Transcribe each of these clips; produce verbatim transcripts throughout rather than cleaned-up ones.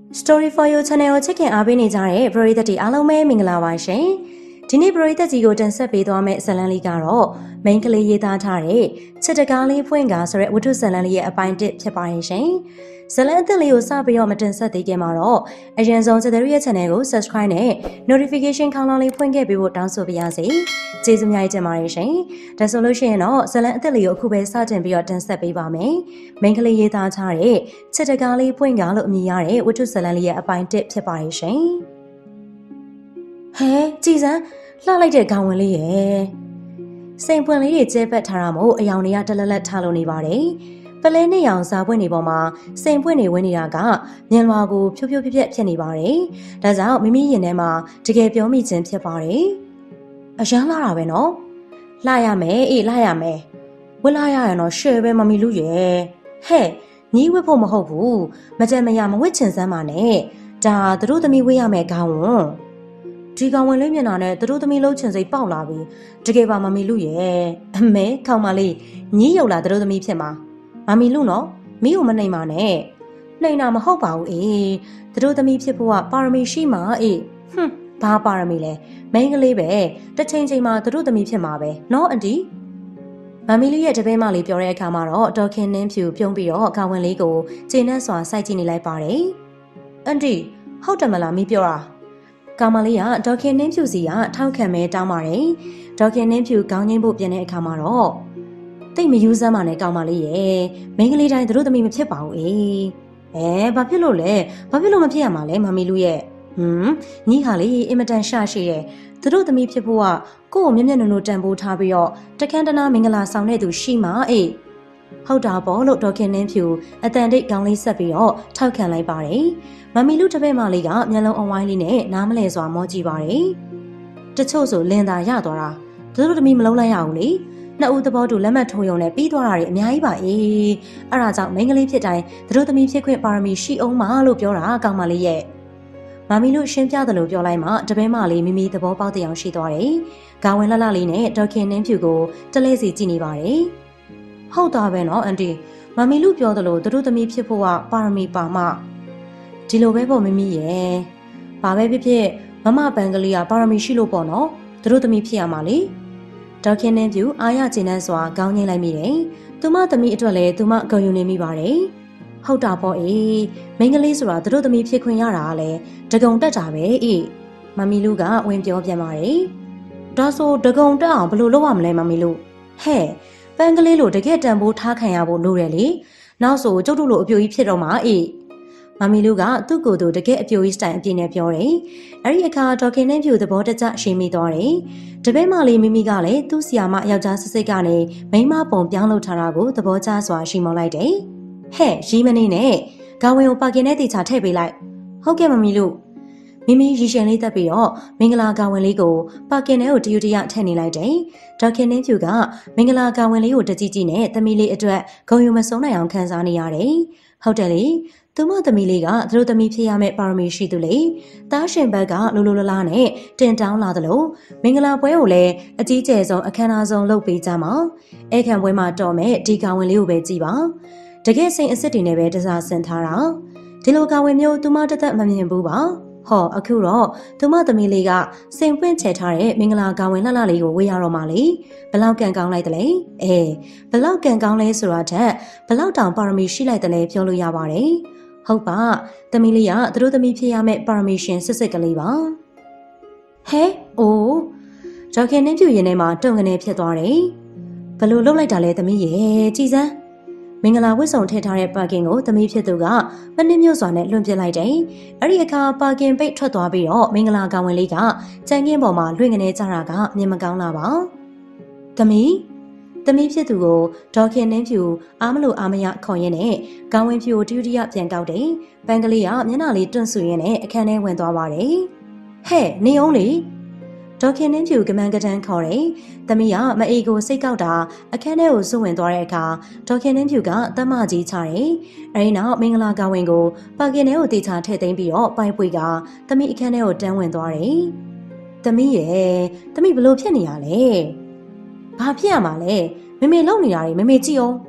Story for You Channel ကိုချစ်ခင်အားပေးနေကြတဲ့ပရိသတ်တွေအားလုံးပဲမင်္ဂလာပါရှင်။ဒီနေ့ပရိသတ်ကြီးကိုတင်ဆက်ပေးသွားမယ့်ဇာတ်လမ်းလေးကတော့မိန်းကလေးရေးသားထားတဲ့ချစ်တကားလေးဖွင့်ကားဆိုတဲ့ဝတ္ထုဇာတ်လမ်းလေးရဲ့အပိုင်းတစ်ဖြစ်ပါတယ်ရှင်။ဇာတ်လမ်းအသစ်လေးကိုစပြီးတော့မတင်ဆက်သေးခင်မှာတော့အရင်ဆုံးချစ်တဲ့ရဲ့ channel ကို subscribe နဲ့ notification ခေါင်းလောင်းလေးဖွင့်ခဲ့ပေးဖို့တောင်းဆိုပါရစေ။ကျေးဇူးများကြီးတင်ပါတယ်ရှင်။ဒါဆိုလို့ရှိရင်တော့ဇာတ်လမ်းအသစ်လေးကိုအခုပဲစတင်ပြီးတော့တင်ဆက်ပေးပါမယ်။မိန်းကလေးရေးသားထားတဲ့ချစ်တကားလေးဖွင့်ကားလို့အမည်ရတဲ့ဝတ္ထုဇာတ်လမ်းလေးရဲ့အပိုင်းတစ်ဖြစ်ပါတယ်ရှင်။ဟဲကြည်စမ်းလှလိုက်တဲ့ခေါင်းဝင်လေးရဲ့စိန်ပွင့်လေးတွေကျဲပတ်ထားတာမို့အယောင်တွေကတလက်လက်ထားလို့နေပါတယ်ပလဲနှစ်ရောင်စားပွင့်တွေပေါ်မှာစိန်ပွင့်တွေဝင်နေတာကမြင်လွာကိုဖြိုးဖြိုးပြပြဖြစ်နေပါတယ်ဒါကြောင့်မိမိရင်ထဲမှာတကယ်ပြောမိခြင်းဖြစ်ပါတယ်အရန်လာတာပဲနော်လှရမယ်အေးလှရမယ်ဝတ်လာရရင်တော့ရှယ်ပဲမမီလူရဲ့ဟဲ့ညီးဝတ်ဖို့မဟုတ်ဘူးမကြံမရမဝတ်ချင်စမ်းပါနဲ့ဒါသူတို့သမီးဝတ်ရမယ်ခေါင်းဝန်ဒီကောင်ဝင်လေးမျက်နှာနဲ့သူတို့သမီးလုံးချင်စိတ်ပေါက်လာပြီတကယ်ပါမမီလူရဲ့အမဲခေါင်းမလေးညီးရုပ်လာသူတို့သမီးဖြစ်မှာမမီလူနော်မိကိုမနှိမ်ပါနဲ့နှိမ်တာမဟုတ်ပါဘူးအေးသူတို့သမီးဖြစ်ဖို့ကပါရမီရှိမှာအေးဟွန်းဘာပါရမီလဲမိန်းကလေးပဲတစ်ချိန်ချိန်မှာသူတို့သမီးဖြစ်မှာပဲနော်အန်တီမမီလူရဲ့တပည့်မလေးပြောတဲ့အခါမှာတော့ဒေါခင်နှင်းဖြူပြုံးပြီးတော့ခေါင်းဝင်လေးကိုခြေနဲ့စွာစိုက်ကြည့်နေလိုက်ပါတယ်အန်တီဟုတ်တယ်မလားမိပြောတာကောင်မလေးကဒေါခင်နှင်းဖြူစီကထောက်ခံမဲတောင်းပါတယ်ဒေါခင်နှင်းဖြူခေါင်းငိမ့်ဖို့ပြန်တဲ့အခါမှာတော့တိတ်မယူစမ်းပါနဲ့ကောင်မလေးရဲ့မိန်းကလေးတိုင်းသူတို့သမီးမဖြစ်ပါဘူးအေးအဲဘာဖြစ်လို့လဲဘာဖြစ်လို့မဖြစ်ရမှာလဲမမီလူရဲ့ဟွန်းညီဟာလေးအင်မတန်ရှာရှိတယ်သူတို့သမီးဖြစ်ဖို့ကကိုယ့်ကိုမျက်မျက်နှာနှာတန်ဖိုးထားပြီးတော့တခန်းတနာမင်္ဂလာဆောင်တဲ့သူရှိမှာအေးဟုတ်တာပေါ့လို့ဒေါခင်နှင်းဖြူအတန်တိတ်ခေါင်းလေးဆက်ပြီးတော့ထောက်ခံလိုက်ပါတယ်မမီလူတပည့်မလေးကမျက်လုံးအဝိုင်းလေးနဲ့နားမလဲစွာမောကြည့်ပါတယ်တချို့ဆိုလင်သာရသွားတာသူတို့သမီးမလုံးလိုက်ရဘူးလေနှစ်ဦးသဘောတူလက်မှတ်ထိုးရုံနဲ့ပြီးသွားတာတွေအများကြီးပါအေးအဲ့ဒါကြောင့်မိန်းကလေးဖြစ်တိုင်းသူတို့သမီးဖြစ်ခွင့်ပါရမီရှိအောင်မလို့ပြောတာကောင်မလေးရဲ့မမီလူရှင်းပြတယ်လို့ပြောလိုက်မှတပည့်မလေးမိမိသဘောပေါက်တဲ့အောင်ရှိသွားတယ်။ခေါင်းဝင်လှလှလေးနဲ့ဒေါခင်နှင်းဖြူကိုတလဲစီကြည့်နေပါတယ်။ဟုတ်တာပဲနော်အန်တီမမီလူပြောတယ်လို့သူတို့သမီးဖြစ်ဖို့ကပါရမီပါမဒီလိုပဲပေါ့မိမိရဲ့။ဘာပဲဖြစ်ဖြစ်မမပန်ကလေးကပါရမီရှိလို့ပေါ့နော်သူတို့သမီးဖြစ်ရမှာလေ။ဒေါခင်နှင်းဖြူအားရကျဉ်းနှံစွာခေါင်းငိမ့်လိုက်မိတယ်။သူမသမီးအတွက်လည်းသူမဂုဏ်ယူနေမိပါတယ်။ဟုတ်တာပေါ့အေးမိန်းကလေးဆိုတာသူတို့သမီးဖြစ်ခွင့်ရတာကလည်းဒဂုံတက်တာပဲအေးမမီလူကဝင်ပြောပြန်ပါတယ်ဒါဆိုဒဂုံတက်အောင်ဘယ်လိုလုပ်ရမလဲမမီလူဟဲ့ပန်းကလေးလိုတကယ်တန်ဖိုးထားခံရဖို့လိုတယ်လေနောက်ဆိုကျုပ်တို့လိုအပြိုကြီးဖြစ်တော့မှာအေးမမီလူကသူ့ကိုယ်သူတကယ်အပြိုကြီးစတိုင်အပြင်းနဲ့ပြောတယ်အဲ့ဒီအခါဒေါခင်နှင်းဖြူသဘောတကျရှင်းမိသွားတယ်တပည့်မလေးမိမိကလည်းသူ့ဆီယာမယောက်ျားစစ်စစ်ကနေမိန်းမပုံပြောင်းလုပ်ထားတာကိုသဘောကျစွာရှင်းမောလိုက်တယ်ဟဲ့ရီးမနေနဲ့ခေါင်းဝင်ကိုပါကင်နဲ့တေချာထည့်ပေးလိုက်ဟုတ်ကဲ့မမီလူမိမိရီရှင်လေးတက်ပြီးတော့မင်္ဂလာခေါင်းဝင်လေးကိုပါကင်ထဲကိုတယူတရထည့်နေလိုက်တယ်ဒေါခင်နှင်းဖြူကမင်္ဂလာခေါင်းဝင်လေးကိုတကြည့်ကြည့်နဲ့သမီးလေးအတွက်ဂုဏ်ယူမဆုံးနိုင်အောင်ခံစားနေရတယ်ဟုတ်တယ်လေသူမသမီးလေးကသူတို့သမီးဖြစ်ရမယ့်ပါရမီရှိသူလေတားရှင်ဘက်ကလိုလိုလလားနဲ့တင်တောင်းလာသလိုမင်္ဂလာပွဲကိုလည်းအကြီးကျယ်ဆုံးအခမ်းအနားဆုံးလုပ်ပေးကြမှာအဲခံပွဲမှာတော်မဲ့ဒီခေါင်းဝင်လေးကိုပဲကြည့်ပါတကယ်စိန်အစ်စ်တွေနဲ့ပဲတစားဆင်ထားတာဒီလိုကောင်ဝင်မျိုးသူမတသက်မမြင်ဘူးပါဟောအခုတော့သူမသမီးလေးကစိန်ပွင့်ချဲထားတဲ့မင်္ဂလာကောင်ဝင်လှလှလေးကိုဝေးရတော့မှလေဘလောက်ကန်ကောင်းလိုက်တယ်လဲအဲဘလောက်ကန်ကောင်းလဲဆိုတာထက်ဘလောက်တောင်ပါရမီရှိလိုက်တယ်လဲပြောလို့ရပါတယ်ဟုတ်ပါသမီးလေးကသူတို့သမီးဖြစ်ရမယ့်ပါရမီရှင်စစ်စစ်ကလေးပါဟဲအိုးဒေါခင်နှင်းဖြူရင်ထဲမှာတုံကနေဖြစ်သွားတယ်ဘလို့လှုပ်လိုက်တာလဲသမီးရဲ့ကြည်စမ်းမင်္ဂလာဝတ်ဆောင်ထည့်ထားတဲ့ပါကင်ကိုသမီးဖြစ်သူကမနစ်မြို့စွာနဲ့လွှင့်ပစ်လိုက်တယ်။အဲ့ဒီအခါပါကင်ပိတ်ထွက်သွားပြီးတော့မင်္ဂလာကောင်ဝင်လေးကကြံကင်းပေါ်မှာလွှင့်ကနေကြတာကမြင်မကောင်းလာပါ။သမီးသမီးဖြစ်သူကိုဒေါခင်နှင်းဖြူအားမလို့အားမရခေါ်ရင်းနဲ့ကောင်ဝင်ဖြူကိုဒုတိယပြန်ကောက်တယ်။ပန်းကလေးကမျက်နှာလေးတွန့်ဆူရင်းနဲ့အခန်းထဲဝင်သွားပါတယ်။ဟဲ့နေအောင်လေဒေါခင်နှင်းဖြူကမန်းကတန်းခေါ်တယ်။သမီးကမအေးကိုစိတ်ကောက်တာအခန်းထဲကိုစွန့်ဝင်သွားတဲ့အခါဒေါခင်နှင်းဖြူကတမကြီးချတယ်။အဲဒီနောက်မင်္ဂလာကောင်ဝင်ကိုပါကင်ထဲကိုတေချာထည့်သိမ်းပြီးတော့ပိုင်ပွေကသမီးအခန်းထဲကိုတန်းဝင်သွားတယ်။သမီးရဲ့သမီးဘလို့ဖြစ်နေရလဲ။ဘာဖြစ်ရမှာလဲ။မေမေလုံနေတာတွေမေမေကြည့်အောင်။ဟ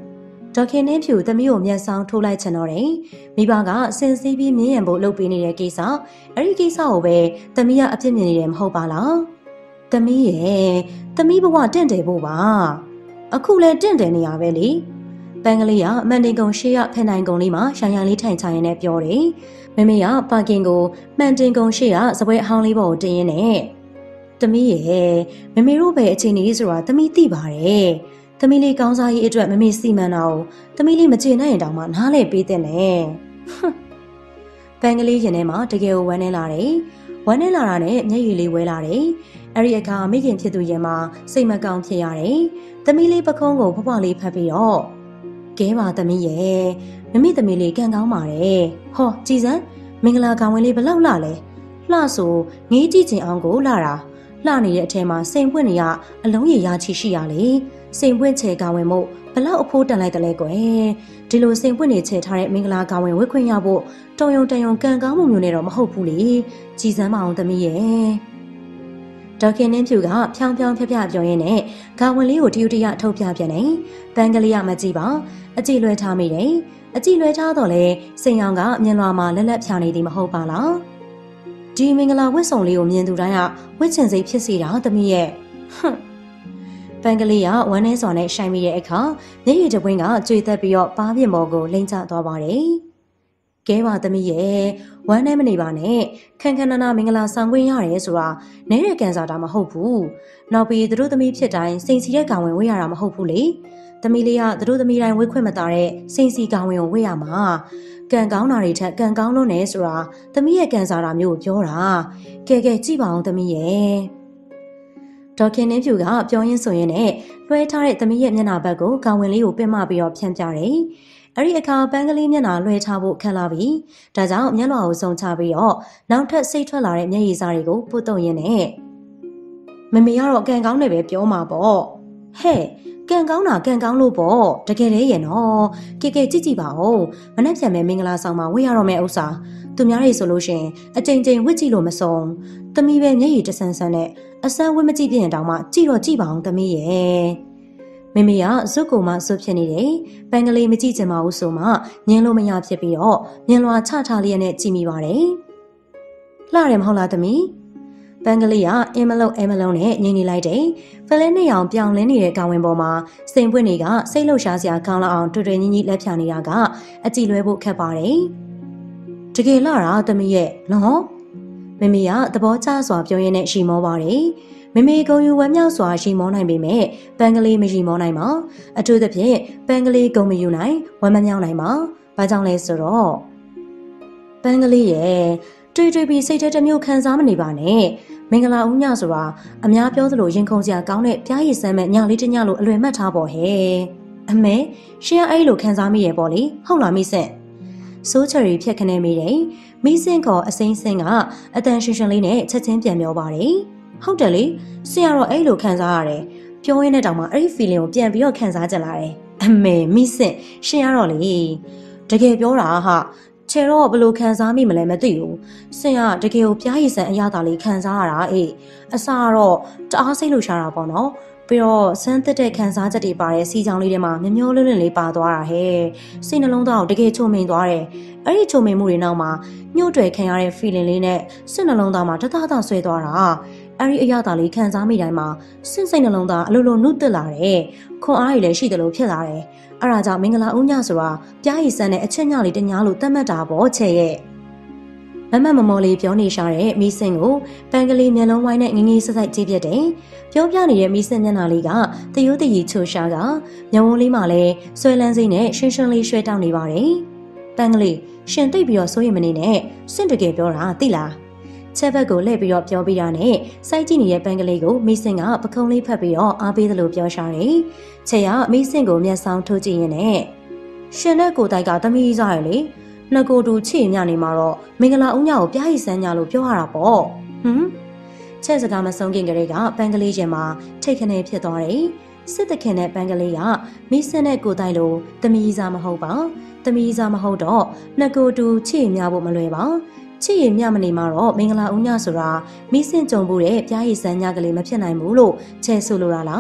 ဒေါခင်နှင်းဖြူသမီးကိုမျက်စောင်းထိုးလိုက်ချင်တော့တယ်မိဘကစင်စီးပြီးမြင်းရံဖို့လုပ်ပေးနေတဲ့ကိစ္စအဲ့ဒီကိစ္စကိုပဲသမီးကအပြစ်မြင်နေတယ်မဟုတ်ပါလားသမီးရဲ့သမီးဘဝတင့်တယ်ဖို့ပါအခုလဲတင့်တယ်နေရပဲလေပန်းကလေးကအမှန်တင်ကုန်ရှေ့ရဖန်နိုင်ကုန်လေးမှာရိုင်ရိုင်လေးထိုင်ချရင်နဲ့ပြောတယ်မမေကပါကင်ကိုမှန်တင်ကုန်ရှေ့ရစပွဲအဟောင်းလေးပေါ်ကိုတင်ရင်းနဲ့သမီးရဲ့မမေတို့ပဲအချိန်ကြီးဆိုတာသမီးသိပါတယ်သမီးလေးကောင်းစားရေးအတွက်မမေစီမံတာကိုသမီးလေးမကျေနပ်ရင်တောင်မှနားလဲပေးတဲ့နဲ့ပန်းကလေးရင်ထဲမှာတကယ်ကိုဝမ်းနေလာတယ်ဝမ်းနေလာတာနဲ့မျက်ရည်လေးဝဲလာတယ်အဲ့ဒီအခါမိခင်ဖြစ်သူရင်မှာစိတ်မကောင်းဖြစ်ရတယ်သမီးလေးပခုံးကိုဖွားဖွားလေးဖတ်ပြီးတော့ကဲပါသမီးရဲ့မမေသမီးလေးကံကောင်းပါတယ်ဟောကြည်စမ်းမင်္ဂလာကောင်ဝင်လေးဘလောက်လှလဲလှဆိုငေးကြည့်ချင်အောင်ကိုလှတာလှနေတဲ့အထဲမှာစိန်ပွင့်နေရအလုံးရည်ရချီရှိရလေစိန်ပွင့်ချေကောင်ဝင်မို့ဘလောက်အဖိုးတန်လိုက်တယ်လဲကွယ်ဒီလိုစိန်ပွင့်နေချေထားတဲ့မင်္ဂလာကောင်ဝင်ဝတ်ခွင့်ရဖို့တုံယုံတန်ယုံကံကောင်းမှုမျိုးနဲ့တော့မဟုတ်ဘူးလေကြည်စမ်းမအောင်သမီးရဲ့ဒေါခင်နှင်းဖြူကဖြောင်းဖြောင်းဖြဖြပြောရင်းနဲ့ဂါဝင်လေးကိုတယူတရထုတ်ပြပြန်နေပန်းကလေးကမကြည့်ပါအကြည့်လွှဲထားမိတယ်အကြည့်လွှဲထားတော့လေစိန်အောင်ကမြင်လွာမှာလက်လက်ဖြာနေသည်မဟုတ်ပါလားဒီမင်္ဂလာဝတ်စုံလေးကိုမြင်သူတိုင်းကဝတ်ချင်စိတ်ဖြစ်စီတာသမီးရဲ့ဟွန်းပန်းကလေးကဝမ်းနေစွာနဲ့ရှိုင်မိတဲ့အခါမျက်ရည်တပွင့်ကကြွေသက်ပြီးတော့ပါးပြင်ပေါ်ကိုလိမ့်ချသွားပါတယ်ကဲပါသမီးရဲ့ဝမ်းနေမနေပါနဲ့ခန်းခန်းနာနာမင်္ဂလာဆောင်ခွင့်ရတယ်ဆိုတာနဲတဲ့ကန်စာတာမဟုတ်ဘူးနောက်ပြီးသူတို့သမီးဖြစ်တိုင်းစိန်စီတဲ့ကောင်ဝင်ဝေးရတာမဟုတ်ဘူးလေသမီးလေးကသူတို့သမီးတိုင်းဝေးခွင့်မတာတဲ့စိန်စီကောင်ဝင်ကိုဝေးရမှာကံကောင်းတာတွေထက်ကံကောင်းလို့နေဆိုတာသမီးရဲ့ကန်စာတာမျိုးကိုပြောတာကဲကဲကြည့်ပါအောင်သမီးရဲ့ဒေါခင်နှင်းဖြူကပြောရင်းဆိုရင်းနဲ့လွှဲထားတဲ့သမီးရဲ့မျက်နှာဘက်ကိုကောင်ဝင်လေးကိုပင်မပြီးတော့ဖြန့်ပြတယ်အဲ့ဒီအခါပန်းကလေးမျက်နှာလွှဲထားဖို့ခက်လာပြီဒါကြောင့်မျက်လွှာကိုစုံချပြီးတော့နောက်ထပ်စိတ်ထွက်လာတဲ့မျက်ရည်စားတွေကိုပုတ်တုံရင်းနဲ့မမေကတော့ကံကောင်းတယ်ပဲပြောမှာပေါ့ဟဲ့ကံကောင်းတာကံကောင်းလို့ပေါ့တကယ်လေရဲ့နော်ကဲကဲကြည့်ကြည့်ပါဦးမနေ့ပြန်မဲ့မင်္ဂလာဆောင်မှာဝေးရတော့မယ့်ဥစ္စာသူများတွေဆိုလို့ရှင်အကြိမ်ကြိမ်ဝစ်ကြည့်လို့မစုံသမီးပဲမျက်ရည်တဆန်းဆန်းနဲ့အစမ်းဝစ်မကြည့်ပြရင်တောင်မှကြည့်တော့ကြည့်ပါအောင်သမီးရဲ့မမေကဇွတ်ကိုမှဇွတ်ဖြစ်နေတယ်ပန်းကလေးမကြည့်ချင်ပါဘူးဆိုမှညင်းလို့မရဖြစ်ပြီးတော့မြင်လွာချထားလျက်နဲ့ကြည့်မိပါတယ်လှတယ်မဟုတ်လားသမီးပန်းကလေးကအင်းမလုံးအင်းမလုံးနဲ့ငိမ့်နေလိုက်တယ်ဖလဲနှစ်အောင်ပြောင်းလဲနေတဲ့ကောင်ဝင်ပေါ်မှာစိန်ပွင့်တွေကစိတ်လှုပ်ရှားစရာကောင်းလောက်အောင်တွေ့တွေ့ညင်းကြီးလက်ဖြာနေတာကအကြည့်လွဲဖို့ခက်ပါတယ်တကယ်လှတာသမီးရဲ့နော်မမေကသဘောကျစွာပြောရင်းနဲ့ရှီမောပါတယ်မမေကုံယူဝမ်းမြောက်စွာရှီမောနိုင်ပေမဲ့ပန်းကလေးမရှီမောနိုင်ပါအထူးသဖြင့်ပန်းကလေးကုံမယူနိုင်ဝမ်းမမြောက်နိုင်ပါဘာကြောင့်လဲဆိုတော့ပန်းကလေးရဲ့တွေ့တွေ့ပြီးစိတ်ထဲတစ်မျိုးခံစားမနေပါနဲ့မင်္ဂလာဦးညဆိုတာအများပြောသလိုရင်ခုန်စရာကောင်းတဲ့ပြားရည်စမ်းမဲ့ညလေးတညလိုအလွယ်မှတ်ထားပေါ့ဟဲ့အမေရှင်အဲ့လိုခံစားမိရဲ့ပေါ့လေဟုတ်လားမိဆင့်စိုးချရီဖြက်ခနဲမိတယ်မိဆင့်ကအစိမ့်စင်းကအတန်ရှင်ရှင်လေးနဲ့ချက်ချင်းပြန်ပြောပါတယ်ဟုတ်တယ်လေဆင်ကတော့အဲ့လိုခံစားရတယ်ပြောရင်းနဲ့တောင်မှအဲ့ဒီ feeling ကိုပြန်ပြီးတော့ခံစားကြလာတယ်အမေမိဆင့်ရှင်ရတော့လေတကယ်ပြောတာဟာချေတော့ဘလို့ခံစားမိမလဲမသိဘူးဆင်ကတကယ်ကိုပြားရည်စံအရသာလေးခံစားရတာအေးအစားတော့တအားစိတ်လှုပ်ရှားတာပေါ့နော်ပြီးတော့စမ်းသက်တဲ့ခံစားချက်တွေပါတဲ့စီချောင်းလေးထဲမှာမျောမျောလွန်းလွန်းလေးပါသွားတာဟဲ့စိတ်နှလုံးသားကိုတကယ်ချုံမိန်သွားတယ်အဲ့ဒီချုံမိန်မှုတွေနောက်မှာညှို့တွယ်ခံရတဲ့ feeling လေးနဲ့စိတ်နှလုံးသားမှာတသားသားဆွဲသွားတာအဲ့ဒီအရသာလေးခံစားမိတိုင်းမှာစိတ်စိတ်နှလုံးသားအလိုလိုနှုတ်တက်လာတယ်ခွန်အားတွေလည်းရှိတယ်လို့ဖြစ်လာတယ်အဲ့ဒါကြောင့်မင်္ဂလာဦးညဆိုတာပြားရည်စမ်းတဲ့အချက်ညလေးတညာလို့သတ်မှတ်တာပေါ့ချဲရဲ့မမမမော်လေးပြောနေရှာတဲ့မီးစင်ကိုပန်းကလေးမျက်လုံးဝိုင်းနဲ့ငငယ်ဆက်ဆက်ကြည့်ပြတယ်ပြောပြနေတဲ့မီးစင်မျက်နှာလေးကတရိုးတရီချိုရှာကမျက်ဝန်းလေးမှာလည်းဆွဲလန်းစိမ့်နဲ့ရှင်းရှင်းလေးရွှဲတောင်းနေပါတယ်ပန်းကလေးရှင်သိပ်ပြီးတော့စိုးရိမ်မနေနဲ့စင့်တကယ်ပြောတာသိလားချက်ဘက်ကိုလှည့်ပြီးတော့ပြောပြတာနဲ့စိုက်ကြည့်နေတဲ့ပန်းကလေးကိုမီးစင်ကပခုံးလေးဖက်ပြီးတော့အားပေးသလိုပြောရှာတယ်ချက်ရမီးစင်ကိုမျက်စောင်းထိုးကြည့်ရင်းနဲ့ရှင်တဲ့ကိုယ်တိုက်ကသမီးစားရလေနှစ်ကိုယ်တူချေညနေမှာတော့မင်္ဂလာဦးညကိုပြားရည်စမ်းညလို့ပြောရတာပေါ့ဟမ်ချက်စကားမဆုံးခင်ကလေးကပန်းကလေးချင်းမှာထိတ်ခနဲဖြစ်သွားတယ်စစ်တခင်တဲ့ပန်းကလေးကမီးစင်တဲ့ကိုယ်တိုင်လိုသမီးစားမဟုတ်ပါသမီးစားမဟုတ်တော့နှစ်ကိုယ်တူချေညဖို့မလွယ်ပါချစ်ရင်မြမနေမှာတော့မင်္ဂလာဦးညဆိုတာမိစင်ကြုံဖို့တဲ့ပြားရည်စမ်းညကလေးမဖြစ်နိုင်ဘူးလို့ချဲဆိုလိုတာလား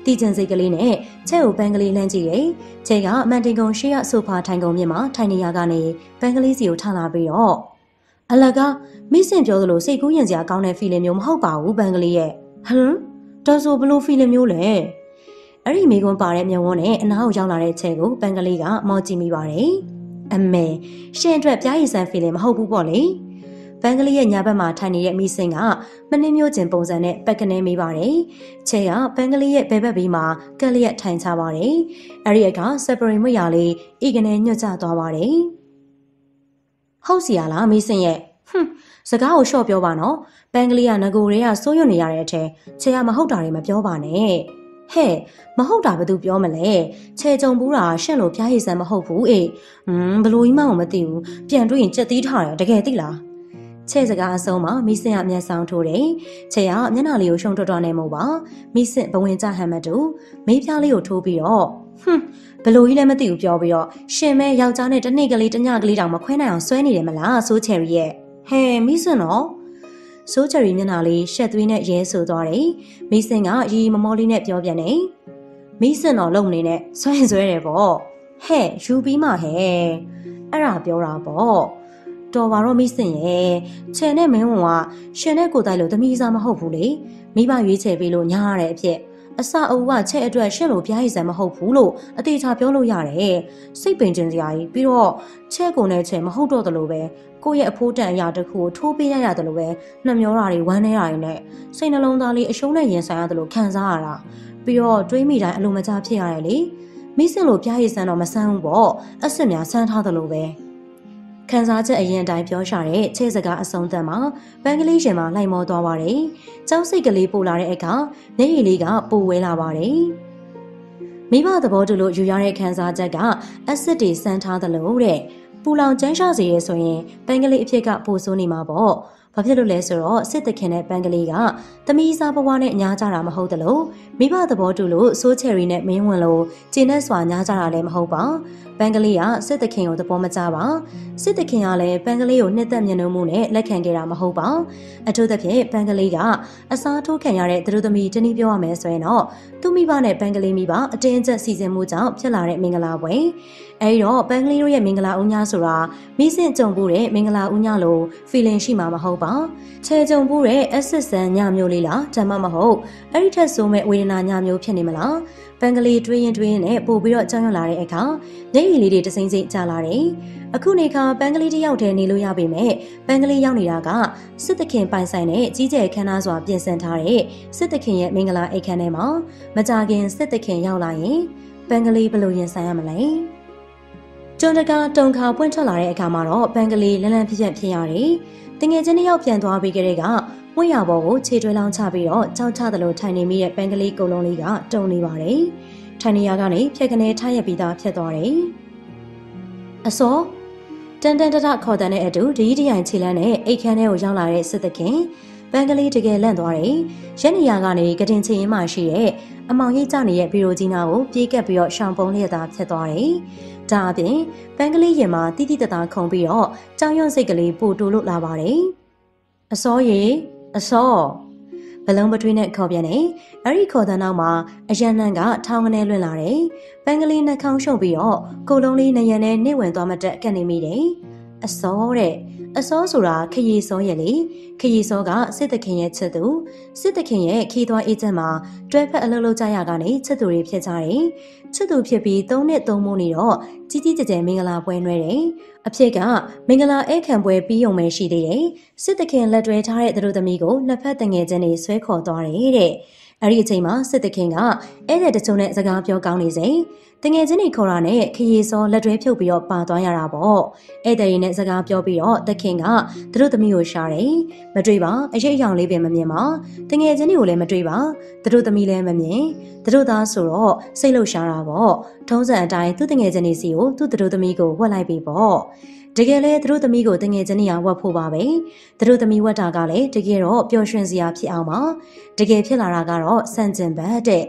တီကျင်စိတ်ကလေးနဲ့ချဲကိုပန်းကလေးလှမ်းကြည့်တယ်ချဲကမန်တင်ကုံရှေ့ရဆိုဖာထိုင်ကုန်မြင့်မှာထိုင်နေရကနေပန်းကလေးစီကိုထလာပြီးတော့အလကမိစင်ပြောသလိုစိတ်ကူးရင်စရာကောင်းတဲ့ feeling မျိုးမဟုတ်ပါဘူးပန်းကလေးရဲ့ဟမ်ဒါဆိုဘလို့ feeling မျိုးလဲအဲ့ဒီမိကွန်းပါတဲ့မျက်ဝန်းနဲ့အနားကိုရောက်လာတဲ့ချဲကိုပန်းကလေးကမော်ကြည့်မိပါတယ်အမေရှင်အတွက်ပြားရည်ဆန် feeling မဟုတ်ဘူးပေါ့လေပန်းကလေးရဲ့ညာဘက်မှာထိုင်နေတဲ့မိစင်ကမနှင်းမျိုးကျင်ပုံစံနဲ့ပက်ကနေမိပါတယ်ချဲကပန်းကလေးရဲ့ဘဲဘက်ဘေးမှာကက်လျက်ထိုင်ချပါတယ်အဲ့ဒီကစပရီမွေရလေးဤကနေညွတ်ချသွားပါတယ်ဟုတ်စီရလားမိစင်ရဲ့ဟွန်းစကားကိုရှော့ပြောပါနော်ပန်းကလေးကငကိုတွေကစိုးရွံ့နေရတဲ့အထက်ချဲကမဟုတ်တာတွေမပြောပါနဲ့ဟဲ့မဟုတ်တာဘယ်သူပြောမလဲချဲကြုံဘူးတာရှင့်လို့ပြားရည်စမ်းမဟုတ်ဘူးအေးဟွန်းဘလို့ကြီးမှမသိဘူးပြန်တွေ့ရင်ကြက်သီးထားတယ်တကယ်သိလားချဲစကားအဆုံးမှာမိစင်ကမျက်စောင်းထိုးတယ်ချဲကမျက်နှာလေးကိုရှုံတော်တော်နဲ့မို့ပါမိစင်ဘဝင်ကြဟမ်မတ်တူမေးပြားလေးကိုထိုးပြီးတော့ဟွန်းဘလို့ကြီးလည်းမသိဘူးပြောပြီးတော့ရှင်မဲယောက်ျားနဲ့တနေ့ကလေးတညကလေးတောင်မခွဲနိုင်အောင်ဆွဲနေတယ်မလားဆိုချယ်ရီရဲ့ဟဲမိစင်တော့ဆိုချယ်ရီမျက်နှာလေးရှက်သွေးနဲ့ရဲဆိုသွားတယ်မိစင်ကရီမမောလေးနဲ့ပြောပြန်တယ်မိစင်တော့လုံနေနဲ့ဆွဲဆွဲတယ်ပေါ့ဟဲ့ယူပြီးမှဟဲ့အဲ့ဒါပြောတာပေါ့တော်ပါတော့မိစင်ရဲ့ချယ်နဲ့မင်းဝန်ကရှင်နဲ့ကိုတိုင်လို့တမိစားမဟုတ်ဘူးလေမိဘရွေးချယ်ပေးလို့ညားရတဲ့အဖြစ်အစအဦးကချဲ့အတွက်ရှင့်လို့ပြားရည်စံမဟုတ်ဘူးလို့အသေးချာပြောလို့ရတယ်စိတ်ပင်ကျင်စရာကြီးပြီးတော့ချဲ့ကုန်တဲ့ချဲ့မဟုတ်တော့တယ်လို့ပဲကိုယ့်ရဲ့အဖိုးတန်အရာတစ်ခုကိုထိုးပေးရရတယ်လို့ပဲနှမျောတာတွေဝမ်းနေတာတွေနဲ့စိတ်နှလုံးသားလေးအရှုံးနဲ့ရင်ဆိုင်ရတယ်လို့ခံစားရတာပြီးတော့တွေးမိတိုင်းအလိုမကျဖြစ်ရတယ်လေမိစင်လို့ပြားရည်စံတော့မဆန်းဘူးပေါ့အစ်စ်များဆန်းထားတယ်လို့ပဲခန်းစားချက်အရင်တိုင်းပြောရှာတဲ့ချဲ့စကားအဆုံးသတ်မှာပန်းကလေးရှင်မှာလိုက်မောသွားပါတယ်။ကျောင်းစိတ်ကလေးပို့လာတဲ့အခါမျက်ရည်လေးကပိုဝဲလာပါတယ်။မိဘသဘောတူလို့ယူရတဲ့ခန်းစားချက်ကအက်ဆစ်တွေစမ်းထားသလိုတဲ့ပူလောင်ကျန်းရှာစေရဆိုရင်ပန်းကလေးအဖြစ်ကပိုဆိုးနေမှာပေါ့။ဘာဖြစ်လို့လဲဆိုတော့စစ်တခင်တဲ့ပန်းကလေးကသမီးစားဘဝနဲ့ညားကြတာမဟုတ်တလို့မိဘသဘောတူလို့ဆိုးချယ်ရီနဲ့မင်းဝင်လို့ကျင်းနဲ့စွာညားကြတာလည်းမဟုတ်ပါပန်းကလေးကစစ်တခင်ကိုသဘောမကျပါစစ်တခင်ကလည်းပန်းကလေးကိုနှစ်သက်မြင်လို့မှုနဲ့လက်ခံခဲ့တာမဟုတ်ပါအထူးသဖြင့်ပန်းကလေးကအစားထိုးခံရတဲ့သူတို့သမီးတနည်းပြောရမယ်ဆိုရင်တော့သူ့မိဘနဲ့ပန်းကလေးမိဘအတင်းအကျပ်စီစဉ်မှုကြောင့်ဖြစ်လာတဲ့မင်္ဂလာပွဲအဲဒီတော့ပန်းကလေးတို့ရဲ့မင်္ဂလာဦးညဆိုတာမိစင်ကြုံဖို့တဲ့မင်္ဂလာဦးညလို့ feeling ရှိမှာမဟုတ်ပါချဲကြုံဖို့တဲ့အဆစ်ဆန်ညမျိုးလေးလားဓမ္မမဟုတ်အဲ့ဒီထက်ဆိုမဲ့ဝေဒနာညမျိုးဖြစ်နေမလားပန်းကလေးတွေးရင်တွေးရင်နဲ့ပို့ပြီးတော့ကြောက်ရွံ့လာတဲ့အခါမျက်ရည်လေးတွေတစိမ့်စိမ့်ကျလာတယ်အခုနေခါပန်းကလေးတစ်ယောက်တည်းနေလို့ရပေမဲ့ပန်းကလေးရောက်နေတာကစစ်တခင်ပိုင်ဆိုင်တဲ့ကြီးကျယ်ခမ်းနားစွာပြင်ဆင်ထားတဲ့စစ်တခင်ရဲ့မင်္ဂလာအိတ်ခမ်းထဲမှာမကြခင်စစ်တခင်ရောက်လာရင်ပန်းကလေးဘယ်လိုရင်ဆိုင်ရမလဲကျွန်းတကာတုံခါပွင့်ထွက်လာတဲ့အခါမှာတော့ပန်းကလေးလန်းလန်းဖြစ်ဖြစ်ဖြစ်ရတယ်တငယ်ချင်းတစ်ယောက်ပြန်သွားပြီးကြတဲ့ကမွေးရပေါ်ကိုခြေတွဲလောင်းချပြီးတော့ကြောက်ချသလိုထိုင်နေမိတဲ့ပန်းကလေးကုံလုံးလေးကတုံနေပါတယ်ထိုင်နေရကနေဖြက်ကနေထားရပြီးသားဖြစ်သွားတယ်အစောတန်တန်တထခေါ်တဲ့အတူဒီဒီယိုင်ခြေလန်းနဲ့အိတ်ခမ်းထဲကိုရောက်လာတဲ့စစ်သခင်ပန်းကလေးတကယ်လန့်သွားတယ်ရက်နေရကနေကတင်ချင်ရင်မှရှိတဲ့အမောင်ရိပ်ကြနေတဲ့ဘီရိုကြီးနာကိုပြေးကပ်ပြီးတော့ရှောင်ပုံးလျက်သားဖြစ်သွားတယ်ဒါအပြင်ပန်းကလေးရင်မှာတိတိတသားခုံပြီးတော့ကြောင်ရွံ့စိတ်ကလေးပို့တိုးလို့လာပါတယ်အစောရေအစောဘလုံးပထွေးနဲ့ခေါ်ပြန်နေအဲ့ဒီခေါ်တဲ့နောက်မှာအရန်နှန်းကထောင်းကနေလွင့်လာတယ်ပန်းကလေးနှာခေါင်းရှုပ်ပြီးတော့ကိုလုံးလေးနရံနဲ့နှိမ့်ဝင်သွားမှတက်ကပ်နေမိတယ်အစောတဲ့အစောဆိုတာခရီစောရဲ့လေခရီစောကစစ်တခင်ရဲ့ချစ်သူစစ်တခင်ရဲ့ခီးသွားအေးချက်မှာတွဲဖက်အလုပ်လုပ်ကြရကနေချစ်သူတွေဖြစ်ကြတယ်ချစ်သူဖြစ်ပြီးသုံးနှစ်သုံးမိုးနေတော့ကြီးကြီးကျယ်ကျယ်မင်္ဂလာပွဲနှွဲတယ်အဖြစ်ကမင်္ဂလာဧခံပွဲပြီးုံပဲရှိသေးတယ်စစ်တခင်လက်တွဲထားတဲ့သူတို့သမီးကိုနှစ်ဖက်တငယ်ချင်းတွေဆွဲခေါ်သွားတယ်တဲ့အဲ့ဒီအချိန်မှာစစ်တခင်ကအဲ့တဲ့တချို့နဲ့စကားပြောကောင်းနေစဉ်တငယ်ချင်းတွေခေါ်တာနဲ့ခရီစောလက်တွဲဖြုတ်ပြီးတော့ပါသွားရတာပေါ့အဲ့တဲ့ရင်နဲ့စကားပြောပြီးတော့တခင်ကသူတို့သမီးကိုရှာတယ်မတွေ့ပါအရေးအယောင်လေးပင်မမြင်ပါတငယ်ချင်းတွေကိုလည်းမတွေ့ပါသူတို့သမီးလည်းမမြင်သူတို့သားဆိုတော့စိတ်လှုပ်ရှားတာပေါ့ထုံးစံအတိုင်းသူတငယ်ချင်းတွေစီကိုသူတို့သမီးကိုဝှက်လိုက်ပြီပေါ့တကယ်လဲသူတို့သမီးကိုတငယ်ချင်းတွေကဝတ်ဖို့ပါပဲသူတို့သမီးဝတ်တာကလည်းတကယ်တော့ပျော်ရွှင်စရာဖြစ်အောင်ပါတကယ်ဖြစ်လာတာကတော့စံကျင်ဘတ်တဲ့မ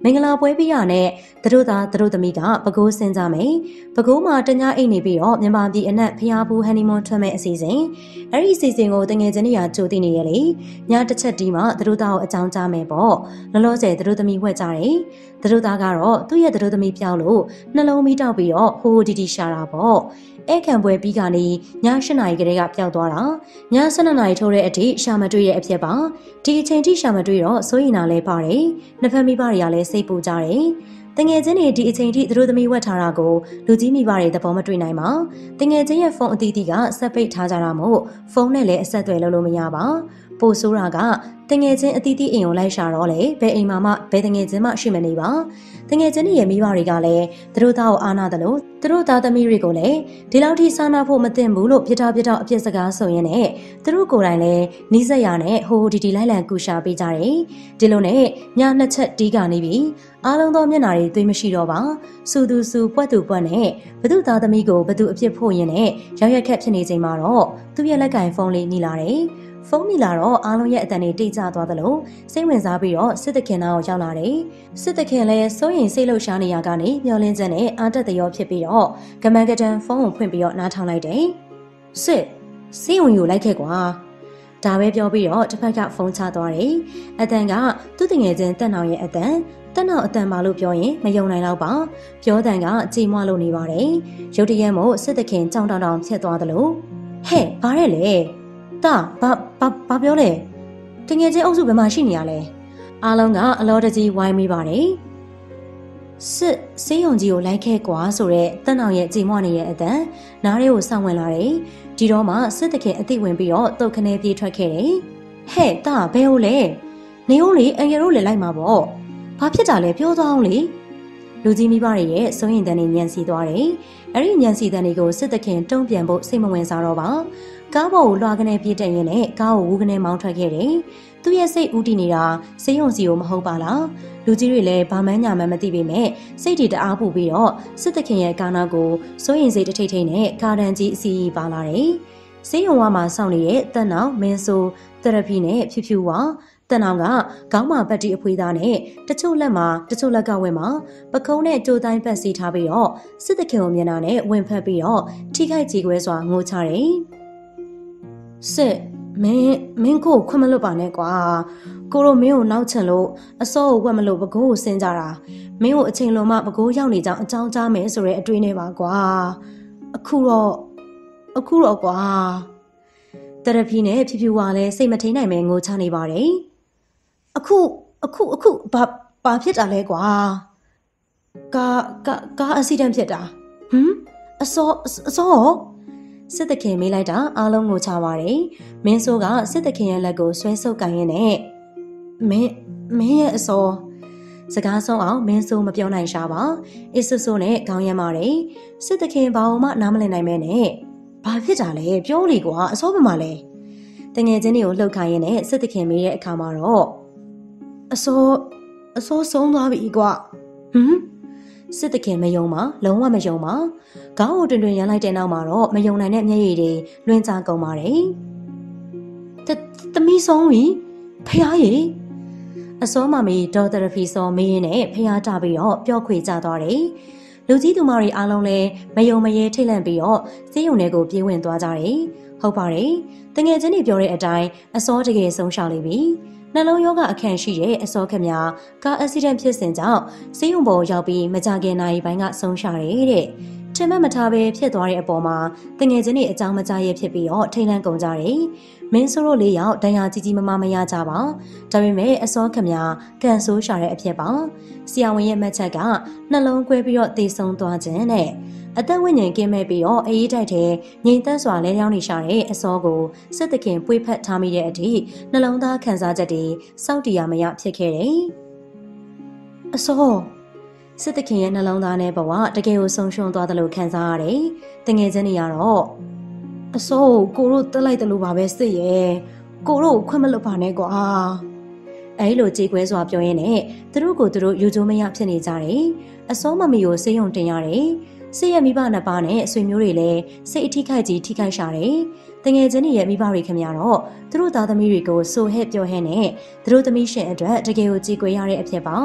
မင်္ဂလာပွဲပြီးရနဲ့သူတို့သားသူတို့သမီးကပဲခူးစင်ကြမယ်ပဲခူးမှာတညအိတ်နေပြီးတော့မြန်မာပြည်အနက်ဖျားဘူးဟန်နီမွန်းထွက်မဲ့အစီအစဉ်အဲ့ဒီအစီအစဉ်ကိုတငယ်ချင်းတွေကကြိုသိနေရလေညတစ်ချက်ဒီမှသူတို့သားကိုအကြောင်းကြားမယ်ပေါ့လောလောဆယ်သူတို့သမီးဝှက်ကြတယ်သူတို့သားကတော့သူ့ရဲ့သူတို့သမီးပြောက်လို့နှလုံးမီးတောက်ပြီးတော့ဟိုဟိုဒီဒီရှာတာပေါ့အဲ့ခံပွဲပြီးကနေည၈နာရီကလေးကပျောက်သွားတာည၁၂နာရီထိုးတဲ့အထိရှာမတွေ့တဲ့အဖြစ်ပါဒီအချိန်ထိရှာမတွေ့တော့စိုးရင်နာလဲပါတယ်နှစ်ဖက်မိဘတွေကလည်းစိတ်ပူကြတယ်တငယ်ချင်းတွေဒီအချိန်ထိသူတို့သမီးဝက်ထားတာကိုလူကြီးမိဘတွေသဘောမတွေ့နိုင်ပါတငယ်ချင်းရဲ့ဖုန်းအသီးသီးကဆက်ပိတ်ထားကြတာမို့ဖုန်းနဲ့လည်းအဆက်အသွယ်လုပ်လို့မရပါပို့ဆိုးတာကတငယ်ချင်းအသီးသီးအိမ်ကိုလိုက်ရှာတော့လေဘယ်အိမ်မှာမှဘယ်တငယ်ချင်းမှရှိမနေပါတငယ်ချင်းရဲ့မိဘတွေကလည်းသူတို့သားကိုအားနာတယ်လို့သူတို့သားသမီးတွေကိုလည်းဒီလောက်ထိစာနာဖို့မသင့်ဘူးလို့ပြတာပြတာအပြစ်စကားဆိုရင်းနဲ့သူတို့ကိုယ်တိုင်လည်းနီးစက်ရနဲ့ဟိုဟိုဒီဒီလိုက်လံကူရှာပေးကြတယ်ဒီလိုနဲ့ညနှစ်ချက်တီးကနေပြီးအားလုံးသောမျက်နှာတွေသွေးမရှိတော့ပါစူသူစူပွက်သူပွက်နဲ့ဘသူသားသမီးကိုဘသူအပြစ်ဖို့ရင်းနဲ့ရောက်ရက်ခက်ဖြစ်နေချိန်မှာတော့သူ့ရဲ့လက်ကင်ဖုန်းလေးနှီးလာတယ်ဖုန်းမိလာတော့အားလုံးရဲ့အတန်တွေတိတ်ကျသွားသလိုစိတ်ဝင်စားပြီးတော့စစ်တခင်နာကိုရောက်လာတယ်။စစ်တခင်လည်းစိုးရင်စိတ်လှုပ်ရှားနေရကနေမျောလင်းချက်နဲ့အာတက်တရောဖြစ်ပြီးတော့ကမန်ကတန်ဖုန်းကိုဖွင့်ပြီးတော့နားထောင်လိုက်တယ်။စစ်စေးဝင်ယူလိုက်ခဲ့ကွာ။ဒါပဲပြောပြီးတော့တစ်ဖက်ကဖုန်းချသွားတယ်။အတန်ကသူ့တငယ်ချင်းတက်နောင်ရဲ့အတန်တက်နောင်အတန်ပါလို့ပြောရင်မယုံနိုင်တော့ပါ။ပြောတန်ကကြည်မွလို့နေပါတယ်။ရုတ်တရက်မို့စစ်တခင်ကြောင်တောင်တောင်ဖြစ်သွားသလိုဟဲ့ဘာရဲလဲတာဘာဘာဘာပြောလဲတငယ်ချင်းအုပ်စုဘယ်မှာရှိနေရလဲအားလုံးကအလောတကြီးဝိုင်းမိပါတယ်စစ်စေးရုံကြီးကိုလိုက်ခဲ့ကွာဆိုတဲ့တက်နောင်ရဲ့ကြည်မွနေတဲ့အတန်နားတွေကိုစောင့်ဝင်လာတယ်ဒီတော့မှစစ်တခင်အသိဝင်ပြီးတော့တုတ်ခနဲပြေးထွက်ခဲ့တယ်ဟဲ့တာဘယ်ဟုတ်လဲနေဦးလေအင်ရတို့လည်းလိုက်မှာပေါ့ဘာဖြစ်တာလဲပြောသွားအောင်လေလူကြီးမိဘတွေရဲ့စိုးရင်တန်နေညံစီသွားတယ်အဲ့ဒီညံစီတန်တွေကိုစစ်တခင်တုံ့ပြန်ဖို့စိတ်မဝင်စားတော့ပါကားပေါ်ကိုလွှာကနေပြေးတက်ရင်းနဲ့ကားကိုဝူးကနေမောင်းထွက်ခဲ့တယ်။သူ့ရဲ့စိတ်ဦးတည်နေတာစေးရုံစီကိုမဟုတ်ပါလား။လူကြီးတွေလည်းဘာမှန်းညာမှန်းမသိပေမဲ့စိတ်တွေတအားပူပြီးတော့စစ်တခင်ရဲ့ကားနာကိုစိုးရင်စိတ်တထိတ်ထိတ်နဲ့ကားတန်းကြီးအစီအီပါလာတယ်။စေးရုံဝါမှာစောင့်နေတဲ့တက်နောင်မင်းဆိုသရပီနဲ့ဖြူဖြူဝါတက်နောင်ကခေါင်းမှာပတ်တီအဖွေးသားနဲ့တချို့လက်မှာတချို့လက်ကဝင်းမှာပကုံးနဲ့ကြိုးတိုင်းပတ်စီထားပြီးတော့စစ်တခင်ကိုမျက်နှာနဲ့ဝင်ဖက်ပြီးတော့ထိခိုက်ကြေကွဲစွာငိုချတယ်။စစ်မင်းမင်းကိုခွင့်မလွတ်ပါနဲ့ကွာကိုတို့မင်းကိုနောက်ချင်လို့အစောကိုဝက်မလို့ပကိုးကိုဆင်းကြတာမင်းကိုအချိန်လုံးမှပကိုးရောက်နေကြောင်းအကြောင်းကြားမယ်ဆိုတဲ့အတွေးနဲ့ပါကွာအခုတော့အခုတော့ကွာတရဖီနဲ့ဖြူဖြူဝါလည်းစိတ်မထိန်နိုင်ပဲငိုချနေပါတယ်အခုအခုအခုဘာဘာဖြစ်တာလဲကွာကာကာကာအက်ဆီဒန့်ဖြစ်တာဟမ်အစောအစောစစ်တခင်မေးလိုက်တာအားလုံးကိုချပါတယ်မင်းဆိုးကစစ်တခင်ရဲ့လက်ကိုဆွဲဆုပ်ကန်ရင်းနဲ့မင်းမင်းရဲ့အစောစကားဆုံးအောင်မင်းဆိုးမပြောနိုင်ရှာပါအစ်ဆူဆိုးနဲ့ခေါင်းရမ်းပါတယ်စစ်တခင်ဘာမှနားမလည်နိုင်မဲနဲ့ဘာဖြစ်တာလဲပြောလေကွာအစောဘယ်မှာလဲတငယ်ချင်းတွေကိုလှုပ်ခိုင်းရင်းနဲ့စစ်တခင်မေးတဲ့အခါမှာတော့အစောအစောဆုံးသွားပြီကွာဟမ်စစ်တခင်မယုံပါလုံးဝမယုံပါခေါင်းကိုတွင်တွင်ရမ်းလိုက်တဲ့နောက်မှာတော့မယုံနိုင်တဲ့မျက်ရည်တွေလွှင့်ချကုန်ပါတယ်တသမီးဆုံးပြီဖះရေအစောမမီဒေါ်သရဖီစောမင်းရင်းနဲ့ဖះတာပြီးတော့ပျော့ခွေကြသွားတယ်လူကြီးသူမတွေအားလုံးလည်းမယုံမရဲထိတ်လန့်ပြီးတော့စေးရုံတွေကိုပြေးဝင်သွားကြတယ်ဟုတ်ပါတယ်တငယ်ချင်းတွေပြောတဲ့အတိုင်းအစောတကယ်ဆုံးရှောင်လိမ့်ပြီနှလုံးရောဂါအခန့်ရှိတဲ့အစောခင်များကားအက်ဆီဒန့်ဖြစ်စဉ်ကြောင့်စေးရုံပေါ်ရောက်ပြီးမကြခင်နိုင်ပိုင်းကဆုံးရှောင်ရတယ်တဲ့ထင်မှတ်မထားပဲဖြစ်သွားတဲ့အပေါ်မှာတငယ်ချင်းတွေအကြောင်းမကြားရဖြစ်ပြီးတော့ထိတ်လန့်ကုန်ကြတယ်မင်းဆိုးတို့လေးယောက်ဒဏ်ရာကြီးကြီးမမမရကြပါဒါပေမဲ့အစောခင်များကန်ဆိုးရှာတဲ့အဖြစ်ပါဆရာဝန်ရဲ့မှတ်ချက်ကနှလုံးကွဲပြီးတော့သေဆုံးသွားခြင်းတဲ့အသက်ဝိညာဉ်ကင်းမဲ့ပြီးတော့အေးတိုက်တဲ့ငြိမ်သက်စွာလဲလျောင်းနေရှာတဲ့အစောကိုစစ်တခင်ပွေးဖက်ထားမိတဲ့အထိနှလုံးသားခံစားချက်တွေစောင့်တည်ရမရဖြစ်ခဲ့တယ်အစောစစ်တခင်ရဲ့နှလုံးသားနဲ့ဘဝတကယ်ကိုဆုံးရှုံးသွားတယ်လို့ခံစားရတယ်တငယ်ချင်းတွေကတော့အစောကိုတို့တက်လိုက်တယ်လို့ပါပဲစစ်ရဲ့ကိုတို့ခွင့်မလွတ်ပါနဲ့ကွာအဲလိုကြေကွဲစွာပြောရင်းနဲ့သူတို့ကိုသူတို့ယူကြိုးမရဖြစ်နေကြတယ်အစောမမီကိုစေးရုံတင်ရတယ်စိတ်ရဲ့မိဘနှစ်ပါးနဲ့ဆွေမျိုးတွေလည်းစိတ်အထိခိုက်ကြီးထိခိုက်ရှာတယ်။တငယ်ချင်းတွေရဲ့မိဘတွေခင်ဗျားတော့သူတို့သားသမီးတွေကိုဆိုဟဲ့ပြောဟဲ့နဲ့သူတို့သမီးရှင်အတွက်တကယ်ကိုကြည်ကွယ်ရတဲ့အဖြစ်ပါ။ဘ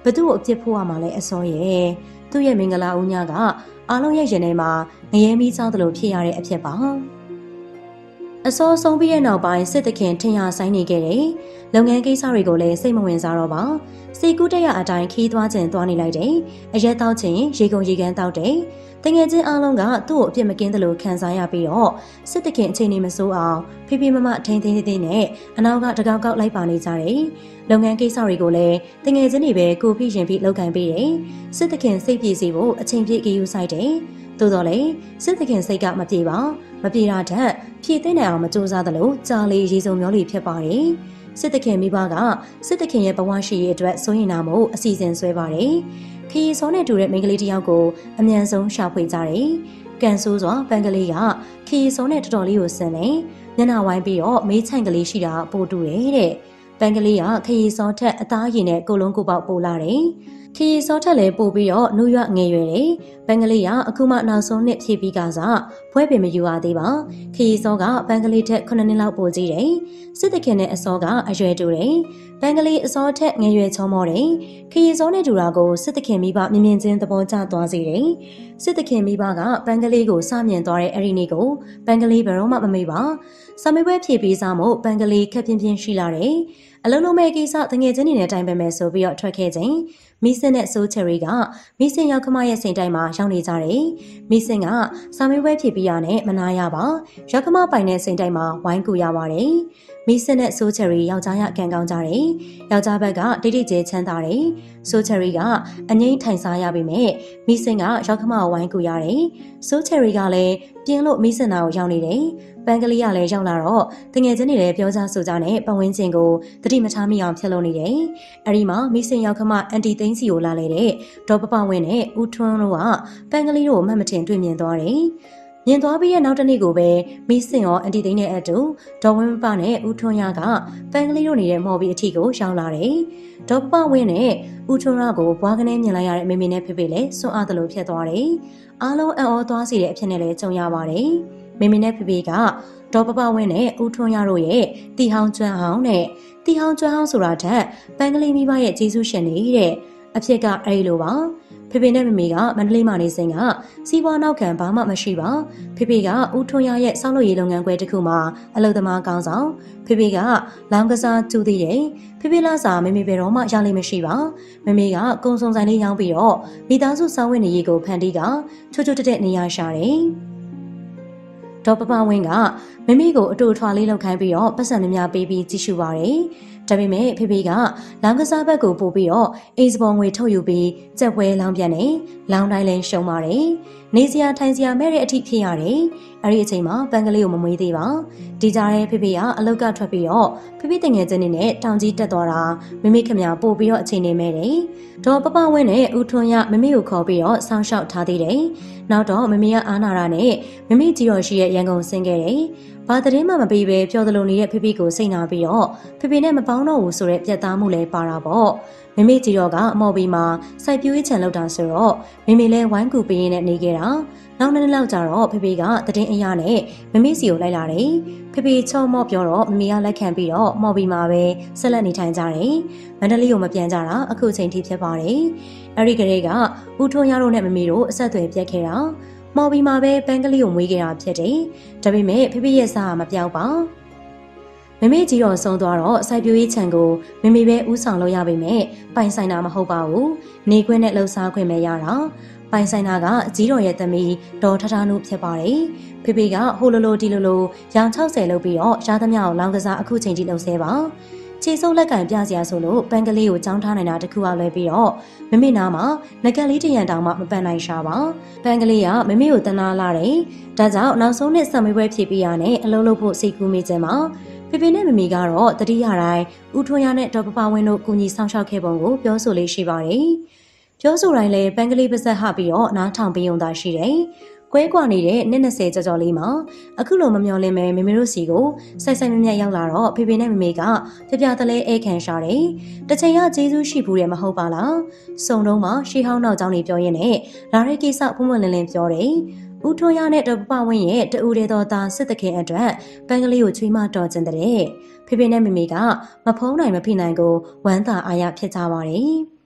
ဘသူ့ကိုအပြစ်ဖို့ရမှာလဲအစောရဲ့သူ့ရဲ့မင်္ဂလာဦးညကအားလုံးရဲ့ရင်ထဲမှာငရဲမီးချောင်းသလိုဖြစ်ရတဲ့အဖြစ်ပါအစောဆုံးပြီးတဲ့နောက်ပိုင်းစစ်တခင်ထင်ရဆိုင်နေခဲ့တယ်လုပ်ငန်းကိစ္စတွေကိုလည်းစိတ်မဝင်စားတော့ပါစီကူးတရအတိုင်းခီးသွားခြင်းသွားနေလိုက်တယ်အရက်တောက်ခြင်းရေကုန်ရေကန်းတောက်တယ်တငယ်ချင်းအားလုံးကသူ့ကိုအပြစ်မကင်းတယ်လို့ခံစားရပြီးတော့စစ်တခင်အချိန်နေမစိုးအောင်ဖိဖိမမထိန်ထိန်သေးသေးနဲ့အနောက်ကတကောက်ကောက်လိုက်ပါနေကြတယ်လုပ်ငန်းကိစ္စတွေကိုလည်းတငယ်ချင်းတွေပဲကိုဖိရင်ဖိလောက်ကန်ပေးတယ်စစ်တခင်စိတ်ပြေစီဖို့အချိန်ပြည့်ကြည့်ယူဆိုင်တယ်သို့တော်လည်းစစ်တခင်စိတ်ကမပြေပါမပြေတာတတ်ဖြည့်သိမ့်နိုင်အောင်မကြိုးစားသလိုကြာလေရေစုံမျောလီဖြစ်ပါတယ်စစ်တခင်မိဘကစစ်တခင်ရဲ့ဘဝရှိရေးအတွက်စိုးရင်နာမှုအစီအစဉ်ဆွဲပါတယ်ခရီးစောနဲ့တူတဲ့မိန်းကလေးတစ်ယောက်ကိုအမြန်ဆုံးရှာဖွေကြတယ်ကန်ဆိုးစွာပန်းကလေးကခရီးစောနဲ့တော်တော်လေးကိုဆင်နေညနာဝိုင်းပြီးတော့မေးချန့်ကလေးရှိတာပို့တူတယ်တဲ့ပန်းကလေးကခရီးစောထက်အသားရည်နဲ့ကိုလုံးကိုပေါက်ပို့လာတယ်ခရီးစောထက်လည်းပို့ပြီးတော့နှုတ်ရွငယ်ရွယ်တယ်ပန်းကလေးကအခုမှနောက်ဆုံးနှစ်ဖြည့်ပြီးကစားဖွဲပင်မယူရသေးပါခရီးစောကပန်းကလေးထက်ခုနှစ်နှစ်လောက်ပိုကြီးတယ်စစ်တခင်နဲ့အစောကအရွယ်တူတယ်ပန်းကလေးအစောထက်ငယ်ရွယ်ချောမောတယ်ခရီးစောနဲ့တူတာကိုစစ်တခင်မိဘမြင်မြင်ချင်းသဘောကျသွားစေတယ်စစ်တခင်မိဘကပန်းကလေးကိုစမြင်သွားတဲ့အဲ့ဒီနေ့ကိုပန်းကလေးဘယ်တော့မှမမေ့ပါစမေးပွဲဖြည့်ပြီးစားမို့ပန်းကလေးခက်ပြင်းပြင်းရှိလာတယ်အလုံးလုံးမဲ့ကိစ္စတငယ်ချင်းတွေနဲ့တိုင်ပင်မယ်ဆိုပြီးတော့ထွက်ခဲ့ခြင်းမီစင်နဲ့ဆိုးချယ်ရီကမီစင်ရောက်ခမရဲ့စိန်တိုင်းမှာရောက်နေကြတယ်မီစင်ကစာမေးပွဲဖြည့်ပြီးရနဲ့မနာရပါရောက်ခမပိုင်တဲ့စိန်တိုင်းမှာဝိုင်းကူရပါတယ်မီစင်နဲ့ဆိုးချယ်ရီယောက်ျားရကန်ကောင်းကြတယ်ယောက်ျားဘက်ကတိတိကျဲချမ်းသာတယ်ဆိုးချယ်ရီကအငိမ့်ထိုင်စားရပေမဲ့မီစင်ကရောက်ခမကိုဝိုင်းကူရတယ်ဆိုးချယ်ရီကလည်းပြင်းလို့မီစင်နာကိုရောက်နေတယ်ပန်းကလေးကလည်းရောက်လာတော့တငယ်ချင်းတွေလည်းပြောကြဆိုကြနဲ့ပတ်ဝန်းကျင်ကိုတတိမထားမိအောင်ဖြစ်လို့နေတယ်။အဲဒီမှာမိစင်ရောက်ခမအန်တီသိန်းစီကိုလာလေတဲ့ဒေါ်ပပဝင်းနဲ့ဦးထွန်းတို့ကပန်းကလေးတို့မှတ်မတင်တွေ့မြင်သွားတယ်။မြင်သွားပြီးရဲ့နောက်တစ်နေ့ကိုပဲမိစင်ရောအန်တီသိန်းနဲ့အတူဒေါ်ဝင်းပပနဲ့ဦးထွန်းရကပန်းကလေးတို့နေတဲ့မော်ဘီအထီကိုရောက်လာတယ်။ဒေါ်ပပဝင်းနဲ့ဦးထွန်းရကိုဘွားကနေမြင်လိုက်ရတဲ့မေမေနဲ့ဖေဖေလည်းစွန့်အားသလိုဖြစ်သွားတယ်။အားလုံးအံ့ဩသွားစေတဲ့အဖြစ်နဲ့လည်းကြုံရပါတယ်။မေမေနဲ့ဖေဖေကဒေါ်ပပဝင်းနဲ့ဦးထွန်းရတို့ရဲ့တီဟောင်းကျွမ်းဟောင်းနဲ့တီဟောင်းကျွမ်းဟောင်းဆိုတာထက်ပန်းကလေးမိဘရဲ့ကျေးဇူးရှင်နေတဲ့အဖြစ်ကအဲဒီလိုပါဖေဖေနဲ့မမေကမန္တလေးမှာနေစဉ်ကစီးပွားနောက်ခံဘာမှမရှိပါဖေဖေကဦးထွန်းရရဲ့စောင့်လို့ရေးလုပ်ငန်းခွဲတစ်ခုမှာအလုပ်သမားကောင်းဆောင်ဖေဖေကလောင်းကစားကျူသေးတယ်ဖေဖေလာစာမမေဘယ်တော့မှရလိမ့်မရှိပါမမေကကုံစုံဆိုင်လေးရောင်းပြီးတော့မိသားစုစောင့်ဝင်နေရေးကိုဖန်တီးကချိုးချိုးတက်တက်နေရရှာတယ်ဒေါ်ပပဝင်းကမမေကိုအတူထွာလေးလောက်ခိုင်းပြီးတော့ပတ်စံများများပေးပြီးကြည့်ရှုပါတယ်။ဒါပေမဲ့ဖေဖေကလောင်းကစားဘက်ကိုပို့ပြီးတော့အိမ်စပေါ်ငွေထုတ်ယူပြီးကြက်ပွဲလောင်းပြန်နေလောင်းတိုင်းလဲရှုံးပါတယ်။နေစရာထိုင်စရာမဲ့တဲ့အထိဖြစ်ရတယ်။အဲဒီအချိန်မှာပန်းကလေးကိုမမွေးသေးပါ။ဒီကြားထဲဖေဖေကအလောက်ကထွက်ပြီးတော့ဖေဖေတငယ်ချင်းတွေနဲ့တောင်ကြီးတက်သွားတာမမေခင်ဗျာပို့ပြီးတော့အချိန်နေမဲ့တယ်။ဒေါ်ပပဝင်းနဲ့ဦးထွန်းရမမေကိုခေါ်ပြီးတော့ဆောင်းလျှောက်ထားသေးတယ်။နောက်တော့မမေကအာနာရာနဲ့မမေကြီးတော်ရှိရဲ့ရန်ကုန်ဆင်းခဲ့တယ်။ဘာသတင်းမှမပေးပဲပြောသလိုနေတဲ့ဖေဖေကိုစိတ်နာပြီးတော့ဖေဖေနဲ့မပေါင်းတော့ဘူးဆိုတဲ့ပြတ်သားမှုလည်းပါတာပေါ့မမေကြီးတော်ကအမော်ဘီမှာစိုက်ပျိုးရေးခြံလောက်တာဆိုတော့မမေလည်းဝိုင်းကူပေးရင်းနဲ့နေခဲ့တာနောက်နှစ်နှစ်လောက်ကြာတော့ဖေဖေကသတင်းအရနဲ့မမေစီကိုလိုက်လာတယ်ဖေဖေချော့မော့ပြောတော့မမေကလက်ခံပြီးတော့မော်ဘီမှာပဲဆက်လက်နေထိုင်ကြတယ်မန္တလေးကိုမပြန်ကြတာအခုချိန်ထိဖြစ်ပါတယ်အဲဒီကလေးကဦးထွန်းရတို့နဲ့မမေတို့အဆက်အသွယ်ပြတ်ခဲ့တာမော်ဘီမှာပဲပန်းကလေးကိုမွေးခဲ့တာဖြစ်တယ်။ဒါပေမဲ့ဖေဖေရဲ့စားကမပြောက်ပါ။မမေကြီးတော်ဆုံးသွားတော့စိုက်ပျိုးရေးခြံကိုမမေပဲဥဆောင်လုပ်ရပေမဲ့ပိုင်ဆိုင်တာမဟုတ်ပါဘူး။နေခွင့်နဲ့လှုပ်ရှားခွင့်ပဲရတာ။ပိုင်ဆိုင်တာကကြီးတော်ရဲ့သမီးဒေါ်ထထနုဖြစ်ပါတယ်။ဖေဖေကဟိုလိုလိုဒီလိုလိုရောင်၆၀လုပ်ပြီးတော့ရှားသမျှကိုလောင်းကစားအခုချိန်ကြီးလှုပ်ဆဲပါ။ခြေစုပ်လက်ကင်ပြစရာဆိုလို့ပန်းကလေးကိုကြောင်းထားနိုင်တာတခုအလွဲပြီးတော့မမေနာမှာငကက်လေးတရံတောင်မှမပန်နိုင်ရှာပါပန်းကလေးကမမေကိုတနာလာတယ်ဒါကြောင့်နောက်ဆုံးနှစ်ဆက်မေးပွဲဖြည့်ပြီးရနဲ့အလုံးလုံးဖို့စိတ်ကူးမိခြင်းမှာဖေဖေနဲ့မမေကတော့တတိယတိုင်းဦးထွန်းရနဲ့ဒေါ်ပပဝင်းတို့ကူညီဆောင်ရှောက်ခဲ့ပုံကိုပြောဆိုလေးရှိပါတယ်ပြောဆိုတိုင်းလည်းပန်းကလေးပါဇက်ဟပြီးတော့နားထောင်ပေးုံသာရှိတယ်ကွဲကွာနေတဲ့နှစ်၂၀ကျော်ကျော်လေးမှာအခုလိုမမျော်လင့်မဲမေမေတို့စီကိုစိုက်စိုက်မြတ်မြတ်ရောက်လာတော့ဖေဖေနဲ့မေမေကပြပြတလဲအဲခံရှာတယ်။တစ်ချိန်ကကျေးဇူးရှိဘူးတယ်မဟုတ်ပါလား။စုံတော့မှရှေးဟောင်းနောက်ကျောင်းတွေပြောရင်းနဲ့လာတဲ့ကိစ္စပုံမှန်လင်းလင်းပြောတယ်။ဦးထွန်းရနဲ့ဒေါ်ပပဝင်းရဲ့တူတဲ့တော်သားစစ်တခင်အတွက်ပန်းကလေးကိုချွေးမတော်ကျင်တဲ့ဖေဖေနဲ့မေမေကမဖုံးနိုင်မဖိနိုင်ကိုဝမ်းသာအားရဖြစ်ကြပါတယ်။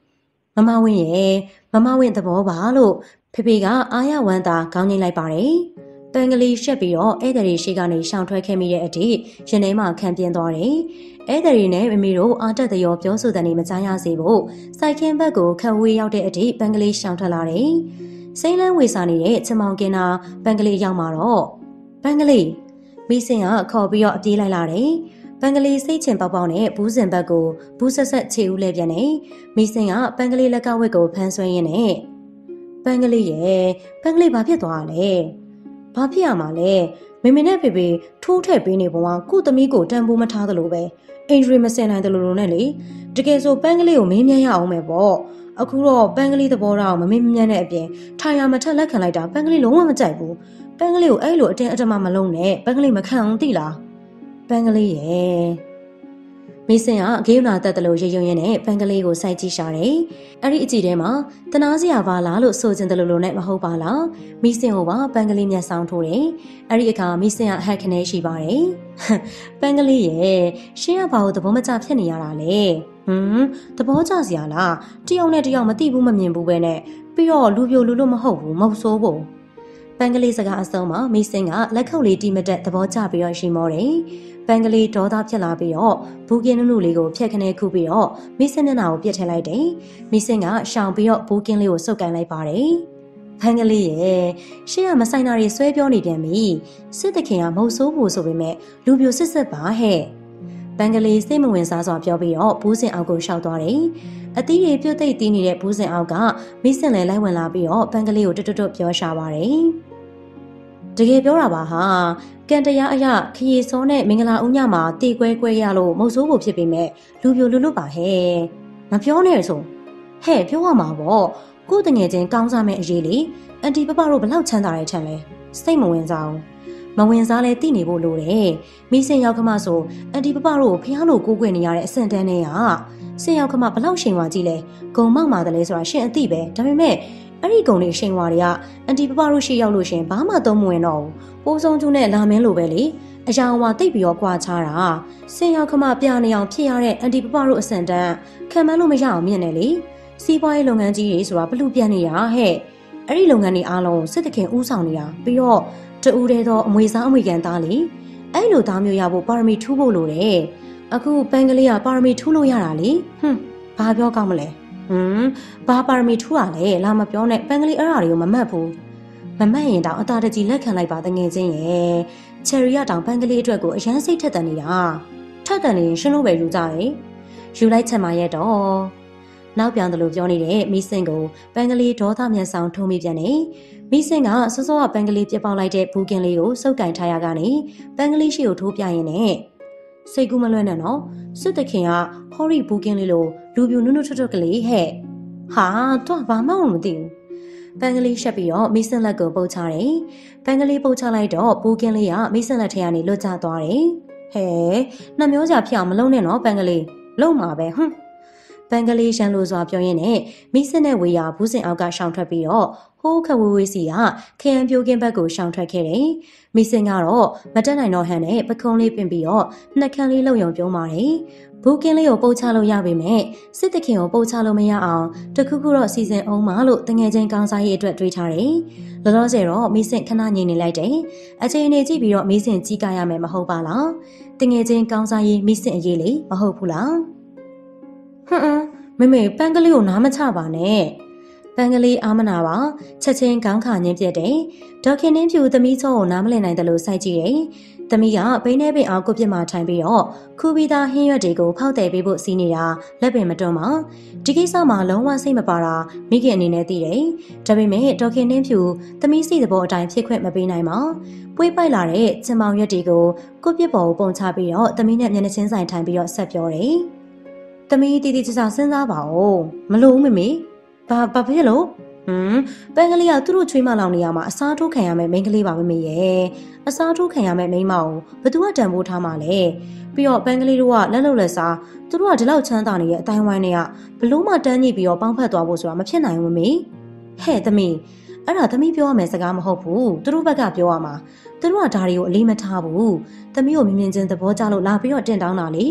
မမဝင်းရဲ့မမဝင်းသဘောပါလို့ဖေဖေကအာရဝမ်းသာခေါင်းငိမ့်လိုက်ပါတယ်ပန်ကလေးရှက်ပြီးတော့ဧည့်သည်ရှိကနေရှောင်ထွက်ခဲ့မိတဲ့အထိရင်ထဲမှာခံပြင်းသွားတယ်ဧည့်သည်နဲ့မမီတို့အာတက်တရောပြောဆိုတဲ့နေမကြားရစေဖို့စိုက်ခင်းဘက်ကိုခဝေးရောက်တဲ့အထိပန်ကလေးရှောင်ထွက်လာတယ်စိမ့်လန်းဝေစာနေတဲ့ချမောင်ကင်းနာပန်ကလေးရောက်มาတော့ပန်ကလေးမိစင်ကခေါ်ပြီးတော့အပြေးလိုက်လာတယ်ပန်ကလေးစိတ်ချင်ပေါက်ပေါက်နဲ့ဘူးစင်ဘက်ကိုဘူးဆက်ဆက်ခြေဦးလဲပြန်နေမိစင်ကပန်ကလေးလက်ကဝက်ကိုဖမ်းဆွဲရင်းနဲ့ပန်ကလေးရဲ့ပန်ကလေးဘာဖြစ်သွားလဲဘာဖြစ်ရမှာလဲမေမေနဲ့ဖေဖေထိုးထည့်ပေးနေပုံကကုသမီးကိုတန်ဖိုးမထားသလိုပဲအင်ဂျရီမစင်နိုင်တယ်လို့လို့နဲ့လေတကယ်ဆိုပန်ကလေးကိုမင်းမြန်းရအောင်မယ်ပေါ့အခုတော့ပန်ကလေးသဘောထားကိုမမင်းမြန်းတဲ့အပြင်ထိုင်ရမထက်လက်ခံလိုက်တာပန်ကလေးလုံးဝမကြိုက်ဘူးပန်ကလေးကိုအဲ့လိုအတင်းအဓမ္မမလုံးနဲ့ပန်ကလေးမခံအောင်သိလားပန်ကလေးရဲ့မိစင်ကဂေးနာတက်တယ်လို့ရေရုံရဲနဲ့ပန်ကလေးကိုစိုက်ကြည့်ရှာတယ်အဲ့ဒီအကြည့်ထဲမှာတနာစရာပါလားလို့ဆိုချင်တယ်လို့လို့နဲ့မဟုတ်ပါလားမိစင်ကိုပါပန်ကလေးမျက်စောင်းထိုးတယ်အဲ့ဒီအခါမိစင်ကဟက်ခနဲရှိပါတယ်ပန်ကလေးရဲ့ရှင်းရပါဘူးသဘောမကျဖြစ်နေရတာလေဟွန်းသဘောကျစရာလားတယောက်နဲ့တယောက်မသိဘူးမမြင်ဘူးပဲနဲ့ပြီးတော့လူပြိုလူလို့မဟုတ်ဘူးမဟုတ်ဆိုးဘူးပန်ကလေးစကားအဆုံးမှာမိစင်ကလက်ခုပ်လေးတီးမတက်သဘောကျပြီးတော့ရှိမောတယ်ပန်ကလေးဒေါသဖြစ်လာပြီးတော့ဘူးကင်းနုနုလေးကိုဖျက်ခနဲခုပြီးတော့မိစင်နဲ့နာကိုပြစ်ထည့်လိုက်တယ်မိစင်ကရှောင်ပြီးတော့ဘူးကင်းလေးကိုစုပ်ကန်လိုက်ပါတယ်ပန်ကလေးရဲ့ရှေ့ကမဆိုင်တာတွေဆွဲပြောနေပြန်ပြီစစ်တခင်ကမဟုတ်ဆိုးဘူးဆိုပေမဲ့လူပြိုစစ်စစ်ပါဟဲ့ပန်ကလေးစိတ်မဝင်စားစွာပြောပြီးတော့ဘူးစင်အောက်ကိုရှောက်သွားတယ်အသီးတွေပြုတ်သိပ်တီးနေတဲ့ဘူးစင်အောက်ကမိစင်လည်းလိုက်ဝင်လာပြီးတော့ပန်ကလေးကိုတွတ်တွတ်ပြောရှာပါတယ်တကယ်ပြောတာပါဟာကန်တရားအရခရီစောနဲ့မင်္ဂလာဦးညမှာတေကွဲကွဲရလို့မုတ်ဆိုးဖို့ဖြစ်ပေမဲ့လူပြိုလူလွတ်ပါဟဲ့မပြောနဲ့ဆိုဟဲ့ပြောရမှာပေါ့ကို့တငယ်ချင်းကောင်းစားမဲ့အရေးလေးအန်တီပပတို့ဘလောက်ချမ်းသာတဲ့ထန်လဲစိတ်မဝင်စားဘူးမဝင်စားလဲသိနေဖို့လိုတယ်မိစင်ရောက်ခမဆိုအန်တီပပတို့ဖျားလို့ကိုးကွယ်နေရတဲ့အဆင့်တန်းတွေကစင်ရောက်ခမဘလောက်ရှိန်ဝါကြည့်လဲဂုံမောက်မာတယ်လဲဆိုတာရှင်အသိပဲဒါပေမဲ့အဲ့ဒီကုံလေးရှိန်ဝါတွေကအန်တီပပတို့ရှိရောက်လို့ရှင်ဘာမှသုံးမဝင်တော့ဘူးပိုးစုံကျူးနဲ့လာမင်းလိုပဲလေအယောင်ဝါတိတ်ပြီးတော့ကြွားချတာစင်ရောက်ခမပြနေအောင်ဖြစ်ရတဲ့အန်တီပပတို့အစံတန်းခံမလို့မရအောင်မြင်နေလေစီးပွားရေးလုပ်ငန်းကြီးတွေဆိုတာဘလူပြန်နေတာဟဲ့အဲ့ဒီလုပ်ငန်းတွေအားလုံးစစ်တခင်ဦးဆောင်နေတာပြီးတော့တူတဲ့သောအမွေစားအမွေကန်သားလေအဲ့လိုသားမျိုးရဖို့ပါရမီထူးဖို့လိုတယ်အခုပန်ကလေးကပါရမီထူးလို့ရတာလေဟွန်းဘာပြောကောင်းမလဲဟွန်းဘာပါရမီထူးရလဲလာမပြောနဲ့ပန်ကလေးအဲ့ဓာတွေကိုမမှတ်ဘူးမမှတ်ရင်တောင်အသာတကြီးလက်ခံလိုက်ပါတငယ်ချင်းရဲ့ချယ်ရီကတောင်ပန်ကလေးအတွက်ကိုအရန်စိတ်ထက်တန်နေတာထက်တန်နေရင်ရှင်းလို့ပဲယူကြတယ်ယူလိုက်ချက်မှရဲ့တော့နောက်ပြောင်းတယ်လို့ပြောနေတဲ့မိစင်ကိုပန်ကလေးဒေါသမျက်စောင်းထုံးမိပြန်နေမိစင်ကစောစောကပန်ကလေးပြပေါက်လိုက်တဲ့ဘူးကင်းလေးကိုစုပ်ကင်ထားရကနေပန်ကလေးရှိကိုထိုးပြရင်နဲ့စိတ်ကူးမလွဲ့နဲ့နော်စစ်တခင်ကဟော်ရီဘူးကင်းလေးလိုလူပြူနုနုထွတ်ထွတ်ကလေးဟဲ့ဟာတော့ဘာမှမသိဘူးပန်ကလေးရှက်ပြီးတော့မိစင်လက်ကိုပုတ်ချတယ်ပန်ကလေးပုတ်ချလိုက်တော့ဘူးကင်းလေးကမိစင်လက်ထဲကနေလွတ်ကျသွားတယ်ဟဲ့နှမျိုးကြဖြစ်အောင်မလုံးနဲ့နော်ပန်ကလေးလုံးမှာပဲဟွန်းပန်ကလေးရန်လိုစွာပြောရင်းနဲ့မိစင်နဲ့ဝေယာဘူးစင်အောက်ကရှောင်ထွက်ပြီးတော့ဟိုးခဝေးဝေးစီကခရံပြိုကင်းဘက်ကိုရှောင်ထွက်ခဲ့တယ်။မိစင်ကတော့မတက်နိုင်တော့ဟန်နဲ့ပခုံးလေးပင်ပြီးတော့နှက်ခမ်းလေးလုံယုံပြုံးပါတယ်။ဘူးကင်းလေးကိုပုတ်ချလို့ရပေမဲ့စစ်တခင်ကိုပုတ်ချလို့မရအောင်တခုခုတော့စီစဉ်အောင်မလို့တငယ်ချင်းကောင်းစားရေးအတွက်တွေးထားတယ်။လောလောဆယ်တော့မိစင်ခဏငြိမ်နေလိုက်တယ်။အချိန်နေကြည့်ပြီးတော့မိစင်ကြီးကားရမယ်မဟုတ်ပါလား။တငယ်ချင်းကောင်းစားရေးမိစင်အရေးလေးမဟုတ်ဘူးလား။ဟွန်းမမေပန်းကလေးကိုနားမချပါနဲ့ပန်းကလေးအာမနာပါချက်ချင်းခေါင်းခါညင်းပြက်တယ်ဒေါခင်နှင်းဖြူသမီးချောကိုနားမလည်နိုင်တယ်လို့စိုက်ကြည့်တယ်သမီးကဘိန်းထဲပင်အောင်ကိုပြစ်မှထိုင်ပြီးတော့ခူပီသားဟင်းရွက်တွေကိုဖောက်တယ်ပေးဖို့စီးနေတာလက်ပင်မတွန်းပါဒီကိစ္စမှာလုံးဝစိတ်မပါတာမိခင်အနေနဲ့သိတယ်ဒါပေမဲ့ဒေါခင်နှင်းဖြူသမီးစီသဘောအတိုင်းဖြစ်ခွင့်မပေးနိုင်ပါပွေးပိုက်လာတဲ့ချင်မောင်ရွက်တွေကိုကိုပြစ်ပေါ်ကိုပုံချပြီးတော့သမီးနဲ့မျက်နှာချင်းဆိုင်ထိုင်ပြီးတော့ဆက်ပြောတယ်သမီးတီတီချာချာစဉ်းစားပါဦးမလို့မမေဘာဘာဖြစ်လို့ဟမ်ပန်းကလေးကသူ့တို့ချွေးမလောင်နေရမှာအစားထိုးခံရမယ်မိန်းကလေးပါမမေရဲ့အစားထိုးခံရမယ်မိန်းမကိုဘသူကတန်ဖိုးထားမှာလဲပြီးတော့ပန်းကလေးတို့ကလက်လုံလက်စားသူတို့ကဒီလောက်ချမ်းသာနေတဲ့အတိုင်းဝိုင်းတွေကဘလို့မှတန်းညိပြီးတော့ပေါင်းဖက်သွားဖို့ဆိုတာမဖြစ်နိုင်ဘူးမမေဟဲ့သမီးအဲ့ဒါသမီးပြောရမယ်စကားမဟုတ်ဘူးသူတို့ဘက်ကပြောရမှာသူတို့ကဒါတွေကိုအလေးမထားဘူးသမီးကိုမြင်မြင်ချင်းသဘောကျလို့လာပြီးတော့တင်တောင်းတာလေ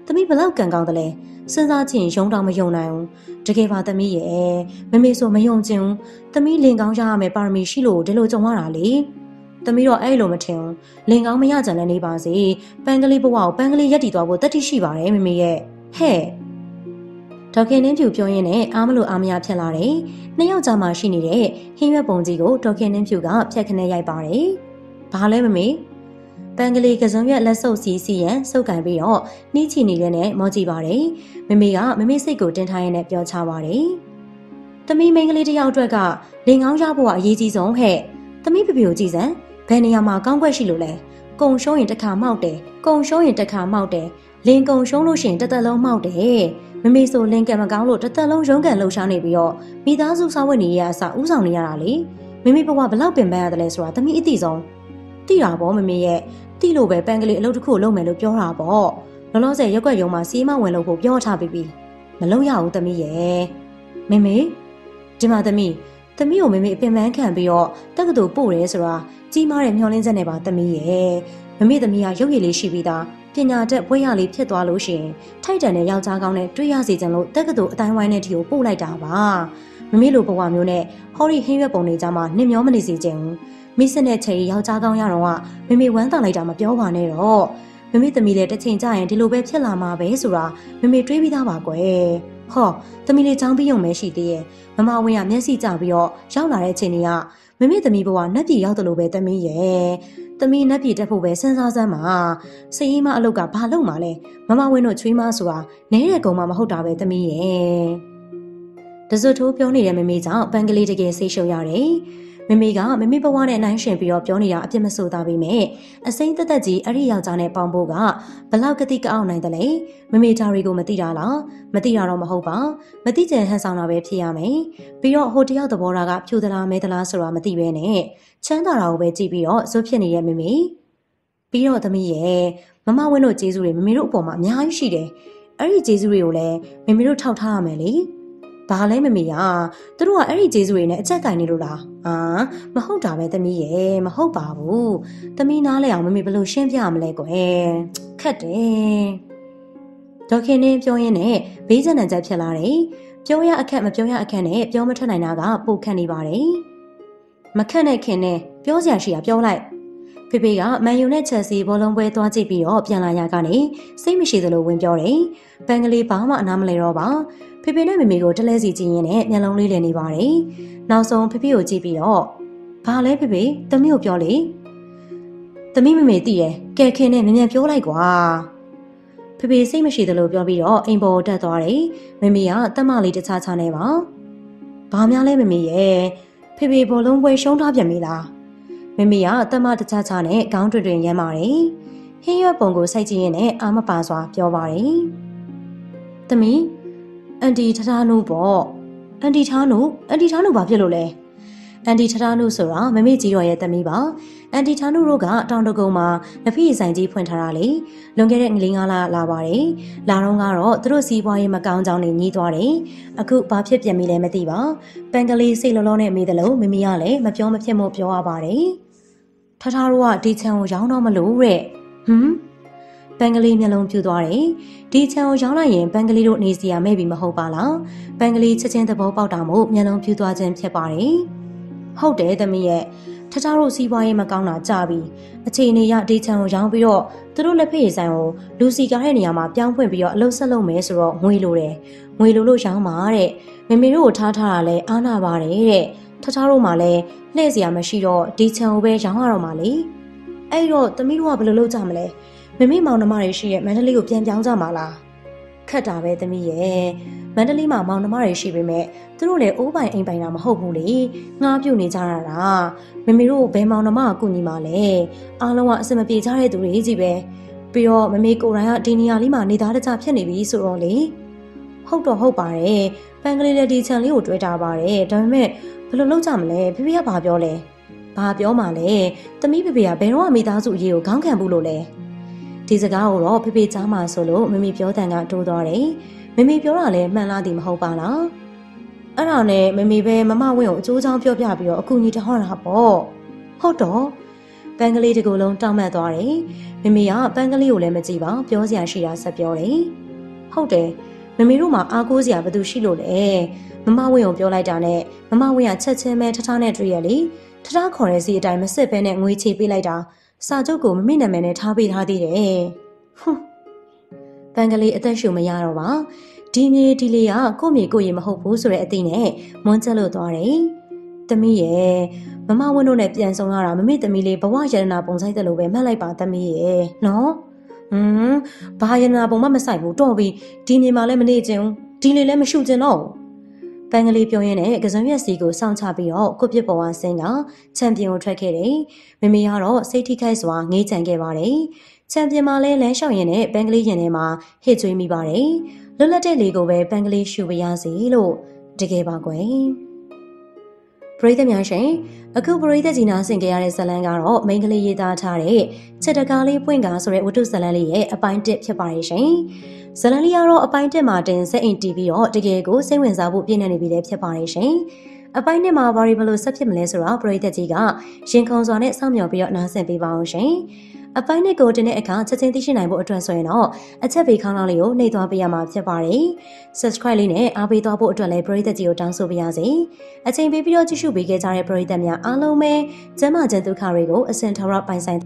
သမီးဘလောက်ကန်ကောင်းတယ်လဲစဉ်းစားကြည့်ရင်ယုံတော့မယုံနိုင်ဘူးတကယ်ပါသမီးရဲ့မမေဆိုမယုံချင်ဘူးသမီးလင်ကောင်းရရမယ်ပါရမီရှိလို့ဒီလိုကြုံရတာလေသမီးတော့အဲ့လိုမထင်ဘူးလင်ကောင်းမရကြလည်းနေပါစေပန်းကလေးဘဝကိုပန်းကလေးရက်တည်သွားဖို့တတိရှိပါတယ်မမေရဲ့ဟဲ့ဒေါက်ခင်နှင်းဖြူပြောရင်းနဲ့အားမလို့အားမရဖြစ်လာတယ်နှစ်ယောက်ကြားမှာရှိနေတဲ့ဟင်းရွက်ပုံကြီးကိုဒေါက်ခင်နှင်းဖြူကဖြတ်ခနဲ့ရိုက်ပါတယ်ဘာလဲမမေပန်းကလေးကစုံရွက်လက်ဆုပ်စီစီရန်စုပ်ကန်ပြီးတော့နှီးချီနေတဲ့နဲ့မောကြည့်ပါတယ်မမေကမမေစိတ်ကိုတင်ထားရင်းနဲ့ပြောချပါတယ်သမီးမိန်းကလေးတယောက်အတွက်ကလင်ကောင်းရဖို့ကအရေးကြီးဆုံးဟဲ့သမီးပြပြကိုကြည်စမ်းဘယ်နေရာမှာကောင်းကွက်ရှိလို့လဲကုံရှုံးရင်တစ်ခါမောက်တယ်ကုံရှုံးရင်တစ်ခါမောက်တယ်လင်ကုံရှုံးလို့ရှိရင်တစ်သက်လုံးမောက်တယ်မမေဆိုလင်ကံမကောင်းလို့တစ်သက်လုံးရုန်းကန်လှုပ်ရှားနေပြီးတော့မိသားစုစားဝတ်နေရအစဥဆောင်နေရတာလေမမေဘဝဘလောက်ပင်ပန်းရတယ်လဲဆိုတာသမီးအသိဆုံးသိတာပေါ့မမေရဲ့တိလို့ပဲပန်းကလေးအလုပ်တစ်ခုလုပ်မယ်လို့ပြောတာပေါ့လောလောဆယ်ရက်ွက်ရုံမှာစီးမဝင်လို့ဖို့ပြောထားပြီးပြီမလုပ်ရဘူးသမီးရဲ့မမေဒီမှာသမီးသမီးကိုမမေအပင်ပန်းခံပြီးတော့တက္ကသိုလ်ပို့ရဲဆိုတာကြီးမားတဲ့မျှော်လင့်ချက်နဲ့ပါသမီးရဲ့မမေသမီးကရုပ်ရည်လေးရှိပြီးသားပညာတတ်ဘွဲရလေးဖြစ်သွားလို့ရှိရင်ထိုက်တန်တဲ့ယောက်ျားကောင်းနဲ့တွေ့ရစီကြလို့တက္ကသိုလ်အတိုင်းဝိုင်းနဲ့ထီကိုပို့လိုက်တာပါမမေလိုဘဝမျိုးနဲ့ဟော်ရီဟင်းရွက်ပုံတွေကြားမှာနှင်မျောမနေစေချင်ဘူးမိစနဲ့ချေယောက်ျားကောင်းရတော့ကမမေဝမ်းသာလိုက်တာမပြောပါနဲ့တော့မမေသမီးလည်းတစ်ချိန်ကြာရင်ဒီလိုပဲဖြစ်လာမှာပဲဆိုတာမမေတွေးပြီးသားပါကွယ်ဟောသမီးလေးချောင်းပြီးုံပဲရှိသေးရဲ့မမဝင်းကမျက်စိကျပြီးတော့ရောက်လာတဲ့အချိန်ကမမေသမီးဘဝနှက်ပြေရောက်တယ်လို့ပဲသမီးရဲ့သမီးနှက်ပြေတက်ဖို့ပဲစဉ်းစားစမ်းပါစည်ရင်မအလုပ်ကဘာလုပ်မှာလဲမမဝင်းတို့ချွေးမဆိုတာနဲတဲ့ကုံမှမဟုတ်တာပဲသမီးရဲ့တစွတ်ထိုးပြောနေတဲ့မမေကြောင့်ပန်းကလေးတကယ်ဆိတ်ရှုပ်ရတယ်မမေကမမေဘဝနဲ့နိုင်ရှင်ပြီးတော့ပြောနေတာအပြစ်မဆိုသားပေမဲ့အစိမ့်သက်သက်ကြီးအဲ့ဒီယောက်ျားနဲ့ပေါင်ဖို့ကဘလောက်ကတိကအောင်နိုင်တယ်လေမမေဓာရီကိုမသိတာလားမသိတာတော့မဟုတ်ပါမသိချင်ဟန်ဆောင်တာပဲဖြစ်ရမယ်ပြီးတော့ဟိုတယောက်သဘောထားကဖြူသလားမဲသလားဆိုတာမသိဘဲနဲ့ချမ်းသာတာကိုပဲကြည့်ပြီးတော့ဇွတ်ဖြစ်နေတဲ့မမေပြီးတော့သမီးရဲ့မမဝင်းတို့ကျေးဇူးတွေမမေတို့အပေါ်မှာအများကြီးရှိတယ်အဲ့ဒီကျေးဇူးတွေကိုလည်းမမေတို့ထောက်ထားရမယ်လေဘာလဲမမေရသူတို့ကအဲ့ဒီကျေးဇူးတွေနဲ့အချက်ကင်နေလို့လားအာမဟုတ်တာပဲသမီးရဲ့မဟုတ်ပါဘူးသမီးနားလဲအောင်မမေဘယ်လိုရှင်းပြရမလဲကွယ်ခက်တယ်ဒေါခင်နေပြောရင်းနဲ့ဘေးကျန်တဲ့ချက်ဖြစ်လာတယ်ပြောရအခက်မပြောရအခက်နဲ့ပြောမထွက်နိုင်တာကပိုခက်နေပါတယ်မခက်နဲ့ခင်နဲ့ပြောစရာရှိတာပြောလိုက်ဖေဖေကမန်ယူနဲ့ချက်စီဘောလုံးပွဲသွားကြည့်ပြီးတော့ပြန်လာရကနေစိတ်မရှိသလိုဝင်ပြောတယ်ပန်ကလေးဘာမှအနားမလဲတော့ပါဖေဖေနဲ့မေမေကိုတလဲစီကြည့်ရင်းနဲ့မျက်လုံးလေးလည်နေပါတယ်နောက်ဆုံးဖေဖေကိုကြည့်ပြီးတော့ဘာလဲဖေဖေသမီးကိုပြောလေသမီးမေမေသိတယ်ကဲခင်နဲ့မြန်မြန်ပြောလိုက်ကွာဖေဖေစိတ်မရှိသလိုပြောပြီးတော့အိမ်ပေါ်တက်သွားတယ်မေမေကတက်မလေးတခြားခြားနေပါဘာများလဲမေမေရဲ့ဖေဖေဘောလုံးပွဲရှုံးထားပြန်ပြီလားမမေကတမတခြားခြားနဲ့ခေါင်းတွင်တွင်ရမ်းပါတယ်ဟင်းရွက်ပုံကိုစိုက်ကြည့်ရင်းနဲ့အာမပါစွာပြောပါတယ်သမီးအန်တီထထားနုပေါ့အန်တီထားနုအန်တီထားနုဘာဖြစ်လို့လဲအန်တီထထားနုဆိုတာမမေကြီးတော်ရဲ့သမီးပါအန်တီထားနုတို့ကတောင်တကုံမှာလက်ဖီးဆိုင်ကြီးဖွင့်ထားတာလေလွန်ခဲ့တဲ့ငလင်းကားလာလာပါတယ်လာတော့ကတော့သူတို့စီးပွားရေးမကောင်းကြောင်းနေညီးသွားတယ်အခုဘာဖြစ်ပြန်ပြီလဲမသိပါပန်ကလေးစိတ်လောလောနဲ့မေးတယ်လို့မမေကလည်းမပြောမဖြစ်မို့ပြောရပါတယ်ထထားတို့ကဒီချံကိုရောင်းတော့မလို့တဲ့ဟမ်ပန်ကလေးမျက်လုံးပြူသွားတယ်ဒီချံကိုရောင်းလိုက်ရင်ပန်ကလေးတို့နေစီရမဲ့ပြီမဟုတ်ပါလားပန်ကလေးချက်ချင်းသဘောပေါက်တာမို့မျက်လုံးပြူသွားခြင်းဖြစ်ပါတယ်ဟုတ်တယ်သမီးရဲ့ထထားတို့စီးပွားရေးမကောင်းတာကြာပြီအခြေအနေရဒီချံကိုရောင်းပြီးတော့သူတို့လက်ဖက်ရည်ဆိုင်ကိုလူစီကားတဲ့နေရာမှာပြောင်းဖွင့်ပြီးတော့အလုပ်ဆက်လုပ်မယ်ဆိုတော့ငွေလိုတယ်ငွေလိုလို့ရောင်းပါတဲ့မမေတို့ကိုထားထားတာလဲအားနာပါတယ်တဲ့ထထားတို့မှလည်းလှည့်စရာမရှိတော့ဒီချံကိုပဲရောင်းရတော့မှလေအဲ့တော့သမီးတို့ကဘယ်လိုလုပ်ကြမလဲမမေမောင်နှမတွေရှိရဲ့မန္တလေးကိုပြန်ပြောင်းကြမှာလားခက်တာပဲသမီးရဲ့မန္တလေးမှာမောင်နှမတွေရှိပေမဲ့သူတို့လည်းအိုးပိုင်အိမ်ပိုင်တာမဟုတ်ဘူးလေငှားပြုတ်နေကြတာလားမမေတို့ဘယ်မောင်နှမကကူညီမှာလဲအားလုံးကအစမပြေကြတဲ့သူတွေကြီးပဲပြီးတော့မမေကိုယ်တိုင်ကဒီနေရာလေးမှာနေသားတကြဖြစ်နေပြီဆိုတော့လေဟုတ်တော့ဟုတ်ပါတယ်ပန်ကလေးလည်းဒီချန်လေးကိုတွေ့တာပါတယ်ဒါပေမဲ့ဘယ်လိုလုပ်ကြမလဲဖေဖေကဘာပြောလဲဘာပြောမှလဲသမီးဖေဖေကဘယ်တော့မှမိသားစုအရေးကိုခေါင်းခံဘူးလို့လဲဒီစကားကိုတော့ဖေဖေကြားမှာဆိုလို့မမေပြောတဲ့ကတိုးသွားတယ်မမေပြောတာလည်းမှန်လားဒီမဟုတ်ပါလားအဲ့ဒါနဲ့မမေပဲမမဝင်းကိုအကျိုးချောင်းပြောပြပြီးတော့အကူကြီးတဟောတာပေါ့ဟုတ်တော့မပန်းကလေးတကူလုံးတောင်းမတ်သွားတယ်။မမေကပန်းကလေးကိုလည်းမကြည့်ပါပြောစရာရှိတာဆက်ပြောတယ်။ဟုတ်တယ်မမေတို့မှာအားကိုးစရာဘာလို့ရှိလို့လဲ။မမဝင်းကိုပြောလိုက်တာနဲ့မမဝင်းကချက်ချင်းပဲထထနဲ့တွေ့ရလေ။ထထခေါ်တဲ့စီအတိုင်းမစစ်ဘဲနဲ့ငွေချေပေးလိုက်တာစာချုပ်ကိုမမေနာမည်နဲ့ထားပေးထားသေးတယ်။ဟွန်းပန်းကလေးအသက်ရှူမရတော့ပါဒီမြေဒီလေးကကိုမြေကိုရေမဟုတ်ဘူးဆိုတဲ့အသိနဲ့မွန်းချက်လို့သွားတယ်။သမီးရဲ့မမဝင်းတို့နဲ့ပြန်ဆောင်ရတာမမေသမီးလေးဘဝရတနာပုံဆိုင်တယ်လို့ပဲမှတ်လိုက်ပါသမီးရဲ့နော်ဟွန်းဘာရတနာပုံမှမဆိုင်ဘူးတော့ပြီဒီမြေမှာလည်းမနေချင်ဘူးဒီလေးလည်းမရှုချင်တော့ပန်းကလေးပြောရင်းနဲ့ကစုံရက်စီကိုစောင့်ချပြီးတော့ကိုပြစ်ပေါ်ဝါဆင်းကချန်ပီယံကိုထွက်ခဲ့တယ်မမေကတော့စိတ်ထိခိုက်စွာငေးချန်ခဲ့ပါတယ်ချန်ပီယံမှာလည်းလမ်းလျှောက်ရင်းနဲ့ပန်းကလေးရင်ထဲမှာဟစ်ကြွေးမိပါတယ်လွတ်လပ်တဲ့လေကိုပဲပန်းကလေးရှူပါရစေလို့တကယ်ပါကွယ်ပရိသတ်များရှင်အခုပရိသတ်ကြီးနာဆင်ကြရတဲ့ဇာတ်လမ်းကတော့မိန်းကလေးရေးသားထားတဲ့ချက်တကားလေးပွင့်ကားဆိုတဲ့ဝတ္ထုဇာတ်လမ်းလေးရဲ့အပိုင်းတစ်ဖြစ်ပါတယ်ရှင်ဇာတ်လမ်းလေးကတော့အပိုင်းတစ်မှာတင်ဆက်အိမ်တီးပြီးတော့တကယ်ကိုစိတ်ဝင်စားဖို့ပြည့်နေနေပြီလည်းဖြစ်ပါတယ်ရှင်အပိုင်းနှစ်မှာဘာတွေဘလို့ဆက်ဖြစ်မလဲဆိုတော့ပရိသတ်ကြီးကရင်ခုန်စွာနဲ့စောင့်မျှော်ပြီးတော့နားဆင်ပေးပါအောင်ရှင်အပိုင်းနှစ်ကိုတင်တဲ့အခါချက်ချင်းသိရှိနိုင်ဖို့အတွက်ဆိုရင်တော့အချက်ပေးခေါင်းလောက်လေးကိုနှိပ်သွားပေးရမှာဖြစ်ပါတယ်။ Subscribe လေးနဲ့အားပေးသွားဖို့အတွက်လည်းပရိသတ်ကြီးကိုတောင်းဆိုပါရစေ။အချိန်ပေးပြီးတော့ကြည့်ရှုပေးခဲ့ကြတဲ့ပရိသတ်များအားလုံးပဲကျမ်းမာခြင်းဒုက္ခတွေကိုအစဉ်ထာဝရပိုင်ဆိုင်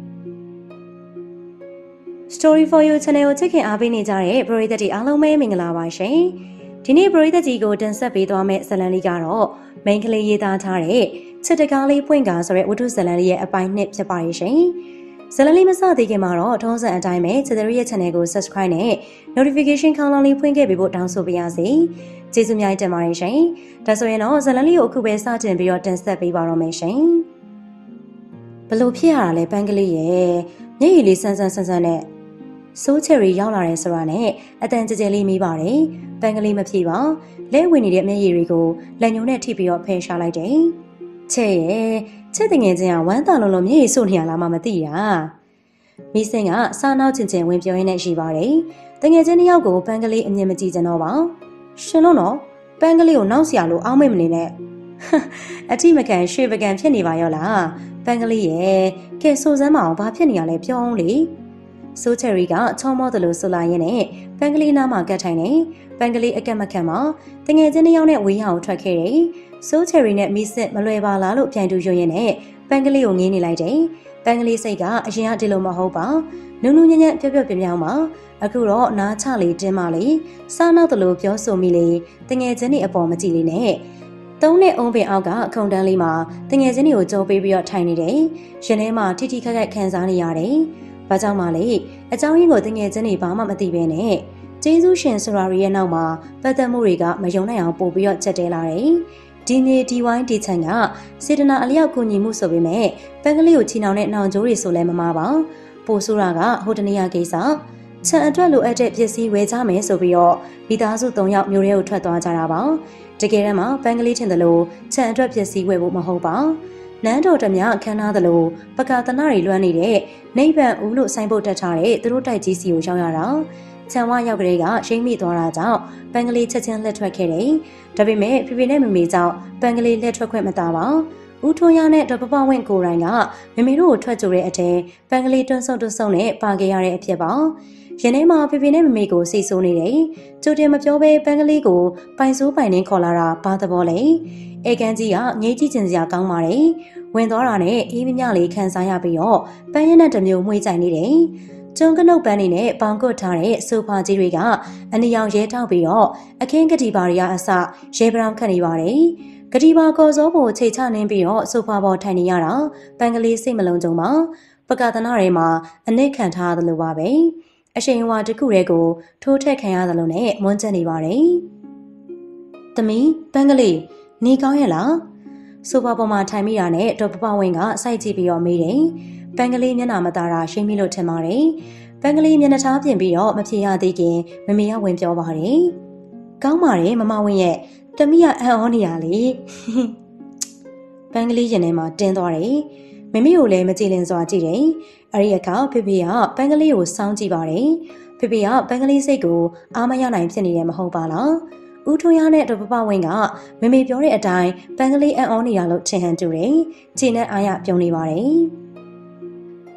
Story for You Channel ကိုချစ်ခင်အားပေးနေကြတဲ့ပရိသတ်တွေအားလုံးပဲမင်္ဂလာပါရှင်။ဒီနေ့ပရိသတ်ကြီးကိုတင်ဆက်ပေးသွားမယ့်ဇာတ်လမ်းလေးကတော့မိန်းကလေးရေးသားထားတဲ့ချစ်တကားလေးပွင့်ကားဆိုတဲ့ဝတ္ထုဇာတ်လမ်းလေးရဲ့အပိုင်းနှစ်ဖြစ်ပါရဲ့ရှင်။ဇာတ်လမ်းလေးမစသေးခင်မှာတော့ထုံးစံအတိုင်းပဲချစ်တဲ့ရဲ့ channel ကို subscribe နဲ့ notification ခေါင်းလောင်းလေးဖွင့်ခဲ့ပေးဖို့တောင်းဆိုပါရစေ။ကျေးဇူးများတင်ပါတယ်ရှင်။ဒါဆိုရင်တော့ဇာတ်လမ်းလေးကိုအခုပဲစတင်ပြီးတော့တင်ဆက်ပေးပါတော့မယ်ရှင်။ဘလို့ဖြစ်ရတာလဲပန်းကလေးရဲ့မျက်ရည်လေးဆန်းဆန်းဆန်းဆန်းနဲ့ဆိုးချယ်ရီရောက်လာတယ်ဆိုတာနဲ့အတန်ကြဲကြဲလေးမိပါတယ်။ပန်းကလေးမဖြေပါလဲဝင်နေတဲ့မျက်ရည်တွေကိုလက်ညှိုးနဲ့ထိပြီးတော့ဖယ်ရှားလိုက်တယ်။ချဲ့ရဲ့ချစ်တငယ်ချင်းကဝမ်းသာလုံးလုံးမျက်ရည်စို့နေရလားမှမသိတာမိစင်ကစားနောက်ချင်းချင်းဝင်ပြောရင်းနဲ့ရှိပါတယ်တငယ်ချင်းတစ်ယောက်ကိုပန်းကလေးအမြင်မကြည့်ကြတော့ပါရှင်လို့နော်ပန်းကလေးကိုနောက်ဆရာလို့အောင်းမိတ်မနေနဲ့အထိမကန်ရွှေပကံဖြစ်နေပါရောလားပန်းကလေးရဲ့ကဲဆိုစမ်းမအောင်ဘာဖြစ်နေရလဲပြောအောင်လေဆိုချယ်ရီကချောမောတယ်လို့ဆိုလာရင်းနဲ့ပန်းကလေးနားမှာကတ်ထိုင်နေပန်းကလေးအကက်မခံမှာတငယ်ချင်းတစ်ယောက်နဲ့ဝေးရအောင်ထွက်ခဲ့တယ်ဆိုချယ်ရီနဲ့မိစစ်မလွယ်ပါလားလို့ပြန်တူရွရင်နဲ့ပန်းကလေးကိုငင်းနေလိုက်တယ်ပန်းကလေးစိတ်ကအရင်ကဒီလိုမဟုတ်ပါနုံနုံညံ့ညံ့ပြပြပြပြောင်းပါအခုတော့နားချလေးတင်းမလေးစားနောက်တလို့ပြောဆိုမိလေတငယ်ချင်းတွေအပေါ်မကြည့်လေးနဲ့သုံးနဲ့အုံးပင်အောက်ကခုံတန်းလေးမှာတငယ်ချင်းတွေကိုကြိုးပေးပြီးတော့ထိုင်နေတယ်ရင်ထဲမှာထိထိခိုက်ခိုက်ခံစားနေရတယ်ဘာကြောင့်မှလဲအကြောင်းရင်းကိုတငယ်ချင်းတွေဘာမှမသိဘဲနဲ့ကျေးဇူးရှင်ဆိုရာရဲ့နောက်မှာပတ်သက်မှုတွေကမယုံနိုင်အောင်ပို့ပြီးတော့ချက်တဲလာတယ်ဒီနေ့ဒီဝိုင်းဒီချန်ကစေတနာအလျောက်ကူညီမှုဆိုပေမဲ့ပန်းကလေးကိုချီနှောင်တဲ့နှောင်ကြိုးတွေဆိုလဲမမပါပိုဆိုးတာကဟိုတနေရာကိစ္စချန်အတွက်လိုအပ်တဲ့ပစ္စည်းဝယ်ကြမယ်ဆိုပြီးတော့မိသားစု၃ယောက်မျိုးတွေကိုထွက်သွားကြတာပါတကယ်တမ်းမှာပန်းကလေးထင်တယ်လို့ချန်အတွက်ပစ္စည်းဝယ်ဖို့မဟုတ်ပါနန်းတော်တမခန်းသားတယ်လို့ပကာသနာတွေလွှမ်းနေတဲ့နိဗ္ဗာန်ဦးလို့ဆိုင်းပုတ်တက်ထားတဲ့သူတို့တိုက်ကြီးစီကိုရောက်ရတာချန်ဝရောက်ကလေးကရိမ့်မိသွားတာကြောင့်ပန်းကလေးချက်ချင်းလက်ထွက်ခဲ့တယ်။ဒါပေမဲ့ဖေဖေနဲ့မမေကြောင့်ပန်းကလေးလက်ထွက်ခွင့်မတာပါ။ဦးထွန်းရနဲ့ဒေါ်ပပဝင့်ကိုရိုင်းကမမေတို့ကိုထွက်ကြတဲ့အထက်ပန်းကလေးတွန်းဆုပ်တွန်းဆုပ်နဲ့ပါခဲ့ရတဲ့အဖြစ်ပါ။ရင်းထဲမှာဖေဖေနဲ့မမေကိုစိတ်ဆိုးနေတယ်။ကြိုတင်မပြောဘဲပန်းကလေးကိုပိုင်ဆိုးပိုင်နှင်းခေါ်လာတာဘာသဘောလဲ။အေကန်ကြီးကငေးကြည့်ကျင်စရာကောင်းပါတယ်။ဝင်သွားတာနဲ့အေးမမြလေးခံစားရပြီးတော့ပန်းရတဲ့တစ်မျိုးမှွေးကြိုင်နေတယ်။ကျုံကနုတ်ပန်းနေနဲ့ပေါင်ကွတ်ထားတဲ့ဆိုဖာကြီးတွေကအနီရောင်ရဲထောက်ပြီးတော့အခင်းကတိပါရီကအစရဲပရောင်ခတ်နေပါတယ်။ကတိပါကော်စောကိုချိန်ချနှင်းပြီးတော့ဆိုဖာပေါ်ထိုင်နေရတာပန်းကလေးစိတ်မလုံးကြုံပါပကသနာထဲမှာအနစ်ခံထားသလိုပါပဲ။အရှိန်အဝါတစ်ခုတည်းကိုထိုးထက်ခံရသလိုနဲ့မွန်းကျက်နေပါတယ်။သမီးပန်းကလေးနေကောင်းရဲ့လားဆိုဖာပေါ်မှာထိုင်မိတာနဲ့ဒေါ်ပပဝင်းကစိုက်ကြည့်ပြီးတော့မေးတယ်။ပန်းကလေးမျက်နှာမသားတာရှိမိလို့ထင်ပါတယ်။ပန်းကလေးမျက်နှာထားပြင်ပြီးတော့မဖြေရသေးခင်မမေကဝင်ပြောပါတယ်။ကောင်းပါတယ်မမဝင်းရဲ့တမီးကအံ့ဩနေရလေ။ပန်းကလေးရင်ထဲမှာတင်းသွားတယ်။မမေကိုလည်းမကြည်လင်စွာကြည့်တယ်။အဲဒီအခါဖေဖေကပန်းကလေးကိုစောင်းကြည့်ပါတယ်။ဖေဖေကပန်းကလေးစိတ်ကိုအားမရနိုင်ဖြစ်နေတယ်မဟုတ်ပါလား။ဦးထွန်းရနဲ့ဒေါ်ပပဝင်းကမမေပြောတဲ့အတိုင်းပန်းကလေးအံ့ဩနေရလို့ထင်ဟန်တူတယ်။ခြေနဲ့အားရပြုံးနေပါတယ်။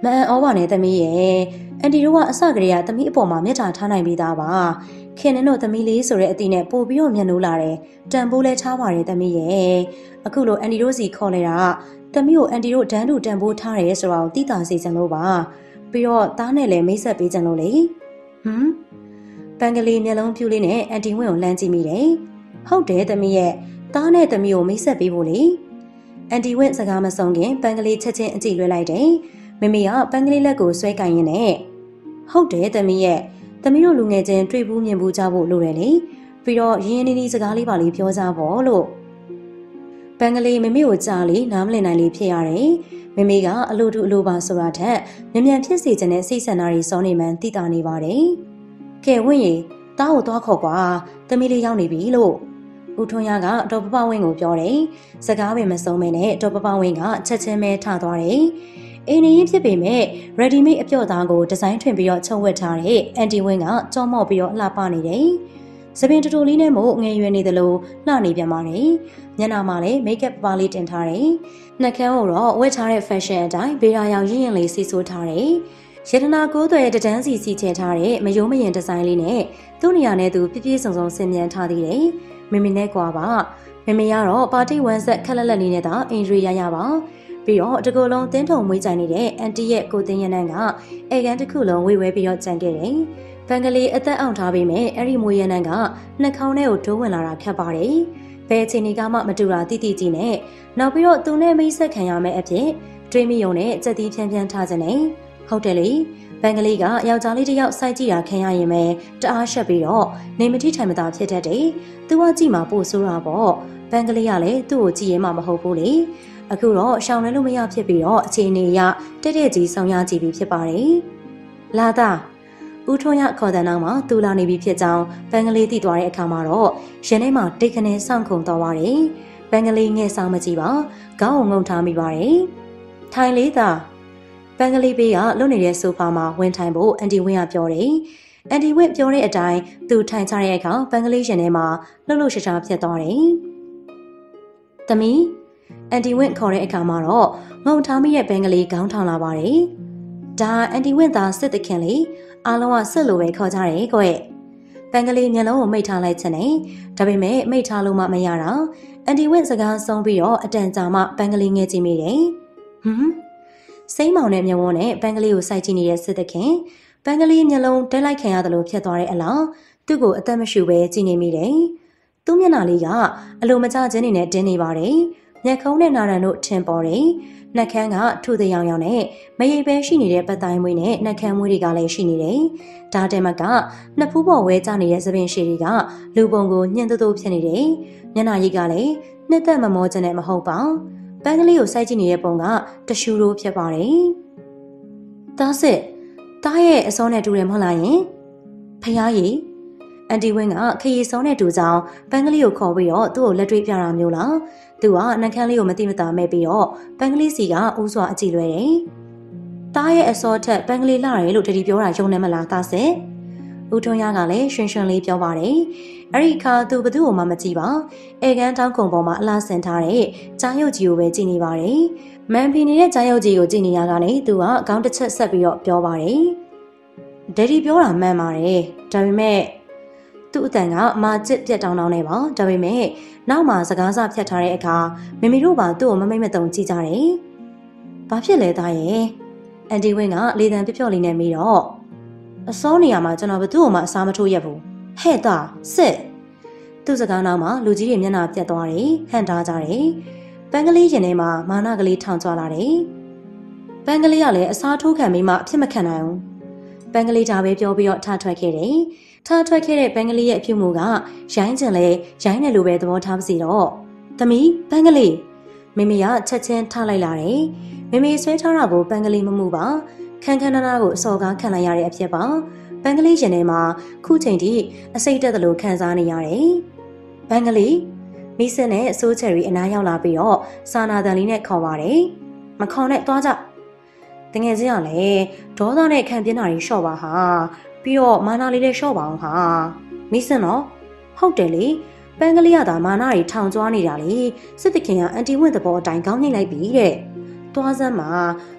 န်ဩပါနဲ့သမီးရဲ့အန်တီတို့ကအစကတည်းကသမီးအပေါ်မှာမျက်တာထားနိုင်ပြီးသားပါခင်နင်တို့သမီးလေးဆိုတဲ့အသည့်နဲ့ပို့ပြီးတော့မျက်နှိုးလာတယ်တန်ဖိုးလဲထားပါတယ်သမီးရဲ့အခုလိုအန်တီတို့စီခေါ်လဲတာသမီးကိုအန်တီတို့တန်းတူတန်ဖိုးထားတယ်ဆိုတော့သိတာစီစံလို့ပါပြီးတော့သားနဲ့လည်းမိတ်ဆက်ပေးကြလို့လေဟမ်ပန်ကလေးမျက်လုံးပြူလေးနဲ့အန်တီဝင်းကိုလှမ်းကြည့်မိတယ်ဟုတ်တယ်သမီးရဲ့သားနဲ့သမီးကိုမိတ်ဆက်ပေးဖို့လေအန်တီဝင်းစကားမဆုံးခင်ပန်ကလေးချက်ချင်းအကြည့်လွှဲလိုက်တယ်မမေကပန်ကလေးလက်ကိုဆွဲကင်ရင်းနဲ့ဟုတ်တယ်သမီးရဲ့သမီးတို့လူငယ်ချင်းတွေ့ဘူးမြင်ဘူးကြဖို့လိုတယ်လေပြီးတော့ရင်းရင်းနှီးနှီးစကားလေးပါလေးပြောကြဖို့လို့ပန်ကလေးမမေကိုကြားလေးနားမလည်နိုင်လေးဖြစ်ရတယ်မမေကအလိုတူအလိုပါဆိုတာထက်မြန်မြန်ဖြစ်စေချင်တဲ့စိတ်ဆန္ဒတွေစောနေမှန်းသိတာနေပါတယ်ကဲဝင့်ရီတားကိုသွားခေါ်ကွာသမီးလေးရောက်နေပြီလို့ဦးထွန်းရကဒေါ်ပပဝင်းကိုပြောတယ်စကားပင်မဆုံးမဲနဲ့ဒေါ်ပပဝင်းကချက်ချင်းပဲထသွားတယ်အင်းရင်ဖြစ်ပေမဲ့ ready made အပြော့သားကိုဒီဇိုင်းထွင်ပြီးတော့ချုပ်ဝတ်ထားတဲ့အန်တီဝင်းကကြောမော့ပြီးတော့လှပနေတယ်။စပင်တူတူလေးနဲ့မို့ငယ်ရွယ်နေသလိုလှနေပြန်ပါတယ်။ညနာမှာလည်း make up ပါလေးတင်ထားတယ်။နှာခမ်းကိုတော့ဝတ်ထားတဲ့ fashion အတိုင်းဘေးရာရောင်ရင်းရင်လေးစီဆိုးထားတယ်။ရတနာကိုးသွဲတဒန်းစီစီချဲထားတဲ့မယိုးမရင်ဒီဇိုင်းလေးနဲ့သူ့နေရာနဲ့သူပြည့်ပြည့်စုံစုံဆင်မြန်းထားသေးတယ်။မမေနဲ့ကွာပါ။မမေကတော့ပါတီဝမ်ဆက်ခက်လက်လက်လေးနဲ့သာအင်ဒရီရရပါပြီးတော့တကူလုံးတင်းထုံမွေးကြိုင်နေတဲ့အန်တီရဲ့ကိုသိန်းရနန်းကအဲကန်တစ်ခုလုံးဝေဝဲပြီးတော့ကြံခဲ့တယ်။ပန်ကလေးအသက်အောင်ထားပြီးမဲ့အဲ့ဒီမွေးရနန်းကနှာခေါင်းထဲကိုတိုးဝင်လာတာဖြတ်ပါတယ်။ဘယ်အချိန်ကမှမတူတာတိတိကြီးနဲ့နောက်ပြီးတော့သူနဲ့မိတ်ဆက်ခံရမယ့်အဖြစ်တွေးမိုံနဲ့ကြက်တီးဖြန်းဖြန်းထားခြင်းနဲ့ဟုတ်တယ်လေပန်ကလေးကယောက်ျားလေးတစ်ယောက်စိုက်ကြည့်တာခံရရင်ပဲတအားရှက်ပြီးတော့နေမတိထိုင်မသာဖြစ်တတ်တယ်။သူကကြည့်မှပို့ဆိုးတာပေါ့။ပန်ကလေးကလည်းသူ့ကိုကြည့်ရဲမှမဟုတ်ဘူးလေ။အခုတော့ရှောင်လဲလို့မရဖြစ်ပြီးတော့အခြေအနေအရတက်တဲ့ကြီးဆောင်ရကြည့်ပြီးဖြစ်ပါတယ်။လာတာဦးထွန်းရခေါ်တဲ့နောက်မှာသူလာနေပြီဖြစ်ကြောင်းပန်ကလေးသိသွားတဲ့အခါမှာတော့ရင်ထဲမှာတိတ်ခနဲစောင့်ခုံသွားပါတယ်။ပန်ကလေးငဲ့ဆောင်မကြည့်ပါခေါင်းကိုငုံထားမိပါတယ်။ထိုင်လေးသာပန်ကလေးဘေးကလွတ်နေတဲ့ဆိုဖာမှာဝင်ထိုင်ဖို့အန်တီဝင်းကပြောတယ်။အန်တီဝင်းပြောတဲ့အတိုင်းသူထိုင်ချတဲ့အခါပန်ကလေးရင်ထဲမှာလှုပ်လှုပ်ရှားရှားဖြစ်သွားတယ်။သမီးအန်တီဝင့်ခေါ်တဲ့အခါမှာတော့ငုံထားမိတဲ့ဘန်ကလေးခေါင်းထောင်လာပါတယ်။ဒါအန်တီဝင့်သားစစ်တခင်လေးအားလုံးကစစ်လိုပဲခေါ်ကြတယ်ကွ။ဘန်ကလေးမျက်လုံးကိုမိတ်ထားလိုက်ချင်တယ်။ဒါပေမဲ့မိတ်ထားလို့မှမရတာ။အန်တီဝင့်စကားဆုံးပြီးတော့အတန်ကြာမှဘန်ကလေးငဲကြည့်မိတယ်။ဟွန်းစိမ့်မောင်တဲ့မျက်ဝန်းနဲ့ဘန်ကလေးကိုစိုက်ကြည့်နေတဲ့စစ်တခင်ဘန်ကလေးမျက်လုံးတဲလိုက်ခံရတယ်လို့ဖြစ်သွားတဲ့အလားသူ့ကိုအသက်မရှူပဲကြည့်နေမိတယ်။သူ့မျက်နှာလေးကအလိုမကျခြင်းနေနဲ့တင်းနေပါတယ်။မျက်ခုံးနဲ့နာရန်တို့ထင်ပေါ်တယ်။နှက်ခမ်းကထူတဲ့ရောင်ရောင်နဲ့မရိပ်ပဲရှိနေတဲ့ပတ်တိုင်းမွေးနဲ့နှက်ခမ်းမွေးတွေကလည်းရှိနေတယ်။ဒါတဲမကနှစ်ဖူးပေါ်ဝဲကျနေတဲ့သပင်ရှည်တွေကလူပုံကိုညှင်းသွသွဖြစ်နေတယ်။မျက်နှာရည်ကလည်းနှစ်သက်မမောခြင်းနဲ့မဟုတ်ပါ။ပန်းကလေးကိုစိုက်ကြည့်နေတဲ့ပုံကတရှူရိုးဖြစ်ပါတယ်။သားစစ်သားရဲ့အစောနဲ့တူတယ်မဟုတ်လားယင်။ဖျားရည်အန်တီဝင်းကခရီးစောနဲ့တူကြောင်ပန်းကလေးကိုခေါ်ပြီးတော့သူ့ကိုလက်တွေ့ပြတာမျိုးလား။သူကနှက်ခမ်းလေးကိုမတိမတာမဲ့ပြီးတော့ပန်းကလေးစီကဦးစွာအကြည့်လွဲတယ်။သားရဲ့အစောထက်ပန်းကလေးလာတယ်လို့တတိပြောတာယုံနေမလားသားစစ်။ဦးထွန်းရကလည်းရွှင်ရွှင်လေးပြောပါတယ်။အဲ့ဒီအခါသူဘသူ့ကိုမှမကြည့်ပါ။အေကန်တောင်းကုံပေါ်မှာအလားဆင်ထားတဲ့ကြားရုပ်ကြီးကိုပဲကြည့်နေပါတယ်။မန်ဖီနေတဲ့ကြားရုပ်ကြီးကိုကြည့်နေရကနေသူကခေါင်းတစ်ချက်ဆက်ပြီးတော့ပြောပါတယ်။ဒက်ဒီပြောတာမှန်ပါတယ်။ဒါပေမဲ့သူ့အတန်ကမာကျစ်ပြက်တောင်းတောင်းနေပါဒါပေမဲ့နောက်မှာစကားစဖြတ်ထားတဲ့အခါမမီတို့ပါသူ့ကိုမမိတ်မတုံကြည့်ကြတယ်။ဘာဖြစ်လဲသားရဲ့အန်တီဝင်းကလေတံပြဖြော့လေးနဲ့မိတော့အစောနေရာမှာကျွန်တော်ဘသူ့ကိုမှအစားမထိုးရက်ဘူးဟဲ့သားစစ်သူ့စကားနောက်မှာလူကြီးတွေမျက်နှာပြက်သွားတယ်ဟန်ထားကြတယ်ပန်းကလေးရင်ထဲမှာမာနကလေးထောင်ကျွာလာတယ်ပန်းကလေးကလည်းအစားထိုးခံပြီးမှအဖြစ်မခံနိုင်ဘူးပန်းကလေးဒါပဲပြောပြီးတော့ထားထွက်ခဲ့တယ်ထားထွက်ခဲ့တဲ့ပန်းကလေးရဲ့အပြုမှုကရိုင်းကျင်လဲရိုင်းတယ်လို့ပဲသဘောထားပါစီတော့သမီးပန်းကလေးမိမိကချက်ချင်းထားလိုက်လာတယ်မိမိဆွဲထားတာကိုပန်းကလေးမမှုပါခန်းခန်းနာနာကိုအစော်ကားခံလိုက်ရတဲ့အဖြစ်ပါပန်းကလေးရင်ထဲမှာခုချိန်ထိအစိတ်တက်သလိုခံစားနေရတယ်ပန်းကလေးမိစက်နဲ့ဆိုးချယ်ရီအနားရောက်လာပြီးတော့စာနာတန်လေးနဲ့ခေါ်ပါတယ်မခေါ်နဲ့သွားကြတငယ်ချင်းကလည်းဒေါသနဲ့ခံပြင်းတာတွေလျှော့ပါဟာပြီးတော့မာနာလေးလည်းလျှော့ပါအောင်ဟာမိစင်တော့ဟုတ်တယ်လေပန်းကလေးကသာမာနာတွေထောင်ကျွားနေတာလေစစ်တခင်ကအန်တီဝင့်သဘောအတိုင်းခေါင်းနှိမ့်လိုက်ပြီတဲ့သွားစမ်းမှာ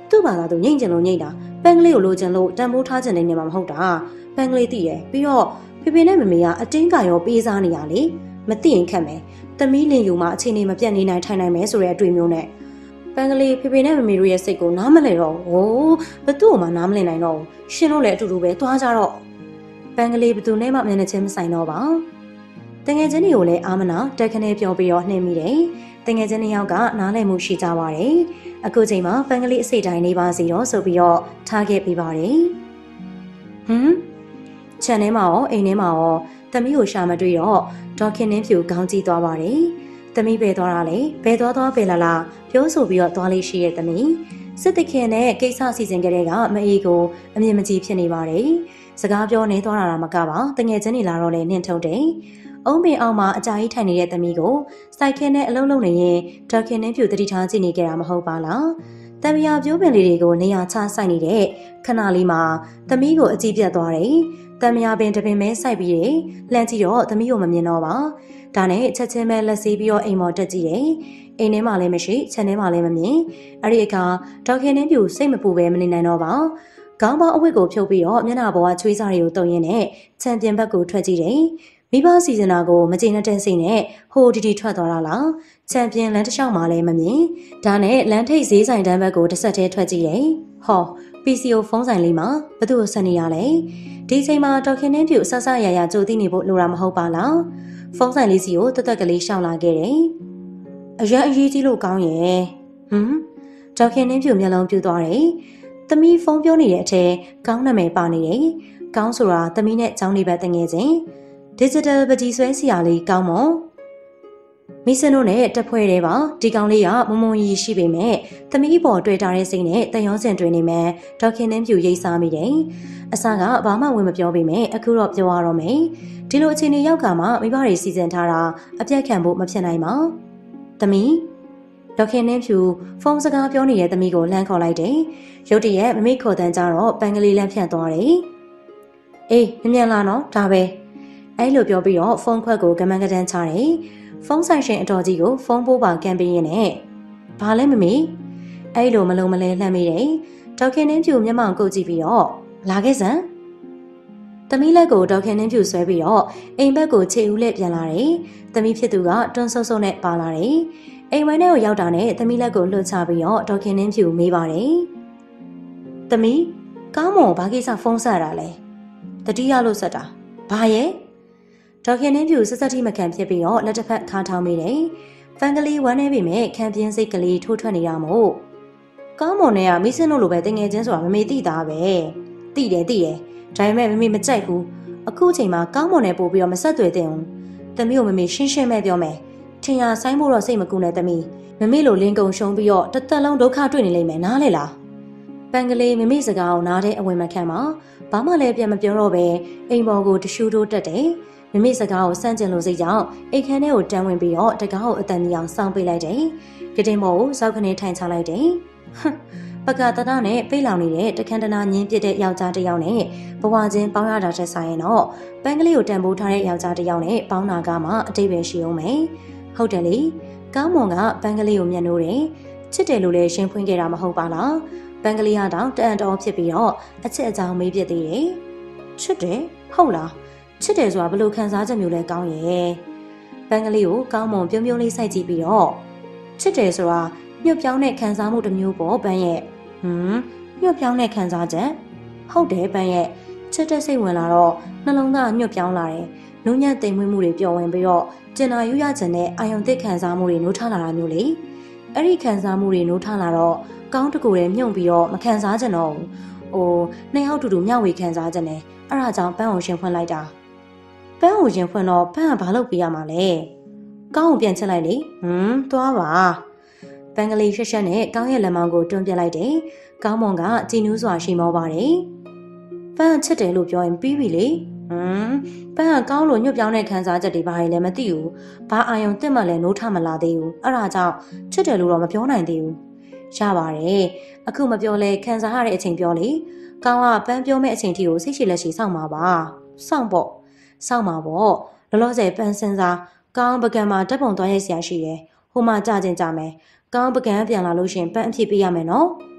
သူ့ဘာသာသူငိမ့်ကျင်လို့ငိမ့်တာပန်းကလေးကိုလိုချင်လို့တန်ဖိုးထားချင်နေနေမှာမဟုတ်တာပန်းကလေးသိတယ်ပြီးတော့ဖေဖေနဲ့မမေကအတင်းကရောပေးစားနေရလေမသိရင်ခက်မယ်သမီးလင်ယူမှာအခြေအနေမပြတ်နေနိုင်ထိုင်နိုင်မယ်ဆိုတဲ့အတွေ့မျိုးနဲ့ပန်းကလေးဖေဖေနဲ့မမေတို့ရဲ့စိတ်ကိုနားမလည်တော့ဟိုးဘသူ့ကိုမှနားမလည်နိုင်တော့ရှင်တို့လည်းအတူတူပဲသွားကြတော့ပန်းကလေးဘသူနဲ့မှမျက်နှာချင်းမဆိုင်တော့ပါတငယ်ချင်းတွေကိုလည်းအာမနာတက်ခနဲ့ပြောပြီးတော့နှင်းမိတယ်တငယ်ချင်းနှစ်ယောက်ကနားလည်မှုရှိကြပါတယ်အခုချိန်မှာပန်းကလေးအစိတ်တိုင်းနေပါစီတော့ဆိုပြီးတော့ထားခဲ့ပေးပါတယ်ဟမ်ခြံထဲမှာရောအိမ်ထဲမှာရောသမီးကိုရှာမတွေ့တော့ဒေါခင်နှင်းဖြူခေါင်းကြီးသွားပါတယ်သမီးပဲသွားတာလေဘဲသွားသွားပဲလာလာပြောဆိုပြီးတော့သွားလေးရှိရဲ့သမီးစစ်တခင်နဲ့ကိစ္စစီစဉ်ကြတဲ့ကမအေးကိုအမြင်မကြည့်ဖြစ်နေပါတယ်စကားပြောနေသွားတာမကပါတငယ်ချင်းတွေလာတော့လေနင့်ထုံတယ်အုံးပင်အောင်မှာအကြာကြီးထိုင်နေတဲ့သမီးကိုစိုက်ခင်းနဲ့အလုံးလုံးနေရင်ဒေါခင်နှင်းဖြူတတိထားကြည့်နေကြတာမဟုတ်ပါလားတမယာပြိုးပင်လေးတွေကိုနေရာချဆိုင်နေတဲ့ခဏလေးမှာသမီးကိုအကြည့်ပြတ်သွားတယ်တမယာပင်တပင်မဲစိုက်ပြီးတယ်လှမ်းကြည့်တော့သမီးကိုမမြင်တော့ပါဒါနဲ့ချက်ချင်းပဲလက်ဆေးပြီးတော့အိမ်မော်တက်ကြည့်တယ်အိမ်ထဲမှာလည်းမရှိခြံထဲမှာလည်းမမြင်အဲ့ဒီအခါဒေါခင်နှင်းဖြူစိတ်မပူပဲမနေနိုင်တော့ပါခေါင်းပေါင်းအဝတ်ကိုဖြုတ်ပြီးတော့မျက်နှာပေါ်ကချွေးစားတွေကိုတုံရင်းနဲ့ခြံပြင်ဘက်ကိုထွက်ကြည့်တယ်မိဘစီစဉ်တာကိုမကျေနပ်တဲ့စိတ်နဲ့ဟိုတီတီထွက်သွားတာလားချန်ပီယံလမ်းတစ်လျှောက်မှာလည်းမမြင်ဒါနဲ့လမ်းထိပ်ဈေးဆိုင်တန်းဘက်ကိုတစ်ဆက်တည်းထွက်ကြည့်တယ်ဟော ပီ စီ အို ဖုန်းဆိုင်လေးမှာဘသူ့ကိုဆက်နေရလဲဒီချိန်မှာဒေါခင်နှင်းဖြူဆဆရရကြိုသိနေဖို့လိုတာမဟုတ်ပါလားဖုန်းဆိုင်လေးစီကိုတွတ်တွက်ကလေးရှောင်လာခဲ့တယ်အရန်အရေးကြီးလို့ကောင်းရဲ့ဟမ်ဒေါခင်နှင်းဖြူမျက်လုံးပြူသွားတယ်သမီးဖုန်းပြောနေတဲ့အထက်ကောင်းနာမည်ပါနေတယ်ကောင်းဆိုတာသမီးနဲ့ចောင်းနေဘက်တငယ်ချင်းDigital ပကြီးဆွဲစီရလေးကောင်းမွန်မိစင်တို့နဲ့တက်ဖွဲ့တဲ့ပါဒီကောင်လေးကမမုံကြီးရှိပေမဲ့သမီးပေါ်တွေ့တာတဲ့စိတ်နဲ့တန်ရောစင်တွင်နေမယ်ဒေါခင်နှင်းဖြူရိတ်စားမိတယ်အစကဘာမှဝင်မပြောပေမဲ့အခုတော့ပြောရတော့မယ်ဒီလိုအခြေအနေရောက်ကမှမိဘတွေစီစဉ်ထားတာအပြတ်ခံဖို့မဖြစ်နိုင်ပါသမီးဒေါခင်နှင်းဖြူဖုန်းစကားပြောနေတဲ့သမီးကိုလှမ်းခေါ်လိုက်တယ်ရုတ်တရက်မမေ့ခေါ်တန်းကြတော့ပန်းကလေးလမ်းဖြန့်သွားတယ်အေးမမြန်လာနော်ဒါပဲအဲ့လိုပြောပြီးတော့ဖုန်းခွက်ကိုကမန်းကတန်းချတယ်ဖုန်းဆိုင်ရှင်အတော်ကြီးကိုဖုန်းပိုးပါကမ်းပေးရင်းနဲ့ဘာလဲမမေအဲ့လိုမလုံးမလဲလှမ်းမိတယ်ဒေါခင်နှင်းဖြူမျက်မှောင်ကုတ်ကြည့်ပြီးတော့လာခဲ့စမ်းသမီးလက်ကိုဒေါခင်နှင်းဖြူဆွဲပြီးတော့အိမ်ဘက်ကိုခြေဦးလက်ပြန်လာတယ်သမီးဖြစ်သူကတွန်းဆုပ်ဆုပ်နဲ့ပါလာတယ်အိမ်ဝိုင်းထဲကိုရောက်တာနဲ့သမီးလက်ကိုလှုပ်ချပြီးတော့ဒေါခင်နှင်းဖြူမေးပါတယ်သမီးကောင်းမွန်ဘာကိစ္စဖုန်းဆက်ရတာလဲတတိယလို့ဆက်တာဘာရဲ့ဒေါခင်နှင်းဖြူဆက်ဆက်ထိမခံဖြစ်ပြီးတော့လက်တစ်ဖက်ခါထောင်းမိတယ်။ဖန်ကလေးဝမ်းနေပြီမဲ့ခံပြင်းစိတ်ကလေးထိုးထွက်နေတာမို့ကောင်းမွန်နဲ့ကမိစင်းတို့လိုပဲတငယ်ချင်းဆိုတာမမေသိတာပဲ။သိတယ်သိတယ်။ဒါပေမဲ့မမေမကြိုက်ဘူး။အခုချိန်မှာကောင်းမွန်နဲ့ပို့ပြီးတော့မဆက်သွယ်သင့်ဘူး။သမီးကိုမမေရှင်းရှင်းပဲပြောမယ်။ထင်ရဆိုင်ဖို့တော့စိတ်မကူနဲ့သမီး။မမေလိုလင်းကုံရှုံးပြီးတော့တစ်သက်လုံးဒုက္ခတွေ့နေလိမ့်မယ်နားလေလား။ပန်ကလေးမမေစကားကိုနားတဲ့အဝင်မခံပါ။ဘာမှလည်းပြန်မပြောတော့ပဲအိမ်ပေါ်ကိုတရှူတိုးတက်တယ်။မမေစကားကိုစန့်ကျင်လို့စိတ်ကြောင့်အိတ်ခမ်းထဲကိုတန်းဝင်ပြီးတော့တကားကိုအတန်ကြီးအောင်စောင်းပေးလိုက်တယ်။ကတင်ပေါ်ကိုစောက်ခနဲ့ထိုင်ချလိုက်တယ်။ဟမ်ပကတနာနဲ့ပိတ်လောင်နေတဲ့တခန်းတနာညင်းပစ်တဲ့ယောက်ျားတစ်ယောက်နဲ့ဘဝချင်းပေါင်းရတာတဲ့ဆိုင်ရင်တော့ပန်းကလေးကိုတန်ဖိုးထားတဲ့ယောက်ျားတစ်ယောက်နဲ့ပေါင်းတာကမှအတိတ်ပဲရှိအောင်မယ်။ဟုတ်တယ်လေ။ကောင်းမွန်ကပန်းကလေးကိုမျက်နှိုးတယ်။ချစ်တယ်လို့လည်းရှင်းဖွင့်ခဲ့တာမဟုတ်ပါလား။ပန်းကလေးကတော့တန်တော်ဖြစ်ပြီးတော့အချစ်အကြောင်းမေးပြသေးတယ်။ချစ်တယ်ဟုတ်လားချစ်တယ်ဆိုတာဘလို့ခံစားချက်မျိုးလဲကောင်းရဲ့ပန်းကလေးကိုကောင်းမွန်ပြုံးပြုံးလေးစိုက်ကြည့်ပြီးတော့ချစ်တယ်ဆိုတာညှို့ပြောင်းတဲ့ခံစားမှုတစ်မျိုးပေါ့ပန်းရဲ့ဟွန်းညှို့ပြောင်းတဲ့ခံစားချက်ဟုတ်တယ်ပန်းရဲ့ချစ်တဲ့စိတ်ဝင်လာတော့နှလုံးသားညှို့ပြောင်းလာတယ်နုညံ့တိမ်မွေးမှုတွေပျော်ဝင်ပြီးတော့ကျင်နာယူရခြင်းနဲ့အာယုံသစ်ခံစားမှုတွေနိုးထလာတာမျိုးလေအဲ့ဒီခံစားမှုတွေနိုးထလာတော့ကောင်းတကူတွေမြုံပြီးတော့မခံစားကြတော့ဘူးဟိုနှစ်ယောက်တူတူမျှဝေခံစားခြင်းနဲ့အဲ့ဒါကြောင့်ပန်းအောင်ရှင်ဖွင့်လိုက်တာပန်းကိုရင်ဖွင့်တော့ပန်းကဘာလုပ်ပေးရမှာလဲကောင်းကိုပြန်ချက်လိုက်လေဟွန်းသွားပါပန်းကလေးရှက်ရှက်နဲ့ကောင်းရဲ့လက်မောင်းကိုတွန်းပြလိုက်တယ်ကောင်းမွန်ကကြည်နူးစွာရှိမောပါတယ်ပန်းချစ်တယ်လို့ပြောရင်ပြီးပြီလေဟွန်းပန်းကကောင်းလို့ညှို့ပြောင်းတဲ့ခံစားချက်တွေဘာတွေလဲမသိဘူးဘာအာယုံတက်မှလည်းနိုးထမလာသေးဘူးအဲ့ဒါကြောင့်ချစ်တယ်လို့တော့မပြောနိုင်သေးဘူးရပါတယ်အခုမပြောလဲခံစားရတဲ့အချိန်ပြောလေကောင်းကပန်းပြောမဲ့အချိန်ထိကိုစိတ်ရှိလက်ရှိစောင့်ပါပါစောင့်ပေါ့စောင့်ပါပေါ့လောလောဆယ်ပန်းစင်စားကောင်းပကံမှာတက်ပုံသွားရိုက်ဆရာရှိတယ်ဟိုမှာကြာချင်းကြာမယ်ကောင်းပကံပြန်လာလို့ရှင်ပန်းအဖြစ်ပေးရမယ်နော်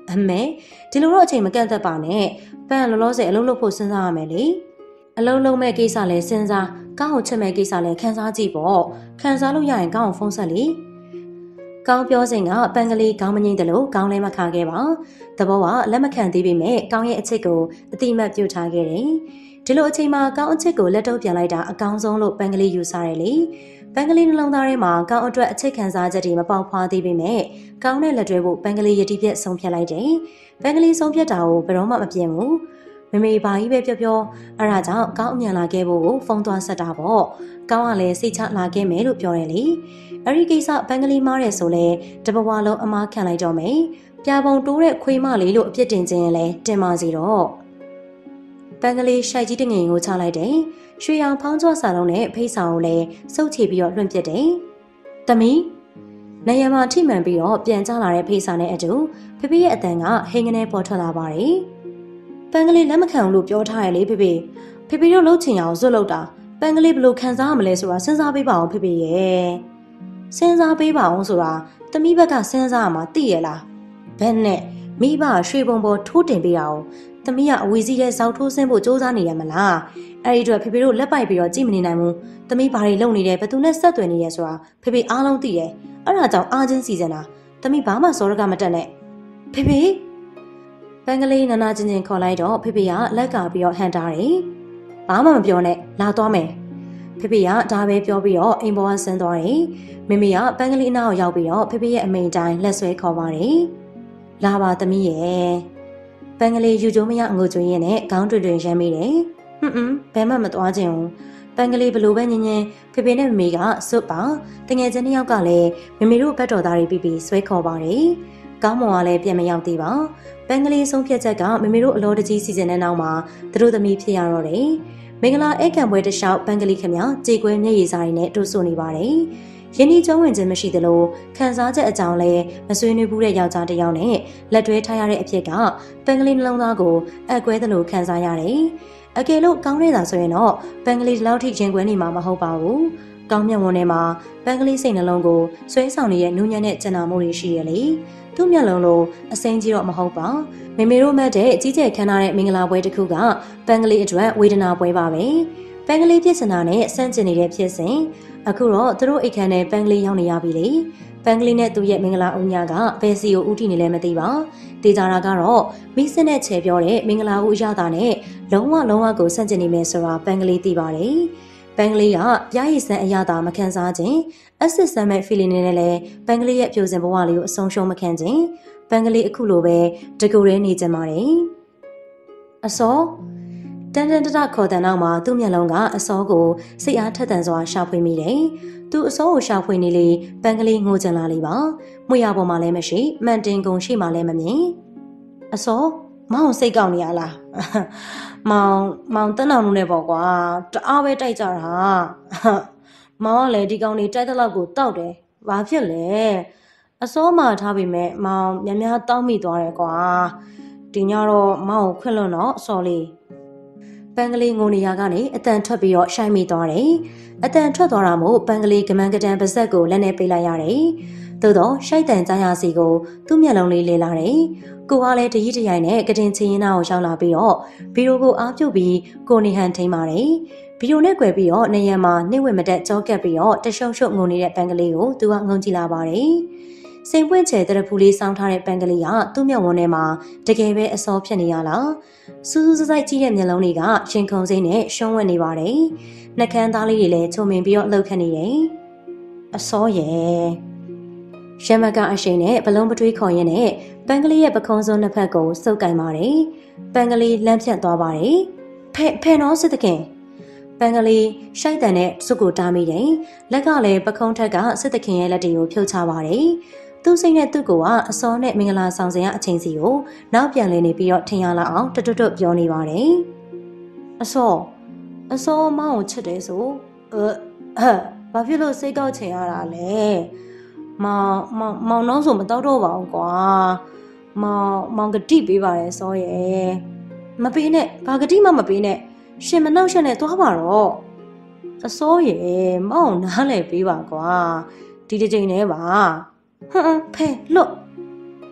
အမေဒီလိုတော့အချိန်မကန့်သက်ပါနဲ့ပန်းလောလောဆယ်အလုံးလို့ဖို့စဉ်းစားရမယ်လေအလုံးလုံးမဲ့ကိစ္စလဲစဉ်းစားကောင်းအောင်ချက်မဲ့ကိစ္စလဲခန်းစားကြည့်ပေါ့ခန်းစားလို့ရရင်ကောင်းအောင်ဖုန်းဆက်လေကောင်းပြောစဉ်ကပန်းကလေးခေါင်းမငိမ့်တယ်လို့ကောင်းလဲမခါခဲ့ပါသဘောကလက်မခံသေးပေမဲ့ကောင်းရဲ့အချစ်ကိုအတိမတ်ပြုတ်ထားခဲ့တယ်ဒီလိုအချိန်မှာကောင်းအချစ်ကိုလက်တော့ပြန်လိုက်တာအကောင်းဆုံးလို့ပန်းကလေးယူဆရတယ်လေပန်းကလေးနှလုံးသားထဲမှာကောင်းအတွက်အချစ်ခံစားချက်တွေမပေါက်ဖွားသေးပေမဲ့ကောင်းတဲ့လက်တွဲဖို့ပန်းကလေးယတိပြက်ဆုံးဖြတ်လိုက်တယ်ပန်းကလေးဆုံးဖြတ်တာကိုဘယ်တော့မှမပြင်းဘူးမမေဘာကြီးပဲပြောပြောအဲ့ဒါကြောင့်ကောင်းအမြန်လာခဲ့ဖို့ကိုဖုန်းသွားဆက်တာပေါ့ကောင်းကလည်းစိတ်ချလာခဲ့မယ်လို့ပြောတယ်လေအဲ့ဒီကိစ္စပန်းကလေးမားတယ်ဆိုလဲတဘဝလုံးအမားခံလိုက်တော့မယ်ပြာပုံတိုးတဲ့ခွေးမလေးလို့အပြစ်တင်ခြင်းရင်လဲတင်ပါစီတော့ပန်းကလေးရှိုက်ကြီးတငင်ကိုချလိုက်တယ်ရွှေရောင်ဖောင်းကျော်စာလုံးနဲ့ဖိတ်ဆောင်ကိုလည်းစုပ်ချပြီးတော့လွှင့်ပစ်တယ်တမီနေရမှာထိမှန်ပြီးတော့ပြန်ကျလာတဲ့ဖိတ်စာနဲ့အတူဖေဖေရဲ့အတန်ကဟိန်းကနေပေါ်ထွက်လာပါတယ်ပန်းကလေးလက်မခံဘူးလို့ပြောထားရလေဖေဖေဖေဖေတို့လှုပ်ချင်အောင်ဇွတ်လှုပ်တာပန်းကလေးဘယ်လိုခံစားရမလဲဆိုတာစဉ်းစားပေးပါအောင်ဖေဖေရဲ့စဉ်းစားပေးပါအောင်ဆိုတာတမီဘက်ကစဉ်းစားရမှာသိရလားဘယ်နဲ့မိဘရွှေပုံပေါ်ထိုးတင်ပေးတာအောင်သမီးကအဝီစီးတဲ့ဇောက်ထိုးဆင်းဖို့စူးစမ်းနေရမလားအဲ့ဒီအတွက်ဖေဖေတို့လက်ပိုက်ပြီးတော့ကြည့်မနေနိုင်ဘူးသမီးဘာတွေလုပ်နေတယ်ဘသူနဲ့ဆက်သွယ်နေရဲဆိုတာဖေဖေအားလုံးသိတယ်အဲ့ဒါကြောင့်အားချင်းစီစဉ်တာသမီးဘာမှစောရကမတက်နဲ့ဖေဖေပန်းကလေးနာနာချင်းချင်းခေါ်လိုက်တော့ဖေဖေကလက်ကပြီးတော့ဟန်တာတယ်ဘာမှမပြောနဲ့လာသွားမယ်ဖေဖေကဒါပဲပြောပြီးတော့အိမ်ပေါ်ကဆင်းသွားတယ်မမေကပန်းကလေးအနားကိုရောက်ပြီးတော့ဖေဖေရဲ့အမိန်တိုင်းလက်ဆွဲခေါ်ပါတယ်လာပါသမီးရဲ့ပန်းကလေးယူကျိုးမရငိုကြွေးရင်နဲ့ခေါင်းတွင်တွင်ရမ်းမိတယ်ဟွန်းဟွန်းဘယ်မှမသွားခြင်းဘူးပန်းကလေးဘလို့ပဲညင်ညင်ဖေဖေနဲ့မမေကစွတ်ပါတငယ်ချင်းတစ်ယောက်ကလည်းမမေတို့ဘက်တော်သားတွေပြီးပြီးဆွဲခေါ်ပါတယ်ကောင်းမော်ကလည်းပြန်မရောက်သေးပါပန်းကလေးဆုံးဖြတ်ချက်ကမမေတို့အလောတကြီးစီစဉ်တဲ့နောက်မှာသူတို့သမီးဖြစ်ရတော့တယ်မင်္ဂလာဧကံပွဲတစ်လျှောက်ပန်းကလေးခင်ဗျကြေကွဲမျက်ရည်စာတွေနဲ့တိုးဆိုနေပါတယ်ရင်းနှီးကျုံးဝင်ခြင်းမရှိသလိုခံစားချက်အကြောင်းလဲမဆွေးနွေးဘူးတဲ့ယောက်ျားတစ်ယောက်နဲ့လက်တွဲထားရတဲ့အဖြစ်ကပန်းကလေးနှလုံးသားကိုအကွဲသလိုခံစားရတယ်။အကယ်လို့ကောင်းနေတာဆိုရင်တော့ပန်းကလေးဒီလောက်ထိရင်ကွဲနေမှာမဟုတ်ပါဘူး။ကောင်းမြတ်ဝန်ထဲမှာပန်းကလေးစိတ်နှလုံးကိုဆွဲဆောင်နေတဲ့နူးညံ့တဲ့ကျန်နာမှုတွေရှိရလေ။သူ့မျက်လုံးလိုအစိမ်းကြီးတော့မဟုတ်ပါ။မေမေတို့မှတ်တဲ့ကြီးကျယ်ခမ်းနားတဲ့မင်္ဂလာပွဲတစ်ခုကပန်းကလေးအတွက်ဝေဒနာပွဲပါပဲ။ပန်းကလေးပြစ်စနာနဲ့ဆန့်ကျင်နေတဲ့ဖြစ်စဉ်အခုတော့သူတို့အိတ်ခမ်းနဲ့ပန်းကလေးရောက်နေရပြီလေပန်းကလေးနဲ့သူ့ရဲ့မင်္ဂလာဦးညာကဘယ်စီကိုဥတီနေလဲမသိပါတေချာတာကတော့မိစင်းနဲ့ချေပြောတဲ့မင်္ဂလာဦးအရသာနဲ့လုံးဝလုံးဝကိုဆန့်ကျင်နေမယ်ဆိုတာပန်းကလေးသိပါတယ်ပန်းကလေးကပြားရည်စမ်းအရသာမခံစားခြင်းအဆစ်ဆမ်းမဲ့ feeling နဲ့လည်းပန်းကလေးရဲ့ပြိုစင်ဘဝလေးကိုအဆုံးရှုံးမခံခြင်းပန်းကလေးအခုလိုပဲတကူရဲနေကြပါတယ်အစောတန်တန်တတခေါ်တဲ့နောက်မှာသူ့မျက်လုံးကအစောကိုစိတ်အားထက်သန်စွာရှာဖွေမိတယ်။သူအစောကိုရှာဖွေနေလေပန်းကလေးငိုကြလာလေပါ။မွေရပေါ်မှာလည်းမရှိမှန်တင်ကုန်ရှိမှလည်းမမြင်။အစောမောင်စိတ်ကောက်နေရလား။မောင်မောင်တန်းအောင်လို့နေပေါ့ကွာ။တအားပဲတိုက်ကြတာ။မောင်ကလည်းဒီကောင်လေးတိုက်တဲ့လောက်ကိုတောက်တယ်။ဘာဖြစ်လဲ။အစောမှထားပေမဲ့မောင်များများတောင်းမိသွားတယ်ကွာ။ဒီညတော့မောင်ကိုခွင့်လွှတ်တော့အစောလေးပန်းကလေးငိုနေရကနေအတန်ထွက်ပြီးတော့ရှိုင်းမိသွားတယ်။အတန်ထွက်သွားတာမို့ပန်းကလေးကမန်းကတန်ပါဇက်ကိုလက်နဲ့ပေးလိုက်ရတယ်။သို့တော့ရှိုက်တန်ကြားရစီကိုသူ့မျက်လုံးလေးလေလာတယ်။ကိုကလည်းတကြီးတရိုင်နဲ့ကတင်ချင်းရင်နာကိုရောက်လာပြီးတော့ဗီရိုကိုအားပြုတ်ပြီးကိုနေဟန်ထိန်ပါတယ်။ဗီရိုနဲ့꿰ပြီးတော့နေရံမှာနှိမ့်ဝဲမတက်ကြောကက်ပြီးတော့တရှုံရှုံငိုနေတဲ့ပန်းကလေးကိုသူကငုံကြည့်လာပါတယ်။စိန်ပွင့်ချဲတရဖူလေးစောင်းထားတဲ့ပန်းကလေးကသူ့မျက်ဝန်းထဲမှာတကယ်ပဲအစောဖြစ်နေရလားစူးစူးစိုက်ကြည့်တဲ့မျက်လုံးတွေကရှင်ခုန်စိမ့်နဲ့ရှုံးဝဲနေပါတယ်နှက်ခမ်းသားလေးတွေလည်းချုံမင်ပြီးတော့လှုပ်ခတ်နေတယ်အစောရဲ့ရမကအရှိန်နဲ့ဘလုံးပထွေးခေါ်ရင်းနဲ့ပန်းကလေးရဲ့ပခုံးစုံနှစ်ဖက်ကိုစုပ်ကင်ပါတယ်ပန်းကလေးလမ်းဖြတ်သွားပါတယ်ဖဲဖဲနော်စစ်တခင်ပန်းကလေးရှိုက်တန်နဲ့စုပ်ကိုတားမိတယ်လက်ကလည်းပခုံးထက်ကစစ်တခင်ရဲ့လက်တွေကိုဖြုတ်ချပါတယ်သူ့စိတ်နဲ့သူ့ကိုကအစောနဲ့မင်္ဂလာဆောင်စင်ကအချိန်စီကိုနောက်ပြန်လည်နေပြီးတော့ထင်ရလောက်အောင်တွတ်တွတ်ပြောနေပါတယ်။အစောအစောမောင်ကိုချစ်တယ်ဆိုအဲဘာဖြစ်လို့စိတ်ကောက်ချင်ရတာလဲ။မောင်မောင်မောင်နှောင်းဆိုမတော့တော့ပါဘူးကွာ။မောင်မောင်ကတိပေးပါရဲ့စောရဲ့။မပေးနဲ့ဘာကတိမှမပေးနဲ့ရှင်မနှောက်ရှက်နဲ့သွားပါတော့။အစောရဲ့မောင်နားလဲပေးပါကွာ။ဒီတစ်ချိန်နဲ့ပါ။ဟမ်ဖဲလို့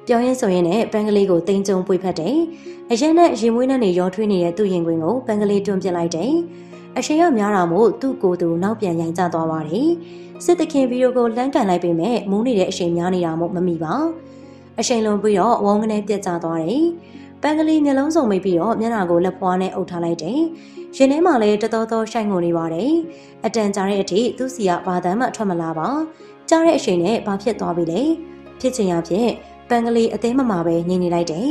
ပြောရင်းဆိုရင်လည်းပန်းကလေးကိုတိမ်ကြုံပွေဖက်တယ်။အရင်နဲ့ရင်မွေးနဲ့နေရောထွေးနေတဲ့သူ့ရင်ခွင်ကိုပန်းကလေးတွန်းပစ်လိုက်တယ်။အရှင်ကများတာမို့သူ့ကိုယ်သူနောက်ပြန်ရိုင်ကျသွားပါတယ်။စစ်တခင်ဗီဒီယိုကိုလမ်းကန်လိုက်ပေမဲ့မူးနေတဲ့အရှင်များနေတာမို့မမိပါ။အရှင်လုံးပြီးတော့ဝုန်းကနေပြတ်ကျသွားတယ်။ပန်းကလေးမျက်လုံးစုံမိပြီးတော့မျက်နှာကိုလက်ဖွားနဲ့အုပ်ထားလိုက်တယ်။ရင်ထဲမှာလည်းတတော်တော်ရှိုက်ငုံနေပါတယ်။အတန်ကြာတဲ့အထိသူ့စီကဘာတမ်းမှထွက်မလာပါ။ကြားတဲ့အရှင်နဲ့ဘာဖြစ်သွားပြီလဲ။ဖြစ်ချင်ရဖြစ်ပန်းကလေးအသေးမမာပဲငြိမ်နေလိုက်တယ်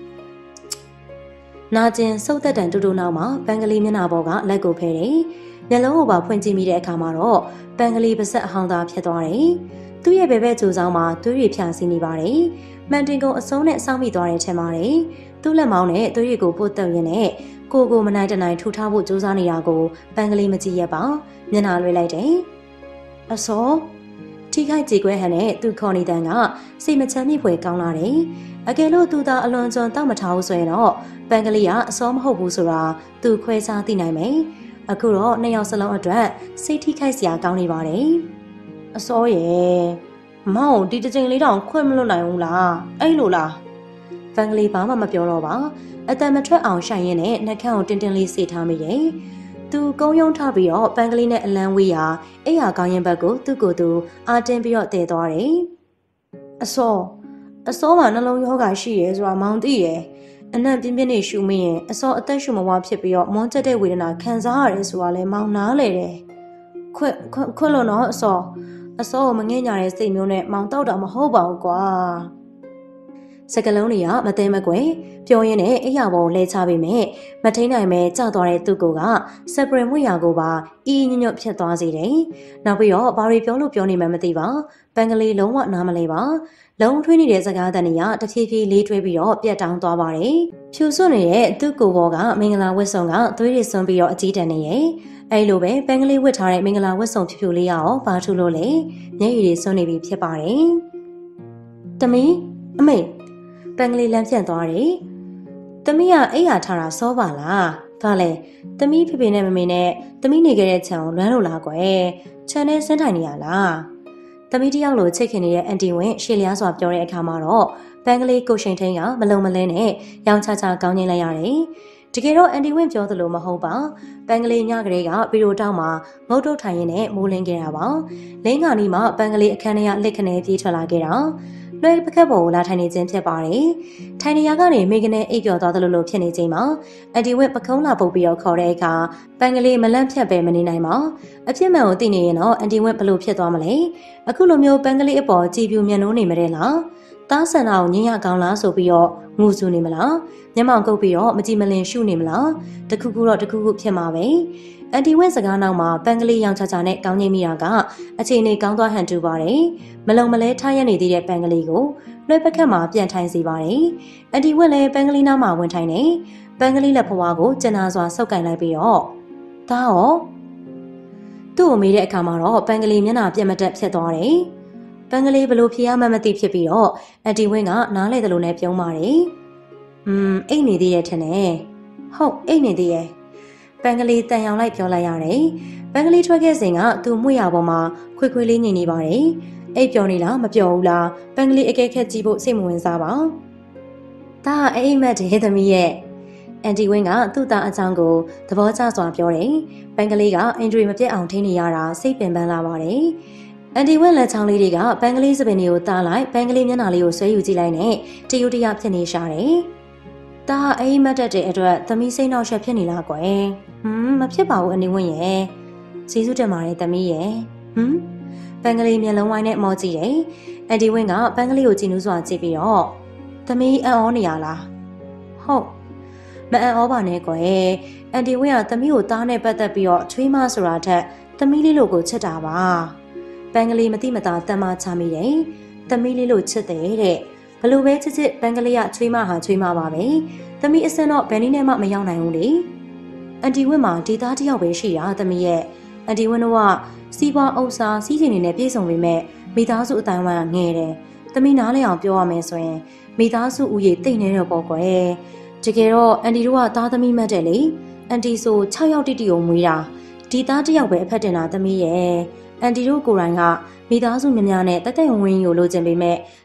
။နာကျင်စုပ်သက်တန်တူတူနောက်မှာပန်းကလေးမျက်နှာပေါ်ကလက်ကိုဖဲတယ်။မျက်လုံးကိုပါဖွင့်ကြည့်မိတဲ့အခါမှာတော့ပန်းကလေးပါးစပ်အဟောင်းသားဖြစ်သွားတယ်။သူ့ရဲ့ဘဲဘဲကြိုးဆောင်မှာသွေးရည်ဖြာစီနေပါတယ်။မှန်တင်ကုန်အစုံနဲ့စောင့်မိသွားတယ်ထင်ပါတယ်။သူ့လက်မောင်းနဲ့သွေးရည်ကိုပို့တက်ရင်းနဲ့ကိုကိုမနိုင်တနိုင်ထူထားဖို့ကြိုးစားနေတာကိုပန်းကလေးမကြည့်ရပါ။မျက်နှာလွှဲလိုက်တယ်။အစောထိခိုက်ကြေကွဲဟန်နဲ့သူခေါ်နေတန်ကစိတ်မချမ်းမြေဖွယ်ကောင်းလာတယ်။အကယ်လို့သူသာအလွန်ကျွံတောက်မထားဘူးဆိုရင်တော့ပန်းကလေးကအစောမဟုတ်ဘူးဆိုတာသူခွဲခြားသိနိုင်မယ်။အခုတော့နှစ်ယောက်စလုံးအတွက်စိတ်ထိခိုက်စရာကောင်းနေပါတယ်။အစောရဲ့မောင်ဒီတစ်ချိန်လေးတောင်ခွင့်မလွတ်နိုင်ဘူးလား။အဲ့လိုလား။ပန်းကလေးဘာမှမပြောတော့ပါ။အတန်မထွက်အောင်ရှိုင်ရင်းနဲ့နှက်ခမ်းကိုတင်းတင်းလေးစေထားမိတယ်။သူကုန်းယုံထပြီးတော့ပန်းကလေးနဲ့အလန်းဝေးရာအိယာကောင်းရင်ဘက်ကိုသူ့ကိုယ်သူအာတင်းပြီးတော့တည်သွားတယ်။အစောအစောမှာနှလုံးရောဂါရှိရဲဆိုတာမောင်သိရဲ့အနံ့ပြင်းပြင်းနေရှူမရင်အစောအသက်ရှူမဝဖြစ်ပြီးတော့မွန်းကျက်တဲ့ဝေဒနာခံစားရတယ်ဆိုတာလဲမောင်နားလေတယ်။ခွတ်ခွတ်ခွတ်လို့နော်အစောအစောကိုမငဲ့ညာတဲ့စိတ်မျိုးနဲ့မောင်တောက်တာမဟုတ်ပါဘူးကွာ။စကလုံးတွေကမသိမကွယ်ပြောရင်းနဲ့အိယာပေါ်လဲချပေမဲ့မထိန်နိုင်ပဲကြောက်သွားတဲ့သူ့ကိုကစပရင်မွေရာကိုပါအီးညွတ်ညွတ်ဖြစ်သွားစေတယ်။နောက်ပြီးတော့ဘာတွေပြောလို့ပြောနေမှမသိပါပန်းကလေးလုံးဝနားမလဲပါလုံးထွေးနေတဲ့စကားတန်တွေကတဖြည်းဖြည်းလေးထွေးပြီးတော့ပြတ်တောင်းသွားပါတယ်။ဖြူစွနေတဲ့သူ့ကိုယ်ပေါ်ကမင်္ဂလာဝတ်စုံကသွေးရည်စွန်းပြီးတော့အကြီးတန်းနေရဲ့အဲလိုပဲပန်းကလေးဝတ်ထားတဲ့မင်္ဂလာဝတ်စုံဖြူဖြူလေးရအောင်ဘာထူလို့လဲမျက်ရည်တွေစွန်းနေပြီဖြစ်ပါတယ်။တမီးအမေပန်းကလေးလမ်းပြန့်သွားတယ်။သမီးကအိယာထားတာစောပါလား။ဒါလဲသမီးဖေဖေနဲ့မမေနဲ့သမီးနေခဲ့တဲ့ခြံကိုလွမ်းလို့လားကွယ်။ခြံနဲ့ဆန်းထိုင်နေရလား။သမီးတယောက်လိုချိတ်ခင်နေတဲ့အန်တီဝင်းရှေ့လျားစွာပြောတဲ့အခါမှာတော့ပန်းကလေးကိုရှင်ထင်းကမလုံမလဲနဲ့ရောင်ချချကောင်းချင်းလိုက်ရတယ်။တကယ်တော့အန်တီဝင်းပြောသလိုမဟုတ်ပါ။ပန်းကလေးညကလေးကဗီဒီယိုတောက်မှာငုတ်တုတ်ထိုင်ရင်းနဲ့မိုးလင်းခဲ့တာပါ။လင်းကနီမှာပန်းကလေးအခန်းထဲကလက်ခနဲပြေးထွက်လာခဲ့တာ။လွှဲပကက်ပေါ်ကိုလာထိုင်နေခြင်းဖြစ်ပါတယ်။ထိုင်နေရကနေမိကနေအိပ်ပျော်သွားသလိုလိုဖြစ်နေချိန်မှာအန်တီဝင်းပကုံးလာပုတ်ပြီးတော့ခေါ်တဲ့အခါပန်းကလေးမလန့်ဖြတ်ပဲမနေနိုင်ပါ။အဖြစ်မှန်ကိုသိနေရင်တော့အန်တီဝင်းဘလို့ဖြစ်သွားမလဲ။အခုလိုမျိုးပန်းကလေးအပေါ်ကြည်ပြူမျက်နှာနေမတဲ့လား။သားဆန္ဒကိုညင်ရကောင်းလားဆိုပြီးတော့ငူဆူနေမလား။မျက်မှောင်ကုပ်ပြီးတော့မကြည်မလင်ရှုနေမလား။တခုခုတော့တခုခုဖြစ်မှာပဲ။အန်တီဝင်းစကားနောက်မှာပန်းကလေးရောင်ချချနဲ့ကောင်းငိမ့်မိတာကအခြေအနေကောင်းသွားဟန်တူပါတယ်။မလုံမလဲထားရနေသေးတဲ့ပန်းကလေးကိုလွှဲပကက်မှာပြန်ထိုင်စေပါတယ်။အန်တီဝင်းလည်းပန်းကလေးနားမှာဝင်ထိုင်နေပန်းကလေးလက်ဖွားကိုကျန်နာစွာဆုပ်ကင်လိုက်ပြီးတော့ဒါရောသူ့ကိုမေးတဲ့အခါမှာတော့ပန်းကလေးမျက်နှာပြက်မတက်ဖြစ်သွားတယ်။ပန်းကလေးဘလို့ဖြေရမှမသိဖြစ်ပြီးတော့အန်တီဝင်းကနားလေတယ်လို့လည်းပြုံးပါတယ်။อืมအိတ်နေသေးရဲ့ထင်တယ်။ဟုတ်အိတ်နေသေးရဲ့ပန်းကလေးတန်ရောင်လိုက်ပြောလိုက်ရတယ်။ပန်းကလေးထွက်ခဲ့စဉ်ကသူ့မှုရပေါ်မှာခွေခွေလေးညင်နေပါတယ်။အိပ်ပျော်နေလားမပျော်ဘူးလားပန်းကလေးအကဲခက်ကြည့်ဖို့စိတ်မဝင်စားပါ။ဒါအိမ်မက်တဲ့သမီးရဲ့အန်တီဝင်းကသူ့သားအကြောင်းကိုသဘောကျစွာပြောတယ်။ပန်းကလေးကအင်ဒရီမပြတ်အောင်ထိန်းနေရတာစိတ်ပင်ပန်းလာပါတယ်။အန်တီဝင်းလက်ချောင်းလေးတွေကပန်းကလေးစပင်တွေကိုတားလိုက်ပန်းကလေးမျက်နှာလေးကိုဆွဲယူကြည့်လိုက်နဲ့တယူတရဖြစ်နေရှာတယ်။ဒါအိမ်မက်တဲ့အတွက်သမီးစိတ်နှောက်ယှက်ဖြစ်နေလားကွယ်။ဟွန်းမဖြစ်ပါဘူးအန်တီဝင်းရဲ့။ကျေးဇူးတင်ပါတယ်သမီးရဲ့။ဟွန်းပန်းကလေးမျက်လုံးဝိုင်းနဲ့မောကြည့်တယ်။အန်တီဝင်းကပန်းကလေးကိုကြည့်နူးစွာကြည့်ပြီးတော့သမီးအံ့ဩနေရလား။ဟုတ်မအံ့ဩပါနဲ့ကွယ်။အန်တီဝင်းကသမီးကိုသားနဲ့ပတ်သက်ပြီးတော့ချွေးမဆိုတာထက်သမီးလေးလိုကိုချစ်တာပါ။ပန်းကလေးမတိမတာတမ်းမချမိတယ်။သမီးလေးလိုချစ်တယ်တဲ့။ဘလို့ပဲချစ်ချစ်ပန်းကလေးကချွေးမဟာချွေးမပါပဲ။သမီးအစင်တော့ဘယ်နည်းနဲ့မှမရောက်နိုင်ဘူးလေ။အန်တီဝင်းမှာဒီသားတစ်ယောက်ပဲရှိတာသမီးရဲ့အန်တီဝင်းတို့ကစီးပွားဥစ္စာစီးကျင်နေနဲ့ပြေဆုံးပေမဲ့မိသားစုအတိုင်းဝိုင်းကငဲတယ်။သမီးနားလဲအောင်ပြောရမယ်ဆိုရင်မိသားစုဦးရေတိတ်နေတော့ပေါ့ကွယ်။တကယ်တော့အန်တီတို့ကသားသမီးမှတ်တယ်လေ။အန်တီဆို၆ယောက်တိတိကိုမွေးတာဒီသားတစ်ယောက်ပဲအဖက်တင်တာသမီးရဲ့။အန်တီတို့ကိုယ်တိုင်ကမိသားစုများများနဲ့တက်တက်ဝင်ဝင်ကိုလိုချင်ပေမဲ့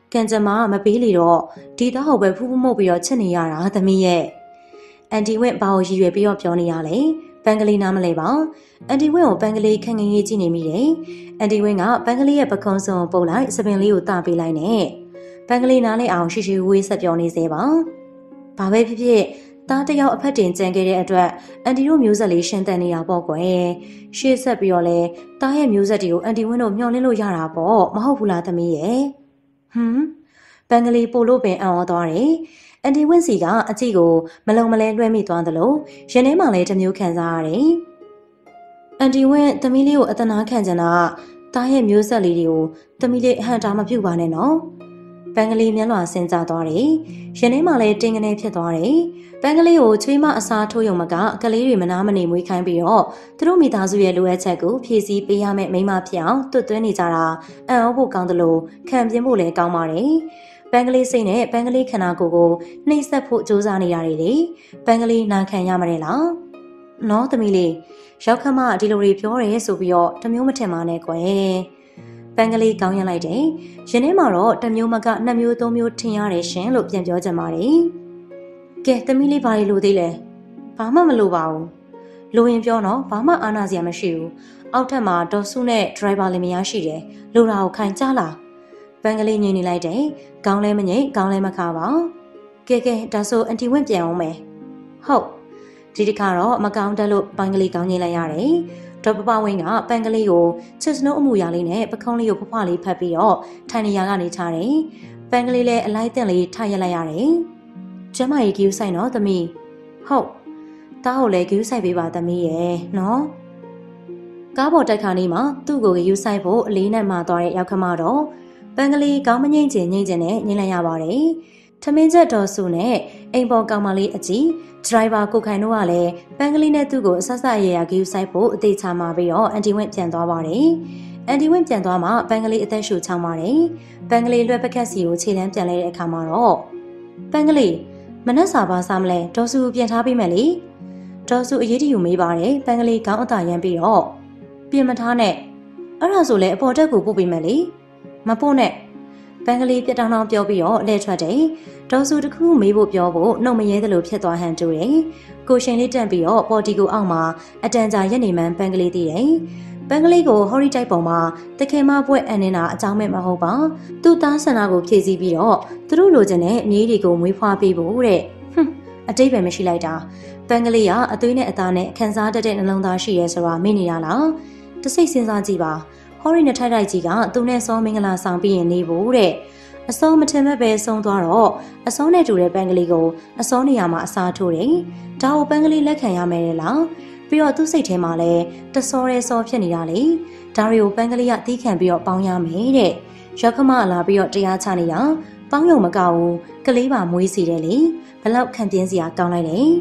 ကန်ကျမမပေးလီတော့ဒီသားဟောပဲဖူးဖူးမှုတ်ပြီးတော့ချစ်နေရတာသမီးရဲ့အန်တီဝင့်ဘာကိုရည်ရွယ်ပြီးတော့ပြောနေရလဲပန်ကလေးနားမလဲပါအန်တီဝင့်ကိုပန်ကလေးခန့်ခန့်ရေးကြည့်နေမိတယ်အန်တီဝင့်ကပန်ကလေးရဲ့ပကုံးစုံပုတ်လိုက်စပင်လေးကိုတပေးလိုက်နဲ့ပန်ကလေးနားလဲအောင်ရှိရှိဝေးဆက်ပြောနေစေပါဘာပဲဖြစ်ဖြစ်သားတယောက်အဖက်တင်ကြံခဲ့တဲ့အတွက်အန်တီတို့မျိုးဆက်လေးရှင်းတန်နေတာပေါ့ကွယ်ရှေ့ဆက်ပြီးတော့လဲသားရဲ့မျိုးဆက်တွေကိုအန်တီဝင့်တို့မျှော်လင့်လို့ရတာပေါ့မဟုတ်ဘူးလားသမီးရဲ့ဟမ်ပန်ကလေးပို့လို့ပင်အံ့ဩသွားတယ်အန်တီဝင့်စီကအကြည့်ကိုမလုံမလဲလွှဲမိသွားသလိုရင်ထဲမှာလည်းတစ်မျိုးခံစားရတယ်အန်တီဝင့်သမီးလေးကိုအတနာခံကြတာသားရဲ့မျိုးဆက်လေးတွေကိုသမီးလေးအဟံတာမပြုတ်ပါနဲ့နော်ပန်ကလေးမျက်လွှာဆင်းကျသွားတယ်ရင်ထဲမှာလည်းတင်းကနေဖြစ်သွားတယ်ပန်းကလေးကိုချွေးမအစားထိုးရုံမကကလေးတွေမနာမနေမွေးခိုင်းပြီးတော့သူတို့မိသားစုရဲ့လိုအပ်ချက်ကိုဖြည့်ဆည်းပေးရမယ့်မိမဖြစ်အောင်တွတ်သွင်းနေကြတာအံ့ဩဖို့ကောင်းသလိုခံပြင်းဖို့လည်းကောင်းပါတယ်ပန်းကလေးစိတ်နဲ့ပန်းကလေးခန္ဓာကိုယ်ကိုနှိမ့်ဆက်ဖို့ကြိုးစားနေရတယ်လေပန်းကလေးနာခံရမလဲလားနော်သမီးလေးရောက်ခမဒီလိုတွေပြောရဲဆိုပြီးတော့တမျိုးမထင်ပါနဲ့ကွယ်ပန်းကလေးကောင်းရလိုက်တယ်ရင်းထဲမှာတော့တမျိုးမကနှစ်မျိုးသုံးမျိုးထင်ရတယ်ရှင်လို့ပြန်ပြောကြပါတယ်ကဲသမီးလေးဘာလို့သေးလဲဘာမှမလိုပါဘူးလိုရင်ပြောတော့ဘာမှအာနာစရာမရှိဘူးအောက်ထပ်မှာဒေါ်စုနဲ့ဒရိုင်ဘာလင်မယားရှိတယ်လိုတာကိုခိုင်ကြလားပန်းကလေးငိမ့်နေလိုက်တယ်ကောင်းလဲမငိမ့်ကောင်းလဲမခါပါကဲကဲဒါဆိုအန်တီဝင့်ပြန်အောင်မယ်ဟုတ်ဒီတစ်ခါတော့မကောင်းတက်လို့ပန်းကလေးကောင်းငိမ့်လိုက်ရတယ်ဒေါ်ပပဝင်းကပန်းကလေးကိုချစ်စနိုးအမူအရာလေးနဲ့ပခုံးလေးကိုဖွားဖွားလေးဖတ်ပြီးတော့ထိုင်နေရာကနေထားတယ်ပန်းကလေးလည်းအလိုက်တင်လေးထားရက်လိုက်ရတယ်ကျမကြီးကူးဆိုင်နော်သမီးဟုတ်တားကိုလည်းကူးဆိုင်ပေးပါသမီးရဲ့နော်ကားပေါ်တိုက်ခါနေမှာသူ့ကိုကူးဆိုင်ဖို့အလေးနဲ့မှသွားတဲ့ရောက်ခမတော့ပန်းကလေးကောင်းမငိမ့်ချင်ငိမ့်ချင်နဲ့ညင်လိုက်ရပါတယ်ထမင်းချက်တော်စုနဲ့အိမ်ပေါ်ကောင်မလေးအကြီးဒရိုင်ဘာကိုခိုင်တို့ကလည်းပန်းကလေးနဲ့သူ့ကိုအဆက်ဆက်ရရကူးဆိုင်ဖို့အသေးချာမှာပြီးတော့အန်တီဝင့်ပြန်သွားပါတယ်အန်တီဝင့်ပြန်သွားမှပန်းကလေးအသက်ရှူချောင်းပါတယ်ပန်းကလေးလွှဲပကက်စီကိုခြေလမ်းပြန်လဲတဲ့အခါမှာတော့ပန်းကလေးမနှက်စာပါစားမလဲဒေါ်စုပြန်ထားပေးမယ်လေဒေါ်စုအရေးတယူမေးပါတယ်ပန်းကလေးကောင်းအသာရမ်းပြီးတော့ပြင်မထားနဲ့အဲ့ဒါဆိုလဲအပေါ်တက်ကိုပို့ပေးမယ်လေမပို့နဲ့ပန်းကလေးပြတောင်းတောင်းပြောပြီးတော့လဲထွက်တယ်ဒေါ်စုတခုမေးဖို့ပြောဖို့နှုတ်မရဲသလိုဖြစ်သွားဟန်တူတယ်ကိုရှင်လေးတန့်ပြီးတော့ပေါ်တီကိုအောက်မှာအတန်ကြာရက်နေမှန်းပန်းကလေးသိတယ်ပန်းကလေးကိုဟော်ရီတိုက်ပေါ်မှာတခင်မဘွဲ့အန်နေတာအကြောင်းမဲ့မဟုတ်ပါသူ့သားဆန္ဒကိုဖြည့်ဆည်းပြီးတော့သူတို့လိုချင်တဲ့မြေးတွေကိုမွေးဖွားပေးဖို့တဲ့ဟွန်းအတိတ်ပဲမရှိလိုက်တာပန်းကလေးကအသွေးနဲ့အသားနဲ့ခန်းစားတတ်တဲ့နှလုံးသားရှိရဲဆိုတာမေ့နေတာလားတစိတ်စဉ်းစားကြည့်ပါဟော်ရီနဲ့ထိုက်ထိုက်ကြီးကသူနဲ့စောမင်္ဂလာဆောင်ပြီးရင်နေဖို့တဲ့အစောမထင်မဲ့ပဲဆုံးသွားတော့အစောနဲ့တူတဲ့ပန်းကလေးကိုအစောနေရာမှာအစားထိုးတယ်ဒါကိုပန်းကလေးလက်ခံရမယ်လားပြီးတော့သူ့စိတ်ထဲမှာလည်းတစောရဲစောဖြစ်နေတာလေဒါတွေကိုပန်းကလေးကသီးခံပြီးတော့ပေါင်းရမယ်တဲ့ရောက်ခမလာပြီးတော့တရားချနေရပေါင်းရုံမကဘူးကလေးပါမွေးစီတယ်လေဘလောက်ခံပြင်းစရာကောင်းလိုက်လေ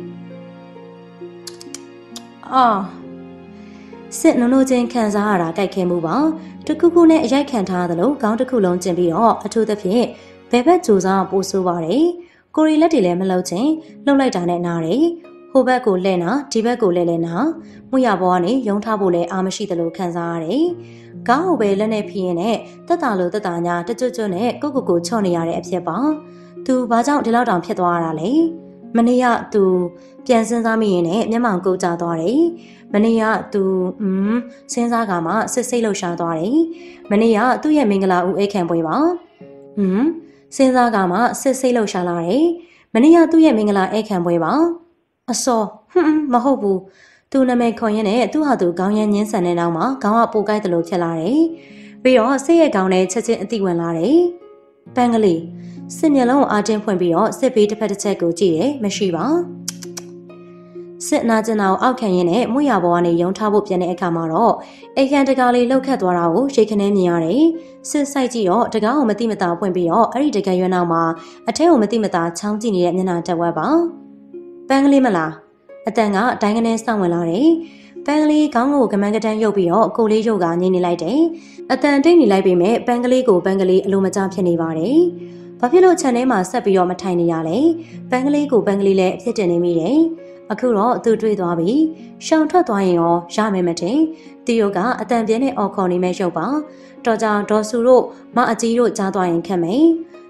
အာစစ်နုံနုံချင်းခံစားရတာကြိုက်ခဲမှုပါတခုခုနဲ့အရိုက်ခံထားသလိုခေါင်းတစ်ခုလုံးကျင်ပြီးတော့အထူးသဖြင့်ဘယ်ဘက်ကြိုးစားပို့ဆိုးပါတယ်ကိုရီလက်တွေလည်းမလှုပ်ချင်းလှုပ်လိုက်တာနဲ့နားတယ်ဟိုဘက်ကိုလဲနာဒီဘက်ကိုလဲလဲနာမှုရဘောကနေယုံထားဖို့လည်းအာမရှိသလိုခံစားရတယ်။ခေါင်းကိုပဲလက်နဲ့ဖိရင်နဲ့တက်တာလို့တက်တာညာတကြွကြွနဲ့ကိုကိုကိုချော့နေရတဲ့အဖြစ်ပါ။သူဘာကြောင့်ဒီလောက်တောင်ဖြစ်သွားရတာလဲ။မနေ့ကသူပြန်စဉ်းစားမိရင်နဲ့မျက်မှောင်ကုတ်ကျသွားတယ်။မနေ့ကသူอืมစဉ်းစားကမှစစ်စိတ်လှုပ်ရှားသွားတယ်။မနေ့ကသူ့ရဲ့မင်္ဂလာဦးအိတ်ခံပွဲပါ။อืมစဉ်းစားကမှစစ်စိတ်လှုပ်ရှားလာတယ်။မနေ့ကသူ့ရဲ့မင်္ဂလာအိတ်ခံပွဲပါ။အစောဟွန်းမဟုတ်ဘူးသူနာမည်ခွန်ရင်နဲ့သူ့ဟာသူခေါင်းရမ်းညင်းဆန်တဲ့နောက်မှာခေါင်းကပိုကိုက်တယ်လို့ဖြစ်လာတယ်ပြီးတော့စိတ်ရဲ့ခေါင်းနဲ့ချက်ချင်းအတိဝင်လာတယ်ပန်းကလေးစစ်မျက်လုံးကိုအာတင်းဖွင့်ပြီးတော့စစ်ဘေးတစ်ဖက်တစ်ချက်ကိုကြည့်တယ်မရှိပါစစ်နာကျင်တာကိုအောက်ခံရင်းနဲ့မွေရဘောကနေယုံထားဖို့ပြန်တဲ့အခါမှာတော့အိမ်ကန်တကားလေးလှုပ်ခတ်သွားတာကိုရိတ်ခနဲမြင်ရတယ်စစ်ဆိုင်ကြည့်တော့တကားကိုမတိမတာဖွင့်ပြီးတော့အဲ့ဒီတကယ်ရွံ့နောက်မှာအထဲကိုမတိမတာချောင်းကြည့်နေတဲ့မျက်နှာတက်ဝက်ပါပန်းကလေးမလားအတန်ကဒိုင်းကနေစောင့်ဝင်လာတယ်ပန်းကလေးခေါင်းကိုကမန်းကတန်းရုပ်ပြီးတော့ကိုလေးရုပ်ကငိမ့်နေလိုက်တယ်အတန်တိတ်နေလိုက်ပေမဲ့ပန်းကလေးကိုပန်းကလေးအလိုမကျဖြစ်နေပါတယ်ဘာဖြစ်လို့ခြံထဲမှာဆက်ပြီးတော့မထိုင်နေရလဲပန်းကလေးကိုပန်းကလေးလည်းအဖြစ်တင်နေမိတယ်အခုတော့သူတွေ့သွားပြီရှောင်ထွက်သွားရင်ရောရမယ်မတင်တီယိုကအတန်ပြင်းနဲ့အော်ခေါ်နေမဲ့ရုပ်ပါတော်ကြောင်ဒေါ်စုတို့မအကြီးတို့ကြားသွားရင်ခက်မယ်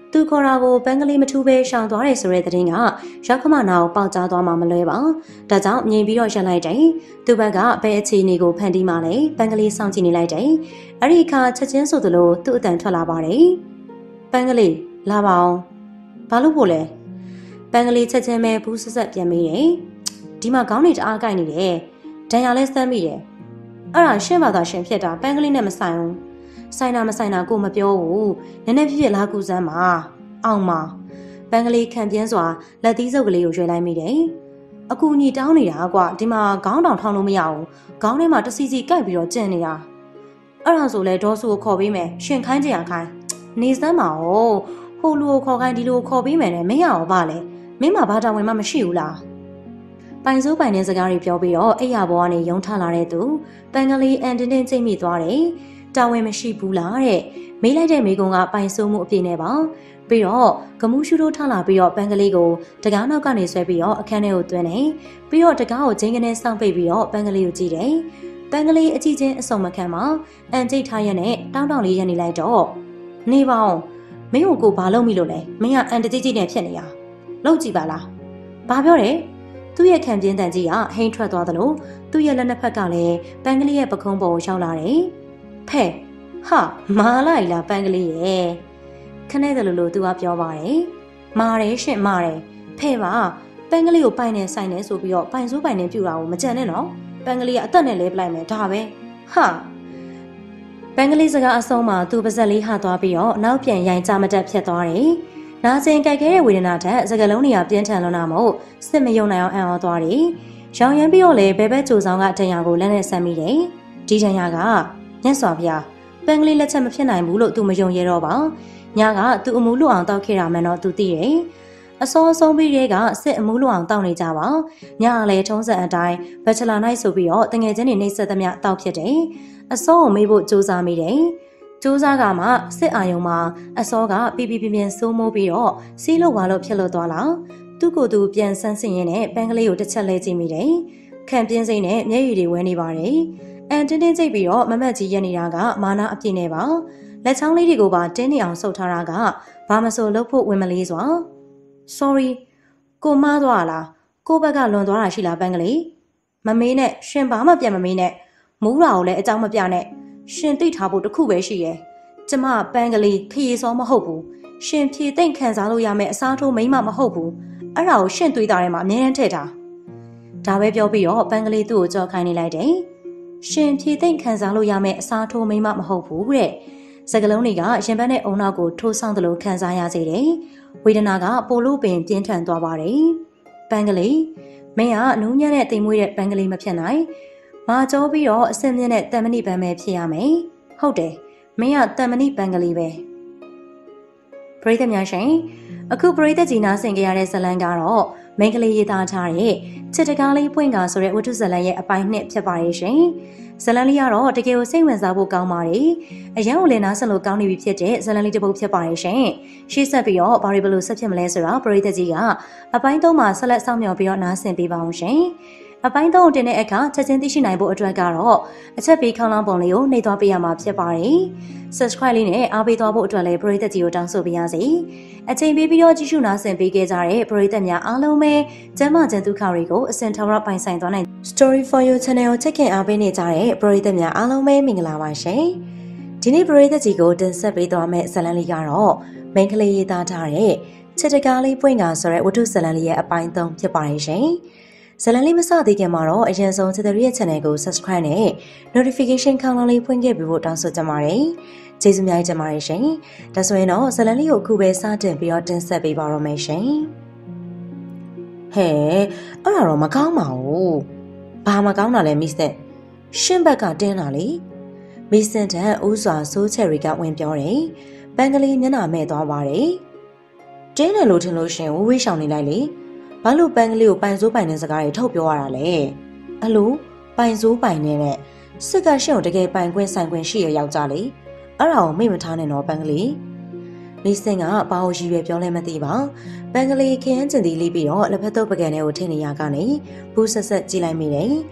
သူခေါ်တာကိုပန်းကလေးမထူးပဲရှောင်သွားတယ်ဆိုတဲ့သတင်းကရောက်ခမနာကိုပေါက်ကြားသွားမှမလွဲပါဒါကြောင့်မြင်ပြီးတော့ရက်လိုက်တယ်သူဘက်ကဘယ်အခြေအနေကိုဖန်တီးမှလဲပန်းကလေးစောင့်ကြည့်နေလိုက်တယ်အဲ့ဒီအခါချက်ချင်းဆိုသလိုသူ့အတန်ထွက်လာပါတယ်ပန်းကလေးလာပါအောင်ဘာလို့ပို့လဲပန်းကလေးချက်ချင်းပဲဘူးဆက်ဆက်ပြန်မိတယ်ဒီမှာခေါင်းတွေတအားကိုက်နေတယ်ဒဏ်ရာလဲစမ်းမိတယ်အဲ့ဒါရှင်းပါသာရှင်းဖြစ်တာပန်းကလေးနဲ့မဆိုင်ဘူးဆိုင်နာမဆိုင်နာကိုမပြောဘူးနည်းနည်းဖြစ်ဖြစ်လာကူစမ်းပါအောင်ပါပန်းကလေးခံပြင်းစွာလက်သီးစုပ်ကလေးကိုရွှေလိုက်မိတယ်အကူညီတောင်းနေတာကွာဒီမှာခေါင်းတောင်ထောင်းလို့မရဘူးခေါင်းထဲမှာတစီစီကိုက်ပြီးတော့ကျင်နေတာအဲ့ဒါဆိုလဲဒေါ်ဆူကိုခေါ်ပေးမယ်ရှင်ခိုင်းကြရခိုင်းနေစမ်းပါဦးဟိုလူကိုခေါ်ခိုင်းဒီလူကိုခေါ်ပေးမယ်နဲ့မင်းရအောင်ပါလေမင်းမှာဘာတောင်ဝင်မှမရှိဘူးလားပိုင်စိုးပိုင်တဲ့စကားတွေပြောပြီးတော့အိယာဘောကနေယုံထလာတဲ့သူပန်းကလေးအန်တင်းတင်းချိန်မိသွားတယ်တာဝန်မရှိဘူးလားတဲ့မေးလိုက်တဲ့မိကုံကပိုင်စိုးမှုအပြည့်နဲ့ပါပြီးတော့ဂမူးရှူတို့ထလာပြီးတော့ပန်းကလေးကိုတကားနောက်ကနေဆွဲပြီးတော့အခန်းထဲကိုသွင်းတယ်ပြီးတော့တကားကိုချင်းကနေစောင့်ပိတ်ပြီးတော့ပန်းကလေးကိုကြည့်တယ်ပန်းကလေးအကြည့်ချင်းအစုံမခံမှာအန်ကျိတ်ထားရက်နဲ့တောင်းတောင်းလေးရနေလိုက်တော့နေပါအောင်မင်းကိုကိုဘာလုပ်မိလို့လဲမင်းကအန်တကြည့်ကြည့်နဲ့ဖြစ်နေတာလောက်ကြည့်ပါလားဘာပြောတယ်သူ့ရဲ့ခံပြင်းတန်ကြီးကဟိန်းထွက်သွားသလိုသူ့ရဲ့လက်နှစ်ဖက်ကလည်းပန်းကလေးရဲ့ပခုံးပေါ်ကိုရောက်လာတယ်ဖဲဟာမာလိုက်လားပန်းကလေးရဲ့ခနဲ့တယ်လို့လို့သူကပြောပါတယ်မာတယ်ရှင့်မာတယ်ဖဲပါပန်းကလေးကိုပိုင်နေဆိုင်နေဆိုပြီးတော့ပိုင်စိုးပိုင်နေပြူတာကိုမကြံနဲ့နော်ပန်းကလေးကအသက်နဲ့လဲပလိုက်မယ်ဒါပဲဟာပန်းကလေးစကားအဆုံးမှာသူပါဇက်လေးဟာသွားပြီးတော့နောက်ပြန်ရိုင်ကြမတက်ဖြစ်သွားတယ်နာကျင်ကြိုက်ခဲတဲ့ဝေဒနာထက်စကလုံးတွေကပြင်းထန်လွန်းတာမို့စစ်မယုံနိုင်အောင်အံ့ဩသွားတယ်ရောင်ရမ်းပြီးတော့လေဘဲဘဲကြိုဆောင်ကတန်ရာကိုလက်နဲ့ဆမ်းမိတယ်ဒီတန်ရာကညက်စွာပြပန်းကလေးလက်ချက်မဖြစ်နိုင်ဘူးလို့သူမယုံရတော့ပါညကသူအမူးလွအောင်တောက်ခဲ့တာမှန်တော့သူသိတယ်အစောဆုံးပြီးတဲ့ကစစ်အမူးလွအောင်တောက်နေကြပါညကလည်းထုံးစံအတိုင်းဘက်ချလာနိုင်ဆိုပြီးတော့တငယ်ချင်းတွေနှိပ်စက်သမျှတောက်ဖြစ်တယ်အစောကိုမေးဖို့စူးစမ်းမိတယ်စူးစမ်းကမှစစ်အာယုံမှာအစောကပြပြပြပြစိုးမိုးပြီးတော့စီးလို့ဝါလို့ဖြစ်လို့သွားလာသူ့ကိုယ်သူပြန်ဆန်းစင်ရင်းနဲ့ပန်းကလေးကိုတစ်ချက်လဲကြည့်မိတယ်ခံပြင်းစိမ့်နဲ့မျက်ရည်တွေဝဲနေပါတယ်အန်တင်းတင်းကြိတ်ပြီးတော့မမတ်ကြီးရက်နေတာကမာနာအပြည့်နဲ့ပါလက်ချောင်းလေးတွေကိုပါတင်းနေအောင်ဆုပ်ထားတာကဘာမဆိုလုပ်ဖို့ဝင်မလေးစွာ sorry ကိုမားသွားလားကိုဘက်ကလွန်သွားတာရှိလားပန်းကလေးမမေးနဲ့ရှင်ဘာမှပြန်မမေးနဲ့မူးတာကိုလည်းအကြောင်းမပြနဲ့ရှင်သိထားဖို့တခုပဲရှိရဲ့ကျမပန်းကလေးခရီးစောမဟုတ်ဘူးရှင်ဖြေသိမ့်ခံစားလို့ရမယ့်အစားထိုးမိန်းမမဟုတ်ဘူးအဲ့ဒါကိုရှင်သွေးသားထဲမှာအမြဲတမ်းထည့်ထားဒါပဲပြောပြီးတော့ပန်းကလေးသူ့ကိုကြောက်ခိုင်းနေလိုက်တယ်ရှင်ဖြေသိမ့်ခံစားလို့ရမယ့်အစားထိုးမိန်းမမဟုတ်ဘူးတဲ့စကလုံးတွေကရင်ဘတ်နဲ့အုံနောက်ကိုထိုးဆောင်တယ်လို့ခံစားရစေတယ်ဝေဒနာကပိုလို့ပင်ပြင်းထန်သွားပါတယ်ပန်းကလေးမင်းကနူးညံ့တဲ့တိမ်မွေးတဲ့ပန်းကလေးမဖြစ်နိုင်မာကြောပြီးတော့အစင်မြင့်တဲ့တန်မဏိပန်းပဲဖြစ်ရမယ်ဟုတ်တယ်မင်းကတန်မဏိပန်းကလေးပဲပရိသတ်များရှင်အခုပရိသတ်ကြီးနားဆင်ကြရတဲ့ဇာတ်လမ်းကတော့မိန်းကလေးရေးသားထားတဲ့ချစ်တကားလေးပွင့်ကာဆိုတဲ့ဝတ္ထုဇာတ်လမ်းရဲ့အပိုင်းနှစ်ဖြစ်ပါရဲ့ရှင်ဇာတ်လမ်းလေးကတော့တကယ်ကိုစိတ်ဝင်စားဖို့ကောင်းပါတယ်အရန်ကိုလည်းနားဆင်လို့ကောင်းနေပြီဖြစ်တဲ့ဇာတ်လမ်းလေးတစ်ပုဒ်ဖြစ်ပါရဲ့ရှင်ရှေ့ဆက်ပြီးတော့ဘာတွေဘလို့ဆက်ဖြစ်မလဲဆိုတော့ပရိသတ်ကြီးကအပိုင်းသုံးမှာဆက်လက်စောင့်မျှော်ပြီးတော့နားဆင်ပေးပါအောင်ရှင်အပိုင်းသုံးတင်တဲ့အခါချက်ချင်းသိရှိနိုင်ဖို့အတွက်ကတော့အချက်ပေးခေါင်းလောင်းပုံလေးကိုနှိပ်သွားပေးရမှာဖြစ်ပါတယ်။ subscribe လေးနဲ့အားပေးသွားဖို့အတွက်လည်းပရိသတ်ကြီးကိုတောင်းဆိုပေးရစေ။အချိန်ပေးပြီးတော့ကြည့်ရှုနားဆင်ပေးခဲ့ကြတဲ့ပရိသတ်များအားလုံးပဲကျမ်းမာခြင်းဒုက္ခတွေကိုအစဉ်ထာဝရပိုင်ဆိုင်သွားနိုင် Story for You Channel ကိုချက်ခင်အားပေးနေကြတဲ့ပရိသတ်များအားလုံးပဲမင်္ဂလာပါရှင်။ဒီနေ့ပရိသတ်ကြီးကိုတင်ဆက်ပေးသွားမယ့်ဇာတ်လမ်းလေးကတော့မိန်းကလေးရေးသားထားတဲ့ချစ်တကားလေးပွင့်ကာဆိုတဲ့ဝတ္ထုဇာတ်လမ်းလေးရဲ့အပိုင်းသုံးဖြစ်ပါတယ်ရှင်။ဇာတ်လမ်းလေးမစသေးခင်မှာတော့အရင်ဆုံးချစ်တဲ့ရဲ့ channel ကို subscribe နဲ့ notification ခေါင်းလောင်းလေးဖွင့်ခဲ့ပြီးဖို့တောင်းဆိုကြပါတယ်။ကျေးဇူးများကြီးတင်ပါတယ်ရှင်။ဒါဆိုရင်တော့ဇာတ်လမ်းလေးကိုအခုပဲစတင်ပြီးတော့တင်ဆက်ပေးပါတော့မယ်ရှင်။ဟဲ့အဲ့ဒါတော့မကောင်းပါဘူး။ဘာမကောင်းတာလဲမိစက်။ရှင်းဘက်ကတင်းတာလေ။မိစင်တန်ဦးစွာဆိုးချယ်ရီကဝင်ပြောတယ်။ပန်းကလေးမျက်နှာမဲ့သွားပါတယ်။တင်းတယ်လို့ထင်လို့ရှင်ဝေးဝေးရှောင်နေလိုက်လေ။ဘာလို့ပန်းကလေးကိုပိုင်စိုးပိုင်တဲ့စကားတွေထုတ်ပြောရတာလဲအလိုပိုင်စိုးပိုင်နေတဲ့စစ်ကရှင့်ကိုတကယ်ပိုင်ခွင့်ဆိုင်ခွင့်ရှိရယောက်ျားလေအဲ့ဒါကိုမိတ်မထားနဲ့တော့ပန်းကလေးမိစင်ကဘာလို့ရည်ရွယ်ပြောလဲမသိပါပန်းကလေးခင်းကျင်သည်လေးပြီးတော့လက်ဖက်တုပ်ပကံထဲကိုထည့်နေရကနေဘူးဆက်ဆက်ကြည့်လိုက်မိတယ်မ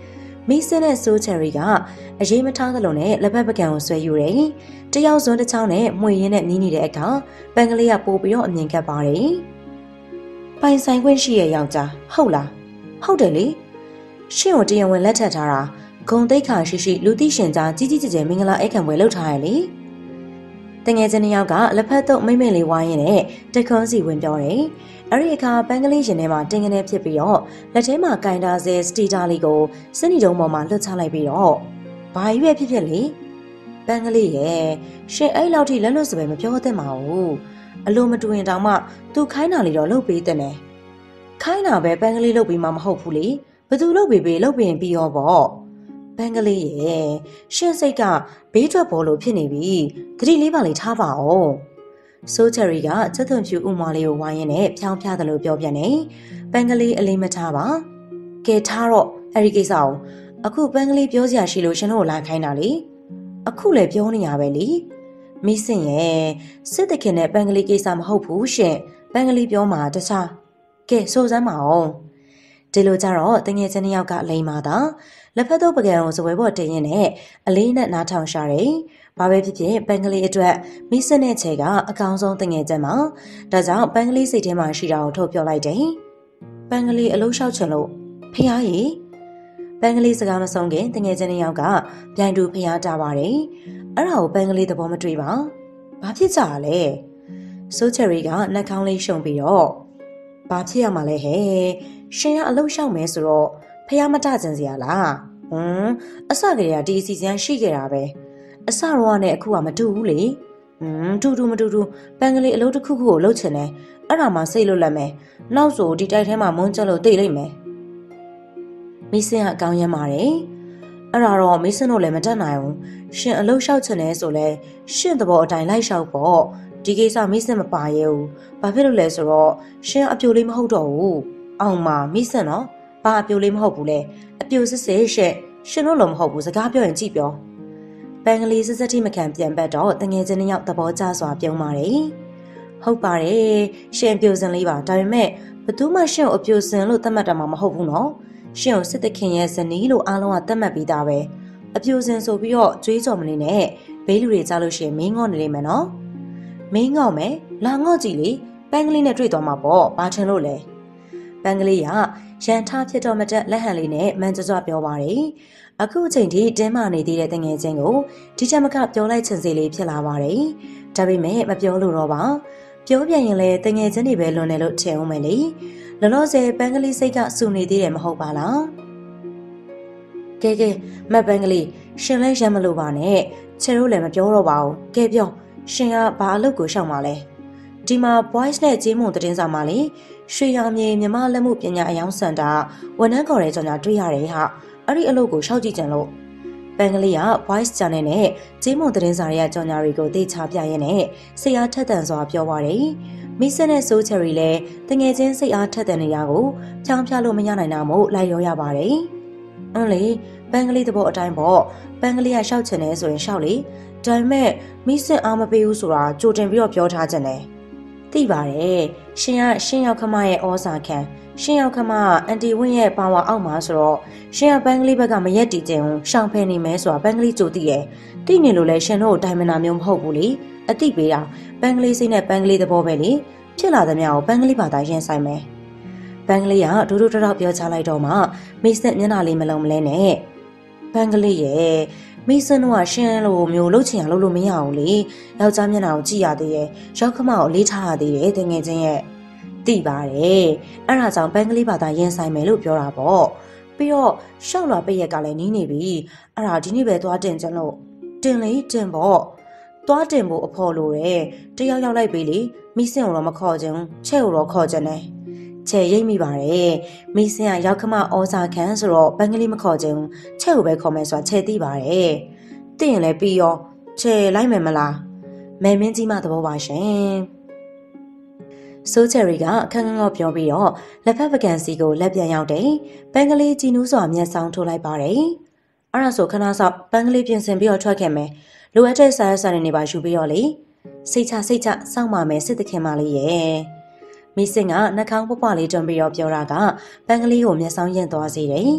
မိစင်းနဲ့ဆိုးချယ်ရီကအရေးမထားသလိုနဲ့လက်ဖက်ပကံကိုဆွဲယူတယ်။တယောက်စွန်းတစ်ချောင်းနဲ့မှွေရင်းနဲ့နီးနေတဲ့အခါပန်းကလေးကပို့ပြီးတော့အမြင်ကပ်ပါတယ်။ပိုင်ဆိုင်ခွင့်ရှိရဲ့ယောက်ျားဟုတ်လား။ဟုတ်တယ်လေ။ရှင့်ကိုတရားဝင်လက်ထပ်ထားတာဂုံတိတ်ခါရှိရှိလူသိရှင်ကြားကြီးကြီးကျယ်ကျယ်မင်္ဂလာအိတ်ခံပွဲလုပ်ထားရလေ။တငယ်ချင်းတစ်ယောက်ကလက်ဖက်တော့မိမ့်မိတ်လေးဝိုင်းရင်းနဲ့တခွန်းစီဝင်ပြောတယ်။အဲ့ဒီအခါပန်းကလေးရင်ထဲမှာတင်ကနေဖြစ်ပြီးတော့လက်ထဲမှာကင်တာဆဲစတီတာလေးကိုစနီတုံးပေါ်မှာလွှတ်ချလိုက်ပြီးတော့ဘာရွက်ဖြစ်ဖြစ်လေပန်းကလေးရဲ့ရှင်အဲ့လောက်ထိလက်လွတ်စပယ်မပြောသင့်ပါဘူးအလိုမတူရင်တောင်မှသူခိုင်းတာလေးတော့လုပ်ပေးတဲ့နဲ့ခိုင်းတာပဲပန်းကလေးလုပ်ပြီးမှမဟုတ်ဘူးလေဘသူလုပ်ပေးပေးလုပ်ပေးရင်ပြီးရောပေါ့ပန်းကလေးရဲ့ရှင်စိတ်ကဘေးထွက်ပေါ်လို့ဖြစ်နေပြီသတိလေးပါလေးထားပါအောင်ဆိုချယ်ရီကချက်သွန်ဖြူဥမာလေးကိုဝိုင်းရင်းနဲ့ဖြောင်းဖြားတယ်လို့ပြောပြနေပန်းကလေးအလေးမထားပါကဲထားတော့အဲ့ဒီကိစ္စကိုအခုပန်းကလေးပြောစရာရှိလို့ရှင်တို့လာခိုင်းတာလေအခုလည်းပြောနေရပဲလေမိစင်ရဲ့စစ်တခင်နဲ့ပန်းကလေးကိစ္စမဟုတ်ဘူးရှင်ပန်းကလေးပြောမှာတခြားကဲစိုးစမ်းပါအောင်ဒီလိုကြတော့တငယ်ချင်းတစ်ယောက်ကလိန်မာတာလက်ဖက်တော့ပကံကိုစပွဲပေါ်တင်ရင်းနဲ့အလေးနဲ့နားထောင်ရှာတယ်ဘာပဲဖြစ်ဖြစ်ပန်းကလေးအတွက်မိစင်နဲ့ချေကအကောင်းဆုံးတငယ်ချင်းမှာဒါကြောင့်ပန်းကလေးစိတ်ထဲမှာရှိတာကိုထုတ်ပြောလိုက်တယ်ပန်းကလေးအလုံးလျှောက်ချင်လို့ဖះကြီးပန်းကလေးစကားမဆုံးခင်တငယ်ချင်းတစ်ယောက်ကပြိုင်တူဖះတာပါတယ်အဲ့ဒါကိုပန်းကလေးသဘောမတွေ့ပါဘာဖြစ်ကြလဲဆိုချယ်ရီကနှက်ခေါင်းလေးရှုံပြီးတော့ဘာဖြစ်ရမှာလဲဟဲ့ရှင်ကအလုံးလျှောက်မယ်ဆိုတော့ဖះမတကြင်စရာလားဟွန်းအစကတည်းကဒီအစီအစဉ်ရှိခဲ့တာပဲအစတော့နဲ့အခုကမတူဘူးလေဟွန်းတူတူမတူတူပန်းကလေးအလုံးတစ်ခုခုကိုလှုပ်ချင်တယ်အဲ့ဒါမှစိတ်လွတ်လပ်မယ်နောက်ဆိုဒီတိုက်ထဲမှာမုန်းချက်လို့တိတ်လိုက်မယ်မိစင်ကအကောင်းရမ်းပါတယ်အဲ့ဒါတော့မိစင်တို့လည်းမတတ်နိုင်ဘူးရှင်အလုပ်လျှောက်ချင်တယ်ဆိုလဲရှင်သဘောအတိုင်းလိုက်လျှောက်ပေါ့ဒီကိစ္စမိစင်မပါရဲဘူးဘာဖြစ်လို့လဲဆိုတော့ရှင်အပြိုလေးမဟုတ်တော့ဘူးအောင်မမိစင်နော်ဘာအပြိုလေးမဟုတ်ဘူးလေအပြိုစစ်စစ်ရှက်ရှင်တို့လည်းမဟုတ်ဘူးစကားပြောရင်ကြည့်ပြောပန်းကလေးစစ်စစ်ထိမခံပြန်ပတ်တော့တငယ်ချင်းတစ်ယောက်သဘောကျစွာပြုံးပါတယ်ဟုတ်ပါတယ်ရှင်အပြိုစင်လေးပါဒါပေမဲ့ဘသူမှရှင်ကိုအပြိုစင်လို့သတ်မှတ်တာမှမဟုတ်ဘူးနော်ရှင်ကိုစစ်တခင်ရဲ့ဇနီးလို့အားလုံးကသတ်မှတ်ပြီးသားပဲအပြိုစင်ဆိုပြီးတော့ကြွေးကြော်မနေနဲ့ဘေးလူတွေကြားလို့ရှိရင်မင်းငေါ့နေလိမ့်မယ်နော်မင်းငေါ့မယ်လာငေါ့ကြည့်လေပန်းကလေးနဲ့တွေ့သွားမှာပေါ့ဘာထင်လို့လဲပန်းကလေးကရန်ထားဖြစ်တော့မတက်လက်ဟန်လေးနဲ့မန်ကြွကြွပြောပါတယ်အခုအချိန်ထိတင်းမာနေသေးတဲ့တငယ်ချင်းကိုဒီချက်မကပြောလိုက်ချင်စေလေးဖြစ်လာပါတယ်ဒါပေမဲ့မပြောလို့တော့ပါပြောပြန်ရင်လည်းတငယ်ချင်းတွေပဲလွန်တယ်လို့ထင်အောင်မယ်လေလောလောဆယ်ပန်းကလေးစိတ်ကစူနေသေးတယ်မဟုတ်ပါလားကဲကဲမတ်ပန်းကလေးရှင်လဲရမ်းမလို့ပါနဲ့ချေတို့လည်းမပြောတော့ပါဘူးကဲပြောရှင်ကဘာအလုပ်ကိုရှောက်မှာလဲဒီမှာ boys နဲ့ဂျင်းမုံတင်းစာမှာလေရွှေရောင်မြေမြမလက်မှုပညာအယောင်စင်တာဝန်ထမ်းခေါ်တဲ့ကြောင့်ညာတွေ့ရတယ်ဟာအဲ့ဒီအလုပ်ကိုရှောက်ကြည့်ကြလို့ပန်းကလေးက voice channel နဲ့ဂျင်းမုံတင်းစာရဲ့ကြောင့်ညာတွေကိုသိချပြရင်းနဲ့စိတ်အားထက်သန်စွာပြောပါတယ်မိစနဲ့ဆိုချယ်ရီလည်းတငယ်ချင်းစိတ်အားထက်သန်နေရကိုဖြောင်းဖြလို့မရနိုင်တာမို့လိုက်ရောရပါတယ်။အင်းလေပန်းကလေးတဘောအတိုင်းပေါ့ပန်းကလေးကရှောက်ချင်တယ်ဆိုရင်ရှောက်လေဒါပေမဲ့မိစအားမပေးဘူးဆိုတာကြိုတင်ပြီးတော့ပြောထားခြင်းတယ်။သိပါတယ်ရှင်ကရှင်ရောက်ခမရဲ့ဩဇာခံရှင်ရောက်ခမအန်တီဝင်းရဲ့ပါဝါအောက်မှာဆိုတော့ရှင်ကပန်းကလေးဘက်ကမရက်တီခြင်းရှောင်ဖယ်နေမယ်ဆိုတာပန်းကလေးကြိုသိရဲ့သိနေလို့လဲရှင်တို့တိုင်မနာမျိုးမဟုတ်ဘူးလေအသိပေးတာပန်းကလေးစိတ်နဲ့ပန်းကလေးသဘောပဲလေဖြစ်လာသမျှကိုပန်းကလေးဘာသာရင်ဆိုင်မယ်ပန်းကလေးကဒူးဒူးတောက်ပြောချလိုက်တော့မှမိစက်မျက်နှာလေးမလုံးမလဲနဲ့ပန်းကလေးရဲ့မိစက်တို့ကရှင်းလို့မျိုးလှုပ်ချင်ရလို့လို့မရဘူးလေယောက်ျားမျက်နှာကိုကြည့်ရသေးရဲ့ရောက်ခမကိုလေးထားရသေးတယ်တငယ်ချင်းရဲ့သိပါတယ်အဲ့ဒါကြောင့်ပန်းကလေးဘာသာရင်ဆိုင်မယ်လို့ပြောတာပေါ့ပြီးတော့ရှောက်လာပိတ်ရက်ကလည်းနီးနေပြီအဲ့ဒါဒီနေ့ပဲသွားတင်ကြလို့တင်လေတင်ပေါ့သွားတင်ဖို့အဖို့လိုတယ်တယောက်ယောက်လိုက်ပြီလေမိစင်ကိုတော့မခေါ်ခြင်းချဲ့ကိုတော့ခေါ်ခြင်းနဲ့ချဲ့ရိပ်မိပါတယ်မိစင်ကရောက်ခမဩဇာခံဆိုတော့ပန်းကလေးမခေါ်ခြင်းချဲ့ကိုပဲခေါ်မယ်ဆိုတာချဲ့သိပါတယ်သိရင်လည်းပြီးရောချဲ့လိုက်မယ်မလားမဲမင်းကြီးမသဘောပါရှင်ဆိုချယ်ရီကအခန်းခန်းကပြောပြီးတော့လက်ဖက်ပကံစီကိုလက်ပြန်ရောက်တယ်ပန်းကလေးကြည်နူးစွာမျက်စောင်းထိုးလိုက်ပါတယ်အဲ့ဒါဆိုခဏဆောက်ပန်းကလေးပြင်ဆင်ပြီးတော့ထွက်ခဲ့မယ်လိုအပ်တဲ့စားရစားနေပါယူပြီးတော့လေစိတ်ချစိတ်ချစောင့်ပါမယ်စစ်တခင်မလေးရဲ့မိစင်ကနှာခေါင်းပွပွလေးတွန်းပြီးတော့ပြောတာကပန်းကလေးကိုမျက်စောင်းရင်သွားစေတယ်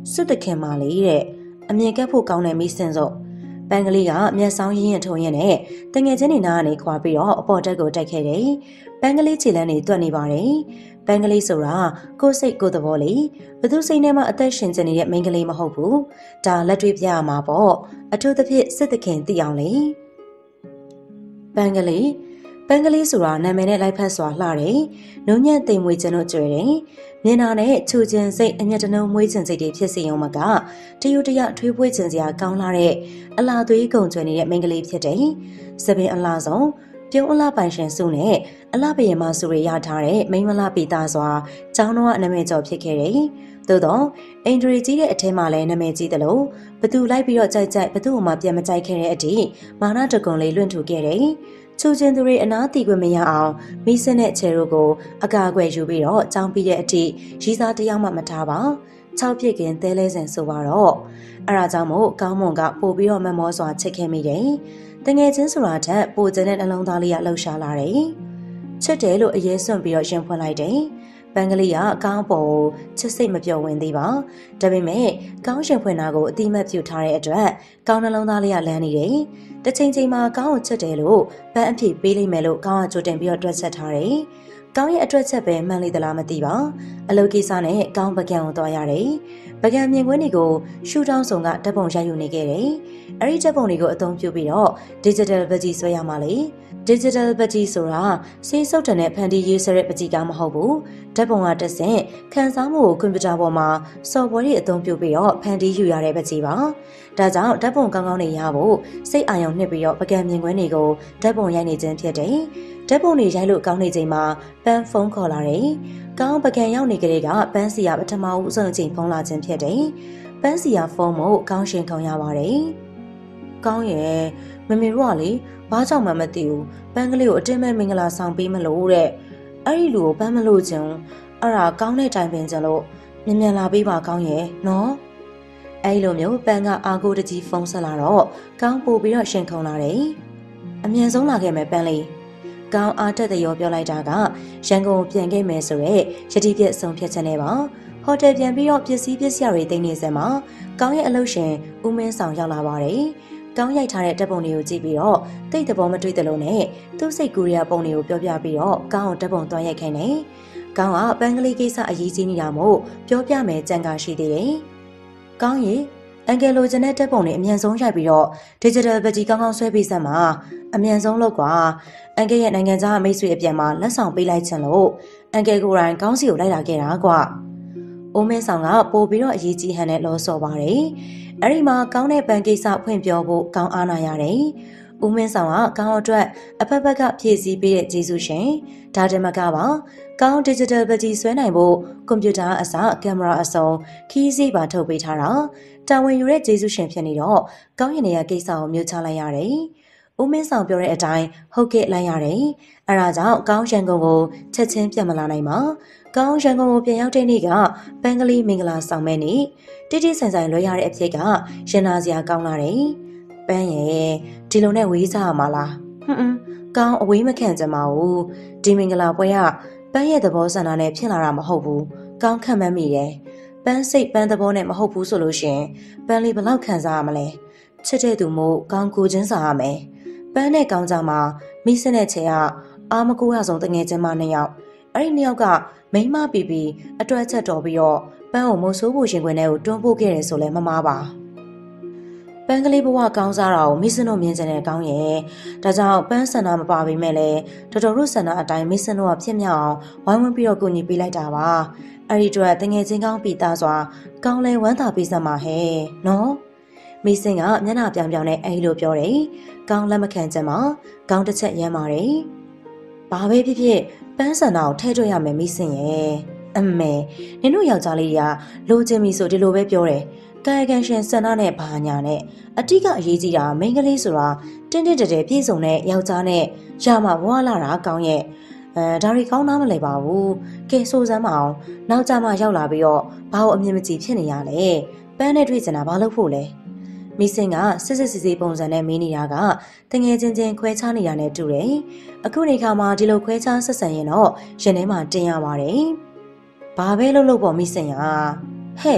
စစ်တခင်မာလေးတဲ့အမြင်ကပ်ဖို့ကောင်းတဲ့မိစင်စို့ပန်းကလေးကမျက်စောင်းရင်းရင်ထုံရင်နဲ့တငယ်ချင်းနေနာကနေခွာပြီးတော့အပေါ်တက်ကိုတိုက်ခဲ့တယ်ပန်းကလေးခြေလမ်းနေတွက်နေပါတယ်ပန်းကလေးဆိုတာကိုယ်စိတ်ကိုယ်သဘောလေးဘသူစိတ်ထဲမှာအသက်ရှင်နေတဲ့မိန်းကလေးမဟုတ်ဘူးဒါလက်တွေ့ပြရမှာပေါ့အထူးသဖြင့်စစ်တခင်သိအောင်လေပန်းကလေးပန်းကလေးဆိုတာနာမည်နဲ့လိုက်ဖက်စွာလှတယ်။နုံညံ့သိမ်မွေခြင်းတို့ကျွဲတယ်။မျက်နှာနဲ့ချူခြင်းစိတ်အမျက်တနှုံမွေးခြင်းစိတ်တွေဖြစ်စေအောင်မကတယူတရထွေးပွေးခြင်းစရာကောင်းလာတဲ့အလားသွေးကုံကျွဲနေတဲ့မိန်းကလေးဖြစ်တယ်။စပင်အလားဆုံးပြုံးအလားပိုင်ရှင်စုနဲ့အလားပရင်မစုရရထားတဲ့မိန်းမလားပီတာစွာကျောင်းတော်ကနာမည်ကျော်ဖြစ်ခဲ့တယ်။သို့တော့အင်ဒရီကြီးတဲ့အထဲမှာလည်းနာမည်ကြီးတယ်လို့ဘသူလိုက်ပြီးတော့ကြိုက်ကြိုက်ဘသူ့မှပြန်မကြိုက်ခဲ့တဲ့အထိမာနတကုံလေးလွင့်ထူခဲ့တယ်။ချူချင်းသူတွေအနာတီခွင့်မရအောင်မိစင်းတဲ့ခြေတို့ကိုအကာအကွယ်ယူပြီးတော့ကြောင်းပြီးတဲ့အထိရီးစားတယောက်မှမထားပါ၆ပြစ်ခင်သဲလဲစင်ဆိုပါတော့အဲဒါကြောင့်မို့ကောင်းမွန်ကပို့ပြီးတော့မမောစွာချစ်ခဲ့မိတယ်တငယ်ချင်းဆိုတာထက်ပိုကျတဲ့နှလုံးသားလေးကလှုပ်ရှားလာတယ်ချစ်တယ်လို့အရေးစွန့်ပြီးတော့ရင်ဖွင့်လိုက်တယ်ပန်းကလေးကကောင်းပေါ်ချစ်စိတ်မပြောဝင်သေးပါဒါပေမဲ့ကောင်းရှင်ဖွင့်တာကိုအတိမတ်ပြုထားတဲ့အတွက်ကောင်းနှလုံးသားလေးကလန်းနေတယ်တချိန်ချိန်မှာကောင်းကိုချစ်တယ်လို့ပန်းအဖြစ်ပေးလိုက်မယ်လို့ကောင်းကကြိုတင်ပြီးတော့တွက်ချက်ထားတယ်ကောင်းရဲ့အတွက်ချက်ပဲမှန်လေသလားမသိပါအလုပ်ကိစ္စနဲ့ကောင်းပကံကိုသွားရတယ်ပကံမြင်ကွင်းတွေကိုရှူတောင်းဆောင်ကဓာတ်ပုံရိုက်ယူနေခဲ့တယ်အဲ့ဒီဓာတ်ပုံတွေကိုအသုံးပြုပြီးတော့ digital ပကြီးဆွဲရမှာလေ digital ပကြီးဆိုတာစေးစုပ်တဲ့ဖန်တီးရေးဆွဲတဲ့ပကြီးကမဟုတ်ဘူးဓာတ်ပုံကတစ်ဆင့်ခန်းစားမှုကိုကွန်ပျူတာပေါ်မှာ software တွေအသုံးပြုပြီးတော့ဖန်တီးယူရတဲ့ပကြီးပါဒါကြောင့်ဓာတ်ပုံကောင်းကောင်းနေရဖို့စိတ်အာရုံနှစ်ပြီးတော့ပကံမြင်ကွင်းတွေကိုဓာတ်ပုံရိုက်နေခြင်းဖြစ်တယ်ဓာတ်ပုံတွေရိုက်လို့ကောင်းနေချိန်မှာပန်းဖုန်းခေါ်လာတယ်။ကောင်းပကံရောက်နေကြတဲ့ကပန်းစီယာပထမဦးဆုံးအချိန်ဖုန်းလာခြင်းဖြစ်တယ်။ပန်းစီယာဖုန်းမို့ကောင်းရှင်ခုံရပါတယ်။ကောင်းရဲ့မမေတို့ကလေဘာကြောင့်မှမသိဘူး။ပန်းကလေးကိုအတင်းမဲ့မင်္ဂလာဆောင်ပေးမလို့တဲ့။အဲ့ဒီလူကိုပန်းမလို့ခြင်းအဲ့ဒါကောင်းတဲ့တိုင်ပင်ကြလို့မြန်မြန်လာပေးပါကောင်းရဲ့နော်။အဲ့လိုမျိုးပန်းကအာကိုတကြီးဖုန်းဆက်လာတော့ကောင်းပို့ပြီးတော့ရှင်ခုံလာတယ်။အမြန်ဆုံးလာခဲ့မယ်ပန်းလေး။ကောင်းအားတက်တဲ့ရောပြောလိုက်တာကရန်ကုန်ပြန်ခဲ့မယ်ဆိုရက်ရတိပြည့်ဆုံးဖြတ်ချက်နဲ့ပါဟိုတယ်ပြန်ပြီးတော့ပစ္စည်းပစ္စည်းတွေတင်နေစမှာကောင်းရဲ့အလုပ်ရှင်ဦးမင်းဆောင်ရောက်လာပါတယ်ကောင်းရိုက်ထားတဲ့တပ်ပုံတွေကိုကြည့်ပြီးတော့တိတ်တဘောမတွေ့တယ်လို့နဲ့သူ့စိတ်ကူရီယာပုံတွေကိုပြောပြပြီးတော့ကောင်းအောင်တပ်ပုံသွားရိုက်ခိုင်းတယ်ကောင်းကပန်းကလေးကိစ္စအရေးကြီးနေတာမို့ပြောပြမယ်ကြံကာရှိသေးတယ်ကောင်းရဲ့အန်ကယ်လိုချင်တဲ့တပ်ပုံတွေအမြန်ဆုံးရိုက်ပြီးတော့ digital ပကြီးကောင်းကောင်းဆွဲပေးစမ်းပါအမြန်ဆုံးလုပ်ကွာအန်ကယ်ရဲ့နိုင်ငံခြားမိတ်ဆွေအပြန်မှာလက်ဆောင်ပေးလိုက်ချင်လို့အန်ကယ်ကိုယ်တိုင်ကောင်းစီကိုလိုက်လာခဲ့တာကွာအိုးမင်းဆောင်ကပို့ပြီးတော့အရေးကြီးဟန်နဲ့လောဆော်ပါတယ်အဲ့ဒီမှာကောင်းတဲ့ပန်ကိစ္စဖွင့်ပြောဖို့ကောင်းအားနာရတယ်ဦးမင်းဆောင်ကကောင်းအတွက်အဖက်ဖက်ကဖြည့်ဆည်းပေးတဲ့ကျေးဇူးရှင်ဒါတမကပါကောင်း digital ပကြီးဆွဲနိုင်ဖို့ကွန်ပျူတာအစကင်မရာအစုံခီးစီးပါထုတ်ပေးထားတာတာဝန်ယူတဲ့ကျေးဇူးရှင်ဖြစ်နေတော့ကောင်းရင်နေရကိစ္စကိုမျိုးချလိုက်ရတယ်ဦးမင်းဆောင်ပြောတဲ့အတိုင်းဟုတ်ကဲ့လိုက်ရတယ်အဲဒါကြောင့်ကောင်းရန်ကုန်ကိုချက်ချင်းပြန်မလာနိုင်ပါကောင်းရန်ကုန်ကိုပြန်ရောက်တဲ့နေ့ကပန်းကလေးမင်္ဂလာဆောင်မဲ့နေ့တိတိဆန်ဆန်လွှဲရတဲ့အဖြစ်ကရင်နာစရာကောင်းလာတယ်ပန်းရဲ့ဒီလိုနဲ့ဝေးစားရမှာလားဟွန်းကောင်းအဝေးမခံကြပါဘူးဒီမင်္ဂလာပွဲကပန်းရဲ့သဘောဆန္ဒနဲ့ဖြစ်လာတာမဟုတ်ဘူးကောင်းခံမှန်းမိတယ်ပန်းစိတ်ပန်းသဘောနဲ့မဟုတ်ဘူးဆိုလို့ရှင်ပန်းလေးဘလောက်ခံစားရမလဲချစ်တဲ့သူမို့ကောင်းကိုချင်းစားရမယ်ပန်းနဲ့ကောင်းကြမှာမိစနဲ့ချေကအာမကိုရဆုံးတငယ်ချင်းမနှစ်ယောက်အဲ့ဒီနှစ်ယောက်ကမိန်းမပီပီအတွက်ချက်တော်ပြီးတော့ပန်းကိုမိုးဆိုးဖို့ရှင်ခွင်ထဲကိုတွန်းပို့ခဲ့တယ်ဆိုလဲမမားပါပန်းကလေးဘဝကောင်းစားတာကိုမိစနတို့မြင်ကြတဲ့ကောင်းရဲ့ဒါကြောင့်ပန်းဆန္ဒမပါပေမဲ့လည်းတော်တော်တို့ဆန္ဒအတိုင်းမိစနတို့ကဖြစ်မြောက်အောင်ဝိုင်းဝန်းပြီးတော့ကူညီပေးလိုက်တာပါအဲ့ဒီအတွက်တငယ်ချင်းကောင်းပီတာစွာကောင်းလဲဝမ်းသာပေးစမ်းပါဟဲ့နော်မိစင်ကမျက်နှာပြောင်ပြောင်နဲ့အဲ့လိုပြောတယ်ကောင်းလက်မခံချက်မှာကောင်းတစ်ချက်ရမ်းပါတယ်ဘာပဲဖြစ်ဖြစ်ပန်းဆန္ဒကိုထဲထွက်ရမယ်မိစင်ရဲ့အမေနင်တို့ယောက်ျားလေးတွေကလိုချင်ပြီဆိုဒီလိုပဲပြောတယ်ကာယကံရှင်ဆန္ဒနဲ့ဘာညာနဲ့အတိကအရေးကြီးတာမိန်းကလေးဆိုတာတင်းတင်းတတဲပြည့်စုံတဲ့ယောက်ျားနဲ့ရမှာဘွားလာတာကောင်းရဲ့အဲဒါရီကောင်းနားမလဲပါဘူးကဲဆိုစမ်းမအောင်နောက်ကြမှာရောက်လာပြီးတော့ဘာလို့အမြင်မကြည့်ဖြစ်နေရလဲပန်းနဲ့တွေ့ချင်တာဘာလို့ဖို့လဲမိစင်ကစစ်စစ်စီစီပုံစံနဲ့မင်းနေတာကတငယ်ချင်းချင်းခွဲခြားနေတာနဲ့တူတယ်အခုနေခါမှာဒီလိုခွဲခြားဆက်ဆံရင်တော့ရင်ထဲမှာတင်ရပါတယ်ဘာပဲလုပ်လို့ပေါ့မိစင်ရဟဲ့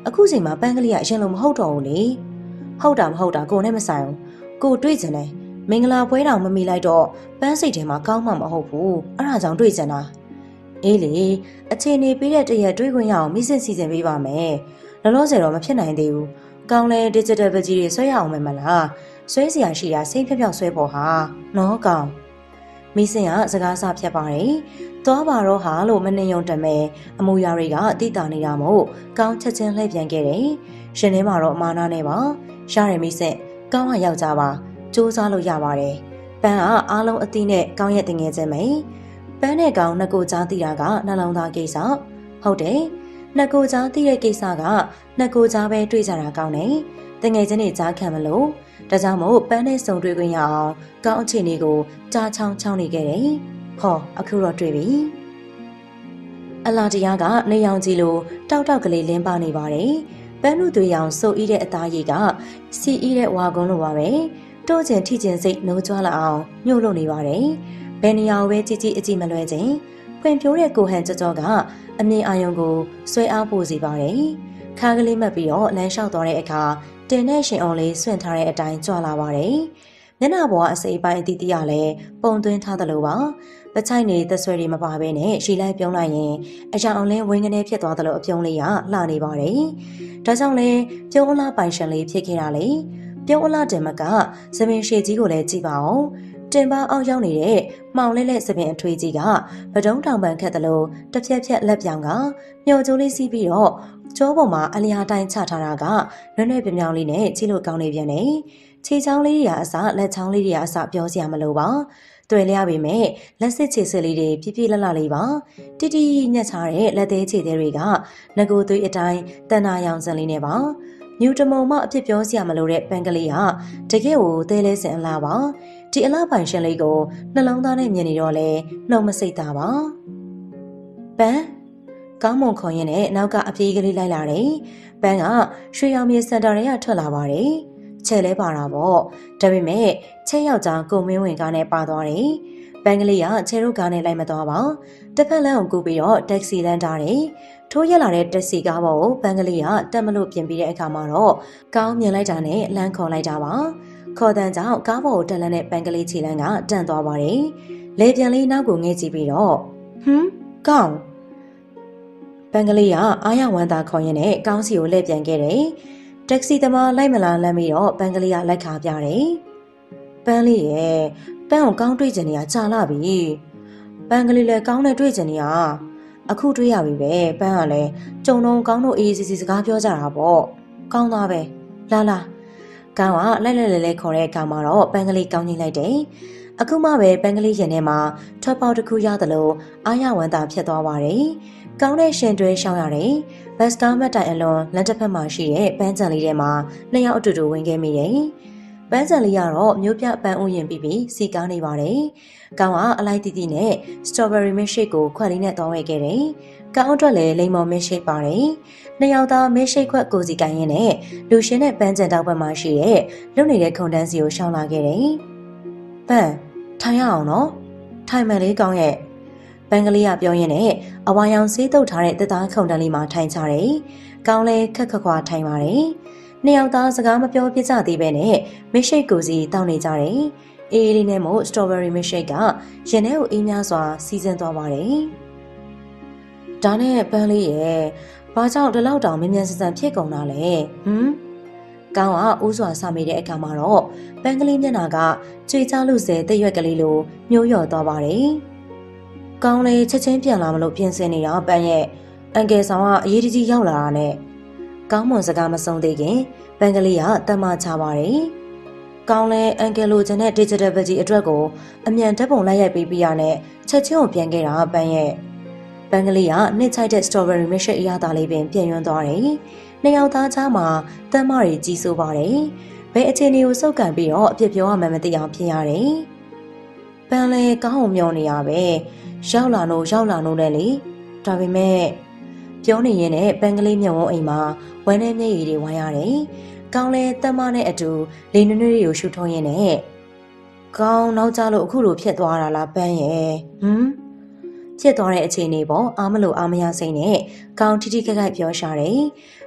အခုချိန်မှာပန်းကလေးကအရင်လိုမဟုတ်တော့ဘူးလေဟုတ်တာမဟုတ်တာကိုနဲ့မဆိုင်ဘူးကိုတွေ့ကျင်တယ်မင်္ဂလာပွဲတော်မမီလိုက်တော့ပန်းစိတ်ထဲမှာကောင်းမှမဟုတ်ဘူးအဲ့ဒါကြောင့်တွေ့ကျင်တာအေးလေအခြေအနေပေးတဲ့တရက်တွေးခွင့်ရအောင်မိစစ်စီစဉ်ပေးပါမယ်လောလောဆယ်တော့မဖြစ်နိုင်သေးဘူးကောင်းလဲ digital ပကြီးတွေဆွဲရအောင်မယ်မလားဆွဲစရာရှိတာစိတ်ဖြောက်ဖြောက်ဆွဲပေါ်ဟာနော်ကောင်မိစင်ကစကားစဖြတ်ပါတယ်သွားပါတော့ဟာလို့မနှင်ယုံတမဲအမူအရာတွေကတိတာနေတာမို့ကောင်းချက်ချင်းလှည့်ပြန်ခဲ့တယ်ရှင်ထဲမှာတော့အမာနာနဲ့ပါရတယ်မိစင်ကောင်းကယောက်ျားပါစူးစမ်းလို့ရပါတယ်ပန်းကအားလုံးအသီးနဲ့ကောင်းရဲ့တင်ငယ်ချင်းမိပန်းနဲ့ကောင်းနှစ်ကိုကြားသိတာကနှလုံးသားကိစ္စဟုတ်တယ်နှစ်ကိုကြားသိတဲ့ကိစ္စကနှစ်ကိုကြားပဲတွေ့ကြတာကောင်းတယ်တင်ငယ်ချင်းတွေကြားခံမလို့ဒါကြောင့်မို့ပန်းနဲ့စုံတွေ့ခွင့်ရအောင်ကောင်းအခြေအနေကိုကြားချောင်းချောင်းနေခဲ့တယ်ဟောအခုတော့တွေ့ပြီအလားတရားကနေရောင်ကြီးလိုတောက်တောက်ကလေးလင်းပါနေပါတယ်ပန်းနုသွေးရောင်စိုးဤတဲ့အသားရည်ကစီဤတဲ့ဝါကုန်းလိုပါပဲတိုးကျင်ထိကျင်စိတ်နှိုးကြွလာအောင်ညှို့လို့နေပါတယ်ဘယ်နေရာပဲကြည်ကြည်အကြည့်မလွဲခြင်းဖွံ့ဖြိုးတဲ့ကိုဟန်ကြောကြောကအမြင်အာရုံကိုဆွဲအားပို့စေပါတယ်ခါးကလေးမှတ်ပြီးတော့လမ်းလျှောက်သွားတဲ့အခါတင်တဲ့ရှင်အောင်လေးဆွန့်ထားတဲ့အတိုင်းကြွလာပါတယ်မျက်နှာပေါ်ကအစိပ်ပိုင်းအတီးတီးရလဲပုံသွင်းထားသလိုပါပချိုက်နေသက်ဆွဲတွေမပါဘဲနဲ့ရှီလိုက်ပြုံးလိုက်ရင်အရာအောင်လင်းဝင်းကနေဖြစ်သွားသလိုအပြုံးလေးကလှနေပါတယ်ဒါကြောင့်လဲပြုံးအလားပိုင်ရှင်လေးဖြစ်ခဲ့တာလေပြုံးအလားတင်မကသမင်ရှည်ကြီးကိုလည်းကြည့်ပါအောင်တင်ပါအောင်ရောက်နေတဲ့မှောင်လဲလဲသမင်အထွေးကြီးကပဒုံးတောင်ပန်ခတ်သလိုတစ်ဖြက်ဖြက်လက်ပြောင်ကမျော်ကြိုးလေးစီးပြီးတော့ကျောပေါ်မှာအလျာတိုင်းချထားတာကနွဲ့နွဲ့ပြပြောင်လေးနဲ့ချီလို့ကောင်းနေပြန်တယ်ခြေချောင်းလေးတွေကအစလက်ချောင်းလေးတွေကအစပြောစရာမလိုပါတွေ့လျားပေမဲ့လက်စစ်ခြေစစ်လေးတွေပြပြလှလှလေးပါတိတိညက်ချတဲ့လက်သေးခြေသေးတွေကငကိုသွေးအတိုင်းတန်နာရောင်စံလေးနဲ့ပါမြူတမုံမအဖြစ်ပြောစရာမလိုတဲ့ပန်းကလေးဟာတကယ့်ကိုသေးလဲစင်အလားပါဒီအလားပိုင်ရှင်လေးကိုနှလုံးသားနဲ့မြင်နေတော့လဲနှုတ်မစိတ်တာပါပန်းကောင်းမွန်ခွန်ရင်နဲ့နောက်ကအပြေးကလေးလိုက်လာတယ်ပန်းကရွှေရောင်မြေစင်တာတွေကထွက်လာပါတယ်ချဲလဲပါတာပေါ့ဒါပေမဲ့ချဲယောက်ျားကိုမင်းဝင်ကားနဲ့ပါသွားတယ်ပန်းကလေးကချဲတို့ကားနဲ့လိုက်မသွားပါတစ်ဖက်လမ်းကိုကူပြီးတော့တက္ကစီလမ်းထားတယ်ထိုးရက်လာတဲ့တက္ကစီကားပေါ်ကိုပန်းကလေးကတက်မလို့ပြင်ပြီးတဲ့အခါမှာတော့ကောင်းမြင်လိုက်တာနဲ့လမ်းခေါ်လိုက်တာပါခေါ်တဲ့ကြောင့်ကားပေါ်ကိုတက်လန်းတဲ့ပန်းကလေးခြေလမ်းကတန့်သွားပါတယ်လေပြန်လေးနောက်ကိုငဲ့ကြည့်ပြီးတော့ဟမ်ကောင်းပန်းကလေးကအားရဝမ်းသာခေါ်ရင်းနဲ့ကောင်းစီကိုလှည့်ပြန်ခဲ့တယ်တက္ကစီသမားလိုက်မလားလမ်းပြီးတော့ပန်းကလေးကလိုက်ခါပြတယ်ပန်းလေးရဲ့ပန်းကိုကောင်းတွေ့ကြနေရကြာလာပြီပန်းကလေးလည်းကောင်းနဲ့တွေ့ကြနေရအခုတွေ့ရပြီပဲပန်းကလည်းကြုံတော့ကောင်းတို့အေးစီစီစကားပြောကြတာပေါ့ကောင်းသားပဲလာလာကောင်းကလိုက်လိုက်လဲလဲခေါ်တဲ့အခါမှာတော့ပန်းကလေးကောင်းကြီးလိုက်တယ်အခုမှပဲပန်းကလေးရင်ထဲမှာထွက်ပေါက်တစ်ခုရသလိုအားရဝမ်းသာဖြစ်သွားပါတယ်ကောင်းတဲ့ရှင်တွဲရှောင်းရတယ်ဘတ်စကားမတ်တိုင်အလွန်လက်တစ်ဖက်မှာရှိတဲ့ပန်းချံလေးထဲမှာနှစ်ယောက်အတူတူဝင်ခဲ့မိတယ်ပန်းချံလေးကတော့မျိုးပြပန်းဥယျာဉ်ပြီးပြီးစီကားနေပါတယ်ကောင်းကအလိုက်တီတီနဲ့စတော်ဘယ်ရီမစ်ရှိတ်ကိုခွက်လေးနဲ့သွားဝယ်ခဲ့တယ်ကောင်းအတွက်လည်းလိမ္မော်မစ်ရှိတ်ပါတယ်နှစ်ယောက်သားမစ်ရှိတ်ခွက်ကိုစီကိုင်းရင်းနဲ့လူရှင်နဲ့ပန်းချံတောက်ဘက်မှာရှိတဲ့လွတ်နေတဲ့ခုံတန်းစီကိုရှောင်းလာခဲ့တယ်ပန်းထိုင်ရအောင်နော်ထိုင်မယ်လေးကောင်းရဲ့ပန်းကလေးကပြောရင်းနဲ့အဝါရောင်ဆေးတုပ်ထားတဲ့တက်သားခုံတန်းလေးမှာထိုင်ချတယ်ကောင်းလဲခက်ခက်ခွာထိုင်ပါတယ်နှစ်ယောက်သားစကားမပြောပြကြသေးပဲနဲ့မစ်ရှိတ်ကိုစီတောင်းနေကြတယ်အေးလေးနဲ့မို့စတော်ဘယ်ရီမစ်ရှိတ်ကရင်ထဲကိုအေးများစွာစီးဆင်းသွားပါတယ်ဒါနဲ့ပန်းလေးရဲ့ဘာကြောင့်ဒီလောက်တောင်မြ мян ဆန်ဆန်ဖြစ်ကုန်တာလဲဟမ်ကောင်းကဦးစွာစမိတဲ့အခါမှာတော့ပန်းကလေးမျက်နှာကကြွေချလို့စဲတရွက်ကလေးလိုမျိုးလျော်သွားပါတယ်ကောင်းလေချက်ချင်းပြန်လာမလို့ပြင်ဆင်နေတာပန်းရဲ့အန်ကယ်ဆောင်ကအရေးတကြီးရောက်လာတာနဲ့ကောင်းမွန်စကားမဆုံးသေးခင်ပန်းကလေးကတတ်မှချပါတယ်ကောင်းလဲအန်ကယ်လိုချင်တဲ့ digital ပကြီးအတွက်ကိုအမြန်ဓာတ်ပုံလိုက်ရိုက်ပေးပြရနဲ့ချက်ချင်းကိုပြန်ခဲ့တာပန်းရဲ့ပန်းကလေးကနှစ်ချိုက်တဲ့ strawberry milkshake အရသာလေးပင်ပြန်ရွံ့သွားတယ်နှစ်ယောက်သားချားမှာတမ်းမတွေကြီးစိုးပါတယ်ဘယ်အခြေအနေကိုစုပ်ကန်ပြီးတော့အပြစ်ပြောရမှမသိအောင်ဖြစ်ရတယ်ပန်းလဲကောင်းအောင်မျောနေရပဲရောက်လာလို့ရောက်လာလို့လည်းလေဒါပေမဲ့ပြောနေရင်လည်းပန်းကလေးမြုံဝုံအိမ်မှာဝမ်းနဲ့မျက်ရည်တွေဝမ်းရတယ်ကောင်းလဲတမ်းမနဲ့အတူလေနွေ့နွေ့တွေကိုရှူထုံးရင်းနဲ့ကောင်းနောက်ကြလို့အခုလိုဖြစ်သွားတာလားပန်းရဲ့ဟမ်ဖြစ်သွားတဲ့အခြေအနေပေါ့အားမလို့အားမရစိမ့်နဲ့ကောင်းထိထိခိုက်ခိုက်ပြောရှာတယ်ပ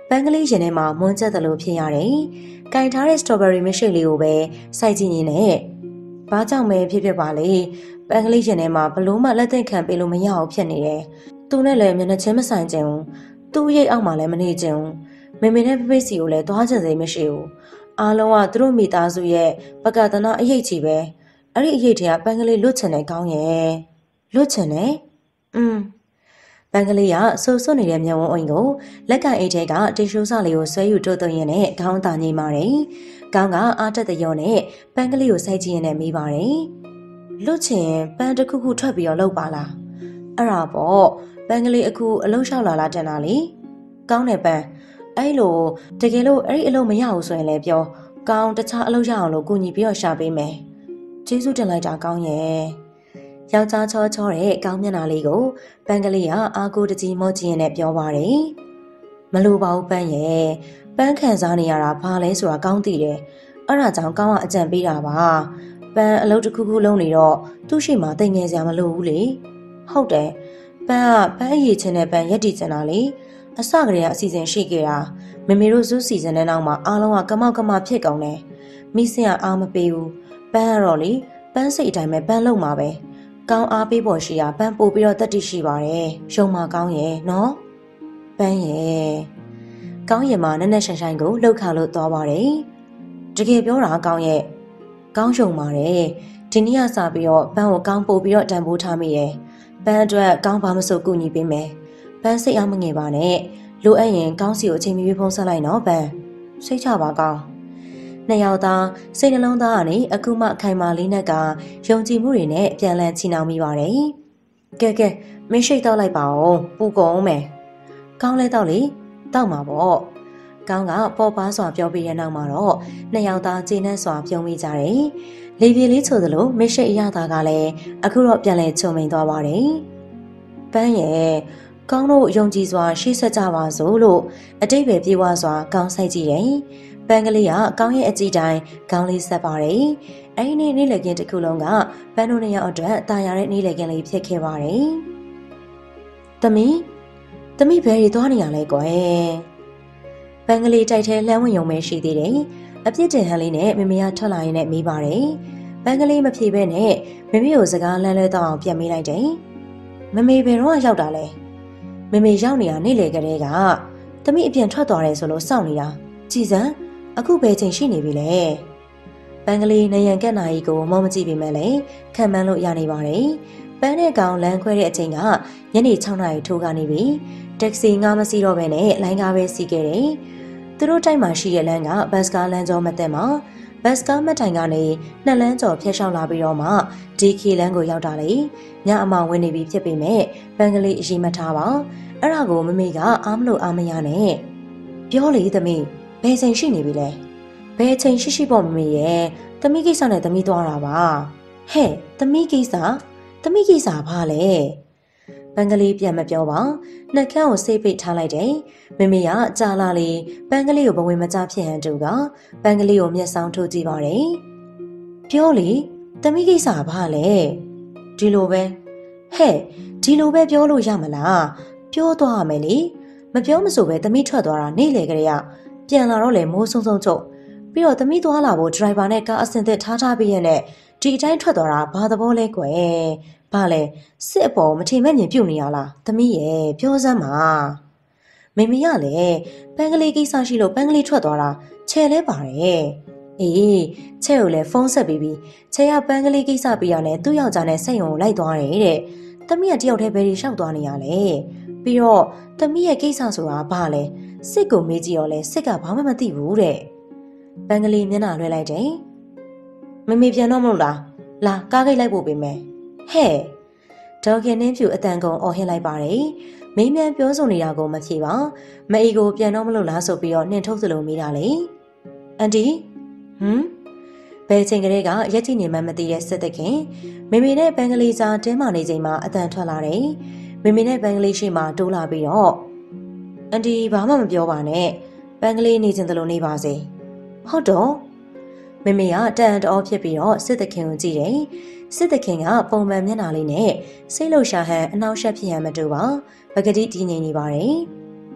ပန်းကလေးရင်ထဲမှာမွန်းကျက်တယ်လို့ဖြစ်ရတယ်။ကင်ထားတဲ့စတော်ဘယ်ရီမရှိတ်လေးကိုပဲစိုက်ကြည့်နေနဲ့။ဘာကြောင့်မဲဖြစ်ဖြစ်ပါလေ။ပန်းကလေးရင်ထဲမှာဘလို့မှလက်သိခံပေးလို့မရအောင်ဖြစ်နေတယ်။သူနဲ့လည်းမျက်နှာချင်းမဆိုင်ကြဘူး။သူ့ရိတ်အောက်မှာလည်းမနေကြဘူး။မေမေနဲ့ဖေဖေစီကိုလည်းသွားချင်စိမရှိဘူး။အားလုံးကသူတို့မိသားစုရဲ့ပကတနာအရေးကြီးပဲ။အဲ့ဒီအရေးတွေကပန်းကလေးလွတ်ချင်တဲ့ကောင်းရဲ့။လွတ်ချင်တယ်။อืมပန်းကလေးကဆိုးဆွနေတဲ့မျက်ဝန်းအိမ်ကိုလက်ကအိတ်ထဲကတီရှူးစလေးကိုဆွဲယူတိုးသွင်းရင်းနဲ့ခေါင်းသာငိမ့်ပါတယ်။ခေါင်းကအားတက်တဲ့ရောနဲ့ပန်းကလေးကိုစိုက်ကြည့်ရင်းနဲ့မိပါတယ်။လွတ်ချင်ပန်းတစ်ခုခုထွက်ပြီးတော့လောက်ပါလား။အဲ့ဒါပေါ့ပန်းကလေးအခုအလုံးလျှောက်လာလာတင်တာလေ။ကောင်းတယ်ပန်းအဲ့လိုတကယ်လို့အဲ့ဒီအလုံးမရဘူးဆိုရင်လည်းပြောကောင်းတခြားအလုံးရအောင်လို့ကူညီပြီးတော့ရှာပေးမယ်။ကျေးဇူးတင်လိုက်တာကောင်းရဲ့။ယောက်ျားချောချောတဲ့ကောင်းမျက်နှာလေးကိုပန်းကလေးကအာကိုတကြီးမော့ကြည့်ရနဲ့ပြောပါတယ်။မလိုပါဘူးပန်းရဲ့ပန်းခံစားနေရတာဘာလဲဆိုတာကောင်းသိတယ်။အဲ့ဒါကြောင့်ကောင်းကအကြံပေးတာပါ။ပန်းအလုပ်တစ်ခုခုလုပ်နေတော့သူ့ရှိမှတိတ်ငယ်စရာမလိုဘူးလေ။ဟုတ်တယ်။ပန်းကပန်းအရေးချင်းနဲ့ပန်းရက်တီချင်တာလေ။အစကတည်းကအစီအစဉ်ရှိခဲ့တာမမေတို့ဇူးစီစဉ်တဲ့နောက်မှာအားလုံးကကမောက်ကမဖြစ်ကုန်တယ်။မိစင်ကအားမပေးဘူး။ပန်းကတော့လေပန်းစိတ်အတိုင်းပဲပန်းလုံးမှာပဲ။ကောင်းအားပေးဖို့ရှိတာပန်းပို့ပြီးတော့တက်တိရှိပါတယ်ရှုံမကောင်းရဲ့နော်ပန်းရဲ့ကောင်းရင်မှာနက်နက်ရှိုင်ရှိုင်ကိုလှုပ်ခါလို့သွားပါတယ်တကယ်ပြောတာကောင်းရဲ့ကောင်းရှုံပါတယ်ဒီနေ့ကစပြီးတော့ပန်းကိုကောင်းပို့ပြီးတော့တန်ဖိုးထားမိရဲ့ပန်းအတွက်ကောင်းပါမစို့ကူညီပေးမယ်ပန်းစိတ်အားမငယ်ပါနဲ့လိုအပ်ရင်ကောင်းစီကိုအချိန်မီဖုံးဆက်လိုက်နော်ပန်းစိတ်ချပါကောင်းနှစ်ယောက်သားစိတ်နှလုံးသားကနေအခုမှခိုင်မာလေးနဲ့ကယုံကြည်မှုတွေနဲ့ပြန်လည်ချီနှောင်မိပါတယ်။ကဲကဲမင်းရှိတ်တော့လိုက်ပါဦးပူကုန်မယ်။ကောင်းလဲတော့လေတောက်မှာပေါ့။ကောင်းကပေါ်ပါစွာပြောပြီးတဲ့နောက်မှာတော့နှစ်ယောက်သားကျေနပ်စွာပြုံးမိကြတယ်။လေပြေလေးချိုသလိုမင်းရှိတ်အရသာကလည်းအခုတော့ပြန်လည်ချုံမိန်သွားပါတယ်။ပန်းရဲ့ကောင်းတို့ယုံကြည်စွာရှေ့ဆက်ကြပါစို့လို့အတိတ်ပဲပြေဝစွာကောင်းဆိုင်ကြည့်တယ်။ပန်းကလေးကကောင်းရဲ့အကြည့်တိုင်းကောင်းလေးဆက်ပါတယ်။အဲဒီနေ့နေ့လည်ခင်းတစ်ခုလုံးကပန်းတို့နှစ်ယောက်အတွက်တာယာတဲ့နေ့လည်ခင်းလေးဖြစ်ခဲ့ပါတယ်။သမီးသမီးဘယ်ရီသွားနေရလဲကွယ်။ပန်းကလေးတိုက်ထဲလှမ်းဝင်ယုံမဲရှိသေးတယ်။အပြစ်တင်ဟန်လေးနဲ့မမေကထွက်လာရင်းနဲ့မေးပါတယ်။ပန်းကလေးမဖြေဘဲနဲ့မမေကိုစကားလမ်းလွဲတော့အောင်ပြန်မေးလိုက်တယ်။မမေဘယ်တော့ရောက်တာလဲ။မမေရောက်နေတာနေ့လည်ကလေးကသမီးအပြင်ထွက်သွားတယ်ဆိုလို့စောင့်နေတာ။ကြည်စမ်းအခုဘယ်ချိန်ရှိနေပြီလဲပန်းကလေးနယံကက်နာကြီးကိုမောမကြည့်ပေမဲ့လည်းခံမှန်းလို့ရနေပါတယ်ပန်းတဲ့ကောင်လမ်းခွဲတဲ့အချိန်ကညနေ၆နာရီထိုးကနေပြီတက္ကစီငါမစီတော့ဘဲနဲ့လိုင်းကားပဲစီးခဲ့တယ်သူတို့တိုက်မှာရှိတဲ့လမ်းကဘတ်စကားလမ်းကျော်မသက်မှာဘတ်စကားမတိုင်ကနေနှစ်လမ်းကျော်ဖျက်လျှောက်လာပြီးတော့မှဒီခီလမ်းကိုရောက်တာလေညအမောင်ဝင်နေပြီဖြစ်ပေမဲ့ပန်းကလေးအရှိမထားပါအဲ့ဒါကိုမမေကအားမလို့အားမရနဲ့ပြောလေသမီးဘယ်ချိန်ရှိနေပြီလဲဘယ်ချိန်ရှိရှိပေါ့မမေရဲ့သမီးကိစ္စနဲ့သမီးသွားတာပါဟဲ့သမီးကိစ္စသမီးကိစ္စဘာလဲပန်းကလေးပြန်မပြောပါနှက်ခမ်းကိုဆေးပိတ်ထားလိုက်တယ်မမေကကြာလာလေပန်းကလေးကိုဘဝင်မကြဖြစ်ဟန်တူကပန်းကလေးကိုမျက်စောင်းထိုးကြည့်ပါတယ်ပြောလေသမီးကိစ္စဘာလဲဒီလိုပဲဟဲ့ဒီလိုပဲပြောလို့ရမလားပြောသွားရမယ်လေမပြောမဆိုပဲသမီးထွက်သွားတာနေ့လေကလေးကပြန်လာတော့လေမိုးဆုံဆုံချုပ်ပြီးတော့သမီးသွားလာဖို့ဒရိုင်ဘာနဲ့ကားအဆင်သင့်ထားထားပြီးရတဲ့ဒီအတိုင်းထွက်သွားတာဘာသဘောလဲကွယ်ဘာလဲစစ်အပေါ်မထင်မဲ့မြင်ပြုတ်နေရလားသမီးရဲ့ပြောစမ်းပါမေမေကလည်းပန်းကလေးကိစ္စရှိလို့ပန်းကလေးထွက်သွားတာချဲလဲပါတယ်အေးချဲကိုလည်းဖုန်းဆက်ပြီးပြီးချဲကပန်းကလေးကိစ္စပြီးရနဲ့သူ့ယောက်ျားနဲ့စိတ်ုံကိုလိုက်သွားတယ်တဲ့သမီးကတယောက်တည်းဘယ်ဒီလျှောက်သွားနေရလဲပြီးတော့သမီးရဲ့ကိစ္စဆိုတာဘာလဲစစ်ကိုမေးကြည့်တော့လဲစစ်ကဘာမှမသိဘူးတဲ့ပန်းကလေးမျက်နှာလွှဲလိုက်တယ်မမေပြန်တော့မလို့လားလာကားဂိတ်လိုက်ပို့ပေးမယ်ဟဲ့ဒေါ်ခင်နှင်းဖြူအတန်ကုန်အော်ဟစ်လိုက်ပါတယ်မင်းမြန်ပြောဆိုနေတာကိုမဖြေပါမအီကိုပြန်တော့မလို့လားဆိုပြီးတော့နှင်ထုတ်သလိုမိတာလေအန်တီဟမ်ဘယ်ချိန်ကလေးကရက်ကြည့်နေမှမသိတဲ့စစ်သက်ခင်မေမေနဲ့ပန်းကလေးစားတင်းမာနေချိန်မှာအတန်ထွက်လာတယ်မေမေနဲ့ပန်းကလေးရှိမှတိုးလာပြီးတော့အန်တီဘာမှမပြောပါနဲ့ပန်းကလေးနေချင်သလိုနေပါစေဟုတ်တော့မေမေကတန်တော်ဖြစ်ပြီးတော့စစ်သခင်ကိုကြည့်တယ်စစ်သခင်ကပုံမှန်မျက်နှာလေးနဲ့စိတ်လှုပ်ရှားဟန်အနှောက်အယှက်ဖြစ်ရမတူပါပကတိတည်ငြိမ်နေပါတယ်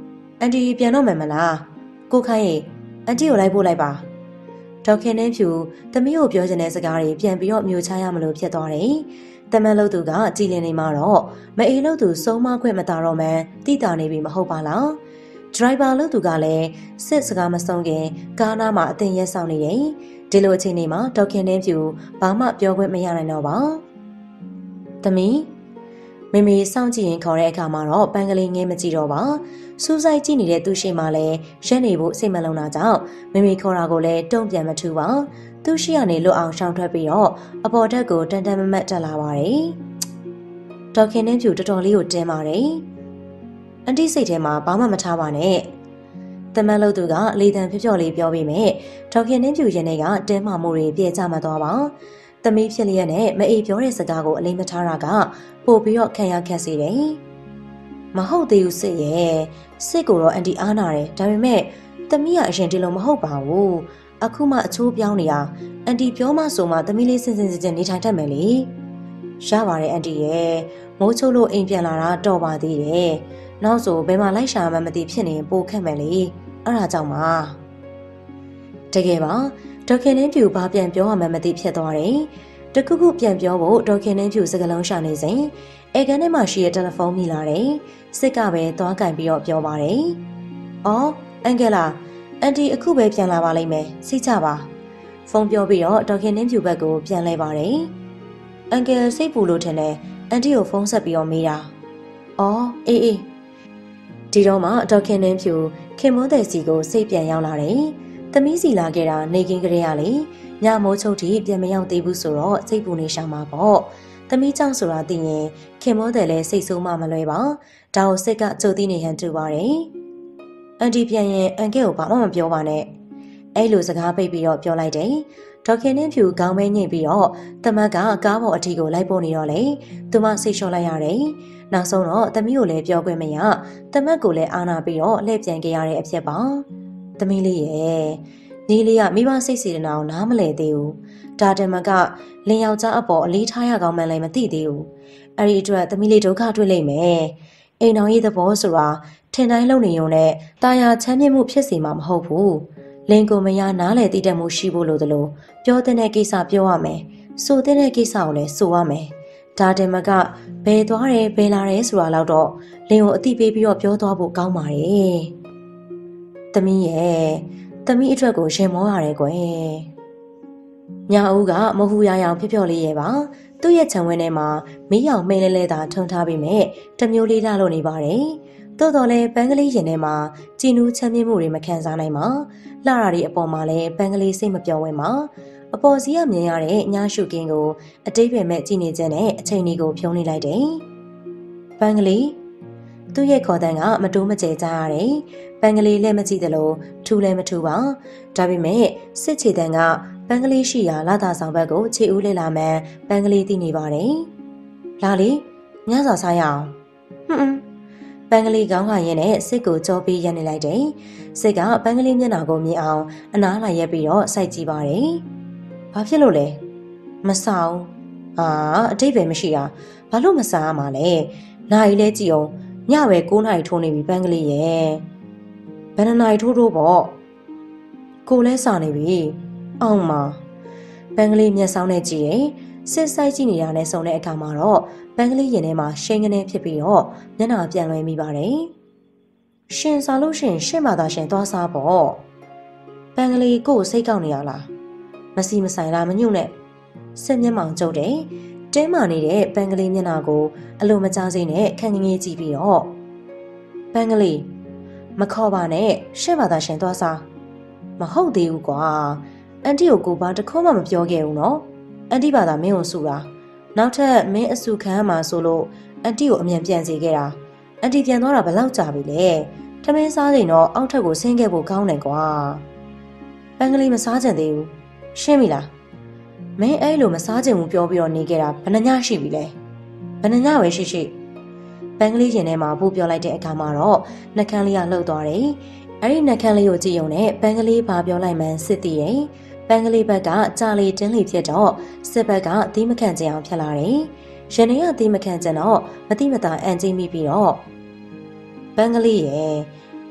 အန်တီပြန်တော့မယ်မလားကိုခိုင်းရင်အန်တီကိုလိုက်ပို့လိုက်ပါဒေါက်ခင်နှင်းဖြူသမီးကိုပြောချင်တဲ့စကားတွေပြန်ပြီးတော့မျိုးချရမလို့ဖြစ်သွားတယ်တမန်လို့သူကကြည်လင်နေမှာတော့မအေးလို့သူစုံမခွင့်မတာတော့မှန်းတိတာနေပြီမဟုတ်ပါလားဒရိုင်ဘာလို့သူကလည်းစစ်စကားမဆုံးခင်ကားနားမှာအတင်ရဲဆောင်နေတယ်ဒီလိုအချိန်နေမှာဒေါက်ခင်နှင်းဖြူဘာမှပြောခွင့်မရနိုင်တော့ပါသမီးမေမေစောင့်ကြည့်ရင်ခေါ်တဲ့အခါမှာတော့ပန်းကလေးငဲမကြည့်တော့ပါစူးစိုက်ကြည့်နေတဲ့သူရှိမှလည်းရက်နေဖို့စိတ်မလုံးတာကြောင့်မေမေခေါ်တာကိုလည်းတုံ့ပြန်မထူပါသူရှိရနေလွတ်အောင်ရှောင်ထွက်ပြီးတော့အပေါ်ဓာတ်ကိုတန်တန်မမတ်တက်လာပါတယ်ဒေါက်ခင်နှင်းဖြူတော်တော်လေးကိုတင်းပါတယ်အန်တီစိတ်ထဲမှာဘာမှမထားပါနဲ့တမန်လို့သူကလေတံဖြော့ဖြော့လေးပြောပြီးမြဲဒေါက်ခင်နှင်းဖြူရင်ထဲကတင်းမာမှုတွေပြေကျမသွားပါသမီးဖြစ်လျက်နဲ့မအေးပြောတဲ့စကားကိုအလေးမထားတာကပို့ပြီးတော့ခံရခက်စေတယ်။မဟုတ်သေးဘူးစစ်ရဲ့စစ်ကိုတော့အန်တီအားနာတယ်ဒါပေမဲ့သမီးကအရင်ဒီလိုမဟုတ်ပါဘူး။အခုမှအချိုးပြောင်းနေတာအန်တီပြောမှဆိုမှသမီးလေးစင်စင်စင်စင်နေထိုင်တတ်မယ်လေ။ရပါတယ်အန်တီရဲ့မိုးချိုးလို့အိမ်ပြန်လာတာတော့ပါသေးတယ်။နောက်ဆိုဘယ်မှာလိုက်ရှာမှမသိဖြစ်နေပိုခက်မယ်လေ။အဲ့ဒါကြောင့်ပါ။တကယ်ပါဒေါက်ခင်နှင်းဖြူဘာပြန်ပြောရမှမသိဖြစ်သွားတယ်။တခုခုပြန်ပြောဖို့ဒေါက်ခင်နှင်းဖြူစကလုံးရှာနေစဉ်အဲကန်ထဲမှာရှိတဲ့တယ်လီဖုန်းမိလာတယ်။စစ်ကပဲသွားကင်ပြီးတော့ပြောပါတယ်။အော်အန်ကယ်လာအန်တီအခုပဲပြန်လာပါလိမ့်မယ်။စိတ်ချပါ။ဖုန်းပြောပြီးတော့ဒေါက်ခင်နှင်းဖြူဘက်ကိုပြန်လဲပါတယ်။အန်ကယ်စိတ်ပူလို့ထင်တယ်။အန်တီကိုဖုန်းဆက်ပြီးတော့မေးတာ။အော်အေးအေးဒီတော့မှဒေါက်ခင်နှင်းဖြူခင်မိုးတဲ့စီကိုစိတ်ပြန်ရောက်လာတယ်။သမီးစီလာခဲ့တာနေကင်းကလေးရလေညမိုးချုပ်ထိပြန်မရောက်သေးဘူးဆိုတော့စိတ်ပူနေရှာမှာပေါ့သမီးကြောင့်ဆိုတာသိရင်ခင်မိုးတယ်လည်းစိတ်ဆိုးမှမလွဲပါဒါကိုစိတ်ကကြိုသိနေဟန်တူပါတယ်အန်တီပြန်ရင်အန်ကဲကိုဘာမှမပြောပါနဲ့အဲ့လိုစကားပိတ်ပြီးတော့ပြောလိုက်တယ်ဒေါက်ခင်နှင်းဖြူခေါင်းမဲညိတ်ပြီးတော့တမတ်ကကားပေါ်အထီကိုလိုက်ပို့နေတော့လေသူမစိတ်လျှော့လိုက်ရတယ်နောက်ဆုံးတော့သမီးကိုလည်းပြောခွင့်မရတမတ်ကိုလည်းအာနာပြီးတော့လှည့်ပြန်ခဲ့ရတဲ့အဖြစ်ပါသမီးလေးရဲ့ညီလေးကမိဘစိတ်စေတနာကိုနားမလည်သေးဘူးဒါတမကလင်ယောက်ျားအပေါ်အလေးထားရကောင်းမှလည်းမသိသေးဘူးအဲ့ဒီအတွက်သမီးလေးဒုက္ခတွေ့လိမ့်မယ်အိမ်တော်ရေးသဘောဆိုတာထင်တိုင်းလုံနေုံနဲ့တာယာချမ်းမြေ့မှုဖြစ်စီမှာမဟုတ်ဘူးလင်ကိုမယားနားလေတည်တတ်မှုရှိဖို့လိုသလိုပြောတဲ့ကိစ္စပြောရမယ်ဆိုတဲ့ကိစ္စကိုလည်းဆိုရမယ်ဒါတမကဘယ်သွားတယ်ဘယ်လာတယ်ဆိုတာတော့လင်ကိုအတိပေးပြီးတော့ပြောသွားဖို့ကောင်းပါတယ်သမီးရဲ့သမီးအတွက်ကိုရှင်မောရတယ်ကွယ်ညာဦးကမဟုတ်ရအောင်ဖြော့ဖြော့လေးရဲ့ပါသူ့ရဲ့ခြံဝင်းထဲမှာမီးရောင်မိန်လဲလဲသာထုံထားပြီးမြဲတမျိုးလေးထားလို့နေပါတယ်တိုးတော်လဲပန်းကလေးရင်ထဲမှာကြည်နူးချမ်းမြေ့မှုတွေမခံစားနိုင်ပါလှရာတွေအပေါ်မှာလဲပန်းကလေးစိတ်မပြောင်းဝင်ပါအပေါ်စီးကမြင်ရတဲ့ညရှုကင်းကိုအတိတ်ပဲမဲ့ကြည်နေခြင်းနဲ့အချိန်လေးကိုဖြုံးနေလိုက်တယ်ပန်းကလေးသူ့ရဲ့ခေါ်တန်းကမတိုးမကျဲကြရတယ်ပန်းကလေးလည်းမကြည့်သလိုထူလည်းမထူပါဒါပေမဲ့စစ်ချေတန်းကပန်းကလေးရှိရာလာသာဆောင်ဘက်ကိုခြေဦးလဲလာမှန်းပန်းကလေးသိနေပါတယ်လာလေညစာစားရအောင်ဟွန်းပန်းကလေးကောင်းခါရင်နဲ့စစ်ကိုကြောပြီးရက်နေလိုက်တယ်စစ်ကပန်းကလေးမျက်နှာကိုမြင်အောင်အနားလာရက်ပြီးတော့စိုက်ကြည့်ပါတယ်ဘာဖြစ်လို့လဲမဆောင်အာအတိတ်ပဲမရှိတာဘာလို့မစားရမှာလဲနိုင်လဲကြည့်အောင်ညပဲ၉နာရီထိုးနေပြီပန်းကလေးရဲ့ဘယ်နှနာရီထိုးထိုးပေါ့ကိုလဲစာနေပြီအောင်မပန်းကလေးမျက်စောင်းနဲ့ကြည့်ရင်စစ်ဆိုင်ကြည့်နေတာနဲ့ဆုံတဲ့အခါမှာတော့ပန်းကလေးရင်ထဲမှာရှိန်ကနေဖြစ်ပြီးတော့မျက်နှာပြန်လွှဲမိပါတယ်ရှင်စားလို့ရှင်ရှင့်မသာရှင်သွားစားပေါ့ပန်းကလေးကိုစိတ်ကောက်နေရလားမစီမဆိုင်လားမညှို့နဲ့စစ်မျက်မှောင်ကျုပ်တယ်တင်းမာနေတဲ့ပန်းကလေးမျက်နှာကိုအလိုမကြားစိမ့်နဲ့ခန့်ငငယ်ကြည့်ပြီးတော့ပန်းကလေးမခေါ်ပါနဲ့ရှင့်ဘာသာရှင်သွားစားမဟုတ်သေးဘူးကွာအန်တီကိုကိုပါတခေါမှမပြောခဲ့ဘူးနော်အန်တီဘာသာမင်းကိုဆူတာနောက်ထပ်မင်းအဆူခံရမှာဆိုလို့အန်တီကိုအမြန်ပြန်စေခဲ့တာအန်တီပြန်သွားတာဘယ်လောက်ကြာပြီလဲထမင်းစားချိန်တော့အောက်ထပ်ကိုဆင်းခဲ့ဖို့ကောင်းတယ်ကွာပန်းကလေးမစားကြသေးဘူးရှင်းပြီလားမင်းအဲ့လိုမစားချင်ဘူးပြောပြီးတော့နေခဲ့တာဘယ်နှညရှိပြီလဲဘယ်နှညပဲရှိရှိပန်းကလေးရင်ထဲမှာပို့ပြောလိုက်တဲ့အခါမှာတော့နှကန်းလေးကလှုပ်သွားတယ်အဲ့ဒီနှကန်းလေးကိုကြည့်ုံနဲ့ပန်းကလေးဘာပြောလိုက်မှန်းစစ်သိတယ်ပန်းကလေးဘက်ကကြာလီတင်းလီဖြစ်တော့စစ်ဘက်ကသီးမခန့်ကြအောင်ဖြစ်လာတယ်ရနေကသီးမခန့်ကြတော့မတိမတာအန်ကျင်းမိပြီးတော့ပန်းကလေးရဲ့မ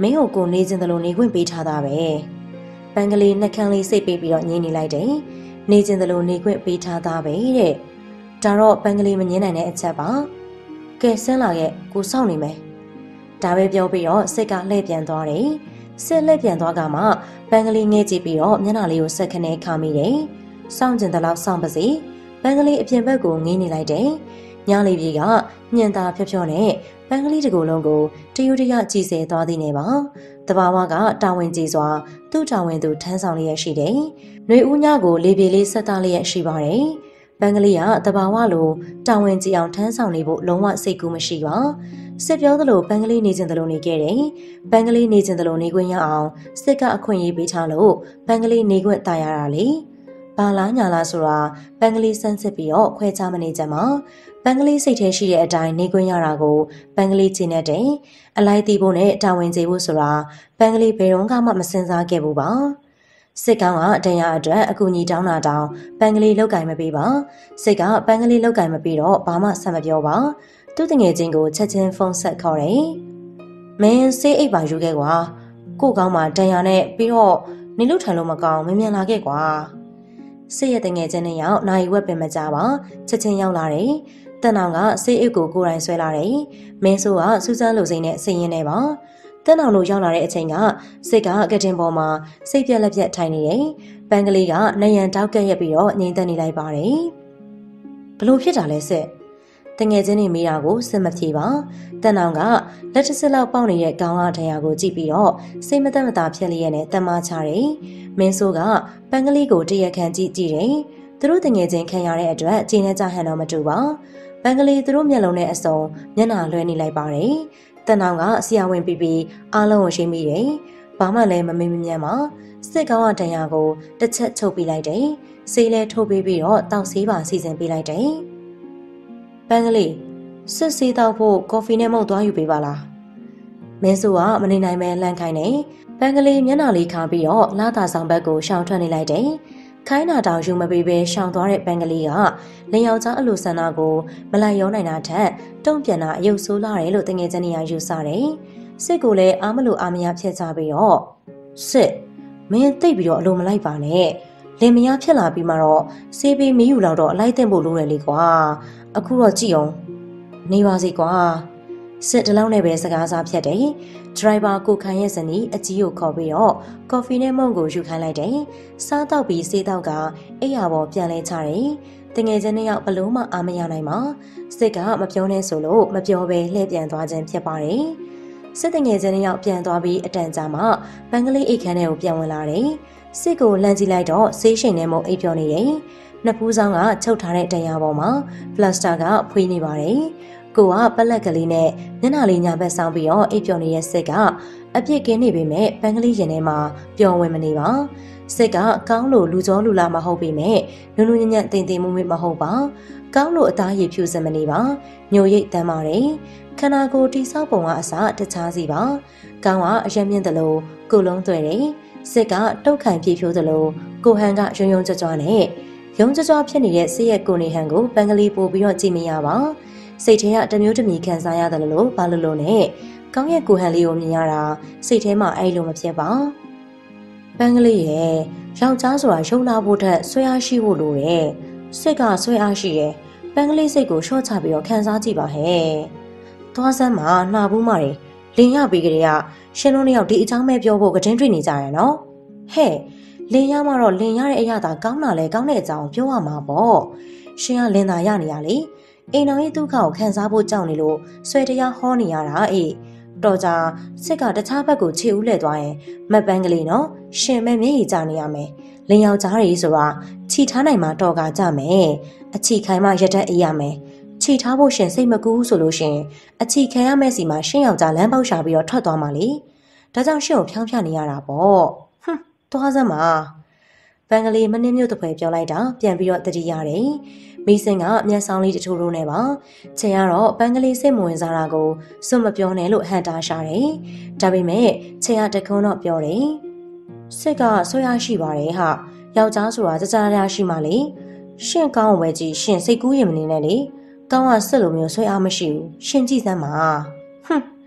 မင်းကိုကိုနေခြင်းတလို့နေခွင့်ပေးထားတာပဲပန်းကလေးနှက်ခမ်းလေးစိတ်ပေးပြီးတော့ညင်းနေလိုက်တယ်နေခြင်းတလို့နေခွင့်ပေးထားတာပဲတဲ့ဒါတော့ပန်းကလေးမငင်းနိုင်တဲ့အချက်ပါကဲဆင်းလာခဲ့ကိုစောင့်နေမယ်ဒါပဲပြောပြီးတော့စစ်ကလှည့်ပြန်သွားတယ်စစ်လှည့်ပြန်သွားကမှပန်းကလေးငဲကြည့်ပြီးတော့မျက်နှာလေးကိုဆက်ခနဲခါမိတယ်စောင့်ကျင်တဲ့လောက်စောင့်ပါစေပန်းကလေးအပြင်ဘက်ကိုငင်းနေလိုက်တယ်ညလေးပြေကညင်သာဖြော့ဖြော့နဲ့ပန်းကလေးတစ်ကိုယ်လုံးကိုတယူတရကြည်စဲသွားသည်နေပါတဘာဝကတာဝန်ကြီးစွာသူ့တာဝန်သူထမ်းဆောင်လျက်ရှိတယ်။နှွေဦးညကိုလေပြေလေးဆက်သားလျက်ရှိပါတယ်။ပန်းကလေးကတဘာဝလိုတာဝန်ကြီးအောင်ထမ်းဆောင်နေဖို့လုံးဝစိတ်ကူးမရှိပါ။စစ်ပြောသလိုပန်းကလေးနေခြင်းသလိုနေခဲ့တယ်။ပန်းကလေးနေခြင်းသလိုနေခွင့်ရအောင်စစ်ကအခွင့်အရေးပေးထားလို့ပန်းကလေးနေခွင့်တာရတာလေ။ဘာလားညာလားဆိုတာပန်းကလေးစမ်းစစ်ပြီးတော့ခွဲခြားမနေကြမှာပန်းကလေးစိတ်ထဲရှိတဲ့အတိုင်းနေခွင့်ရတာကိုပန်းကလေးကျင့်တဲ့အလိုက်တီးဖို့နဲ့တာဝန်ကျေဖို့ဆိုတာပန်းကလေးဘယ်တော့မှမစင်စားခဲ့ဘူးပါစစ်ကောင်ကတရားအတွက်အကူအညီတောင်းတာတောင်းပန်းကလေးလောက်ကင်မပေးပါစစ်ကပန်းကလေးလောက်ကင်မပေးတော့ဘာမှဆက်မပြောပါသူ့တငယ်ချင်းကိုချက်ချင်းဖုန်းဆက်ခေါ်တယ်မင်းစေးအိပ်ပါယူခဲ့ကွာကိုကောင်းမှတရားနဲ့ပြီးတော့နေလို့ထိုင်လို့မကောင်းမမြန်လာခဲ့ကွာစစ်ရဲ့တငယ်ချင်းနဲ့ရောက်နိုင်ဝက်ပင်မကြပါချက်ချင်းရောက်လာတယ်တန်အောင်ကစေးအိတ်ကိုကိုယ်တိုင်ဆွဲလာတယ်။မင်းဆိုးကစူးစမ်းလိုစိမ့်နဲ့ဆင်းရင်နေပါ။တန်အောင်တို့ရောက်လာတဲ့အချိန်ကစစ်ကကတင်ပေါ်မှာစိတ်ပြက်လက်ပြက်ထိုင်နေတယ်။ပန်းကလေးကနယံတောက်ကက်ရက်ပြီးတော့ငိမ့်သက်နေလိုက်ပါတယ်။ဘလို့ဖြစ်တာလဲစစ်။တငယ်ချင်းတွေမိတာကိုစစ်မဖြေပါ။တန်အောင်ကလက်တစ်စစ်လောက်ပေါက်နေတဲ့ခေါင်းကတရားကိုကြည့်ပြီးတော့စိတ်မသက်မသာဖြစ်လျက်နဲ့တမချတယ်။မင်းဆိုးကပန်းကလေးကိုတရက်ခန့်ကြည့်ကြည့်တယ်။သူတို့တငယ်ချင်းခံရတဲ့အတွက်ကျင်းနေကြဟန်တော့မတူပါပန်းကလေးသူတို့မျက်လုံးနဲ့အစုံမျက်နှာလွှဲနေလိုက်ပါတယ်တန်အောင်ကဆရာဝန်ပြီးပြီးအားလုံးကိုရှင်းမိတယ်ဘာမှလည်းမမေ့မမြန်းပါစစ်ကောင်းကတန်ရာကိုတစ်ချက်ချုပ်ပေးလိုက်တယ်ဆေးလဲထိုးပေးပြီးတော့တောက်ဆေးပါစီစဉ်ပေးလိုက်တယ်ပန်းကလေးစစ်ဆေးတောက်ဖို့ကော်ဖီနဲ့မုန့်သွားယူပေးပါလားမင်းဆိုကမနေနိုင်ပဲလှမ်းခိုင်းတယ်ပန်းကလေးမျက်နှာလေးခါပြီးတော့လာတာဆောင်ဘက်ကိုရှောင်ထွက်နေလိုက်တယ်ခိုင်းနာတောင်ယူမပေးပဲရှောင်သွားတဲ့ပန်းကလေးကလင်ယောက်ျားအလိုဆန္ဒကိုမလိုက်ရောနိုင်တာထက်တုံ့ပြန်တာအယုတ်ဆိုးလာတယ်လို့တငယ်ချင်းတွေကယူဆတယ်။စစ်ကိုလည်းအားမလို့အားမရဖြစ်ကြပြီးတော့စစ်မင်းသိပ်ပြီးတော့အလိုမလိုက်ပါနဲ့။လင်မယားဖြစ်လာပြီးမှတော့စေးပေးမီးယူလောက်တော့အလိုက်တင်ဖို့လိုတယ်လေကွာ။အခုတော့ကြည့်အောင်နေပါစေကွာ။စစ်တလုံးနဲ့ပဲစကားစားဖြတ်တယ်။ဒရိုင်ဘာကိုခိုင်ရဲ့ဇနီးအကြီးကိုခေါ်ပြီးတော့ကော်ဖီနဲ့မုန့်ကိုယူခိုင်းလိုက်တယ်။စားတော့ပြီးစေးတော့ကအိယာပေါ်ပြန်လဲချတယ်။တငယ်ချင်းနှစ်ယောက်ဘလို့မှအားမရနိုင်ပါ။စစ်ကမပြောနဲ့ဆိုလို့မပြောဘဲလှည့်ပြန်သွားခြင်းဖြစ်ပါတယ်။စစ်တငယ်ချင်းနှစ်ယောက်ပြန်သွားပြီးအတန်ကြာမှပန်းကလေးအိတ်ခမ်းထဲကိုပြန်ဝင်လာတယ်။စစ်ကိုလှမ်းကြည့်လိုက်တော့ဆေးရှိန်နဲ့မုန့်အိပ်ပျော်နေတယ်။နှစ်ဖူးဆောင်ကချုပ်ထားတဲ့တရားပေါ်မှာပလတ်စတာကဖွေးနေပါတယ်။ကိုကပလက်ကလေးနဲ့မျက်နှာလေးညာဘက်ဆောင်ပြီးတော့အိပ်ပျော်နေတဲ့စစ်ကအပြစ်ကင်းနေပေမဲ့ပန်းကလေးရင်ထဲမှာပျော်ဝင်မနေပါစစ်ကကောင်းလို့လူကြောလူလာမဟုတ်ပေမဲ့နုနုညံ့ညံ့တင်တင်မွေ့မွေ့မဟုတ်ပါကောင်းလို့အသားရည်ဖြူစင်မနေပါညိုရိတ်တမ်းပါတယ်ခန္ဓာကိုယ်တိဆောက်ပုံကအစတခြားစီပါကောင်းကအယက်မြင့်တယ်လို့ကိုလုံးသွဲတယ်စစ်ကတုတ်ခိုင်ပြေဖြိုးတယ်လို့ကိုဟန်ကရုံရုံကြွကြွနဲ့ရုံကြွကြွဖြစ်နေတဲ့စစ်ရဲ့ကိုနေဟန်ကိုပန်းကလေးပို့ပြီးတော့ကြည့်မရပါစိတ်ထဲကတမျိုးတမီခံစားရတယ်လို့ဘာလို့လို့နဲ့ကောင်းရဲ့ကိုဟန်လေးကိုမြင်ရတာစိတ်ထဲမှာအဲ့လိုမဖြစ်ပါပန်းကလေးရဲ့ယောက်ျားဆိုတာရုံလာဖို့ထက်ဆွဲအားရှိဖို့လိုတယ်စိတ်ကဆွဲအားရှိတယ်ပန်းကလေးစိတ်ကိုရှော့ချပြီးတော့ခံစားကြည့်ပါဟဲ့သွားစမ်းမှာနှာဘူးမာတွေလင်ရပြီးကြတဲ့ကရှင်တို့နှစ်ယောက်ဒီအချောင်းပဲပြောဖို့ကတင်းတွေ့နေကြရနော်ဟဲ့လင်ရမှာတော့လင်ရတဲ့အရာသာကောင်းတာလဲကောင်းတဲ့အကြောင်းပြောရမှာပေါ့ရှင်ကလင်သာရနေရလေအိမ်တော်ရဲ့ဒုက္ခကိုခံစားဖို့ကြောက်နေလို့ဆွဲတရားဟောနေရတာအေးတော်ကြစစ်ကတခြားဘက်ကိုခြေဦးလှည့်သွားရင်မက်ပန်းကလေးနော်ရှင်မဲမျက်ရည်ကျနေရမယ်လင်ယောက်ျားတွေဆိုတာခြိထားနိုင်မှာတော်ကကြမယ်အခြိခိုင်မှရတတ်အေးရမယ်ခြိထားဖို့ရှင်စိတ်မကူးဆိုလို့ရှင်အခြိခံရမယ့်စီမှာရှင်ယောက်ျားလမ်းပေါက်ရှာပြီးတော့ထွက်သွားမှာလေဒါကြောင့်ရှင်ကိုဖြောင်းဖြနေရတာပေါ့ဟွန်းသွားစမ်းပါပန်းကလေးမနှင်းမြို့တပွဲပြောလိုက်တာပြန်ပြီးတော့တတိရတယ်မိစင်ကမျက်စောင်းလေးတထိုးထိုးနေပါချင်ကတော့ပန်းကလေးစိတ်မဝင်စားတာကိုစွန့်မပြောနဲ့လို့ဟန်တာရှာတယ်ဒါပေမဲ့ချင်ရတကုန်းတော့ပြောတယ်စစ်ကဆွဲရရှိပါတယ်ဟာယောက်ျားဆိုတာကြကြရရှိမှလေရှင့်ကောင်းဝဲကြီးရှင့်စိတ်ကူးရင်မနေနဲ့လေကောင်းကစစ်လိုမျိုးဆွဲအားမရှိဘူးရှင့်ကြည့်စမ်းပါဟွန်း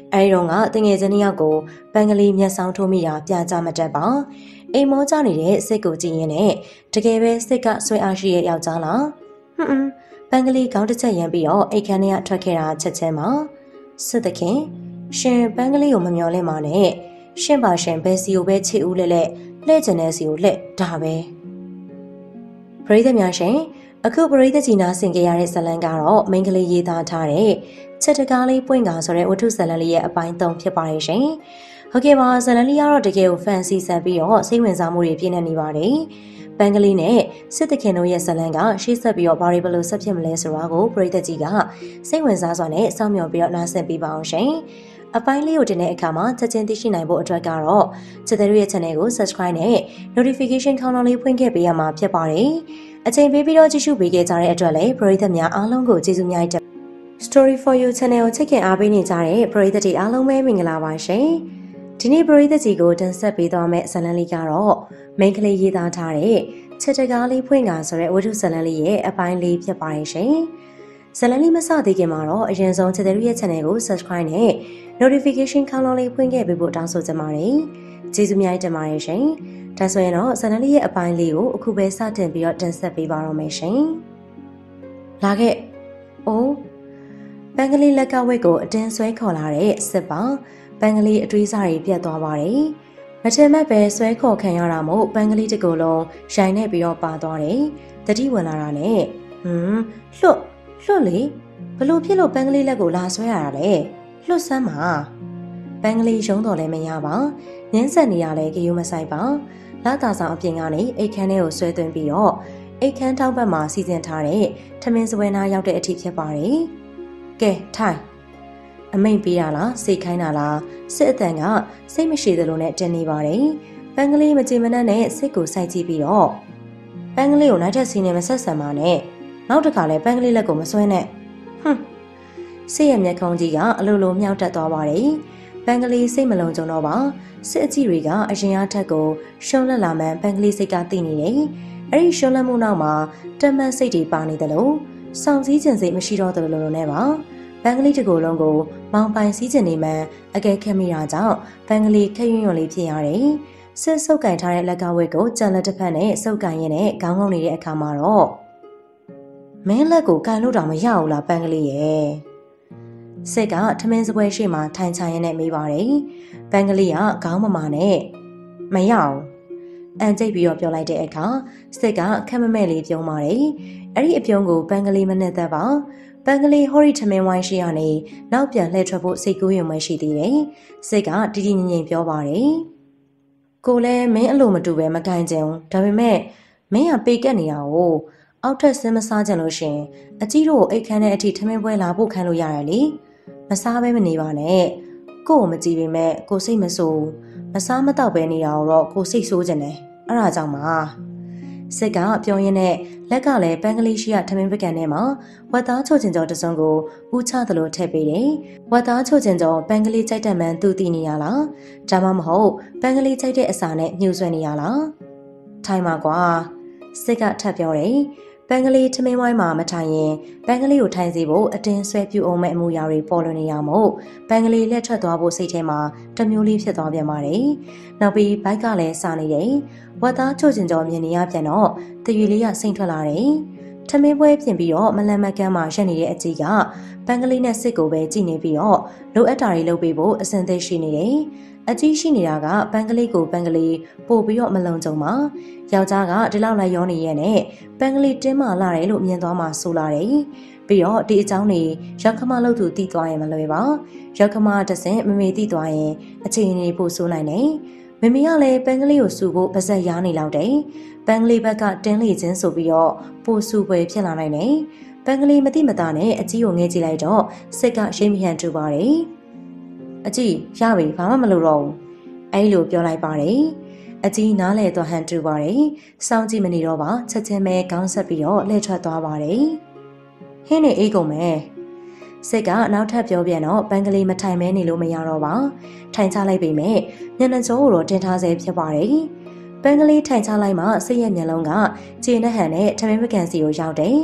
အဲဒီတော့ကတငယ်ချင်းယောက်ကိုပန်းကလေးမျက်စောင်းထိုးမိတာပြကြမတတ်ပါအိမ်မောကြနေတဲ့စိတ်ကိုကြည့်ရင်နဲ့တကယ်ပဲစိတ်ကဆွဲအားရှိရဲ့ယောက်ျားလားဟွန်းပန်းကလေးခေါင်းတစ်ချက်ရမ်းပြီးတော့အိတ်ခမ်းထဲကထွက်ခဲ့တာချက်ချင်းမှာစစ်သခင်ရှင်ပန်းကလေးကိုမမျော်လင့်ပါနဲ့ရှင်ပါရှင်ဘယ်စီကိုပဲချစ်ဦးလဲလဲလှဲ့ကျင်တဲ့စီကိုလှဲ့ဒါပဲပရိသတ်များရှင်အခုပရိသတ်ကြီးနာဆင်ကြရတဲ့ဇလံကတော့မိန်းကလေးရေးသားထားတဲ့ချက်တကားလေးပွင့်ကာဆိုတဲ့ဝတ္ထုဇလံလေးရဲ့အပိုင်းသုံးဖြစ်ပါတယ်ရှင်ဟုတ်ကဲ့ပါဇလံလေးကတော့တကယ်ကိုဖန်စီဆက်ပြီးတော့စိတ်ဝင်စားမှုတွေပြည့်နေနေပါတယ်ပန်းကလေးနဲ့စစ်တခင်တို့ရဲ့ဇလံကရှေ့ဆက်ပြီးတော့ဘာတွေဘလို့ဆက်ဖြစ်မလဲဆိုတာကိုပရိသတ်ကြီးကစိတ်ဝင်စားစွာနဲ့စောင့်မျှော်ပြီးတော့နားဆင်ပေးပါအောင်ရှင်အပိုင်းလေးကိုတင်တဲ့အခါမှာချက်ချင်းသိရှိနိုင်ဖို့အတွက်ကတော့ချစ်တဲ့ရဲ့ channel ကို subscribe နဲ့ notification ခေါင်းလောင်းလေးဖွင့်ခဲ့ပေးရမှာဖြစ်ပါတယ်အချိန်ပေးပြီးတော့ကြည့်ရှုပေးခဲ့ကြတဲ့အတွက်လည်းပရိသတ်များအားလုံးကိုကျေးဇူးများတင် Story for You channel ကိုချစ်ခင်အားပေးနေကြတဲ့ပရိသတ်တွေအားလုံးပဲမင်္ဂလာပါရှင်ဒီနေ့ပရိသတ်ကြီးကိုတင်ဆက်ပေးသွားမယ့်ဇာတ်လမ်းလေးကတော့မိန်းကလေးရေးသားထားတဲ့ချက်တကားလေးဖွင့်ကာဆိုတဲ့ဝတ္ထုဇာတ်လမ်းလေးရဲ့အပိုင်းလေးဖြစ်ပါတယ်ရှင်ဇာတ်လမ်းလေးမစသေးခင်မှာတော့အရင်ဆုံးချစ်တဲ့ရဲ့ channel ကို subscribe နဲ့ notification ခေါင်းလောင်းလေးဖွင့်ခဲ့ပေးဖို့တောင်းဆိုချင်ပါတယ်ကျေးဇူးများတင်ပါတယ်ရှင်ဒါဆိုရင်တော့ဇာတ်လမ်းလေးရဲ့အပိုင်းလေးကိုအခုပဲစတင်ပြီးတော့တင်ဆက်ပေးပါတော့မယ်ရှင်လာခဲ့အိုးပန်းကလေးလက်ကဝက်ကိုအတင်းဆွဲခေါ်လာတဲ့စစ်ပါပန်းကလေးအတွေးစားတွေပြတ်သွားပါတယ်မထင်မှတ်ပဲဆွဲခေါ်ခံရတာမို့ပန်းကလေးတစ်ကိုယ်လုံးရိုင်နေပြီးတော့ပါသွားတယ်တတိဝင်လာတာနဲ့ဟွန်းလွတ်လွတ်လေဘလို့ဖြစ်လို့ပန်းကလေးလက်ကိုလာဆွဲရတာလဲလွတ်စမ်းပါပန်းကလေးရုံးတော်လည်းမရပါငင်းဆက်နေရလဲကြိုးမဆိုင်ပါလာတာဆောင်အပြင်ကနေအိတ်ခမ်းထဲကိုဆွဲသွင်းပြီးတော့အိတ်ခမ်းထောက်ဘက်မှာစီစဉ်ထားတဲ့ထမင်းစပွဲနားရောက်တဲ့အထိဖြစ်ပါတယ်ကဲထိုင်အမိန်ပေးရလားစိတ်ခိုင်းတာလားစစ်အတန်ကစိတ်မရှိသလိုနဲ့တင်နေပါတယ်ပန်းကလေးမကြင်မနှက်နဲ့စိတ်ကိုစိုက်ကြည့်ပြီးတော့ပန်းကလေးကိုနိုင်တဲ့စီနဲ့မဆက်ဆံပါနဲ့နောက်တစ်ခါလဲပန်းကလေးလက်ကိုမဆွဲနဲ့ဟွန်းစိတ်ရမျက်ခုံးကြီးကအလိုလိုမြောက်တက်သွားပါတယ်ပန်းကလေးစိတ်မလုံးကြုံတော့ပါစစ်အကြည့်တွေကအရင်အားထက်ကိုရှုံးလက်လာမှန်ပန်းကလေးစိတ်ကသိနေတယ်အဲ့ဒီရှုံးလက်မှုနောက်မှာတမန်စိတ်တွေပါနေတယ်လို့စောင့်စည်းခြင်းစိတ်မရှိတော့တယ်လို့လည်းပါပန်းကလေးတစ်ကိုယ်လုံးကိုမောင်ပိုင်စည်းခြင်းနေမှအကဲခက်မိတာကြောင့်ပန်းကလေးခက်ရွံ့ရွံ့လေးဖြစ်ရတယ်စစ်ဆုပ်ကင်ထားတဲ့လက်ကဝက်ကိုကြံလက်တစ်ဖက်နဲ့ဆုပ်ကင်ရင်းနဲ့ခေါင်းငုံနေတဲ့အခါမှာတော့မင်းလက်ကိုကန်လို့တောင်မရဘူးလားပန်းကလေးရဲ့စစ်ကထမင်းစပွဲရှိမှထိုင်ချရင်းနဲ့မေးပါတယ်ပန်းကလေးကခေါင်းမမာနဲ့မရအောင်အန်ကျိတ်ပြီးတော့ပြောလိုက်တဲ့အခါစစ်ကခက်မမဲ့လေးပြုံးပါတယ်အဲ့ဒီအပြုံးကိုပန်းကလေးမနဲ့သက်ပါပန်းကလေးဟော်ရီထမင်းဝိုင်းရှိရနေနောက်ပြန်လှည့်ထွက်ဖို့စိတ်ကူးရုံပဲရှိသေးတယ်စစ်ကတီတီငင်ငင်ပြောပါတယ်ကိုလည်းမင်းအလိုမတူပဲမကန်ကြင်ဒါပေမဲ့မင်းကပေကက်နေတာကိုအောက်ထက်ဆင်းမစားကြလို့ရှင်အကြီးတို့အိတ်ခမ်းတဲ့အထိထမင်းပွဲလာဖို့ခံလို့ရတယ်လေမစားပဲမနေပါနဲ့ကို့ကိုမကြည့်ပေမဲ့ကိုစိတ်မဆိုးမစားမတော့ပဲနေတာတော့ကိုစိတ်ဆိုးကြတယ်အဲ့ဒါကြောင့်ပါစစ်ကပြောရင်းနဲ့လက်ကလည်းပန်းကလေးရှိရထမင်းပကံထဲမှာဝတ်သားချိုချင်ကျော်တစုံကိုဦးချသလိုထည့်ပေးတယ်ဝတ်သားချိုချင်ကျော်ပန်းကလေးကြိုက်တဲ့မှန်သူတည်နေရလားဒါမှမဟုတ်ပန်းကလေးကြိုက်တဲ့အစာနဲ့ညှို့ဆွဲနေရလားထိုင်ပါကွာစစ်ကထပ်ပြောတယ်ပန်းကလေးထမင်းဝိုင်းမှာမထိုင်ရင်ပန်းကလေးကိုထိုင်စေဖို့အတင်းဆွဲပြူအောင်မဲ့အမူအရာတွေပေါ်လွင်နေရမို့ပန်းကလေးလက်ထွက်သွားဖို့စိတ်ထဲမှာတမျိုးလေးဖြစ်သွားပြန်ပါတယ်။နောက်ပြီးဘိုက်ကလည်းစာနေတယ်။ဝတ်သားချို့ချင်ကျော်မြင်နေရပြန်တော့တရွေလေးကစိတ်ထွက်လာတယ်။ထမင်းပွဲပြင်ပြီးတော့မလန်မကန်းမှာရက်နေတဲ့အကြီးကပန်းကလေးနဲ့စစ်ကိုပဲကြည့်နေပြီးတော့လိုအပ်တာတွေလုပ်ပေးဖို့အစင်သက်ရှိနေတယ်။အကြီးရှိနေတာကပန်းကလေးကိုပန်းကလေးပို့ပြီးတော့မလုံကြုံပါယောက်ျားကဒီလောက်လိုက်ရောနေရဲ့နဲ့ပန်းကလေးတင်းမာလာတယ်လို့မြင်သွားမှဆိုလာတယ်ပြီးတော့ဒီအကြောင်းတွေရောက်ခမလို့သူတည်သွားရင်မလွယ်ပါရောက်ခမတဆင်မမေတည်သွားရင်အချိန်ကြီးပို့ဆိုးနိုင်တယ်မမေကလည်းပန်းကလေးကိုစူဖို့ပါဇက်ရားနေလောက်တယ်ပန်းကလေးဘက်ကတင်းလေချင်းဆိုပြီးတော့ပို့စူပွဲဖြစ်လာနိုင်တယ်ပန်းကလေးမတိမတာနဲ့အကြီးကိုငဲကြည့်လိုက်တော့စိတ်ကရှိမဟန်တူပါတယ်အကြီးရပြီဘာမှမလုပ်တော့ဘူးအဲ့လိုပြောလိုက်ပါတယ်အကြီးနားလဲသွားဟန်တူပါတယ်စောင့်ကြည့်မနေတော့ပါချက်ချင်းပဲခေါင်းဆက်ပြီးတော့လှည့်ထွက်သွားပါတယ်ဟင်းနေအေးကုန်မယ်စိတ်ကနောက်ထပ်ပြောပြန်တော့ပန်းကလေးမထိုင်မဲနေလို့မရတော့ပါထိုင်ချလိုက်ပေမဲ့ညနေကျောကိုတော့တင်ထားစေဖြစ်ပါတယ်ပန်းကလေးထိုင်ချလိုက်မှစိတ်ရဲ့မျက်လုံးကခြေနဲ့ဟန်နဲ့ထမင်းပကံစီကိုရောက်တယ်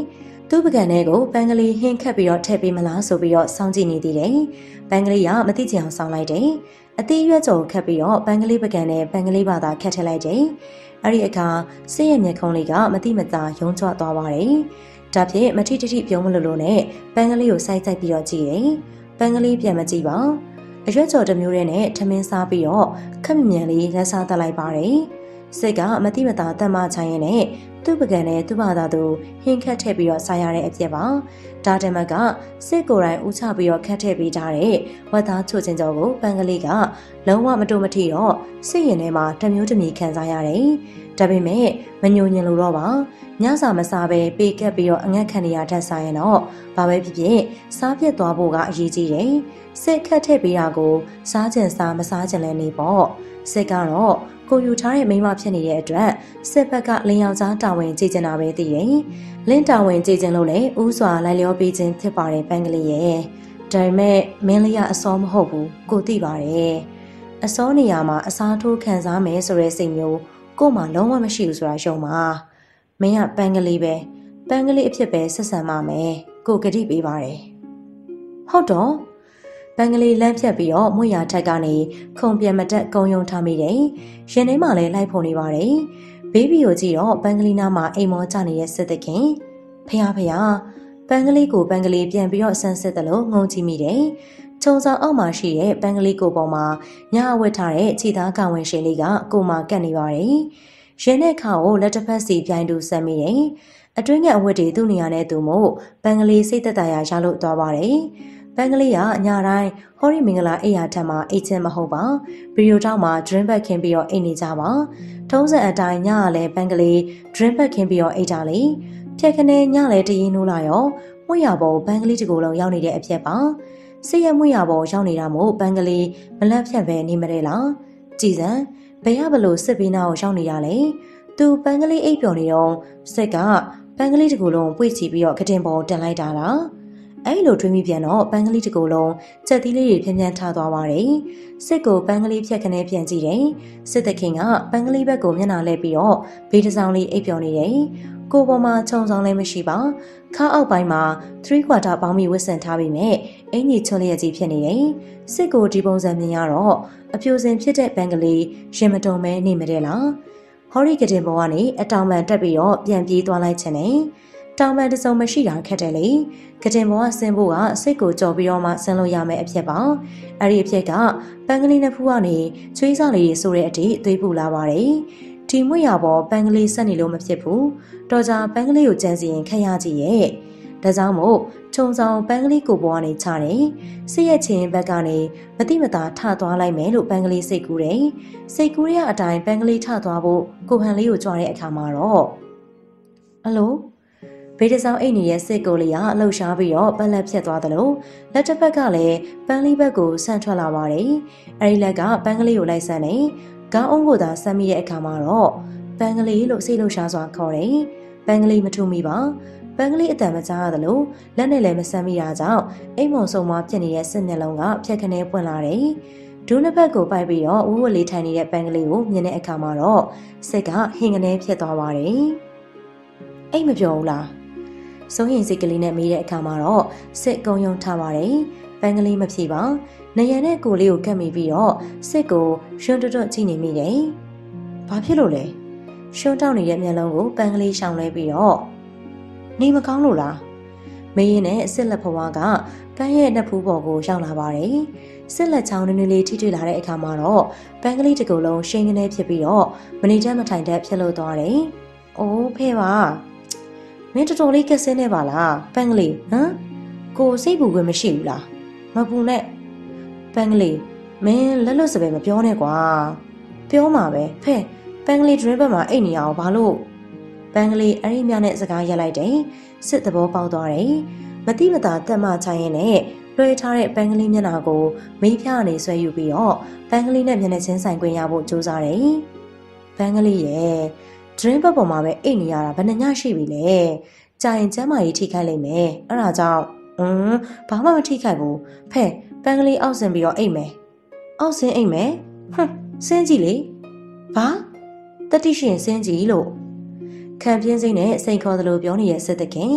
သူ့ပကံထဲကိုပန်းကလေးဟင်းခတ်ပြီးတော့ထည့်ပေးမလားဆိုပြီးတော့စောင့်ကြည့်နေသေးတယ်။ပန်းကလေးကမသိချင်အောင်စောင့်လိုက်တယ်။အသေးရွက်ကြုံခတ်ပြီးတော့ပန်းကလေးပကံနဲ့ပန်းကလေးဘာသာခတ်ထည့်လိုက်တယ်။အဲ့ဒီအခါစိတ်ရဲ့မျက်ခုံးလေးကမတိမတာယုံချသွားပါတယ်။ဒါဖြင့်မထိတိတိပြုံးမလို့လို့နဲ့ပန်းကလေးကိုစိုက်စိုက်ပြီးတော့ကြည့်တယ်။ပန်းကလေးပြန်မကြည့်ပါ။အရွက်ကြော်တစ်မျိုးနဲ့ထမင်းစားပြီးတော့ခက်မြန်လေးလက်စားတက်လိုက်ပါတယ်။စိတ်ကမတိမတာတတ်မှချိုင်းရင်းနဲ့သူ့ပကံနဲ့သူ့ဘာသာသူဟင်းခတ်ထည့်ပြီးတော့စားရတဲ့အဖြစ်ပါဒါတမကစစ်ကိုယ်တိုင်ဦးချပြီးတော့ခတ်ထည့်ပေးထားတဲ့ဝက်သားချိုချင်ကြောကိုပန်းကလေးကလုံးဝမတိုးမထီတော့စစ်ရင်ထဲမှာတမျိုးတမီခံစားရတယ်ဒါပေမဲ့မညိုညင်လို့တော့ပါညစာမစားပဲပေးကပ်ပြီးတော့အငတ်ခံနေရတတ်စားရင်တော့ဘာပဲဖြစ်ဖြစ်စားပြတ်သွားဖို့ကအရေးကြီးတယ်စစ်ခတ်ထည့်ပေးတာကိုစားချင်စားမစားချင်လည်းနေပေါ့စစ်ကတော့ကိုယူထားတဲ့မိန်းမဖြစ်နေတဲ့အတွက်စစ်ဘက်ကလင်းယောက်ျားတာဝန်ကြည့်ကျင်တာပဲသိတယ်။လင်းတာဝန်ကြည့်ကျင်လို့လည်းဥစွာလိုက်လျောပေးခြင်းဖြစ်ပါတယ်ပန်းကလေးရဲ့။ဒါပေမဲ့မင်းလေးကအစောမဟုတ်ဘူးကိုသိပါတယ်။အစောနေရာမှာအစားထိုးခံစားမယ်ဆိုတဲ့စိတ်မျိုးကို့မှာလုံးဝမရှိဘူးဆိုတာရှုံပါ။မင်းကပန်းကလေးပဲပန်းကလေးအဖြစ်ပဲဆက်ဆံပါမယ်။ကိုကတိပေးပါတယ်။ဟုတ်တော့ပန်းကလေးလမ်းဖြတ်ပြီးတော့မွေရထက်ကနေခုံပြန်မတက်ကုံယုံထားမိတယ်။ရင်ထဲမှာလည်းလိုက်ဖို့နေပါတယ်။ဘေဘီကိုကြည့်တော့ပန်းကလေးနားမှာအိမ်မောကျနေတဲ့စစ်သခင်ဖះဖះပန်းကလေးကိုပန်းကလေးပြန်ပြီးတော့ဆန်းစစ်တယ်လို့ငုံကြည့်မိတယ်။ခြုံဆောင်အောက်မှာရှိတဲ့ပန်းကလေးကိုပေါ်မှာညအဝတ်ထားတဲ့ခြေသားကောင်ဝင်ရှင်လေးကကိုမှကတ်နေပါတယ်။ရင်နဲ့ခါကိုလက်တစ်ဖက်စီပြိုင်တူဆက်မိတယ်။အတွင်းကအဝတ်တွေသူ့နေရာနဲ့သူ့မို့ပန်းကလေးစိတ်သက်သာရရလို့သွားပါတယ်။ပန်းကလေးကညတိုင်းဟော်ရီမင်္ဂလာအိယာထက်မှာအိတ်ချင်းမဟုတ်ပါဗီဒီယိုတောက်မှာ dream back ခင်းပြီးတော့အိတ်နေကြပါထုံးစံအတိုင်းညကလည်းပန်းကလေး dream back ခင်းပြီးတော့အိတ်ကြလေဖြက်ခနဲ့ညလည်းတရင်နိုးလာရောမွေရပေါ်ပန်းကလေးတကူလုံးရောက်နေတဲ့အဖြစ်ပါစိတ်ရမွေရပေါ်ရောက်နေတာမို့ပန်းကလေးမလန့်ဖြတ်ပဲနေမရဲလားကြည်စံဘယ်ရဘလို့စစ်ပေးနာကိုရောက်နေတာလဲသူပန်းကလေးအိတ်ပျော်နေတော့စိတ်ကပန်းကလေးတကူလုံးပွေ့ချီပြီးတော့ကတင်ပေါ်တင်လိုက်တာလားအဲ့လိုတွေးမိပြန်တော့ပန်းကလေးတစ်ကိုယ်လုံးချက်သီးလေးတွေဖြန်းဖြန်းထားသွားပါတယ်စစ်ကိုပန်းကလေးဖြတ်ခနဲပြန်ကြည့်တယ်စစ်သခင်ကပန်းကလေးဘက်ကိုမျက်နှာလှည့်ပြီးတော့ဘေးတစ်စောင်းလေးအိပ်ပျော်နေတယ်ကိုပေါ်မှာခြုံဆောင်လည်းမရှိပါခါအောက်ပိုင်းမှာthree quarter ပေါင်းပြီးဝတ်ဆင်ထားပြီးမြဲအင်ကြီးချွန်လျက်ကြီးဖြစ်နေတယ်စစ်ကိုဒီပုံစံမြင်ရတော့အပြိုစင်ဖြစ်တဲ့ပန်းကလေးရင်မတုံမဲနေမတဲ့လားဟော်ရီကတင်ပေါ်ကနေအတောင်ပံတက်ပြီးတော့ပြန်ပြေးသွားလိုက်ခြင်းနဲ့တောင်ပံတစုံမရှိတာခက်တယ်လေကတင်ပေါ်ကဆင်းဖို့ကစိတ်ကိုကြော်ပြီးတော့မှဆင်းလို့ရမယ်အဖြစ်ပါအဲ့ဒီအဖြစ်ကပန်းကလေးနှစ်ဖူးကနေချွေးစားလေးတွေဆိုတဲ့အထိသွေးပူလာပါတယ်ဒီမွေရပေါ်ပန်းကလေးဆက်နေလို့မဖြစ်ဘူးတော်ကြပန်းကလေးကိုကြမ်းစီရင်ခက်ရကြည့်ရဲ့ဒါကြောင့်မို့ခြုံဆောင်ပန်းကလေးကိုပေါ်ကနေချတယ်စိတ်ရဲ့ချင်းဘက်ကနေမတိမတာထသွားလိုက်မယ်လို့ပန်းကလေးစိတ်ကူးတယ်စိတ်ကူးရအတိုင်းပန်းကလေးထသွားဖို့ကိုဟန်လေးကိုကြွားတဲ့အခါမှာတော့အလိုဘေးတစောင်းအိတ်နေတဲ့စစ်ကိုလေးကအလှရှားပြီးတော့ပန်းလက်ဖြတ်သွားတယ်လို့လက်တစ်ဖက်ကလည်းပန်းလေးဘက်ကိုဆန့်ထွက်လာပါတယ်အဲဒီလက်ကပန်းကလေးကိုလိုက်ဆန်းနေခေါင်းအုံးကိုသာဆမ်းမိတဲ့အခါမှာတော့ပန်းကလေးလို့စိတ်လှရှားစွာခေါ်တယ်ပန်းကလေးမထူမိပါပန်းကလေးအတန်မကြားရတယ်လို့လက်နဲ့လည်းမဆမ်းမိတာကြောင့်အိမ်မုံဆုံမှာဖြစ်နေတဲ့စစ်မျက်လုံးကဖြက်ခနဲပွင့်လာတယ်ဒူးနှစ်ဖက်ကိုပိုက်ပြီးတော့ဝဝလေးထိုင်နေတဲ့ပန်းကလေးကိုမြင်တဲ့အခါမှာတော့စိတ်ကဟင်ကနေဖြစ်သွားပါတယ်အိမ်မပြောဘူးလားစိုးရင်စိတ်ကလေးနဲ့မေးတဲ့အခါမှာတော့စစ်ကုံယုံထားပါတယ်ပန်းကလေးမဖြေပါနေရတဲ့ကိုလေးကိုကတ်မိပြီးတော့စစ်ကိုရွှွန်းတွတ်တွတ်ကြည့်နေမိတယ်ဘာဖြစ်လို့လဲရွှွန်းတောက်နေတဲ့မျက်လုံးကိုပန်းကလေးရှောင်လဲပြီးတော့နေမကောင်းလို့လားမေးရင်နဲ့စစ်လက်ဖွားကပန်းရဲ့နှစ်ဖူးပေါ်ကိုရောက်လာပါတယ်စစ်လက်ချောင်းနည်းနည်းလေးထိထိလာတဲ့အခါမှာတော့ပန်းကလေးတစ်ကုလုံးရှိန်ကနေဖြစ်ပြီးတော့မနေတတ်မထိုင်တတ်ဖြစ်လို့သွားတယ်အိုးဖဲပါမင်းတော်တော်လေးကဆင်းနေပါလားပန်းကလေးဟမ်ကိုစိတ်ပူခွင့်မရှိဘူးလားမပူနဲ့ပန်းကလေးမင်းလက်လွတ်စပယ်မပြောနဲ့ကွာပြောမှာပဲဖဲပန်းကလေး dream ဘက်မှာအိတ်နေအောင်ဘာလို့ပန်းကလေးအဲ့ဒီမြနဲ့စကားရက်လိုက်တယ်စစ်သဘောပေါက်သွားတယ်မတိမတာတက်မှချိုင်းရင်နဲ့လွှဲထားတဲ့ပန်းကလေးမျက်နှာကိုမေးဖြားနေဆွဲယူပြီးတော့ပန်းကလေးနဲ့မျက်နှာချင်းဆိုင်ခွင့်ရဖို့ကြိုးစားတယ်ပန်းကလေးရဲ့dream ဘက်ပေါ်မှာပဲအိတ်နေရတာဘယ်နှညရှိပြီလဲကြာရင်ကျမ်းမာရေးထိခိုက်လိမ့်မယ်အဲ့ဒါကြောင့်อืมဘာမှမထိခိုက်ဘူးဖဲပန်းကလေးအောက်ဆင်းပြီးတော့အိတ်မယ်အောက်ဆင်းအိတ်မယ်ဟွန်းဆင်းကြည့်လေဘာတတိရှင်ဆင်းကြည့်လို့ခံပြင်းစိမ့်နဲ့စိန်ခေါ်သလိုပြောနေတဲ့စစ်တခင်ပ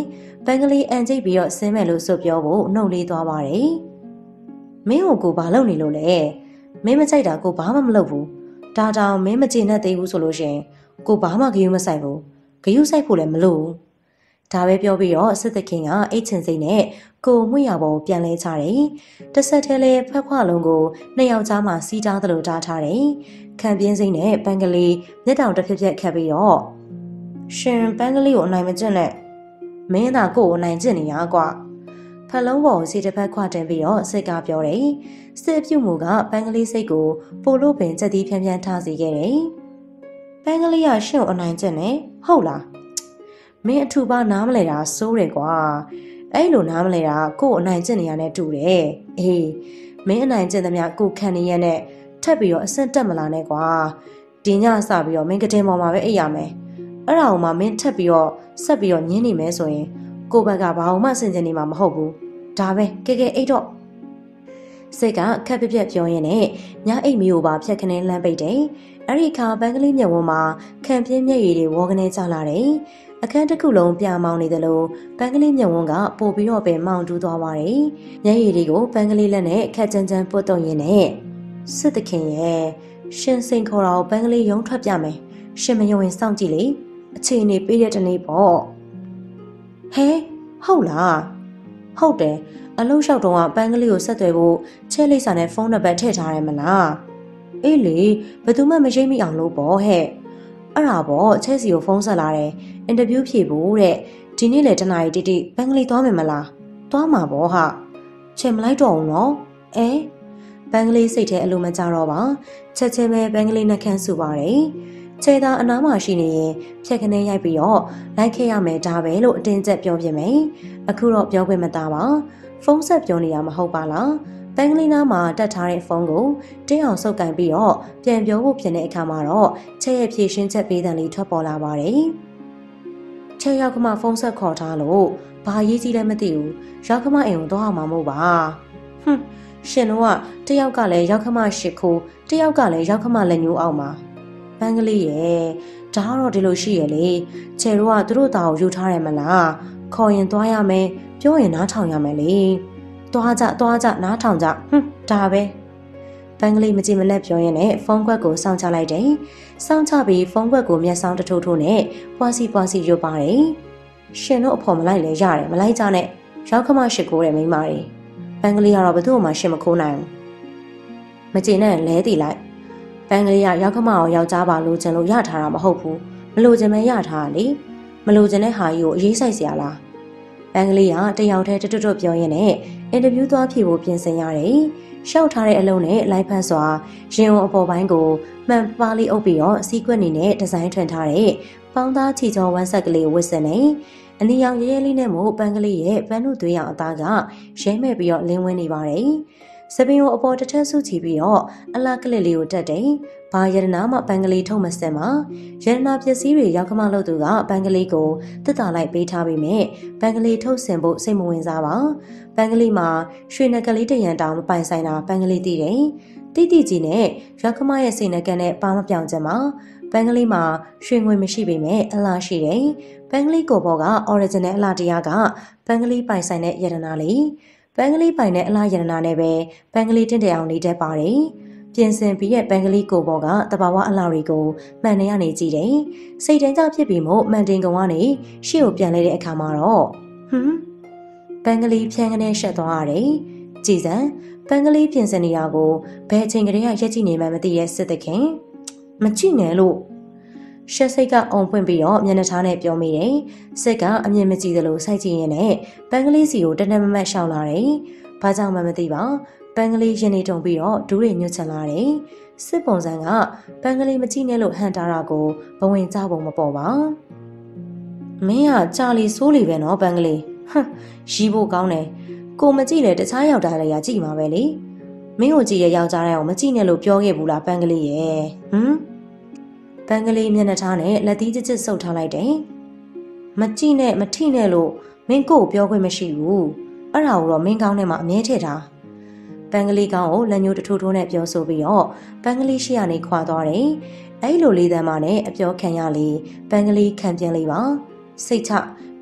ပန်းကလေးအန်ကျိတ်ပြီးတော့ဆင်းမဲ့လို့ဆိုပြောဖို့နှုတ်လေးသွားပါတယ်မင်းကိုကိုဘာလုပ်နေလို့လဲမင်းမကြိုက်တာကိုဘာမှမလုပ်ဘူးဒါတောင်မင်းမကျေနပ်သေးဘူးဆိုလို့ရှင်ကိုဘာမှဂယုမဆိုင်ဘူးဂယုဆိုင်ဖို့လည်းမလို့ဒါပဲပြောပြီးတော့စစ်သခင်ကအိတ်ချင်စိတ်နဲ့ကိုမှုရပေါ်ပြန်လဲချတယ်တစ်ဆက်တည်းလဲဖက်ခွလုံးကိုနှစ်ယောက်ကြားမှာစီးတားသလိုတားထားတယ်ခံပြင်းစိမ့်နဲ့ပန်းကလေးမျက်တောင်တစ်ဖြက်ဖြက်ခတ်ပြီးတော့ရှင်ပန်းကလေးကိုအနိုင်မကျင့်နဲ့မင်းသာကိုကိုအနိုင်ကျင့်နေရကွာဖက်လုံးပေါ်စီတစ်ဖက်ခွတင်ပြီးတော့စိတ်ကပြောတယ်စစ်ပြုတ်မှုကပန်းကလေးစိတ်ကိုပိုလို့ပင်စက်တီးဖြန်းဖြန်းထားစေခဲ့တယ်ပန်းကလေးကရှင့်ကိုအနိုင်ကျင့်နေဟုတ်လားမင်းအထူပါနားမလဲတာစိုးတယ်ကွာအဲ့လိုနားမလဲတာကို့အနိုင်ကျင့်နေရတဲ့တူတယ်အေးမင်းအနိုင်ကျင့်သမျှကိုခံနေရတဲ့ထပ်ပြီးတော့အဆင့်တက်မလာနဲ့ကွာဒီညစပြီးတော့မင်းကတင်ပေါ်မှာပဲအိပ်ရမယ်အဲ့ဒါအောင်မှမင်းထပ်ပြီးတော့ဆက်ပြီးတော့ညင်းနေမယ်ဆိုရင်ကိုဘက်ကဘာအောင်မှဆင်ကျင်နေမှာမဟုတ်ဘူးဒါပဲကဲကဲအိတ်တော့စိတ်ကခက်ပြပြပြောရင်းနဲ့ညအိတ်မီကိုပါဖြတ်ခနဲလမ်းပိတ်တယ်အဲ့ဒီခါပန်းကလေးမျက်ဝန်းမှာခံပြင်းမျက်ရည်တွေဝေါကနေကျလာတယ်အခန်းတစ်ခုလုံးပြာမောင်းနေတယ်လို့ပန်းကလေးမျက်ဝန်းကပို့ပြီးတော့ပင်မောင်းတူးသွားပါတယ်မျက်ရည်တွေကိုပန်းကလေးလက်နဲ့ခက်ချမ်းချမ်းပုတ်တုံရင်းနဲ့စစ်သခင်ရဲ့ရှင်စိန်ခေါ်တာကိုပန်းကလေးရုံထွက်ပြမယ်ရှင်မယုံရင်စောင့်ကြည့်လေအချိန်နေပေးတဲ့တနေ့ပေါ့ဟဲဟုတ်လားဟုတ်တယ်အလုံးလျှောက်တုံးကပန်းကလေးကိုဆက်သွယ်ဖို့ချဲလိပ်စာနဲ့ဖုန်းနံပါတ်ထည့်ထားတယ်မလားအေးလေဘယ်သူမှမရှိမိအောင်လို့ပေါ့ဟဲ့အဲ့ဒါပေါ့ချဲစီကိုဖုန်းဆက်လာတယ်အင်တာဗျူးဖြေဖို့တဲ့ဒီနေ့လေတနားရီတိတိပန်းကလေးသွားမယ်မလားသွားမှာပေါ့ဟာချင်မလိုက်တော့ဘူးနော်အဲပန်းကလေးစိတ်ထဲအလိုမကြတော့ပါချက်ချင်းပဲပန်းကလေးနှက်ခမ်းဆူပါတယ်ခြေသားအနားမှာရှိနေရင်ဖြက်ခနဲရိုက်ပြီးတော့လိုက်ခဲ့ရမယ်ဒါပဲလို့အတင်းကျပ်ပြောပြမယ်အခုတော့ပြောခွင့်မသားပါဖုန်းဆက်ပြောနေတာမဟုတ်ပါလားပန်းကလေးနားမှာတက်ထားတဲ့ဖုန်းကိုတင်းအောင်ဆုပ်ကင်ပြီးတော့ပြန်ပြောဖို့ဖြစ်တဲ့အခါမှာတော့ချဲရဲ့ဖြည့်ရှင်းချက်ပေးတဲ့လေးထွက်ပေါ်လာပါတယ်ချဲရောက်ကမှဖုန်းဆက်ခေါ်ထားလို့ဘာရေးကြီးလဲမသိဘူးရောက်ခမအိမ်ကိုသွားအောင်မမို့ပါဟွန်းရှင်တို့ကတယောက်ကလည်းရောက်ခမရှိခိုးတယောက်ကလည်းရောက်ခမလက်ညှိုးအောင်ပါပန်းကလေးရဲ့ဒါကတော့ဒီလိုရှိရလေချဲတို့ကသူတို့တာကိုယူထားတယ်မလားခေါ်ရင်သွားရမယ်ပြောရင်နားထောင်ရမယ်လေသွားကြသွားကြနားထောင်ကြဟွန်းဒါပဲပန်းကလေးမကြည့်မလက်ပြောရင်းနဲ့ဖုန်းကွက်ကိုစောင့်ချလိုက်တယ်စောင့်ချပြီးဖုန်းကွက်ကိုမျက်စောင်းတထိုးထိုးနဲ့ပွားစီပွားစီရွတ်ပါတယ်ရှင်တို့အဖော်မလိုက်လဲရတယ်မလိုက်ကြနဲ့ရောက်ခမရှိခိုးတယ်မိန်းမတွေပန်းကလေးကတော့ဘသူ့မှရှင်မခိုးနိုင်ဘူးမကြည့်နဲ့လဲတည်လိုက်ပန်းကလေးကရောက်ခမအောင်ယောက်ျားပါလို့ချင်လို့ရထားတာမဟုတ်ဘူးမလို့ချင်မဲရထားတာလေမလို့ချင်တဲ့ဟာကြီးကိုအရေးဆိုင်စရာလားပန်းကလေးကတယောက်တည်းတွတ်တွတ်ပြောရင်းနဲ့အင်တာဗျူးသွားဖြေဖို့ပြင်ဆင်ရတယ်ရှောက်ထားတဲ့အလုံးနဲ့လိုက်ဖက်စွာရင်ုံအပေါ်ပိုင်းကိုမှန်ပါလေးအုပ်ပြီးတော့စီးကွက်နေနဲ့ဒီဇိုင်းထွင်ထားတဲ့ပေါင်းသားချီချောဝမ်းဆက်ကလေးဝစ်စင်နေအနီရောင်ရဲရဲလေးနဲ့မို့ပန်းကလေးရဲ့ပန်းနုသွေးရောင်အသားကရဲမဲ့ပြီးတော့လင်းဝင်းနေပါတယ်စပင်ကိုအပေါ်တစ်ထက်ဆုချီပြီးတော့အလားကလေးလေးကိုတက်တယ်။ဘာရတနာမှပန်းကလေးထုတ်မစင်မှာရတနာပစ္စည်းတွေရောက်ခမလို့သူကပန်းကလေးကိုတက်တာလိုက်ပေးထားပြီးမြဲပန်းကလေးထုတ်စင်ဖို့စိတ်မဝင်စားပါ။ပန်းကလေးမှာရွှေနကလေးတရံတောင်မပိုင်ဆိုင်တာပန်းကလေးသိတယ်။တိတိကြီးနဲ့ရောက်ခမရဲ့စိတ်နကန်နဲ့ပါမပြောင်ချင်မှာပန်းကလေးမှာရွှေငွေမရှိပေမဲ့အလားရှိတယ်။ပန်းကလေးကိုဘောက original အလားတရားကပန်းကလေးပိုင်ဆိုင်တဲ့ရတနာလေးပန်းကလေးပိုင်တဲ့အလားရတနာနဲ့ပဲပန်းကလေးတင့်တယ်အောင်နေတတ်ပါတယ်။ပြင်ဆင်ပြီးရဲ့ပန်းကလေးကိုဘောကတဘာဝအလားတွေကိုမှန်နေရနေကြည့်တယ်။စိတ်တန်းကြဖြစ်ပြီးမို့မှန်တင်ကောင်ကနေရှေ့ကိုပြန်လဲတဲ့အခါမှာတော့ဟွန်းပန်းကလေးဖြန်းကနေရှက်သွားရတယ်။ကြည်စံပန်းကလေးပြင်ဆင်နေတာကိုဘယ်အချိန်ကလေးကရက်ကြည့်နေမှမသိရဲ့စစ်သခင်မကြည့်နဲ့လို့ရှက်စိတ်ကအုံပွင့်ပြီးတော့မျက်နှာထားနဲ့ပြောမိတယ်။စစ်ကအမြင်မကြည့်သလိုစိုက်ကြည့်ရင်းနဲ့ပန်းကလေးစီကိုတနက်မမတ်ရှောင်လာတယ်။ဘာကြောင့်မှမသိပါ။ပန်းကလေးရင်နေတုံပြီးတော့ဒူးတွေညှွတ်ချင်လာတယ်။စစ်ပုံစံကပန်းကလေးမကြည့်နဲ့လို့ဟန်တာတာကိုဘဝင်ကြပုံမပေါ်ပါ။မင်းကကြာလီဆိုးလီပဲနော်ပန်းကလေး။ဟမ်ရီးဖို့ကောင်းတယ်။ကိုမကြည့်လေတခြားယောက်ျားလေးကကြည့်မှာပဲလေ။မင်းကိုကြည့်ရယောက်ျားတိုင်းအောင်မကြည့်နဲ့လို့ပြောခဲ့ဘူးလားပန်းကလေးရဲ့။ဟမ်ပန်းကလေးမျက်နှာထားနဲ့လက်သီးကျစ်ကျစ်ဆုပ်ထားလိုက်တယ်။မကြည့်နဲ့မထိနဲ့လို့မင်းကိုပြောခွင့်မရှိဘူး။အဲ့ဒါကိုတော့မင်းကောင်းထဲမှာအမြဲထည့်ထား။ပန်းကလေးကောင်းကိုလက်ညှိုးတထိုးထိုးနဲ့ပြောဆိုပြီးတော့ပန်းကလေးရှိရနေခွာသွားတယ်။အဲ့လိုလေးတန်းမနဲ့အပြောခံရလေပန်းကလေးခံပြင်းလေးပါ။စိတ်ချ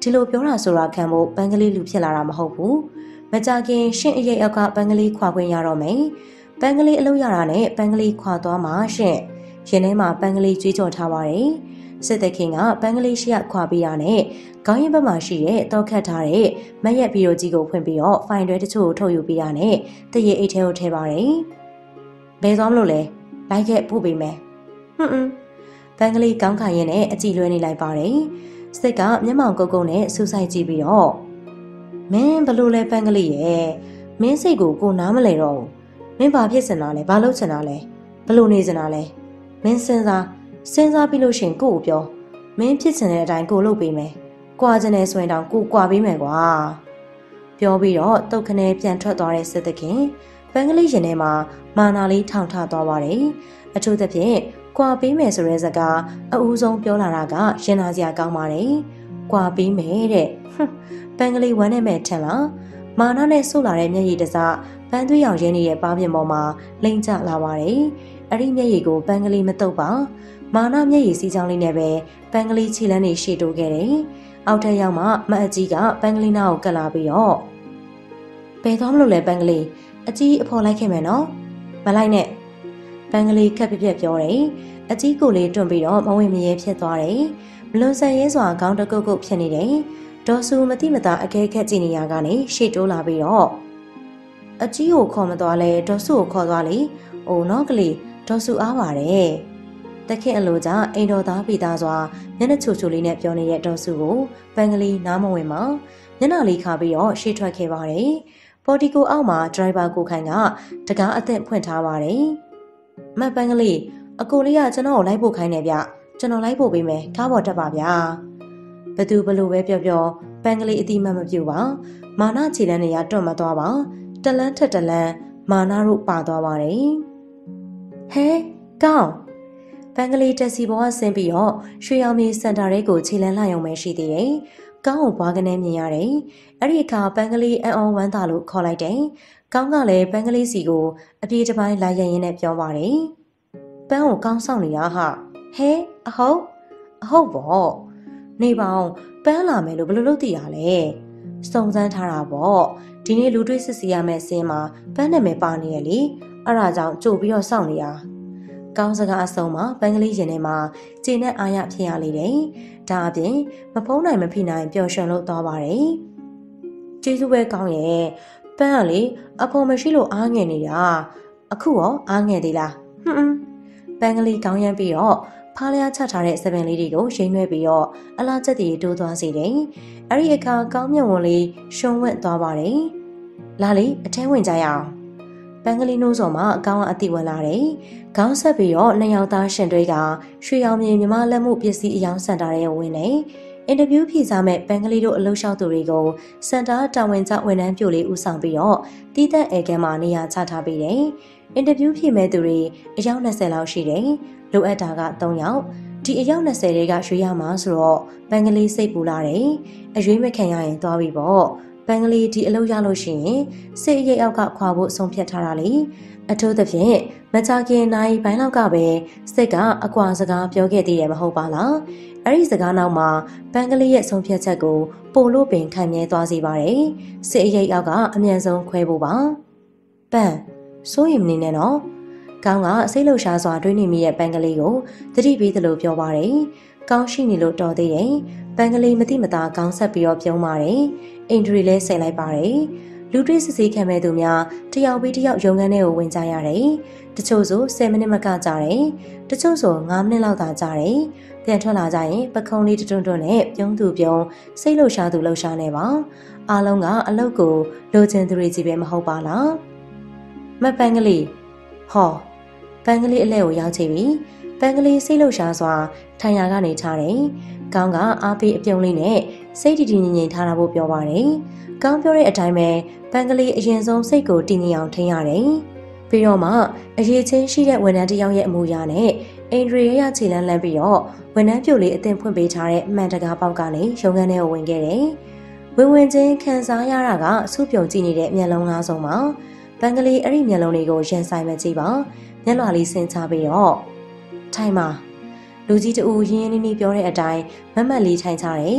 ဒီလိုပြောတာဆိုတာခံဖို့ပန်းကလေးလူဖြစ်လာတာမဟုတ်ဘူးမကြခင်ရှင့်အရေးအောက်ကပန်းကလေးခွာခွင့်ရတော့မယ်ပန်းကလေးအလုပ်ရတာနဲ့ပန်းကလေးခွာသွားမှာရှင့်ရင်ထဲမှာပန်းကလေးကြွေးကြော်ထားပါတယ်စစ်တခင်ကပန်းကလေးရှိရခွာပေးရနဲ့ခေါင်းရင်ဘက်မှာရှိတဲ့တောခတ်ထားတဲ့မက်ရက်ဗီဒီယိုကြီးကိုဖွင့်ပြီးတော့ဖိုင်တွဲတချို့ကိုထုတ်ယူပေးရနဲ့တရေအိတ်ထဲကိုထည့်ပါတယ်ဘယ်သွားမလို့လဲလိုက်ခဲ့ပို့ပေးမယ်ဟွန်းဟွန်းပန်းကလေးကောင်းခါရင်နဲ့အကြည့်လွဲနေလိုက်ပါတယ်စစ်ကမျက်မှောင်ကုတ်ကုတ်နဲ့စူးစိုက်ကြည့်ပြီးတော့မင်းဘလို့လဲပန်းကလေးရဲ့မင်းစိတ်ကိုကိုနားမလဲတော့ဘူးမင်းဘာဖြစ်စင်တာလဲဘာလုပ်စင်တာလဲဘလို့နေစင်တာလဲမင်းစဉ်းစားစဉ်းစားပြီးလို့ရှင်ကို့ကိုပြောမင်းဖြစ်စင်တဲ့အတိုင်းကိုလုပ်ပေးမယ်ကွာကျင်နေဆိုရင်တောင်ကိုကွာပေးမယ်ကွာပြောပြီးတော့တုတ်ခနဲပြန်ထွက်သွားတဲ့စစ်တခင်ပန်းကလေးရင်ထဲမှာမာနာလေးထောင်ထသွားပါတယ်အထူးသဖြင့်ကွာပေးမယ်ဆိုတဲ့စကားအဦးဆုံးပြောလာတာကရင်နာစရာကောင်းပါတယ်ကွာပေးမယ်တဲ့ပန်းကလေးဝမ်းနဲ့မဲ့ထင်လားမာနာနဲ့ဆုတ်လာတဲ့မျက်ရည်တစပန်းသွေးရောင်ရင်းနေတဲ့ပါးပြင်ပေါ်မှာလိမ့်ကျလာပါတယ်အဲ့ဒီမျက်ရည်ကိုပန်းကလေးမတုပ်ပါမာနာမျက်ရည်စီးချောင်းလေးနဲ့ပဲပန်းကလေးခြေလမ်းနေရှေ့တိုးခဲ့တယ်အောက်ထပ်ရောက်မှမအကြီးကပန်းကလေးနာကိုကပ်လာပြီးတော့ဘယ်သွားမလို့လဲပန်းကလေးအကြီးအဖော်လိုက်ခဲ့မယ်နော်မလိုက်နဲ့ပန်းကလေးခက်ပြပြပြောတယ်အကြီးကိုလေးတွန့်ပြီးတော့မဝင်မရဲဖြစ်သွားတယ်မလွန်ဆန်ရဲစွာခေါင်းတကုတ်ကုတ်ဖြစ်နေတယ်ဒေါ်စုမတိမတာအခဲခက်ကြည့်နေရကနေရှေ့တိုးလာပြီးတော့အကြီးကိုခေါ်မသွားလဲဒေါ်စုကိုခေါ်သွားလေအိုးနော်ကလေးဒေါ်စုအားပါတယ်တခင်အလိုကြအိမ်တော်သားပိသားစွာမျက်နှာချိုချိုလေးနဲ့ပြောနေတဲ့ဒေါ်စုကိုပန်းကလေးနားမဝင်မှမျက်နှာလေးခါပြီးတော့ရှေ့ထွက်ခဲ့ပါတယ်ပေါ်တီကိုအောက်မှာဒရိုင်ဘာကိုခိုင်ကတကားအသင့်ဖွင့်ထားပါတယ်မတ်ပန်းကလေးအကိုလေးကကျွန်တော်ကိုလိုက်ဖို့ခိုင်းနေဗျကျွန်တော်လိုက်ဖို့ပေးမယ်ကားပေါ်တက်ပါဗျာဘသူဘလို့ပဲပြောပြောပန်းကလေးအတိမတ်မပြူပါမာနခြေလန်းနေရတွန့်မသွားပါတလန်းထက်တလန်းမာနတို့ပါသွားပါတယ်ဟဲကောင်းပန်းကလေးတက်စီပေါ်ကဆင်းပြီးတော့ရွှေရောင်မြေစင်တာရဲကိုခြေလန်းလာရုံပဲရှိသေးတယ်ကောင်းကိုဘွားကနေမြင်ရတယ်အဲ့ဒီအခါပန်းကလေးအံ့ဩဝမ်းသာလို့ခေါ်လိုက်တယ်ကောင်းကလည်းပန်းကလေးစီကိုအပြေးတစ်ပိုင်းလာရရင်နဲ့ပြောပါတယ်ပန်းကိုကောင်းဆောင်နေတာဟာဟဲအဟုတ်အဟုတ်ပေါ့နေပါအောင်ပန်းလာမယ်လို့ဘယ်လိုလုပ်သိရလဲစုံစမ်းထားတာပေါ့ဒီနေ့လူတွေ့စစ်စီရမယ့်စင်းမှာပန်းနာမည်ပါနေရလေအဲ့ဒါကြောင့်ကြိုပြီးတော့စောင့်နေတာကောင်းစကားအဆုံးမှာပန်းကလေးရင်ထဲမှာခြေနဲ့အာရဖြစ်ရလေတယ်ဒါအပြင်မဖုံးနိုင်မဖိနိုင်ပျော်ရွှင်လို့သွားပါတယ်ကျေးဇူးပဲကောင်းရဲ့ပန်းကလေအဖေမရှိလို့အားငယ်နေတာအခုရောအားငယ်သေးလားဟွန်းပန်းကလေးကောင်းရမ်းပြီးတော့ဖားလျားချထားတဲ့စပင်လေးတွေကိုရိမ့်နှွဲပြီးတော့အလားချက်တည်းတိုးသွားစေတယ်အဲ့ဒီအခါကောင်းမြတ်ဝန်လေးရှုံးဝင့်သွားပါတယ်လာလေအထဲဝင်ကြရအောင်ပန်းကလေးနှိုးစော်မှာအကောင်းအတိဝင်လာတယ်ခေါင်းဆက်ပြီးတော့နှစ်ယောက်သားရှင်တွေကရွှေရောင်မြေမြမလက်မှုပစ္စည်းအယောင်စင်တာရဲ့ဝင်နေအင်တာဗျူးဖြေစားမဲ့ပန်းကလေးတို့အလုပ်လျှောက်သူတွေကိုစင်တာတာဝန်ကျဝန်ထမ်းပြိုလေးဦးဆောင်ပြီးတော့တီးသက်အေကန်မှာနေရာချထားပေးတယ်အင်တာဗျူးဖြေမဲ့သူတွေအယောက်၂၀လောက်ရှိတယ်လိုအပ်တာက၃ယောက်ဒီအယောက်၂၀တွေကရွှေရမှာဆိုတော့ပန်းကလေးစိတ်ပူလာတယ်အရွေးမခံရရင်သွားပြီပေါ့ပန်းကလေးဒီအလုပ်ရလို့ရှိရင်စိတ်အရိပ်အောက်ကခွာဖို့ဆုံးဖြတ်ထားတာလေအထူးသဖြင့်မကြခင်နိုင်ဘိုင်းလောက်ကပဲစိတ်ကအကွာစကားပြောခဲ့သေးတယ်မဟုတ်ပါလားအဲ့ဒီစကားနောက်မှာပန်းကလေးရဲ့ဆုံးဖြတ်ချက်ကိုပို့လို့ပင်ခံမြဲသွားစေပါတယ်စိတ်အရိပ်အောက်ကအမြန်ဆုံးခွဲဖို့ပါပန်းစိုးရင်မနေနဲ့နော်ကောင်းကစိတ်လှုပ်ရှားစွာတွေးနေမိတဲ့ပန်းကလေးကိုသတိပေးသလိုပြောပါတယ်ကောင်းရှိနေလို့တော်သေးတယ်ပန်းကလေးမတိမတာကောင်းဆက်ပြီးတော့ပြုံးပါတယ်အင်ဒရီလဲဆင်လိုက်ပါတယ်လူတွေ့စစ်ဆေးခံမဲ့သူများတယောက်ပြီးတယောက်ရုံခန်းထဲကိုဝင်ကြရတယ်တချို့ဆို၁၀မိနစ်မကကြာတယ်တချို့ဆို၅မိနစ်လောက်သာကြာတယ်ပြန်ထွက်လာကြရင်ပခုံးလေးတွန်းတွန်းနဲ့ပြုံးသူပြုံးစိတ်လှုပ်ရှားသူလှုပ်ရှားနေပါအားလုံးကအလုတ်ကိုလိုချင်သူတွေကြီးပဲမဟုတ်ပါလားမပန်းကလေးဟောပန်းကလေးအလဲကိုရောက်ချပြီပန်းကလေးစိတ်လှုပ်ရှားစွာထိုင်ရာကနေထားတယ်ကောင်းကအားပေးအပြုံးလေးနဲ့စိတ်တည်တည်ငြိမ်ငြိမ်ထားတာဖို့ပြောပါတယ်ကောင်းပြောတဲ့အတိုင်းပဲပန်းကလေးအရင်ဆုံးစိတ်ကိုတည်ငြိမ်အောင်ထိန်းရတယ်ပြီးတော့မှအရေးချင်းရှိတဲ့ဝန်ထမ်းတစ်ယောက်ရဲ့အမူအရာနဲ့အင်ဒရီရဲ့ခြေလန်းလန်းပြီးတော့ဝန်ထမ်းပြိုလေးအသင်ဖွင့်ပေးထားတဲ့မှန်တကားပေါက်ကနေရုံခန်းထဲကိုဝင်ခဲ့တယ်ဝင်ဝင်ချင်းခံစားရတာကဆူပြုံကြည့်နေတဲ့မျက်လုံးလားဆုံးမှာပန်းကလေးအဲ့ဒီမျက်လုံးလေးကိုရင်ဆိုင်မကြည့်ပါမျက်လွှာလေးဆင်ချပြီးတော့ထိုင်ပါလူကြီးတူရင်းရင်းနှီးနှီးပြောတဲ့အတိုင်းမမတ်လေးထိုင်ချတယ်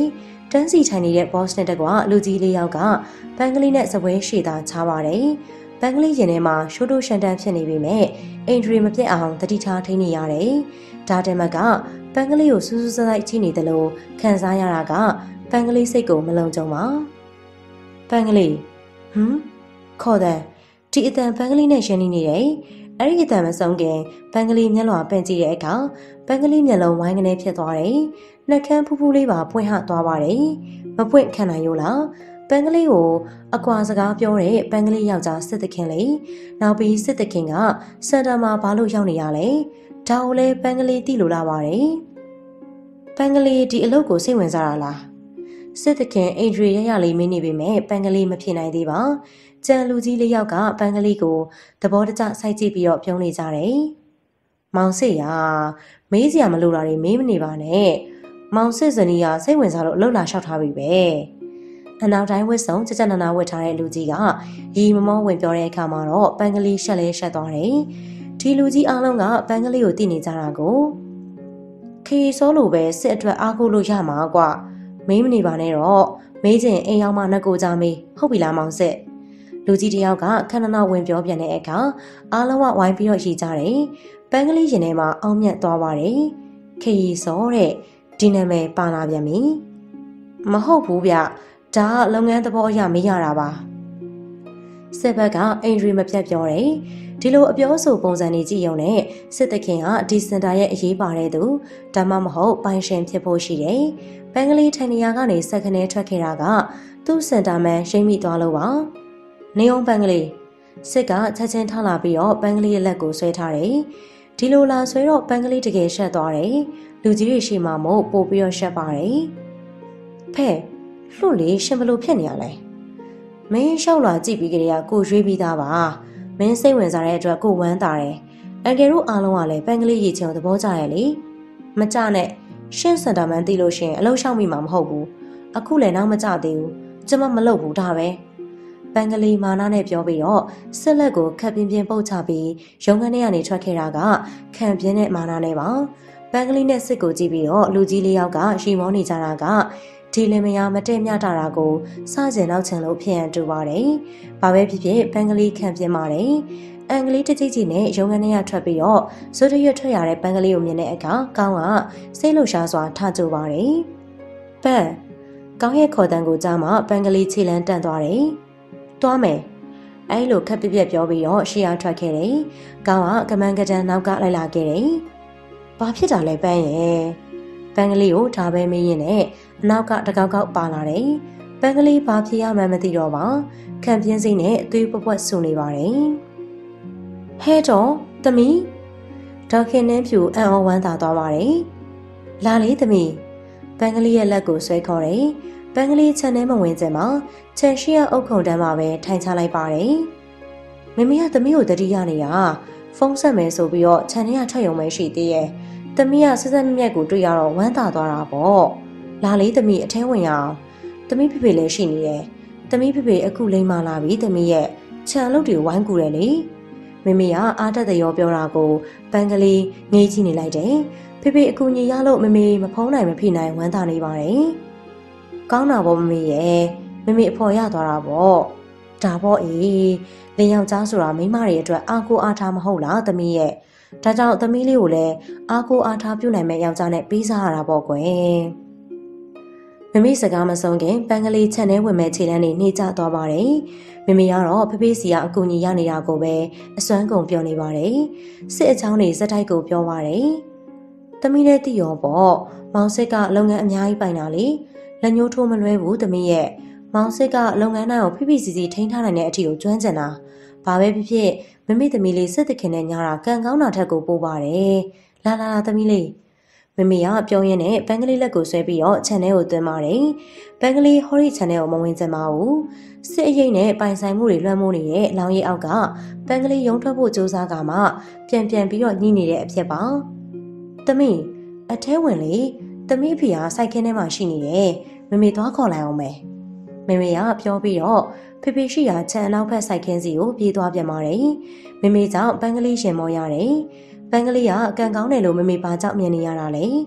တန်းစီထိုင်နေတဲ့ boss နဲ့တကွလူကြီးလေးယောက်ကပန်းကလေးနဲ့စပွဲရှည်တာချပါတယ်ပန်းကလေးရင်ထဲမှာရှိုးတိုးရှန်တန်းဖြစ်နေပေမဲ့အင်ဒရီမပြတ်အောင်တတိထားထိန်းနေရတယ်ဒါတမကပန်းကလေးကိုစူးစူးဆိုင်ဆိုင်ချိနေတယ်လို့ခံစားရတာကပန်းကလေးစိတ်ကိုမလုံခြုံပါပန်းကလေးဟမ်ခေါ်တယ်ဒီအတန်ပန်းကလေးနဲ့ရှင်းနေနေတယ်အဲ့ဒီအတန်မဆုံးခင်ပန်းကလေးမျက်လွှာပန့်ကြည့်တဲ့အခါပန်းကလေးမျက်လုံးဝိုင်းကနေဖြစ်သွားတယ်နှက်ခမ်းဖူးဖူးလေးပါပွင့်ဟသွားပါတယ်မပွင့်ခံနိုင်ရောလားပန်းကလေးကိုအကွာစကားပြောတဲ့ပန်းကလေးယောက်ျားစစ်တခင်လေးနောက်ပြီးစစ်တခင်ကစင်တာမှာဘာလို့ရောက်နေရလဲဒါကိုလည်းပန်းကလေးသိလို့လာပါတယ်ပန်းကလေးဒီအလုပ်ကိုစိတ်ဝင်စားတာလားစစ်တခင်အင်ဒရီရရလေးမင်းနေပေမဲ့ပန်းကလေးမဖြစ်နိုင်သေးပါကျန်လူကြီးလေးယောက်ကပန်းကလေးကိုသဘောတကျစိုက်ကြည့်ပြီးတော့ပြုံးနေကြတယ်မောင်စစ်ရမေးစရာမလိုတာတွေမေးမနေပါနဲ့မောင်စစ်စနီးကစိတ်ဝင်စားလို့အလုပ်လာလျှောက်ထားပြီပဲအနောက်တိုင်းဝစ်စုံကြကြနနာဝစ်ထားတဲ့လူကြီးကရီမမောဝင်ပြောတဲ့အခါမှာတော့ပန်းကလေးရှက်လဲရှက်သွားတယ်ဒီလူကြီးအားလုံးကပန်းကလေးကိုသိနေကြတာကိုခေစောလိုပဲစစ်အတွက်အားကိုးလို့ရမှာကွာမေးမနေပါနဲ့တော့မေးခြင်းအိမ်ရောက်မှနှက်ကိုကြမေးဟုတ်ပြီလားမောင်စစ်လူကြီးတယောက်ကခဏနာဝင်ပြောပြန်တဲ့အခါအားလုံးကဝိုင်းပြီးတော့ရည်ကြတယ်ပန်းကလေးရင်ထဲမှာအောင်မြတ်သွားပါတယ်ခေစောတဲ့ဒီနာမည်ပါလာပြန်ပြီမဟုတ်ဘူးဗျဒါကလုပ်ငန်းသဘောအရမေးရတာပါစစ်ဘက်ကအင်ဒရီမပြတ်ပြောတယ်ဒီလိုအပြောဆိုပုံစံတွေကြည့်ရုံနဲ့စစ်တခင်ကဒီစင်တာရဲ့အရေးပါတဲ့သူဒါမှမဟုတ်ပိုင်ရှင်ဖြစ်ဖို့ရှိတယ်ပန်းကလေးထိုင်နေရာကနေစက်ခနဲထွက်ခဲ့တာကသူ့စင်တာမန်ရှိမ့်မိသွားလို့ပါနေအောင်ပန်းကလေးစစ်ကချက်ချင်းထလာပြီးတော့ပန်းကလေးရဲ့လက်ကိုဆွဲထားတယ်ဒီလိုလာဆွဲတော့ပန်းကလေးတကယ်ရှက်သွားတယ်လူကြီးတွေရှိမှမို့ပို့ပြီးတော့ရှက်ပါတယ်ဖဲလှုပ်လေရှင်ဘလို့ဖြစ်နေရလဲမင်းလျှောက်လာကြည့်ပြီးကြတဲ့ကကိုရွေးပြီးသားပါမင်းစိတ်ဝင်စားတဲ့အတွက်ကိုဝမ်းသာတယ်အန်ကယ်တို့အားလုံးကလည်းပန်းကလေးရေချင်သဘောကျရဲ့လေမကြနဲ့ရှင်းစင်တာမန်သိလို့ရှင်အလောက်ရှောက်မိမှာမဟုတ်ဘူးအခုလည်းနောက်မကြသေးဘူးကျမမလုပ်ဘူးဒါပဲပန်းကလေးမာနာနဲ့ပြောပြီးတော့ဆက်လက်ကိုခက်ပြင်းပြင်းပုတ်ချပြီးရုံခန်းထဲကနေထွက်ခဲ့တာကခံပြင်းတဲ့မာနာနဲ့ပါပန်းကလေးနဲ့စစ်ကိုကြည့်ပြီးတော့လူကြီးလေးယောက်ကရှီမောနေကြတာကဒီလင်မယားမတည့်မြတာတာကိုစကြင်နောက်ချင်လို့ဖြစ်ရန်တူပါတယ်။ဘာပဲဖြစ်ဖြစ်ပန်းကလေးခံပြင်းပါတယ်။အန်ကလေးတကြိတ်ကြီးနဲ့ရုံခန်းထဲကထွက်ပြီးတော့ဇွတ်ရွတ်ထွက်ရတဲ့ပန်းကလေးကိုမြင်တဲ့အခါကောင်းကစိတ်လှရှားစွာထကြပါတယ်။ပန်းကောင်းရဲ့ခေါ်တန်းကိုကြားမှပန်းကလေးခြေလန်းတန့်သွားတယ်။သွားမယ်။အဲလိုခက်ပြပြပြောပြီးတော့ရှေ့အားထွက်ခဲ့တယ်။ကောင်းကကမန်းကတန်းနောက်ကလိုက်လာခဲ့တယ်။ဘာဖြစ်တာလဲပန်းရဲ့ပန်းကလေးကိုဒါပဲမေးရင်နဲ့အနောက်ကတကောက်ကောက်ပါလာတယ်။ပန်းကလေးဘာဖြစ်ရမှန်းမသိတော့ပါ။ခံပြင်းစိမ့်နဲ့အသွေးပွက်ပွက်ဆူနေပါတယ်။ဟဲတော့သမီးဒေါက်ခင်နှင်းဖြူအံ့ဩဝမ်းသာသွားပါတယ်။လာလေသမီးပန်းကလေးရဲ့လက်ကိုဆွဲခေါ်တယ်။ပန်းကလေးခြံထဲမဝင်စင်မှာခြံရှိရအုပ်ခုံတန်းမှာပဲထိုင်ချလိုက်ပါတယ်။မမေကသမီးကိုတတိယနေတာဖုန်းဆက်မယ်ဆိုပြီးတော့ခြံထဲကထွက်ရုံပဲရှိသေးရဲ့။သမီးကဆက်ဆက်မြက်မြက်ကိုတွေ့ရတော့ဝမ်းသာသွားတာပေါ့။လာလေသမီးအထဲဝင်ရအောင်သမီးဖေဖေလည်းရှိနေတယ်သမီးဖေဖေအခုလိမ့်မလာပြီသမီးရဲ့ခြံလုပ်တွေဝိုင်းကူတယ်လေမမေကအားတက်တဲ့ရောပြောတာကိုပန်းကလေးငေးကြည့်နေလိုက်တယ်ဖေဖေအကူညီရလို့မမေမဖုံးနိုင်မဖိနိုင်ဝမ်းသာနေပါတယ်ကောင်းတာပေါ့မမေရဲ့မမေအဖော်ရသွားတာပေါ့ဒါပေါ့အေးလင်ယောက်ျားဆိုတာမိန်းမတွေအတွက်အားကိုအားထားမဟုတ်လားသမီးရဲ့ဒါကြောင့်သမီးလေးကိုလည်းအားကိုအားထားပြုနိုင်မဲ့ယောက်ျားနဲ့ပေးစားရတာပေါ့ကွယ်မမေစကားမဆုံးခင်ပန်းကလေးခြံထဲဝင်မဲ့ခြေလမ်းနေနှိမ့်ကျသွားပါတယ်မမေကတော့ဖေဖေစီကအကူညီရနေတာကိုပဲအစွမ်းကုန်ပြောနေပါတယ်စစ်အချောင်းတွေစက်တိုက်ကိုပြောပါတယ်သမီးလည်းသိရောပေါ့မောင်စစ်ကလုပ်ငန်းအများကြီးပိုင်တာလေလက်ညှိုးထိုးမလွဲဘူးသမီးရဲ့မောင်စစ်ကလုပ်ငန်းတိုင်းကိုဖိဖိစီစီထိန်းထားနိုင်တဲ့အထီကိုကျွမ်းကျင်တာဘာပဲဖြစ်ဖြစ်မမေသမီးလေးစစ်တခင်နဲ့ညာတာကံကောင်းတာထက်ကိုပိုးပါတယ်လာလာလာသမီးလေးမမေကပြောရင်းနဲ့ပန်းကလေးလက်ကိုဆွဲပြီးတော့ခြံထဲကိုသွင်းပါတယ်ပန်းကလေးဟောရီခြံထဲကိုမဝင်စင်ပါဘူးစစ်အရိပ်နဲ့ပိုင်ဆိုင်မှုတွေလွှမ်းမိုးနေတဲ့လောင်ရည်အောက်ကပန်းကလေးရုံထွက်ဖို့ကြိုးစားကမှပြန်ပြန်ပြီးတော့ညှိနေတဲ့အဖြစ်ပါသမီးအထဲဝင်လေသမီးဖေကစိုက်ခင်းထဲမှာရှိနေတယ်မမေသွားခေါ်လိုက်အောင်မယ်မမေကပြောပြီးတော့ဖေဖေရှိရာခြံအနောက်ဘက်စိုက်ခင်းစီကိုပြေးသွားပြန်ပါတယ်မမေကြောင့်ပန်းကလေးရှင်မောရတယ်ပန်းကလေးကကံကောင်းတယ်လို့မမေပါကြောင့်မြင်နေရတာလေ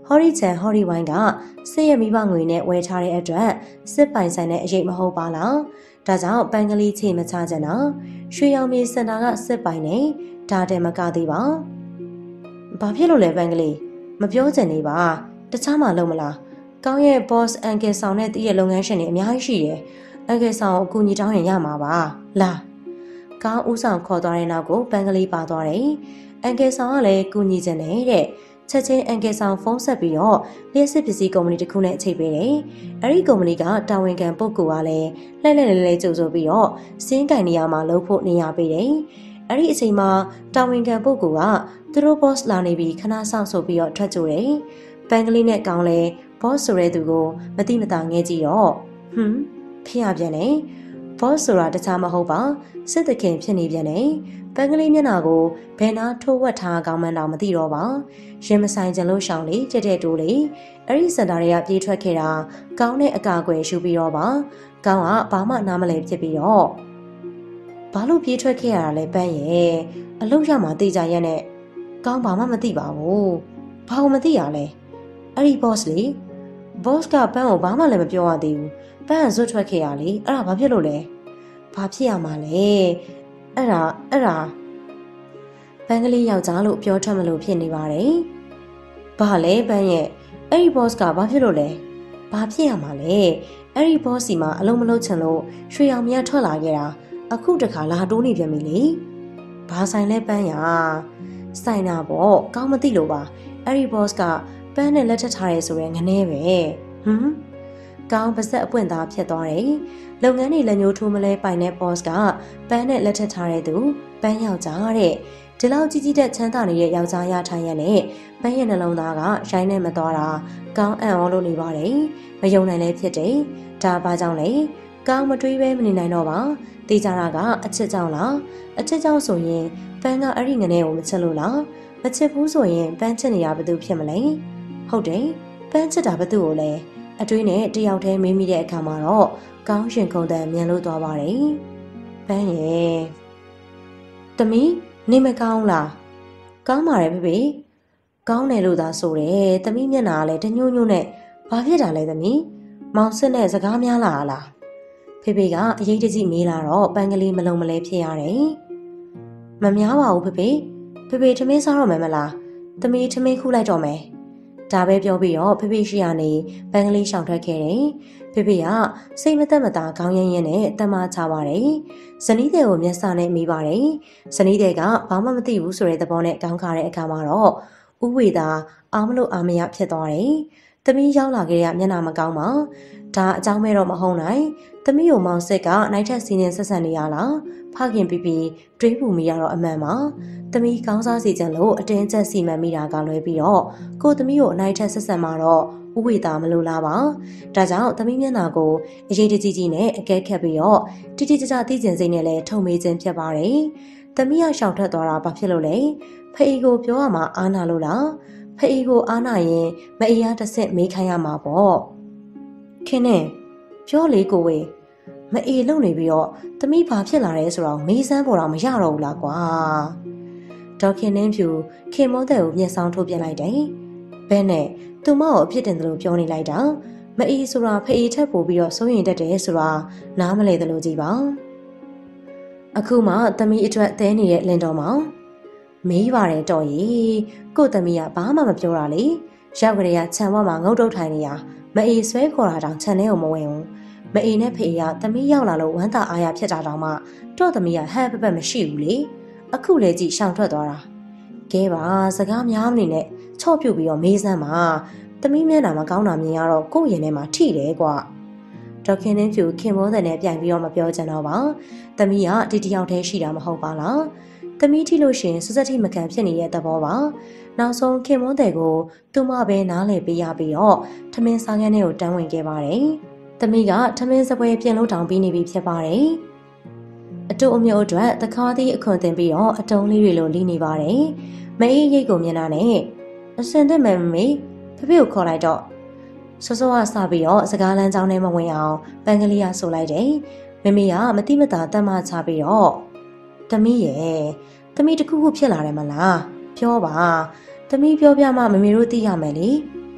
ဟော်ရီချန်ဟော်ရီဝိုင်းကစစ်ရဲ့မိဘငွေနဲ့ဝယ်ထားတဲ့အတွက်စစ်ပိုင်ဆိုင်တဲ့အရေးမဟုတ်ပါလားဒါကြောင့်ပန်းကလေးချေမချကြတာရွှေရောင်မြေစင်တာကစစ်ပိုင်နေဒါတည်းမကသေးပါဘာဖြစ်လို့လဲပန်းကလေးမပြောချင်နေပါတခြားမှလုံးမလားကောင်းရဲ့ boss အန်ကယ်ဆောင်နဲ့တည့်ရဲ့လုပ်ငန်းရှင်တွေအများကြီးရှိတယ်အန်ကယ်ဆောင်ကိုအကူအညီတောင်းရင်ရမှာပါလာကောင်းဦးဆောင်ခေါ်သွားတဲ့နောက်ကိုပန်းကလေးပါသွားတယ်အန်ကယ်ဆောင်ကလည်းကူညီချင်တယ်တဲ့ချက်ချင်းအန်ကယ်ဆောင်ဖုန်းဆက်ပြီးတော့လျှက်စစ်ပစ္စည်းကုမ္ပဏီတစ်ခုနဲ့ချိတ်ပေးတယ်။အဲဒီကုမ္ပဏီကတာဝန်ခံပုဂ္ဂိုလ်ကလည်းလှည့်လှည့်လေးလေးကြိုဆိုပြီးတော့စင်းကင်နေရာမှာလှုပ်ဖို့နေရာပေးတယ်။အဲဒီအချိန်မှာတာဝန်ခံပုဂ္ဂိုလ်ကသူတို့ boss လာနေပြီးခဏဆောင်ဆိုပြီးတော့ထွက်ကြတယ်။ပန်းကလေးနဲ့ကောင်းလဲ boss ဆိုတဲ့သူကိုမတိမတာငဲကြည့်တော့ဟွန်းဖျက်ပြန်တယ် boss ဆိုတာတခြားမဟုတ်ပါစစ်တခင်ဖြစ်နေပြန်တယ်ပန်းကလေးမျက်နှာကိုဘယ်နာထိုးဝက်ထားကောင်းမှန်းတော့မသိတော့ပါရင်မဆိုင်ကြလို့ရှောင်းလေတက်တက်တိုးလေအဲ့ဒီစင်တာတွေကပြေးထွက်ခဲ့တာကောင်းတဲ့အကာအကွယ်ရှူပြီးတော့ပါကောင်းကဘာမှနားမလဲဖြစ်ပြီးတော့ဘာလို့ပြေးထွက်ခဲ့ရတာလဲပန်းရဲ့အလုပ်ရမှာသိကြရက်နဲ့ကောင်းဘာမှမသိပါဘူးဘာလို့မသိရလဲအဲ့ဒီ boss လေ boss ကပန်းကိုဘာမှလည်းမပြောရသေးဘူးပန်းကဇွတ်ထွက်ခဲ့ရလေအဲ့ဒါဘာဖြစ်လို့လဲဘာဖြစ်ရမှာလဲအဲ့ဒါအဲ့ဒါပန်းကလေးယောက်ျားလို့ပြောထွက်မလို့ဖြစ်နေပါတယ်ဘာလဲပန်းရဲ့အဲ့ဒီ boss ကဘာဖြစ်လို့လဲဘာဖြစ်ရမှာလဲအဲ့ဒီ boss စီမှာအလုံးမလုံးချင်လို့ရွှေရောင်မြတ်ထွက်လာခဲ့တာအခုတခါလာတိုးနေပြန်ပြီလေဘာဆိုင်လဲပန်းရဆိုင်တာပေါ့ကောင်းမသိလို့ပါအဲ့ဒီ boss ကပန်းနဲ့လက်ထပ်ထားရဲဆိုရဲငနေပဲဟမ်ကောင်းပါဆက်အပွင့်သားဖြစ်သွားတယ်လုပ်ငန်းတွေလက်ညှိုးထိုးမလဲပိုင်တဲ့ boss ကပန်းနဲ့လက်ထပ်ထားတဲ့သူပန်းယောက်ျားတဲ့ဒီလောက်ကြီးကြီးတဲ့ချမ်းသာနေတဲ့ယောက်ျားရထိုင်ရနဲ့ပန်းရဲ့နှလုံးသားကရိုင်းနေမသွားတာကောင်းအံ့ဩလို့နေပါတယ်မယုံနိုင်လဲဖြစ်တယ်ဒါဘာကြောင့်လဲကောင်းမတွေးပဲမနေနိုင်တော့ပါတေးကြတာကအချစ်ကြောင့်လားအချစ်ကြောင့်ဆိုရင်ပန်းကအဲ့ဒီငနေကိုမချစ်လို့လားမချစ်ဘူးဆိုရင်ပန်းချစ်နေတာဘယ်သူဖြစ်မလဲဟုတ်တယ်ပန်းချစ်တာဘယ်သူကိုလဲအတွေးနဲ့တယောက်တည်းမေးမိတဲ့အခါမှာတော့ကောင်းရှင်ခုန်တန်မြန်လို့သွားပါတယ်ပန်းရဲ့တမီးနေမကောင်းလားကောင်းပါတယ်ဖေဖေကောင်းတယ်လို့သာဆိုတယ်တမီးမျက်နှာကလည်းတညှို့ညှို့နဲ့ဘာဖြစ်တာလဲတမီးမောင်စစ်နဲ့စကားများလာလားဖေဖေကအရေးတကြီးမေးလာတော့ပန်းကလေးမလုံမလဲဖြစ်ရတယ်မများပါဘူးဖေဖေဖေဖေထမင်းစားတော့မယ်မလားတမီးထမင်းခူးလိုက်တော့မယ်ဒါပဲပြောပြီးတော့ဖေဖေရှိရနေပန်းကလေးရှောင်ထွက်ခဲ့တယ်ဖေဖေကစိတ်မသက်မသာခေါင်းရင်းရင်းနဲ့တမချပါတယ်ဇနီးတဲ့ကိုမျက်စာနဲ့မိပါတယ်ဇနီးတဲ့ကဘာမှမသိဘူးဆိုတဲ့သဘောနဲ့ခေါင်းခါတဲ့အခါမှာတော့ဥဝေသာအားမလို့အားမရဖြစ်သွားတယ်သမီးရောက်လာခဲ့တဲ့မျက်နှာမကောင်းပါဒါအကြောင်းမဲ့တော့မဟုတ်နိုင်သမီးကိုမောင်စစ်ကနိုင်ထက်စီးနေဆက်ဆံနေရလားဖခင်ပြပြတွေးပူမိရတော့အမှန်ပါသမီးကောင်းစားစီကြလို့အတင်းကျပ်စီမံမိတာကလွဲပြီးတော့ကိုသမီးကိုအနိုင်ထက်ဆက်ဆံမှာတော့ဥဝေသာမလိုလားပါဒါကြောင့်သမီးမျက်နှာကိုအရေးတကြီးကြီးနဲ့အကဲခတ်ပြီးတော့တိတိကျကျသိကျင်စိတ်နဲ့လည်းထုံမေးခြင်းဖြစ်ပါတယ်သမီးကရှောင်ထွက်သွားတာဘာဖြစ်လို့လဲဖေးကိုပြောရမှာအားနာလို့လားဖေးကိုအားနာရင်မအေးရတစ်ဆင့်မေးခိုင်းရမှာပေါ့ခင်နဲ့ပြောလေကိုဝေမအေးလုံနေပြီးတော့သမီးဘာဖြစ်လာလဲဆိုတော့မေးစမ်းပေါ်တော့မရတော့ဘူးလားကွာဒေါက်ခင်နှင်းဖြူခင်မောတဲ့ကိုမျက်စောင်းထုတ်ပြလိုက်တယ်ဘဲနဲ့သူမကိုအဖြစ်တင်တယ်လို့ပြောနေလိုက်တာမအေးဆိုတာဖေးထက်ပို့ပြီးတော့စိုးရင်တတ်တယ်ဆိုတာနားမလဲတယ်လို့ကြည်ပါအခုမှသမီးအတွက်သဲနေတဲ့လင်တော်မောင်မေးပါတယ်တော်ကြီးကို့သမီးကဘာမှမပြောတာလေရောက်ကလေးကခြံဝမှာငုတ်တုတ်ထိုင်နေရမအေးဆွဲခေါ်တာတောင်ခြံထဲကိုမဝင်ဘူးမအေးနဲ့ဖေးကသမီးရောက်လာလို့ဝမ်းသာအားရဖြစ်တာတောင်မှတော့သမီးကဟဲ့ပပမရှိဘူးလေအခုလေကြည့်ရှောင်ထွက်သွားတာကဲပါစကားများမနေနဲ့ချော့ပြုတ်ပြီးတော့မေးစမ်းပါသမီးမျက်နှာမကောင်းတာမြင်ရတော့ကိုယ့်ရင်ထဲမှာထိတယ်ကွာဒေါက်ခင်နှင်းဖြူခင်မောတဲ့နဲ့ပြန်ပြီးတော့မပြောချင်တော့ပါသမီးကဒီတယောက်တည်းရှိတာမဟုတ်ပါလားသမီးထိလို့ရှင်စစက်ထိမခံဖြစ်နေတဲ့သဘောပါနောက်ဆုံးခင်မောတဲ့ကိုသူမပဲနားလည်ပေးရပြီးတော့ထမင်းစားခန်းထဲကိုတန်းဝင်ခဲ့ပါတယ်သမီးကထမင်းစပွဲပြင်လို့တောင်ပြီးနေပြီဖြစ်ပါတယ်အတူအမျိုးအတွက်တခါသီးအခွန်တင်ပြီးတော့အတုံးလေးတွေလိုလီးနေပါတယ်မအေးရိတ်ကိုမြင်တာနဲ့အစင်တဲ့မယ်မေဖေဖေကိုခေါ်လိုက်တော့စောစောကစပြီးတော့စကားလမ်းကြောင်းထဲမဝင်အောင်ပန်းကလေးကဆိုလိုက်တယ်မမေကမတိမတာတတ်မှချပြီးတော့သမီးရဲ့သမီးတခုခုဖြစ်လာတယ်မလားပြောပါသမီးပြောပြမှမမေတို့သိရမယ်လေဟ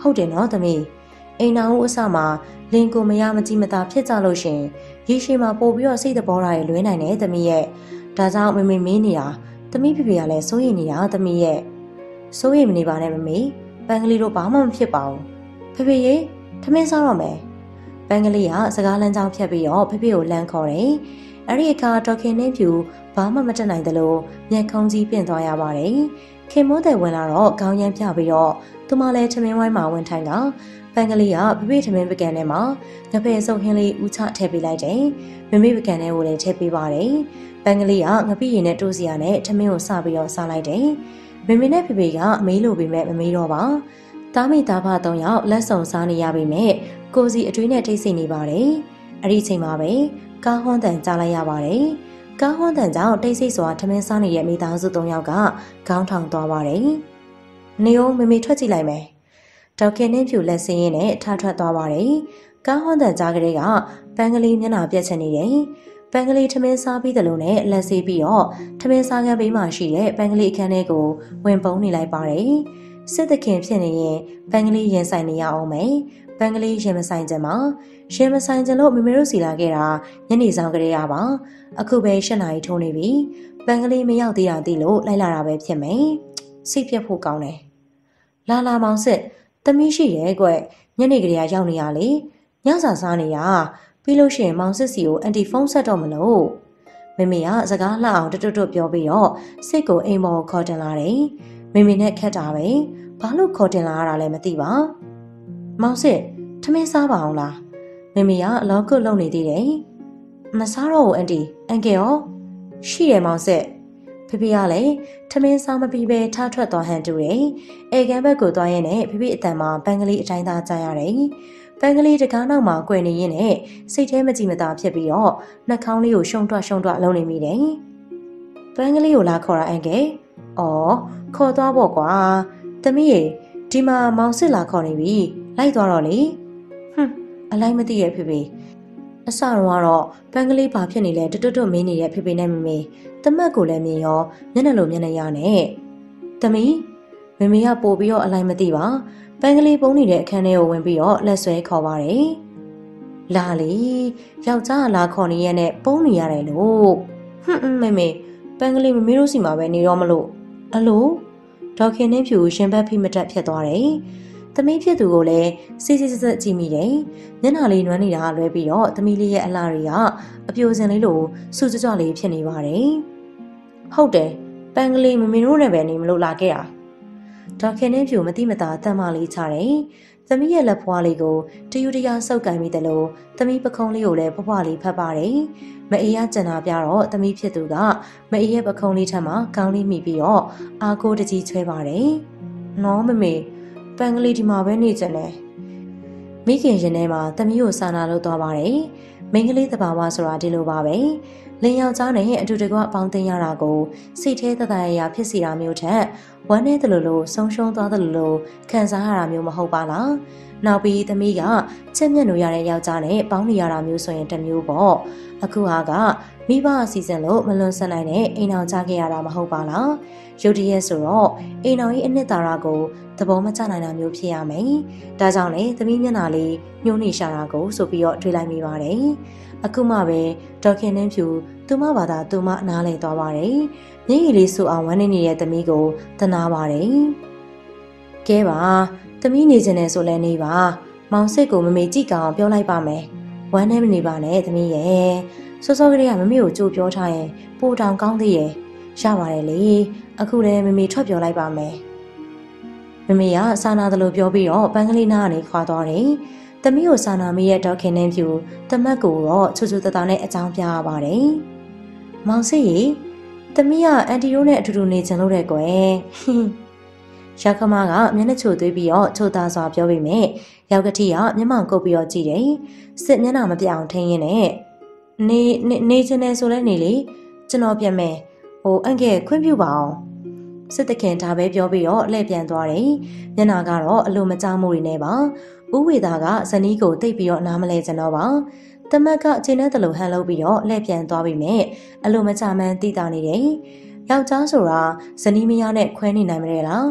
ဟုတ်တယ်နော်သမီးအိမ်နာဦးအစမှာလင်ကိုမရမကြည့်မသာဖြစ်ကြလို့ရှင်ရေရှည်မှာပို့ပြီးတော့စိတ်သဘောထားတွေလွဲနိုင်တယ်သမီးရဲ့ဒါကြောင့်မမေမေးနေတာသမီးဖေဖေကလည်းစိုးရိမ်နေတာသမီးရဲ့စိုးရိမ်မနေပါနဲ့မမေပန်းကလေးတို့ဘာမှမဖြစ်ပါဘူးဖေဖေရေထမင်းစားတော့မယ်ပန်းကလေးကစကားလမ်းကြောင်းဖြတ်ပြီးတော့ဖေဖေကိုလမ်းခေါ်တယ်အဲ့ဒီအခါဒေါခင်နှင်းဖြူဘာမှမတက်နိုင်သလိုမျက်ခုံးကြီးပြင့်သွားရပါတယ်ခင်မိုးတဲ့ဝင်လာတော့ခေါင်းရမ်းပြပြီးတော့သူမလည်းထမင်းဝိုင်းမှာဝင်ထိုင်တာပန်းကလေးကဖေဖေထမင်းပကံထဲမှာငပဲစုပ်ဟင်းလေးဦးချထည့်ပေးလိုက်တယ်မမေပကံထဲကိုလည်းထည့်ပေးပါတယ်ပန်းကလေးကငပိရည်နဲ့တိုးစီယာနဲ့ထမင်းကိုစပြီးတော့စားလိုက်တယ်မမေနဲ့ဖေဖေကအမေးလိုပေမဲ့မမေးတော့ပါသားမိသားဖသုံးယောက်လက်ဆောင်စားနေရပေမဲ့ကိုစီအတွေးနဲ့ထိတ်ဆိတ်နေပါတယ်အဲ့ဒီအချိန်မှာပဲကားဟွန်းတန်ကြားလိုက်ရပါတယ်ကားဟွန်းတန်ကြောင့်တိတ်ဆိတ်စွာထမင်းစားနေတဲ့မိသားစုသုံးယောက်ကခေါင်းထောင်သွားပါတယ်နေအောင်မမေထွက်ကြည့်လိုက်မယ်ဒေါခင်နှင်းဖြူလက်စင်းရင်းနဲ့ထထွက်သွားပါတယ်ကားဟွန်းတန်ကြားကလေးကပန်းကလေးမျက်နှာပြက်ချင်နေတယ်ပန်းကလေးထမင်းစားပြီးတယ်လို့နဲ့လက်ဆေးပြီးတော့ထမင်းစားခန်းဘေးမှာရှိတဲ့ပန်းကလေးအခန်းထဲကိုဝင်ပုန်းနေလိုက်ပါတယ်စစ်တခင်ဖြစ်နေရင်ပန်းကလေးရင်ဆိုင်နေရအောင်မယ်ပန်းကလေးရင်မဆိုင်ကြမှာရင်မဆိုင်ကြလို့မမေတို့စီလာခဲ့တာညနေဆောင်ကလေးရပါအခုပဲ၈နာရီထိုးနေပြီပန်းကလေးမရောက်သေးတာသိလို့လိုက်လာတာပဲဖြစ်မယ်စိတ်ပြတ်ဖို့ကောင်းတယ်လာလာမောင်စစ်သမီးရှိရဲ့ကွညနေကလေးရောက်နေရလေညစာစားနေရပြီးလို့ရှိရင်မောင်စစ်စီကိုအန်တီဖုန်းဆက်တော့မလို့မမေကစကားလှအောင်တွတ်တွတ်ပြောပြီးတော့စိတ်ကိုအိမ်ပေါ်ခေါ်တင်လာတယ်မမေနဲ့ခက်တာပဲဘာလို့ခေါ်တင်လာရတာလဲမသိပါမောင်စစ်ထမင်းစားပါအောင်လားမမေကအလောကုတ်လုံနေသေးတယ်မစားတော့ဘူးအန်တီအန်ကယ်ရောရှိတယ်မောင်စစ်ဖေဖေကလည်းထမင်းစားမပြီးပဲထားထွက်သွားဟန်တူတယ်အေကန်ဘက်ကိုသွားရင်းနဲ့ဖေဖေအတန်မှာပန်းကလေးအတိုင်းသားကြားရတယ်ပန်းကလေးတကားနောက်မှာကွယ်နေရင်းနဲ့စိတ်ထဲမကြည်မသာဖြစ်ပြီးတော့နှာခေါင်းလေးကိုရှုံတွရှုံတွလုံးနေမိတယ်ပန်းကလေးကိုလာခေါ်တာအန်ကယ်အော်ခေါ်သွားပေါ့ကွာသမီးရေဒီမှာမောင်စစ်လာခေါ်နေပြီလိုက်သွားတော့လေဟွန်းအလိုက်မသိရဲ့ဖေဖေအစတော့ကတော့ပန်းကလေးဘာဖြစ်နေလဲတွတ်တွတ်မင်းနေတဲ့ဖေဖေနဲ့မမေတမက်ကိုလည်းမြင်ရောမျက်နှာလိုမျက်နှာရနဲ့သမီးမမေကပို့ပြီးတော့အလိုက်မသိပါပန်းကလေးပုံနေတဲ့အခန်းထဲကိုဝင်ပြီးတော့လက်ဆွဲခေါ်ပါတယ်လာလေယောက်ျားလာခေါ်နေရတဲ့ပုံနေရတယ်လို့ဟွန်းမေမေပန်းကလေးမမေတို့စီမှာပဲနေတော့မလို့အလိုဒေါခင်နှင်းဖြူရှင်ဘက်ဖိမတက်ဖြစ်သွားတယ်သမီးဖြစ်သူကိုလည်းစစ်စစ်စစ်ကြည့်မိတယ်မျက်နှာလေးနွမ်းနေတာလွဲပြီးတော့သမီးလေးရဲ့အလားတွေကအပြိုစင်လေးလိုစူးကြကြလေးဖြစ်နေပါတယ်ဟုတ်တယ်ပန်းကလေးမမေတို့နဲ့ပဲနေမလို့လာခဲ့တာဒေါခင်နှင်းဖြူမတိမတာတမ်းမလေးချတယ်သမီးရဲ့လက်ဖွားလေးကိုတယူတရာဆုပ်ကန်မိတယ်လို့သမီးပခုံးလေးကိုလည်းဖွားဖွားလေးဖတ်ပါတယ်မအေးရကြံတာပြတော့သမီးဖြစ်သူကမအေးရဲ့ပခုံးလေးထက်မှကောင်းလေးမိပြီးတော့အာကိုတကြီးချွဲပါတယ်နော်မမေပန်းကလေးဒီမှာပဲနေကြတယ်မိခင်ရင်ထဲမှာသမီးကိုစာနာလို့သွားပါတယ်မိန်းကလေးတဘာဝဆိုတာဒီလိုပါပဲလင်ယောက်ျားနဲ့အတူတကွပေါင်းသိမ်းရတာကိုစိတ်ထဲတသားရရဖြစ်စီတာမျိုးထက်ဝမ်းနဲ့တလူလိုဆုံးရှုံးသွားတယ်လို့ခံစားရတာမျိုးမဟုတ်ပါလားနောက်ပြီးသမီးကချက်မျက်နှာရတဲ့ယောက်ျားနဲ့ပေါင်းနေရတာမျိုးဆိုရင်တစ်မျိုးပေါ့အခုဟာကမိဘအစီအစဉ်လို့မလွန်ဆန်နိုင်တဲ့အိမ်အောင်ချခဲ့ရတာမဟုတ်ပါလားရုတ်တရက်ဆိုတော့အိမ်အောင်ကြီးအနှစ်သာရကိုသဘောမကျနိုင်တာမျိုးဖြစ်ရမယ်ဒါကြောင့်လေသမီးမျက်နှာလေးညှိုးနေရှာတာကိုဆိုပြီးတော့တွေးလိုက်မိပါတယ်အခုမှပဲဒေါခင်နှင်းဖြူသူမဘာသာသူမအနားလဲသွားပါတယ်မျက်ရည်လေးဆူအောင်ဝမ်းနေနေတဲ့သမီးကိုသနာပါတယ်ကဲပါသမီးနေခြင်းနဲ့ဆိုလဲနေပါမောင်စစ်ကိုမမေကြည့်ကောင်ပြောလိုက်ပါမယ်ဝမ်းနေမနေပါနဲ့သမီးရဲ့စောစောကလေးကမမေကိုကြိုးပြောထားရင်ပိုတောင်ကောင်းသေးရဲ့ရပါတယ်လေအခုလည်းမမေထွက်ပြောလိုက်ပါမယ်မမေကစာနာတယ်လို့ပြောပြီးတော့ပန်းကလေးနားကနေခွာသွားတယ်သမီးကိုစာနာမိရဲ့ဒေါခင်နှင်းဖြူတမက်ကိုတော့ချူချူတသားနဲ့အကြောင်းပြရပါတယ်မောင်စစ်ရေသမီးကအန်တီတို့နဲ့အတူတူနေကြလို့တဲ့ကွယ်ရခမကမျက်နှာချိုသွေးပြီးတော့ချိုသားစွာပြောပေမဲ့ရောက်ကတိကမျက်မှောင်ကုပ်ပြီးတော့ကြည့်တယ်စစ်မျက်နှာမပြအောင်ထင်းရင်းနဲ့နေနေချင်တယ်ဆိုလဲနေလေကျွန်တော်ပြန်မယ်ဟိုအန်ကဲခွင့်ပြုပါအောင်စစ်တခင်ဒါပဲပြောပြီးတော့လှည့်ပြန်သွားတယ်မျက်နှာကတော့အလိုမကျမှုတွေနဲ့ပါဥဝေသာကဇနီးကိုတိတ်ပြီးတော့နားမလဲကြတော့ပါတမက်ကခြေနဲ့တလို့ဟန်လုပ်ပြီးတော့လှည့်ပြန်သွားပြီမဲ့အလိုမကျမှန်းသိတာနေတယ်ယောက်ျားဆိုတာဇနီးမယားနဲ့ခွဲနေနိုင်မလဲလားမ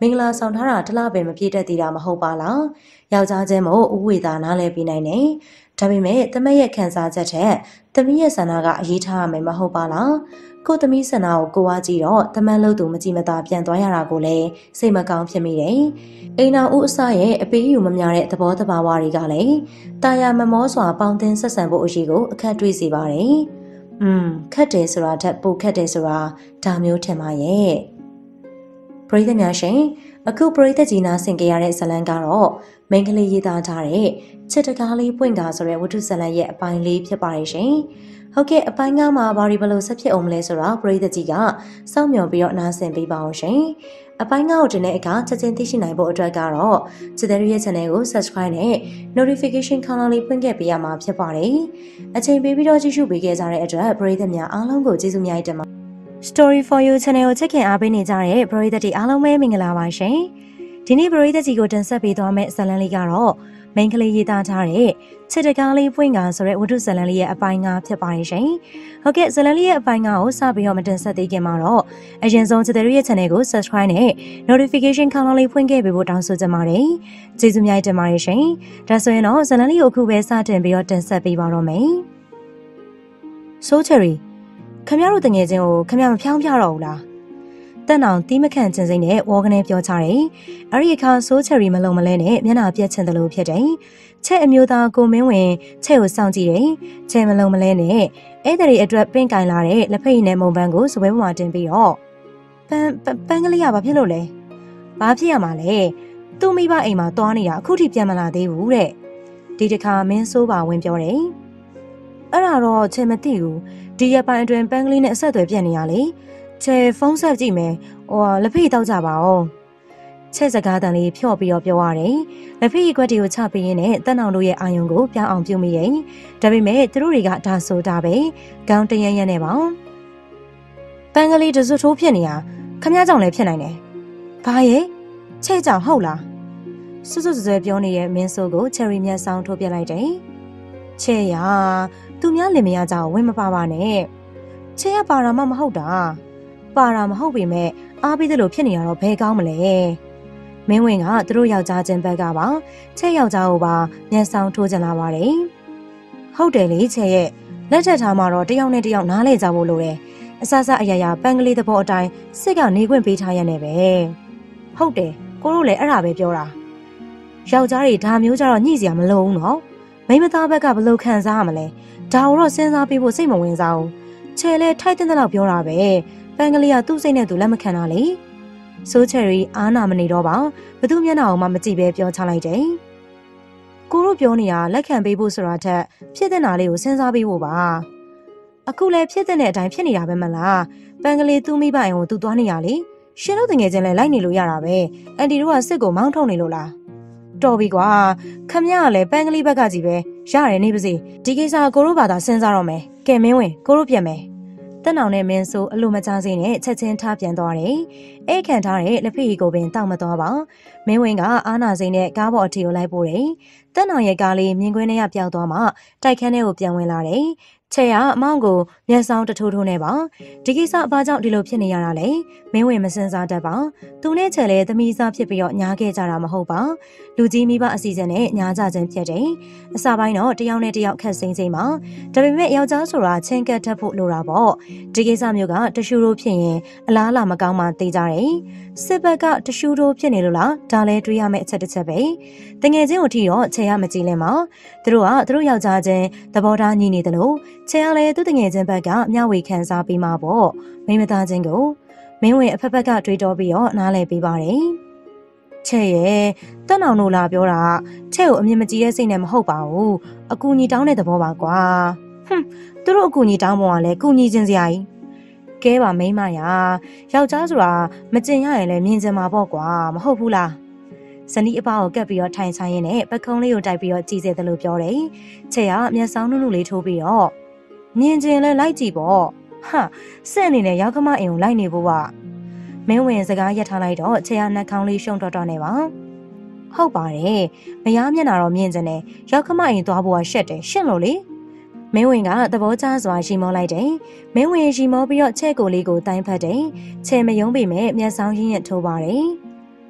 မင်္ဂလာဆောင်ထားတာတလားပင်မပြည့်တတ်သေးတာမဟုတ်ပါလားယောက်ျားချင်းမို့ဥဝေသာနားလဲပြီးနိုင်တယ်ဒါပေမဲ့သမက်ရဲ့ခံစားချက်ထက်သမီးရဲ့ဆန္ဒကအရေးထားရမယ်မဟုတ်ပါလားကိုသမီးဆန္ဒကိုကိုဝါကြည့်တော့သမက်လို့သူမကြည့်မသာပြန်သွားရတာကိုလည်းစိတ်မကောင်းဖြစ်မိတယ်အိမ်တော်ဦးအစရဲ့အပေးယူမများတဲ့သဘောတဘာဝတွေကလည်းတာယာမမောစွာပေါင်းတင်ဆက်ဆံဖို့အရေးကိုအခက်တွေ့စေပါတယ်อืมခက်တယ်ဆိုတာထက်ပိုခက်တယ်ဆိုတာဒါမျိုးထင်ပါရဲ့ပရိသတ်များရှင်အခုပရိသတ်ကြီးနာဆင်ကြရတဲ့ဇလံကတော့မိန်းကလေးရေးသားထားတဲ့ချစ်တကားလေးပွင့်ကာဆိုတဲ့ဝတ္ထုဇလံရဲ့အပိုင်းလေးဖြစ်ပါတယ်ရှင်ဟုတ်ကဲ့အပိုင်းကမှာဘာတွေဘလို့ဆက်ဖြစ်အောင်မလဲဆိုတော့ပရိသတ်ကြီးကစောင့်မျှော်ပြီးတော့နားဆင်ပေးပါအောင်ရှင်အပိုင်းကိုတင်တဲ့အခါချက်ချင်းသိရှိနိုင်ဖို့အတွက်ကတော့ချစ်တဲ့ရဲ့ channel ကို subscribe နဲ့ notification ခေါင်းလောင်းလေးဖွင့်ခဲ့ပေးရမှာဖြစ်ပါတယ်အချိန်ပေးပြီးတော့ကြည့်ရှုပေးခဲ့ကြတဲ့အတွက်ပရိသတ်များအားလုံးကိုကျေးဇူးများတင်ပါတယ် Story for You channel ကိုချစ်ခင်အားပေးနေကြတဲ့ပရိသတ်တွေအားလုံးပဲမင်္ဂလာပါရှင်ဒီနေ့ပရိသတ်ကြီးကိုတင်ဆက်ပေးသွားမယ့်ဇာတ်လမ်းလေးကတော့မိန်းကလေးရေးသားထားတဲ့ချစ်တကားလေးပွင့်ကာဆိုတဲ့ဝတ္ထုဇာတ်လမ်းလေးရဲ့အပိုင်းငါဖြစ်ပါတယ်ရှင်။ဟုတ်ကဲ့ဇာတ်လမ်းလေးရဲ့အပိုင်းငါကိုစပြီးတော့မတင်ဆက်သေးခင်မှာတော့အရင်ဆုံးချစ်တဲ့ရဲ့ channel ကို subscribe နဲ့ notification ခေါင်းလောင်းလေးဖွင့်ခဲ့ပေးဖို့တောင်းဆိုချင်ပါတယ်။ကျေးဇူးများတင်ပါတယ်ရှင်။ဒါဆိုရင်တော့ဇာတ်လမ်းလေးကိုအခုပဲစတင်ပြီးတော့တင်ဆက်ပေးပါတော့မယ်။ So Cherry ခမရတို့တငယ်ချင်းကိုခမရမဖြောင်းပြတော့ဘူးလား။တက်အောင်တီးမခန့်ချင်းစိမ့်နဲ့ဝေါကနေပြောချတယ်။အဲ့ဒီအခါဆိုးချယ်ရီမလုံးမလဲနဲ့မျက်နှာပြက်ချင်တယ်လို့ဖြစ်တယ်။ချက်အမျိုးသားကိုမင်းဝင်ချက်ကိုစောင့်ကြည့်တယ်။ချက်မလုံးမလဲနဲ့အဲ့ဒီအတွက်ပင့်ကင်လာတဲ့လက်ဖက်ရည်နဲ့မုံပန်းကိုစပွဲပေါ်မှာတင်ပြီးတော့ပန်းပန်းကလေးကဘာဖြစ်လို့လဲ။ဘာဖြစ်ရမှာလဲ။သူ့မိဘအိမ်မှာသွားနေတာအခုထိပြန်မလာသေးဘူးတဲ့။ဒီတခါမင်းဆိုးပါဝင်ပြောတယ်။အဲ့ဒါတော့ချက်မသိဘူး။ဒီရပိုင်းအတွင်းပန်းကလေးနဲ့အဆက်အသွယ်ပြတ်နေရလေ။ချဲဖုန်းဆက်ကြည့်မယ်။ဟိုလက်ဖေးတောက်ကြပါအောင်။ချဲစကားတန်လေးဖြော့ပြီးတော့ပြောရတယ်။လက်ဖေးခွက်တွေကိုချပေးရင်းနဲ့တက်အောင်တို့ရဲ့အာယုံကိုပြောင်းအောင်ပြုမိရင်ဒါပေမဲ့သူတို့တွေကဒါဆိုတာပဲ။ကောင်းတရရနဲ့ပေါ့။ပန်းကလေးတစွတ်ထိုးဖြစ်နေတာခမ ्या ကြောင့်လည်းဖြစ်နိုင်တယ်။ဘာရဲ့ချဲကြောင့်ဟုတ်လား။စွတ်စွတ်စွဲပြောနေတဲ့မင်းဆိုးကိုချယ်ရီမျက်စောင်းထိုးပြလိုက်တယ်။ချဲရသူများလင်မယားကြောင့်ဝင်မပါပါနဲ့။ချဲရပါတာမှမဟုတ်တာ။ပါတာမဟုတ်ပေမဲ့အားပေးသလိုဖြစ်နေရတော့ဘယ်ကောင်းမလဲမင်းဝင်ကသူတို့ယောက်ျားချင်းဘက်ကပါချက်ယောက်ျားကိုပါမျက်စောင်းထိုးကြလာပါတယ်ဟုတ်တယ်လေချက်ရဲ့လက်ထက်ထားမှာတော့တယောက်နဲ့တယောက်နားလဲကြဖို့လိုတယ်အဆအဆအရာရာပန်းကလေးသဘောအတိုင်းစစ်ကနေခွင့်ပေးထားရနေပဲဟုတ်တယ်ကိုတို့လည်းအဲ့ဒါပဲပြောတာယောက်ျားတွေဒါမျိုးကြတော့ညှိစရာမလိုဘူးနော်မိမသားဘက်ကဘယ်လိုခံစားရမလဲဒါကိုတော့စဉ်းစားပေးဖို့စိတ်မဝင်စားဘူးချဲလဲထိုက်တဲ့လောက်ပြောတာပဲပန်းကလေးကသူ့စိတ်နဲ့သူလက်မခံတာလေဆိုချယ်ရီအားနာမနေတော့ပါဘသူမျက်နှာအောင်မှမကြည့်ပဲပြောချလိုက်တယ်ကိုတို့ပြောနေတာလက်ခံပေးဖို့ဆိုတာထက်ဖြစ်တဲ့နာလေးကိုစဉ်းစားပေးဖို့ပါအခုလည်းဖြစ်တဲ့အတိုင်းဖြစ်နေတာပဲမလားပန်းကလေးသူ့မိဘအိမ်ကိုသူသွားနေရလေရှင်တို့တငယ်ချင်းလည်းလိုက်နေလို့ရတာပဲအန်တီတို့ကစစ်ကိုမောင်းထုတ်နေလို့လားတော်ပြီကွာခမရကလည်းပန်းကလေးဘက်ကကြီးပဲရတယ်နေပါစေဒီကိစ္စကိုတို့ဘာသာစဉ်းစားတော့မယ်ကဲမင်းဝင်ကိုတို့ပြန်မယ်တက်နောင်နဲ့မင်းဆိုအလိုမချစေနဲ့ချက်ချင်းထားပြန်သွားတယ်။အဲ့ခံထားတဲ့လက်ဖက်ရည်ကိုပင်တောက်မသွားပါ။မင်းဝင်းကအာနာစိန်နဲ့ကားပေါ်အထီကိုလိုက်ပို့တယ်။တက်နောင်ရဲ့ကားလေးမြင်ကွင်းထဲကပျောက်သွားမှတိုက်ခန်းထဲကိုပြန်ဝင်လာတယ်။ချဲကအမောင်ကိုမျက်စောင်းတထိုးထိုးနေပါ။ဒီကိစ္စဘာကြောင့်ဒီလိုဖြစ်နေရတာလဲ။မင်းဝင်းမစင်စားတတ်ပါ။သူနဲ့ချဲလည်းသမီးစားဖြစ်ပြီးတော့ညားခဲ့ကြတာမဟုတ်ပါ။လူကြီးမိဘအစီအစဉ်နဲ့ညားကြခြင်းဖြစ်တယ်။အစပိုင်းတော့တယောက်နဲ့တယောက်ခက်စိမ့်စိမ့်ပါ။ဒါပေမဲ့ယောက်ျားဆိုတာချင်းကပ်တတ်ဖို့လိုတာပေါ့။ဒီကိစ္စမျိုးကတရှူရိုးဖြစ်ရင်အလားအလာမကောင်းမှသိကြတယ်။စစ်ဘက်ကတရှူရိုးဖြစ်နေလို့လားဒါလည်းတွေးရမယ့်အချက်တစ်ချက်ပဲ။တငယ်ချင်းကိုထီတော့ချဲရမကြည့်လဲမှာ။သူတို့ကသူတို့ယောက်ျားချင်းသဘောထားညီနေတယ်လို့ချဲရလည်းသူတငယ်ချင်းဘက်ကမျှဝေခံစားပြီးမှာပေါ့။မိမသားချင်းကိုမင်းဝင်အဖက်ဖက်ကတွေးတောပြီးတော့နားလည်ပေးပါတယ်။ချဲရဲ့တက်နောင်တို့လာပြောတာချဲကိုအမြင်မကြည့်တဲ့စိတ်နဲ့မဟုတ်ပါဘူး။အကူညီတောင်းတဲ့သဘောပါကွာ။ဟွန်းသူတို့အကူညီတောင်းပေါ်ကလည်းကူညီခြင်းစရာကြီးကဲပါမိမရာယောက်ျားဆိုတာမကျင်ရရင်လည်းမြင်ကျင်မှာပေါ့ကွာမဟုတ်ဘူးလားဇနီးအပကိုကပ်ပြီးတော့ထိုင်ဆိုင်ရင်းနဲ့ပကုံးလေးကိုတိုက်ပြီးတော့ကြည်စေတယ်လို့ပြောတယ်ချဲကမျက်စောင်းနုနုလေးထိုးပြီးတော့မြင်ကျင်လဲလိုက်ကြည့်ပေါ့ဟာစက်အနေနဲ့ယောက်ကမအိမ်ကိုလိုက်နေဖို့ကမင်းဝင်စကားရက်ထားလိုက်တော့ချဲကနှက်ခေါင်းလေးရှုံတော့တော့နေပါဟုတ်ပါတယ်မရမျက်နာတော့မြင်ကျင်တယ်ယောက်ကမအိမ်သွားဖို့ကရှက်တယ်ရှင့်လို့လေမင်းဝင်ကသဘောကျစွာရီမောလိုက်တယ်။မင်းဝင်ရီမောပြီးတော့ချဲ့ကိုလေးကိုတိုင်းဖတ်တယ်။ချဲ့မယုံပေမဲ့မျက်စောင်းရင်းရထိုးပါတယ်။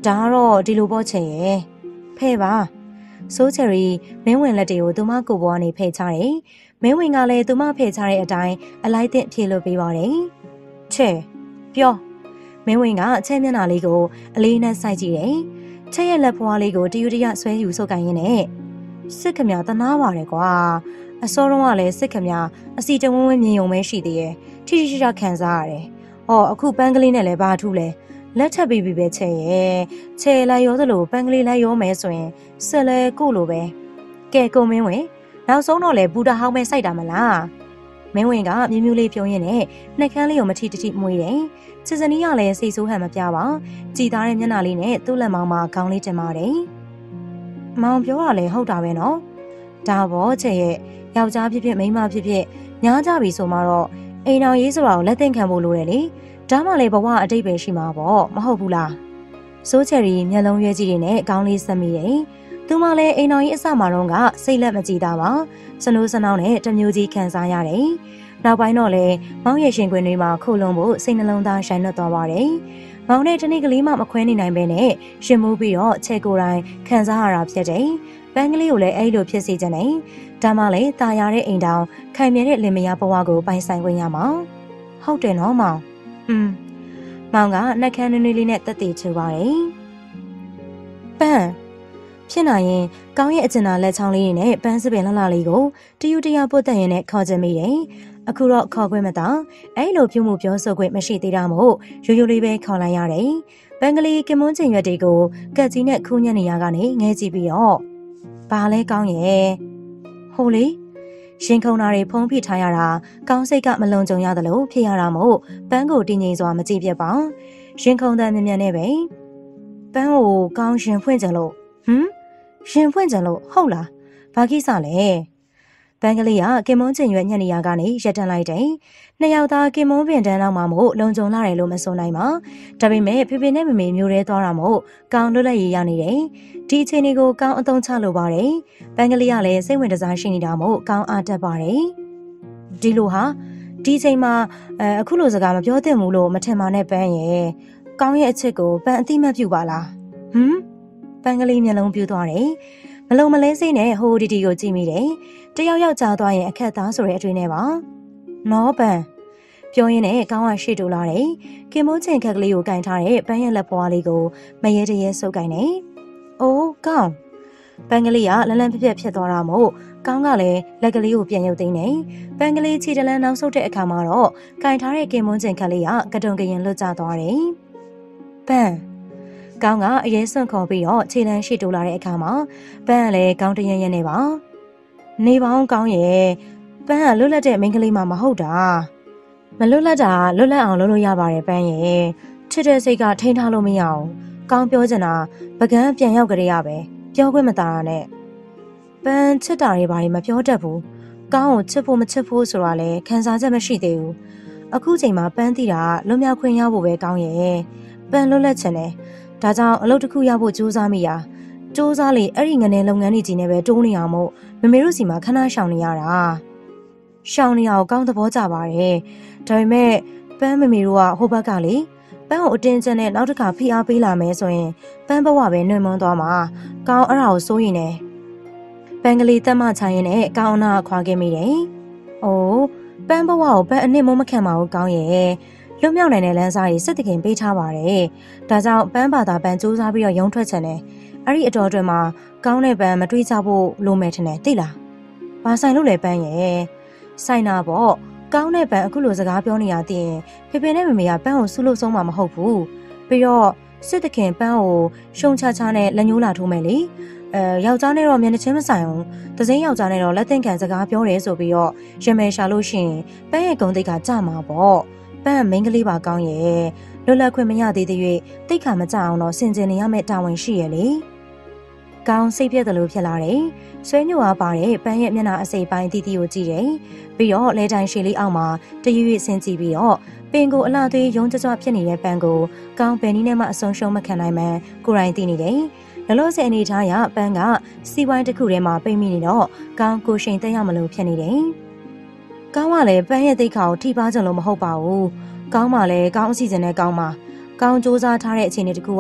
ဒါကတော့ဒီလိုပေါ့ချင်ရဲ့ဖဲပါဆိုးချယ်ရီမင်းဝင်လက်တွေကိုသူမကိုပေါ်ကနေဖဲချတယ်မင်းဝင်ကလည်းသူမဖဲချတဲ့အတိုင်းအလိုက်သင့်ဖြေလို့ပေးပါတယ်ချဲပြောမင်းဝင်ကချဲမျက်နှာလေးကိုအလေးနဲ့စိုက်ကြည့်တယ်ချဲရဲ့လက်ဖွားလေးကိုတယူတရဆွဲယူဆုပ်ကိုင်းရင်းနဲ့စစ်ခမတနာပါတယ်ကွာအစောတုန်းကလည်းစစ်ခမအစီတဝင်းဝင်းမြင်ုံပဲရှိသေးရဲ့ထိထိချာခံစားရတယ်။အော်အခုပန်းကလေးနဲ့လည်းဘာထူးလဲလက်ထပ်ပြီးပြီပဲချဲရဲ့ချဲလိုက်ရောသလိုပန်းကလေးလိုက်ရောမယ်ဆိုရင်ဆက်လဲကိုလိုပဲကဲကုံမင်းဝင်နောက်ဆုံးတော့လေဘူတာဟောင်းပဲစိုက်တာမလားမင်းဝင်ကမြင်းမြူးလေးပြုံးရင်းနဲ့နှက်ခမ်းလေးကိုမထီတတိမွေးတယ်စစ်စနီးကလည်းစိတ်ဆိုးဟန်မပြပါကြည်သားတဲ့မျက်နှာလေးနဲ့သူ့လက်မောင်းမှာခေါင်းလေးတင်ပါတယ်မောင်ပြောတာလည်းဟုတ်တာပဲနော်ဒါဘောချဲရဲ့ယောက်ျားဖြစ်ဖြစ်မိန်းမဖြစ်ဖြစ်ညားကြပြီဆိုမှတော့အိမ်တော်ရေးဆိုတာကိုလက်သင့်ခံဖို့လိုတယ်လေဒါမှလည်းဘဝအတိတ်ပဲရှိမှာပေါ့မဟုတ်ဘူးလားစိုးချယ်ရီမျက်လုံးရွဲကြည့်နေနဲ့ခေါင်းလေးဆက်မိတယ်သူမလည်းအိမ်တော်ကြီးအစမှာတော့ကစိတ်လက်မကြည့်တာပါစနိုးစနောင်းနဲ့တမျိုးကြီးခံစားရတယ်နောက်ပိုင်းတော့လေမောင်ရဲ့ရှင်ခွင်တွေမှာခုလုံးဖို့စိတ်နှလုံးသားရှိုင်နှက်သွားပါတယ်မောင်နဲ့တနေ့ကလေးမှမခွဲနေနိုင်ပဲနဲ့ရှင်မိုးပြီးတော့ချဲကိုယ်တိုင်ခံစားရတာဖြစ်တယ်ပန်းကလေးကိုလည်းအဲ့လိုဖြစ်စေချင်တယ်ဒါမှလည်းตาရတဲ့အိမ်တောင်ခိုင်မြဲတဲ့လင်မယားဘဝကိုပိုင်ဆိုင်ခွင့်ရမှာဟုတ်တယ်နော်မောင်อืมမောင်ကနှက်ခမ်းနွေးနွေးလေးနဲ့တက်တည်ချူပါတယ်ပန်းဖြစ်နိုင်ရင်ကောင်းရဲ့အကျဉ်းသာလက်ချောင်းလေးနဲ့ပန်းစပင်လှလှလေးကိုတယူတရပုတ်တက်ရင်နဲ့ခေါ်ချင်မိတယ်အခုတော့ခေါ်ခွင့်မသာအဲ့လိုပြုမှုပြောဆိုခွင့်မရှိသေးတာမို့ရိုးရိုးလေးပဲခေါ်လိုက်ရတယ်ပန်းကလေးကမွန်းကျင်ရွက်တွေကိုကက်ကြီးနဲ့ခူးညက်နေရကနေငဲကြည့်ပြီးတော့ဘာလဲကောင်းရဲ့ဟိုလေရှင်ခုံနာတွေဖုံးဖိထားရတာကောင်းစိတ်ကမလုံခြုံရသလိုဖြစ်ရတာမို့ပန်းကိုတင်းငိမ်စွာမကြည့်ပြပါရှင်ခုံတန်မြန်မြန်နဲ့ပဲပန်းကိုကောင်းရှင်ဖွင့်ကြလို့ဟမ်ရှင်ဖွင့်ကြလို့ဟုတ်လားဘာကိစ္စလဲပန်းကလေးကကင်မွန်းကျင်ရွက်ညက်နေရကနေရက်တန်းလိုက်တယ်နှစ်ယောက်သားကင်မွန်းပင်တန်းတော့မှမို့လုံခြုံလာတယ်လို့မဆိုနိုင်ပါဒါပေမဲ့ဖေဖေနဲ့မမေမျိုးရဲသွားတာမို့ကောင်းလွတ်လပ်ရေးရနေတယ်ဒီအချိန်လေးကိုကောင်းအသုံးချလိုပါတယ်ပန်းကလေးကလည်းစိတ်ဝင်စားရှိနေတာမို့ကောင်းအားတက်ပါတယ်ဒီလိုဟာဒီအချိန်မှာအဲအခုလိုစကားမပြောသင့်ဘူးလို့မထင်ပါနဲ့ပန်းရဲ့ကောင်းရဲ့အချစ်ကိုပန်းအတိမတ်ပြုပါလားဟမ်ပန်းကလေးမျက်လုံးပြူးသွားတယ်မလုံမလဲစိတ်နဲ့ဟိုဒီဒီကိုကြည့်မိတယ်တယောက်ယောက်ကြားသွားရင်အခက်သားဆိုတဲ့အတွေ့နဲ့ပါနောပန်းပြောရင်းနဲ့ကောင်းကရှေ့တိုးလာတယ်ကင်မိုးချင်ခက်ကလေးကိုကင်ထားတဲ့ပန်းရဲ့လက်ဖွားလေးကိုမရဲတရဲဆုပ်ကင်နေအိုးကောင်းပန်းကလေးကလန်းလန်းပြက်ပြက်ဖြစ်သွားတာမို့ကောင်းကလည်းလက်ကလေးကိုပြန်ရုပ်သိမ်းနေပန်းကလေးခြေတလန်းနောက်ဆုပ်တဲ့အခါမှာတော့ကင်ထားတဲ့ကင်မိုးချင်ခက်လေးကကတုံကရင်လွတ်ကျသွားတယ်ပန်းကောင်းကအရေးစွန့်ခေါ်ပြီးတော့ခြေလန်းရှေ့တိုးလာတဲ့အခါမှာပန်းကလည်းကောင်းတရရနေပါနေပေါင်းကောင်းရဲ့ပန်းကလွတ်လပ်တဲ့မိန်းကလေးမှမဟုတ်တာမလွတ်လပ်တာလွတ်လပ်အောင်လုပ်လို့ရပါတယ်ပန်းရဲ့ချစ်တဲ့စိတ်ကထိန်းထားလို့မရအောင်ကောင်းပြောချင်တာပကန်းပြန်ရောက်ကြရပဲပြောခွင့်မသားရနဲ့ပန်းချစ်တာတွေဘာတွေမပြောတတ်ဘူးကောင်းကိုချစ်ဖို့မချစ်ဖို့ဆိုတာလည်းခံစားချက်မရှိသေးဘူးအခုချိန်မှာပန်းသိတာလွတ်မြောက်ခွင့်ရဖို့ပဲကောင်းရဲ့ပန်းလွတ်လပ်ချင်တယ်ဒါကြောင့်အလုပ်တစ်ခုရဖို့ကြိုးစားမိတာစူးစမ်းလေအဲ့ဒီငနေလုပ်ငန်းတွေကြီးနဲ့ပဲတိုးနေအောင်မို့မမေတို့စီမှာခဏရှောင်နေရတာရှောင်နေအောင်ကောင်းသဘောကြပါတယ်ဒါပေမဲ့ပန်းမမေတို့ကဟိုဘက်ကလေပန်းကိုအတင်းကျပ်နဲ့နောက်တစ်ခါဖိအားပေးလာမယ်ဆိုရင်ပန်းဘဝပဲနှွေမွန်းသွားမှာကောင်းအဲ့ဒါကိုစိုးရင်နေပန်းကလေးတက်မချိုင်းရင်နဲ့ကောင်းနာခွာခဲ့မိတယ်အိုးပန်းဘဝကိုပန်းအနစ်မမခံပါဘူးကောင်းရဲ့လွတ်မြောက်နိုင်တဲ့လမ်းစာတွေစစ်တခင်ပေးထားပါတယ်ဒါကြောင့်ပန်းဘာသာပန်းစူးစမ်းပြီးတော့ရုံထွက်ချင်တယ်အဲ့ဒီအတော်အတွင်းမှာကောင်းတဲ့ပန်းမတွေးကြဖို့လိုမယ်ထင်တယ်သိလားဘာဆိုင်လို့လဲပန်းရဲ့ဆိုင်နာပေါ့ကောင်းတဲ့ပန်းအခုလိုစကားပြောနေရတဲ့ဖေဖေနဲ့မမေကပန်းကိုဆုလို့ဆုံးမှာမဟုတ်ဘူးပြီးတော့စစ်တခင်ပန်းကိုရှုံချချနဲ့လက်ညှိုးလာထိုးမယ်လေအဲယောက်ျားနဲ့တော့မျက်နှာချင်းမဆိုင်အောင်တစိမ်းယောက်ျားနဲ့တော့လက်သင့်ခံစကားပြောတယ်ဆိုပြီးတော့ရမယ်ရှာလို့ရှိရင်ပန်းရဲ့ဂုဏ်သိက္ခာကျမှာပေါ့ပန်းမိန်းကလေးပါကောင်းရဲ့လွတ်လပ်ခွင့်မရသေးတဲ့၍တိတ်ခါမကြအောင်တော့စင်ကြင်နေရမယ့်တာဝန်ရှိရဲ့လေကောင်းစိတ်ပြက်တယ်လို့ဖြစ်လာတယ်ဆွဲညိုအားပါတဲ့ပန်းရဲ့မျက်နှာအစိပ်ပိုင်းအသီးသီးကိုကြည့်တယ်ပြီးတော့လဲတိုင်ရှည်လေးအောက်မှာတရွရွဆင်းကြည့်ပြီးတော့ပင်ကိုအလှသွေးရုံးကြကြဖြစ်နေတဲ့ပန်းကိုကောင်းပင်နီးနဲ့မှအဆုံးရှုံးမခံနိုင်မှန်းကိုယ်တိုင်သိနေတယ်လောလောဆယ်အနေထားရပန်းကစီဝိုင်းတစ်ခုထဲမှာပိတ်မိနေတော့ကောင်းကိုရှိန်တက်ရမလို့ဖြစ်နေတယ်ကောင်းကလည်းပန်းရဲ့သိက္ခာကိုထိပါကြလို့မဟုတ်ပါဘူးကောင်းမှလည်းကောင်းအစီအစဉ်နဲ့ကောင်းမှာကောင်းစူးစမ်းထားတဲ့အခြေအနေတစ်ခုက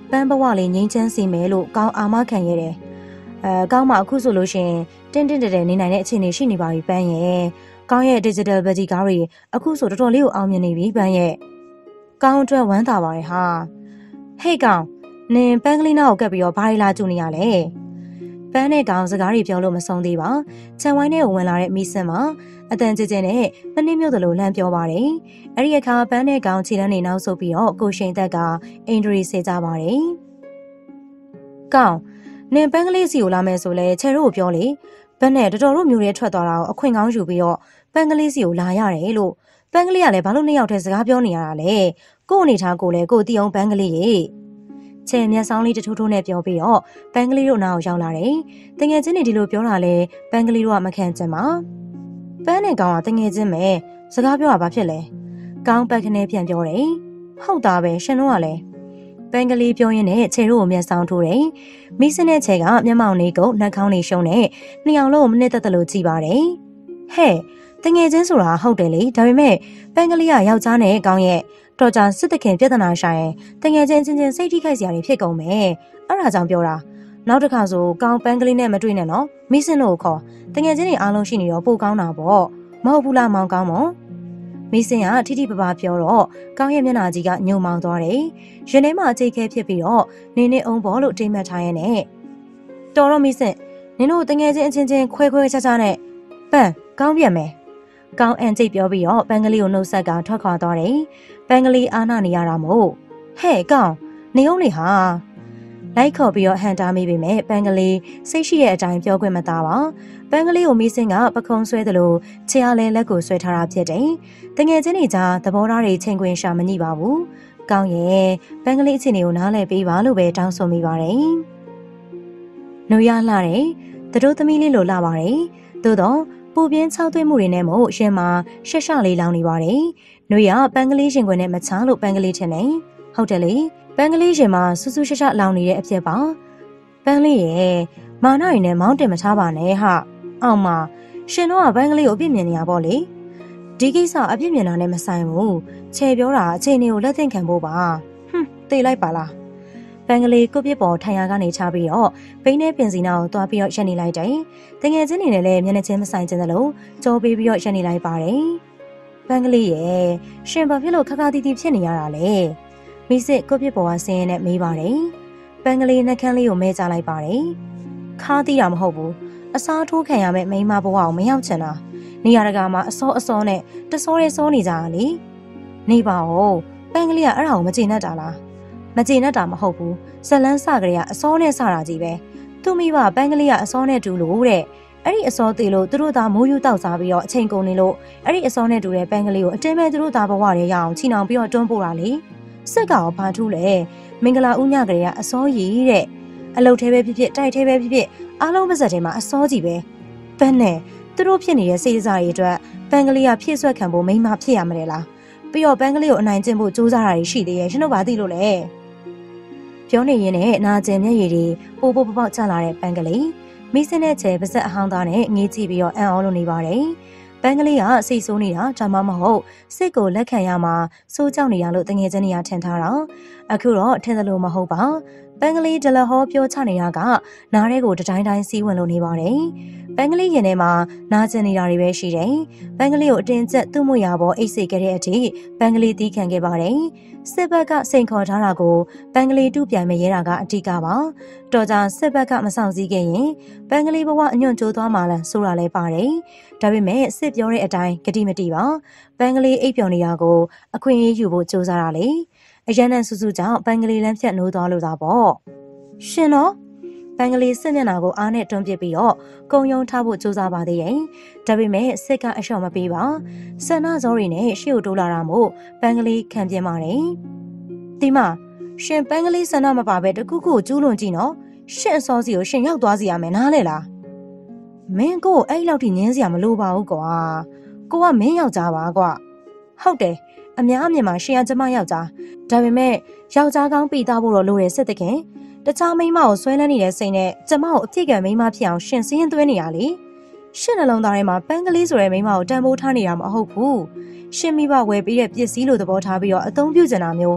ပန်းဘဝလေးငြိမ်းချမ်းစီမယ်လို့ကောင်းအာမခံရတယ်အဲကောင်းမှအခုဆိုလို့ရှင်တင်းတင်းတဲတဲနေနိုင်တဲ့အခြေအနေရှိနေပါပြီပန်းရဲ့ကောင်းရဲ့ digital buddy ကားတွေအခုဆိုတော်တော်လေးကိုအောင်မြင်နေပြီပန်းရဲ့ကောင်းအတွက်ဝမ်းသာပါတယ်ဟာဟေ့ကောင်နင်ပန်းကလေးနာကိုကပ်ပြီးတော့ဘာရီလာကျူနေရလဲပန်းနဲ့ကောင်စကားတွေပြောလို့မဆုံးသေးပါခြံဝိုင်းထဲကိုဝင်လာတဲ့မိစင်မှာအတန်ကျကျနဲ့မနှင်းမြို့တလို့လမ်းပြောပါတယ်အဲ့ဒီအခါပန်းနဲ့ကောင်ခြေတန်းနေနောက်ဆုပ်ပြီးတော့ကိုရှိန်သက်ကအင်ဒရီဆေးကြပါတယ်ကောင်နင်ပန်းကလေးစီကိုလာမယ်ဆိုလဲချဲတို့ကိုပြောလေဘက်နဲ့တော်တော်တို့မျိုးရဲထွက်သွားတာကိုအခွင့်ကောင်းယူပြီးတော့ပန်းကလေးစီကိုလာရတယ်လို့ပန်းကလေးကလည်းဘာလို့နှစ်ယောက်တည်းစကားပြောနေရတာလဲကို့အနေထားကိုလည်းကိုတီအောင်ပန်းကလေးရေချဲမျက်စောင်းလေးတထိုးထိုးနဲ့ပြောပြီးတော့ပန်းကလေးတို့နားကိုရောက်လာတယ်တငယ်ချင်းတွေဒီလိုပြောတာလဲပန်းကလေးတို့ကမခံချင်ပါပန်းနဲ့ကောင်ကတငယ်ချင်းပဲစကားပြောတာဘာဖြစ်လဲကောင်းပတ်ခနဲ့ပြန်ပြောတယ်ဟုတ်တာပဲရှင်တို့ကလည်းပန်းကလေးပြောရင်းနဲ့ချဲတို့ကိုမျက်စောင်းထိုးတယ်မိစနဲ့ချဲကမျက်မှောင်လေးကိုနှာခေါင်းလေးရှုံးနဲ့နှစ်ယောက်လုံးကိုမနစ်သက်သက်လို့ကြည့်ပါတယ်ဟဲ့တငယ်ချင်းဆိုတာဟုတ်တယ်လေဒါပေမဲ့ပန်းကလေးကယောက်ျားနဲ့ကောင်းရဲ့တော်ကြာစစ်တခင်ပြဿနာရှာရင်တငယ်ချင်းချင်းချင်းစိတ်ထိခိုက်စရာတွေဖြစ်ကုန်မယ်အဲ့ဒါကြောင့်ပြောတာနောက်တစ်ခါဆိုကောင်းပန်းကလေးနဲ့မတွေ့နဲ့နော်မိစင်တို့ကိုခေါ်တငယ်ချင်းတွေအားလုံးရှိနေတော့ပိုကောင်းတာပေါ့မဟုတ်ဘူးလားမောင်ကောင်းမောင်မိစင်ကထိထိပပပြောတော့ကောင်းရဲ့မျက်နှာကြီးကညုံမောင်သွားတယ်ရင်ထဲမှာအခြေခဲဖြစ်ပြီးတော့နင်းနေအောင်ဘောလို့တိမ်မှတ်ထားရတဲ့တော်တော့မိစင်နင်တို့တငယ်ချင်းအချင်းချင်းခွဲခွဲခြားခြားနဲ့ပန်းကောင်းပြန်မယ်ကောင်းအန်ကျိတ်ပြောပြီးတော့ပန်းကလေးကိုနှုတ်ဆက်ကထွက်ခွာသွားတယ်ပန်းကလေးအားနာနေရတာမို့ဟဲ့ကောင်းနေအောင်လေဟာလိုက်ခေါ်ပြီးတော့ဟန်တာမိပေမဲ့ပန်းကလေးစိတ်ရှိတဲ့အတိုင်းပြောခွင့်မသားပါပန်းကလေးကိုမိစင်းကပခုံးဆွဲသလိုခြေအားလဲလက်ကိုဆွဲထားတာဖြစ်တယ်တငယ်ချင်းတွေကြားသဘောထားတွေချိန်ခွင်ရှာမညိပါဘူးကောင်းရဲ့ပန်းကလေးအခြေအနေကိုနားလည်ပေးပါလို့ပဲတောင်းဆိုမိပါတယ်နှုတ်ရလှတယ်သူတို့သမီးလေးလိုလှပါတယ်သို့တော့ပူပြင်းခြောက်သွေးမှုတွေနဲ့မို့ရှင်မှာရှက်ရှလေးလောင်နေပါတယ်။နှွေရပန်းကလေးရှင်ခွင်နဲ့မချလို့ပန်းကလေးထင်နေ။ဟုတ်တယ်လေပန်းကလေးရှင်မှာဆူဆူရှက်ရှက်လောင်နေတဲ့အဖြစ်ပါ။ပန်းလေးရဲ့မာနရင်နဲ့မောင်းတင်မချပါနဲ့ဟာ။အောင်မရှင်တို့ကပန်းကလေးကိုအပြစ်မြင်နေရပါလေ။ဒီကိစ္စအပြစ်မြင်တာနဲ့မဆိုင်ဘူး။ချေပြောတာအခြေအနေကိုလက်သင့်ခံဖို့ပါ။ဟွန်းသိလိုက်ပါလား။ပန်းကလေးကိုပြစ်ပေါ်ထိုင်ရကနေချပြီးတော့ဘိန်းနဲ့ပင်စီနာကိုတွားပြီးတော့ရက်နေလိုက်တယ်။တငယ်ချင်းနေနဲ့လည်းမျက်နှာချင်းမဆိုင်ကျင်သလိုကြောပေးပြီးတော့ရက်နေလိုက်ပါတယ်။ပန်းကလေးရဲ့ရှင်ဘာဖြစ်လို့ခါခါတီတီဖြစ်နေရတာလဲ။မိစစ်ကိုပြစ်ပေါ်ကဆင်းရဲနဲ့မေးပါတယ်။ပန်းကလေးနှက်ခမ်းလေးကိုမဲချလိုက်ပါတယ်။ခါတီးတာမဟုတ်ဘူး။အစားထိုးခံရမဲ့မိန်းမဘဝကိုမရောက်ချင်တာ။နေရာတကာမှာအစောအစောနဲ့တစောရဲစောနေကြတာလေ။နေပါဦး။ပန်းကလေးကအဲ့ဒါကိုမကျေနပ်တာလား။မကျေနပ်တာမဟုတ်ဘူးဇလန်းစကလေးကအစောနဲ့စတာကြီးပဲသူမိဘပန်းကလေးကအစောနဲ့တူလို့တဲ့အဲ့ဒီအစောသေးလို့သူတို့သားမိုးယူတောက်စားပြီးတော့အချိန်ကုန်နေလို့အဲ့ဒီအစောနဲ့တူတဲ့ပန်းကလေးကိုအတင်းမဲ့သူတို့သားဘဝတွေရအောင်ချီနှောင်ပြီးတော့တွန်းပို့တာလေစက်ကရောဘာထူးလဲမင်္ဂလာဦးညကလေးကအစောကြီးတဲ့အလုတ်သေးပဲဖြစ်ဖြစ်တိုက်သေးပဲဖြစ်ဖြစ်အားလုံးပါဇက်ထဲမှာအစောကြီးပဲပန်းနဲ့သူတို့ဖြစ်နေတဲ့စိတ်စားတွေအတွက်ပန်းကလေးကဖြည့်ဆွက်ခံဖို့မိမဖြစ်ရမလဲလားပြီးတော့ပန်းကလေးကိုအနိုင်ကျင့်ဖို့ကြိုးစားတာတွေရှိသေးရဲ့ရှင်တို့ဘာသိလို့လဲပြောနေရင်နဲ့နာကျင်မျက်ရည်တွေပိုပိုပေါက်ကျလာတဲ့ပန်းကလေးမိစင်းတဲ့ချဲပါဇက်အဟောင်းသားနဲ့ငေးကြည့်ပြီးတော့အံ့ဩလို့နေပါတယ်ပန်းကလေးကစိတ်ဆိုးနေတာဒါမှမဟုတ်စိတ်ကိုလက်ခံရမှာစိုးကြောက်နေရလို့တငယ်ချင်းတွေကထင်ထားတာအခုတော့ထင်တယ်လို့မဟုတ်ပါပန်းကလေးဒလဟောပြောချနေတာကနားထဲကိုတတိုင်းတိုင်းစီးဝင်လို့နေပါတယ်ပန်းကလေးရင်ထဲမှာနာကျင်နေတာတွေပဲရှိတယ်ပန်းကလေးကိုအတင်းကျပ်သူ့မွေရပေါ်အိတ်စိတ်ခဲ့တဲ့အထိပန်းကလေးတီးခံခဲ့ပါတယ်စစ်ဘက်ကစိန်ခေါ်ထားတာကိုပန်းကလေးတူးပြန်မရဲတာကအတိကပါတော်ကြာစစ်ဘက်ကမဆောင်စည်းခဲ့ရင်ပန်းကလေးဘဝအညွန့်ကျိုးသွားမှလားဆိုတာလဲပါတယ်ဒါပေမဲ့စစ်ပြောတဲ့အတိုင်းဂတိမတိပါပန်းကလေးအိပ်ပျော်နေတာကိုအခွင့်အရေးယူဖို့ကြိုးစားတာလေအရန်နဲ့ဆူဆူကြောင့်ပန်းကလေးလမ်းဖြတ်နိုးသွားလို့သာပေါ့ရှင်တော့ပန်းကလေးစစ်မျက်နှာကိုအားနဲ့တွန်းပစ်ပြီးတော့ကုံယုံထားဖို့ကြိုးစားပါသေးတယ်။ဒါပေမဲ့စစ်ကအလျှော့မပေးပါ။ဆန္ဒဇောရီနဲ့ရှေ့ကိုတိုးလာတာမို့ပန်းကလေးခံပြင်းပါတယ်။ဒီမှာရှင်ပန်းကလေးဆန္ဒမပါပဲတခုခုကျူးလွန်ကြည့်နော်။ရှင်အစောစီကိုရှင်ရောက်သွားစီရမယ်နားလေလား။မင်းကိုအဲ့လောက်ထိညင်းစရာမလိုပါဘူးကွာ။ကိုကမင်းယောက်ျားပါကွာ။ဟုတ်တယ်အများအမြင်မှာရှင်ကကျမယောက်ျား။ဒါပေမဲ့ယောက်ျားကောင်းပြီးသားဖို့တော့လိုတယ်စစ်တခင်။တခြားမိန်းမကိုဆွဲလန်းနေတဲ့စိတ်နဲ့ကျမကိုအဖြစ်ကံမိန်းမဖြစ်အောင်ရှင်စင်းသွင်းနေရလေရှင်နှလုံးသားထဲမှာပန်းကလေးဆိုတဲ့မိန်းမကိုတန်ဖိုးထားနေတာမဟုတ်ဘူးရှင်မိဘဝယ်ပေးတဲ့ပစ္စည်းလိုသဘောထားပြီးတော့အသုံးပြုကျင်တာမျိုး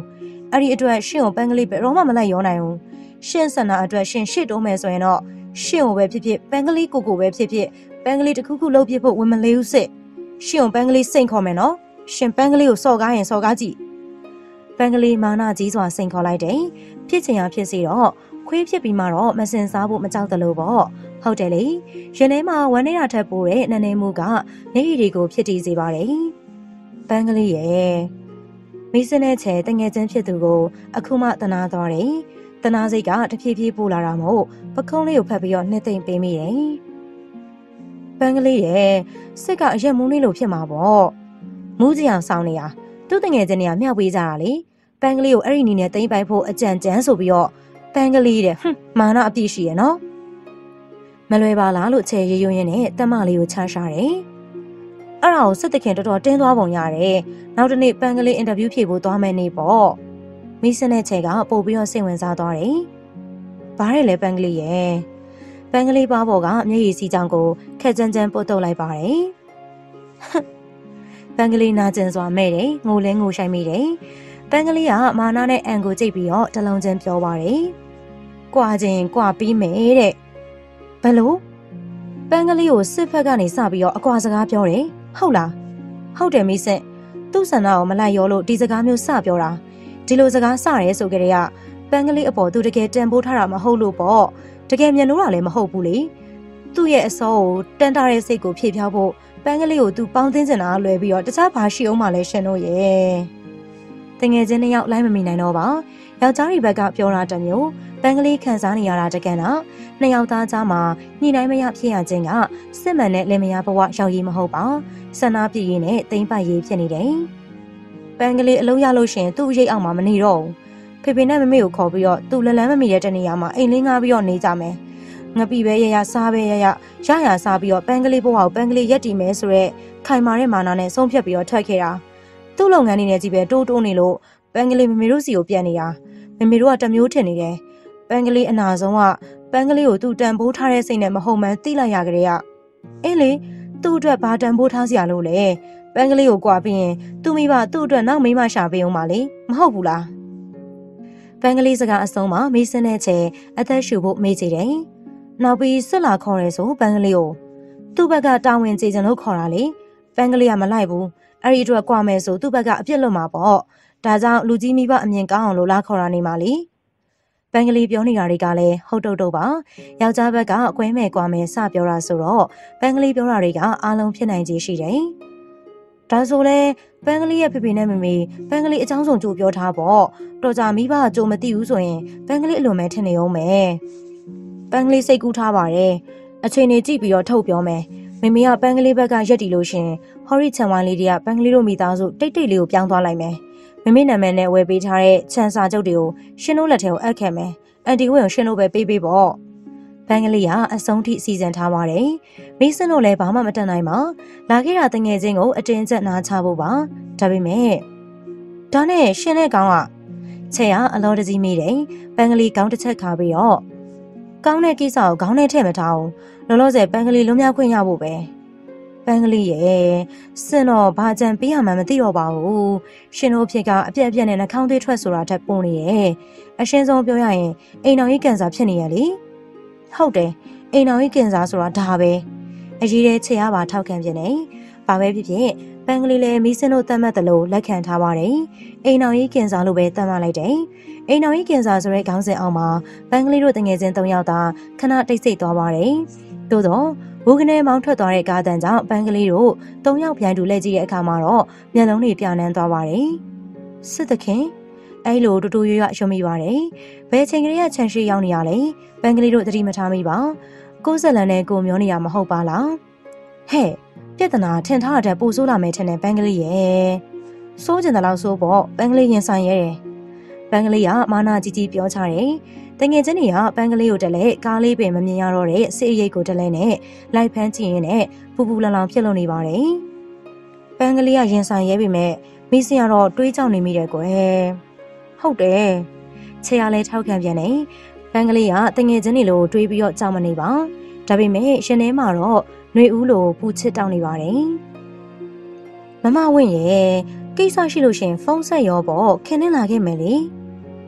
အဲ့ဒီအတွက်ရှင်ကိုပန်းကလေးပဲတော့မှမလိုက်ရောနိုင်ဘူးရှင်ဆန္ဒအတွက်ရှင်ရှေ့တိုးမယ်ဆိုရင်တော့ရှင်ကိုပဲဖြစ်ဖြစ်ပန်းကလေးကိုကိုပဲဖြစ်ဖြစ်ပန်းကလေးတစ်ခုခုလှုပ်ပြဖို့ဝင်မလေးဘူးစစ်ရှင်ကိုပန်းကလေးစိန်ခေါ်မယ်နော်ရှင်ပန်းကလေးကိုစော်ကားရင်စော်ကားကြည့်ပန်းကလေးမာနကြီးစွာစိန်ခေါ်လိုက်တယ်ဖြစ်ချင်ရဖြစ်စီတော့ခွေးဖြစ်ပြီးမှတော့မစင်စားဖို့မကြောက်တယ်လို့ပေါ့ဟုတ်တယ်လေရင်ထဲမှာဝမ်းနေတာထက်ပိုတဲ့နည်းနည်းမှုကမျက်ရည်တွေကိုဖြစ်တည်စေပါတယ်ပန်းကလေးရဲ့မိစနဲ့ချဲတငယ်ချင်းဖြစ်သူကိုအခုမှတနာသွားတယ်တနာစိတ်ကတဖြည်းဖြည်းပို့လာတာမို့ပကုံးလေးကိုဖတ်ပြီးတော့နှစ်သိမ့်ပေးမိတယ်ပန်းကလေးရဲ့စစ်ကအရက်မူးလေးလိုဖြစ်မှာပေါ့မူးကြအောင်စောင်းနေရသူ့တငယ်ချင်းတွေကမျှဝေးကြတာလေပန်းကလေးကိုအဲ့ဒီနီနဲ့တိမ့်ပိုက်ဖို့အကြံကြမ်းဆိုပြီးတော့ပန်းကလေးတဲ့ဟွန်းမာနအပြည့်ရှိရနော်မလွယ်ပါလားလို့ချဲရရွံ့ရင်းနဲ့တက်မလေးကိုချားရှာတယ်အဲ့ဒါကိုစစ်တခင်တော်တော်တင်းသွားပုံရတယ်နောက်တနေ့ပန်းကလေးအင်တာဗျူးဖြေဖို့သွားမယ်နေပေါ့မိစနဲ့ချဲကပို့ပြီးတော့စိတ်ဝင်စားသွားတယ်ဘာရဲလဲပန်းကလေးရဲ့ပန်းကလေးပါပေါ်ကမျက်ရည်စီးကြောင်ကိုခက်ကြမ်းကြမ်းပုတ်တုပ်လိုက်ပါတယ်ပန်းကလေးနာကျင်စွာမဲ့တယ်ငိုလဲငိုဆိုင်မိတယ်ပန်းကလေးကမာနာနဲ့အန်ကိုကြိတ်ပြီးတော့တလုံးချင်းပြောပါတယ်ကွာချင်းကွာပြီးမယ်တဲ့ဘလို့ပန်းကလေးကိုစစ်ဖက်ကနေစပြီးတော့အကွာစကားပြောတယ်ဟုတ်လားဟုတ်တယ်မိစက်သူ့ဆန္ဒကိုမလိုက်ရောလို့ဒီစကားမျိုးစပြောတာဒီလိုစကားစရဲဆိုကြတဲ့ကပန်းကလေးအပေါ်သူတကယ်တန်ဖိုးထားတာမဟုတ်လို့ပေါ့တကယ်မျက်နှာတာလည်းမဟုတ်ဘူးလေသူ့ရဲ့အစောကိုတန်တာတဲ့စိတ်ကိုဖြည့်ဖြောက်ဖို့ပန်းကလေးကိုသူပေါင်းသိစင်တာလွယ်ပြီးတော့တခြားဘာရှိအောင်မှလဲရှင်တို့ရဲ့တငယ်ချင်းနှစ်ယောက်လိုက်မမိနိုင်တော့ပါယောက်ျားတွေဘက်ကပြောတာတမျိုးပန်းကလေးခံစားနေရတာတကန်တော့နှစ်ယောက်သားကြားမှာညှိနှိုင်းမရဖြစ်ရခြင်းကစစ်မှန်တဲ့လင်မယားဘဝရောက်ရည်မဟုတ်ပါဆန္ဒပြည့်ရင်းနဲ့တိမ့်ပိုက်ရေးဖြစ်နေတယ်ပန်းကလေးအလုံးရလို့ရှင်သူ့ရိတ်အောင်မှမနေတော့ဘူးဖေဖေနဲ့မမေကိုခေါ်ပြီးတော့သူ့လလန်းမမီတဲ့တနေရာမှာအိမ်လင်းငါပြီးတော့နေကြမယ်ငပိပဲရရစားပဲရရရရစားပြီးတော့ပန်းကလေးဘဝကိုပန်းကလေးရက်တည်မယ်ဆိုရက်ခိုင်မာတဲ့မာနာနဲ့ဆုံးဖြတ်ပြီးတော့ထွက်ခဲ့တာသူ့လုပ်ငန်းနေနဲ့ကြီးပဲတိုးတိုးနေလို့ပန်းကလေးမမေတို့စီကိုပြန်နေတာမမေတို့ကတမျိုးထင်နေတယ်ပန်းကလေးအနာဆုံးကပန်းကလေးကိုသူ့တန်ဖိုးထားတဲ့စိတ်နဲ့မဟုတ်မှန်းသိလိုက်ရကြတဲ့ကအေးလေသူ့အတွက်ဘာတန်ဖိုးထားစရာလို့လဲပန်းကလေးကိုကြွားပြီးရင်သူ့မိဘသူ့အတွက်နောက်မိမရှာပေးအောင်ပါလေမဟုတ်ဘူးလားပန်းကလေးစကားအဆုံးမှာမေးစင်းတဲ့ချေအသက်ရှူဖို့မေးကြည့်တယ်နောက်ပြီးဆက်လာခေါ်ရဲဆိုပန်းကလေးကိုသူ့ဘက်ကတာဝန်ကျေချင်လို့ခေါ်တာလေပန်းကလေးကမလိုက်ဘူးအဲ့ဒီအတွက်ကြွားမယ်ဆိုသူ့ဘက်ကအပြစ်လွတ်မှာပေါ့ဒါကြောင့်လူကြီးမိဘအမြင်ကောင်းအောင်လို့လာခေါ်တာနေမှာလေပန်းကလေးပြောနေတာတွေကလည်းဟုတ်တုတ်တုတ်ပါယောက်ျားဘက်ကအကွဲမဲ့ကွာမဲ့စပြောတာဆိုတော့ပန်းကလေးပြောတာတွေကအားလုံးဖြစ်နိုင်ခြေရှိတယ်ဒါဆိုလဲပန်းကလေးရဲ့ဖေဖေနဲ့မမေပန်းကလေးအကြောင်းစုံကြိုပြောထားပေါ့တော်ကြမိဘကကြိုမသိဘူးဆိုရင်ပန်းကလေးအလွန်မဲထင်နေအောင်မယ်ပန်းကလေးစိတ်ကူးထားပါတယ်အချိန်နေကြည့်ပြီးတော့ထုတ်ပြောမယ်မမေကပန်းကလေးဘက်ကရက်တီလို့ရှင်ဟော်ရီချန်ဝိုင်းလေးတွေကပန်းကလေးတို့မိသားစုတိတ်တိတ်လေးကိုပြောင်းသွားလိုက်မယ်မမေနာမည်နဲ့ဝယ်ပေးထားတဲ့ချန်စာချုပ်တွေကိုရှင်တို့လက်ထဲကိုအပ်ခဲ့မယ်အန်တီဝင်းကိုရှင်တို့ပဲပေးပေးပေါ့ပန်းကလေးကအဆုံးထိစီစဉ်ထားပါတယ်မိစင်တို့လည်းဘာမှမတတ်နိုင်ပါလာခဲ့တာတငယ်ချင်းကိုအတင်းကျပ်နားချဖို့ပါဒါပေမဲ့ဒါနဲ့ရှင်တဲ့ကောင်ကချဲကအလောတကြီးမိတယ်ပန်းကလေးခေါင်းတစ်ချက်ခါပြီးတော့ကောင်းတဲ့ကိစ္စကိုခေါင်းထဲထည့်မထားအောင်လောလောဆယ်ပန်းကလေးလွန်မြောက်ခွင့်ရဖို့ပဲပန်းကလေးရဲ့စင်တော့ဘာကြံပေးရမှန်းမသိတော့ပါဘူးရှင်တို့ဖြစ်ကအပြက်အပြက်နဲ့နှာခေါင်းသွေးထွက်ဆိုတာထက်ပုံနေရဲ့အရှင်းဆုံးပြောရရင်အိမ်တော်ကြီးကင်ဆာဖြစ်နေရလေဟုတ်တယ်အိမ်တော်ကြီးကင်ဆာဆိုတာဒါပဲအရေးတဲ့ချေရပါထောက်ခံပြနေဘာပဲဖြစ်ဖြစ်ပန်းကလေးလည်းမီးစင်းတို့တတ်မှတ်တယ်လို့လက်ခံထားပါတယ်အိမ်တော်ကြီးကင်ဆာလို့ပဲတတ်မှတ်လိုက်တယ်အိမ်တော်ကြီးကင်ဆာဆိုတဲ့ခေါင်းစဉ်အောက်မှာပန်းကလေးတို့တငယ်ချင်း၃ယောက်သာခဏတိတ်ဆိတ်သွားပါတယ်သို့တော့ဝုကနေမောင်းထွက်သွားတဲ့ကားတန်းကြောင့်ပန်းကလေးတို့၃ယောက်ပြိုင်တူလက်ကြည့်တဲ့အခါမှာတော့မျက်လုံးတွေပြာနှမ်းသွားပါတယ်စစ်သခင်အဲ့လိုတူတူရွရွရှုံးမိပါတယ်ဘယ်ချိန်ကလေးကခြံရှိရောက်နေရလဲပန်းကလေးတို့သတိမထားမိပါကိုယ်ဆက်လန်နဲ့ကိုမျောနေရမဟုတ်ပါလားဟဲ့ပြဿနာထင်ထားတဲ့ပို့ဆိုးလာမယ်ထင်တယ်ပန်းကလေးရဲ့စိုးကျင်တယ်လို့ဆိုပေါ့ပန်းကလေးရင်ဆိုင်ရဲတယ်ပန်းကလေးကမာနာကြီးကြီးပြောချတယ်တငယ်ချင်းတွေကပန်းကလေးကိုတက်လဲကားလေးပင်မမြင်ရတော့တဲ့စေရိတ်ကိုတက်လဲနဲ့လိုက်ဖမ်းကြည့်ရင်နဲ့ပူပူလောင်လောင်ဖြစ်လို့နေပါတယ်ပန်းကလေးကရင်ဆိုင်ရဲပေမဲ့မိစင်ကတော့တွေးကြောက်နေမိတယ်ကွယ်ဟုတ်တယ်ချေရလဲထောက်ခံပြန်နေပန်းကလေးကတငယ်ချင်းတွေလိုတွေးပြီးတော့ကြောက်မနေပါဒါပေမဲ့ရှင်ထဲမှာတော့ຫນွေဦးလိုပူချစ်တောင်းနေပါတယ်မမဝင့်ရဲ့ကိစ္စရှိလို့ရှင်ဖုန်းဆက်ရောပေါ့ခင်းနေလာခဲ့မယ်လေ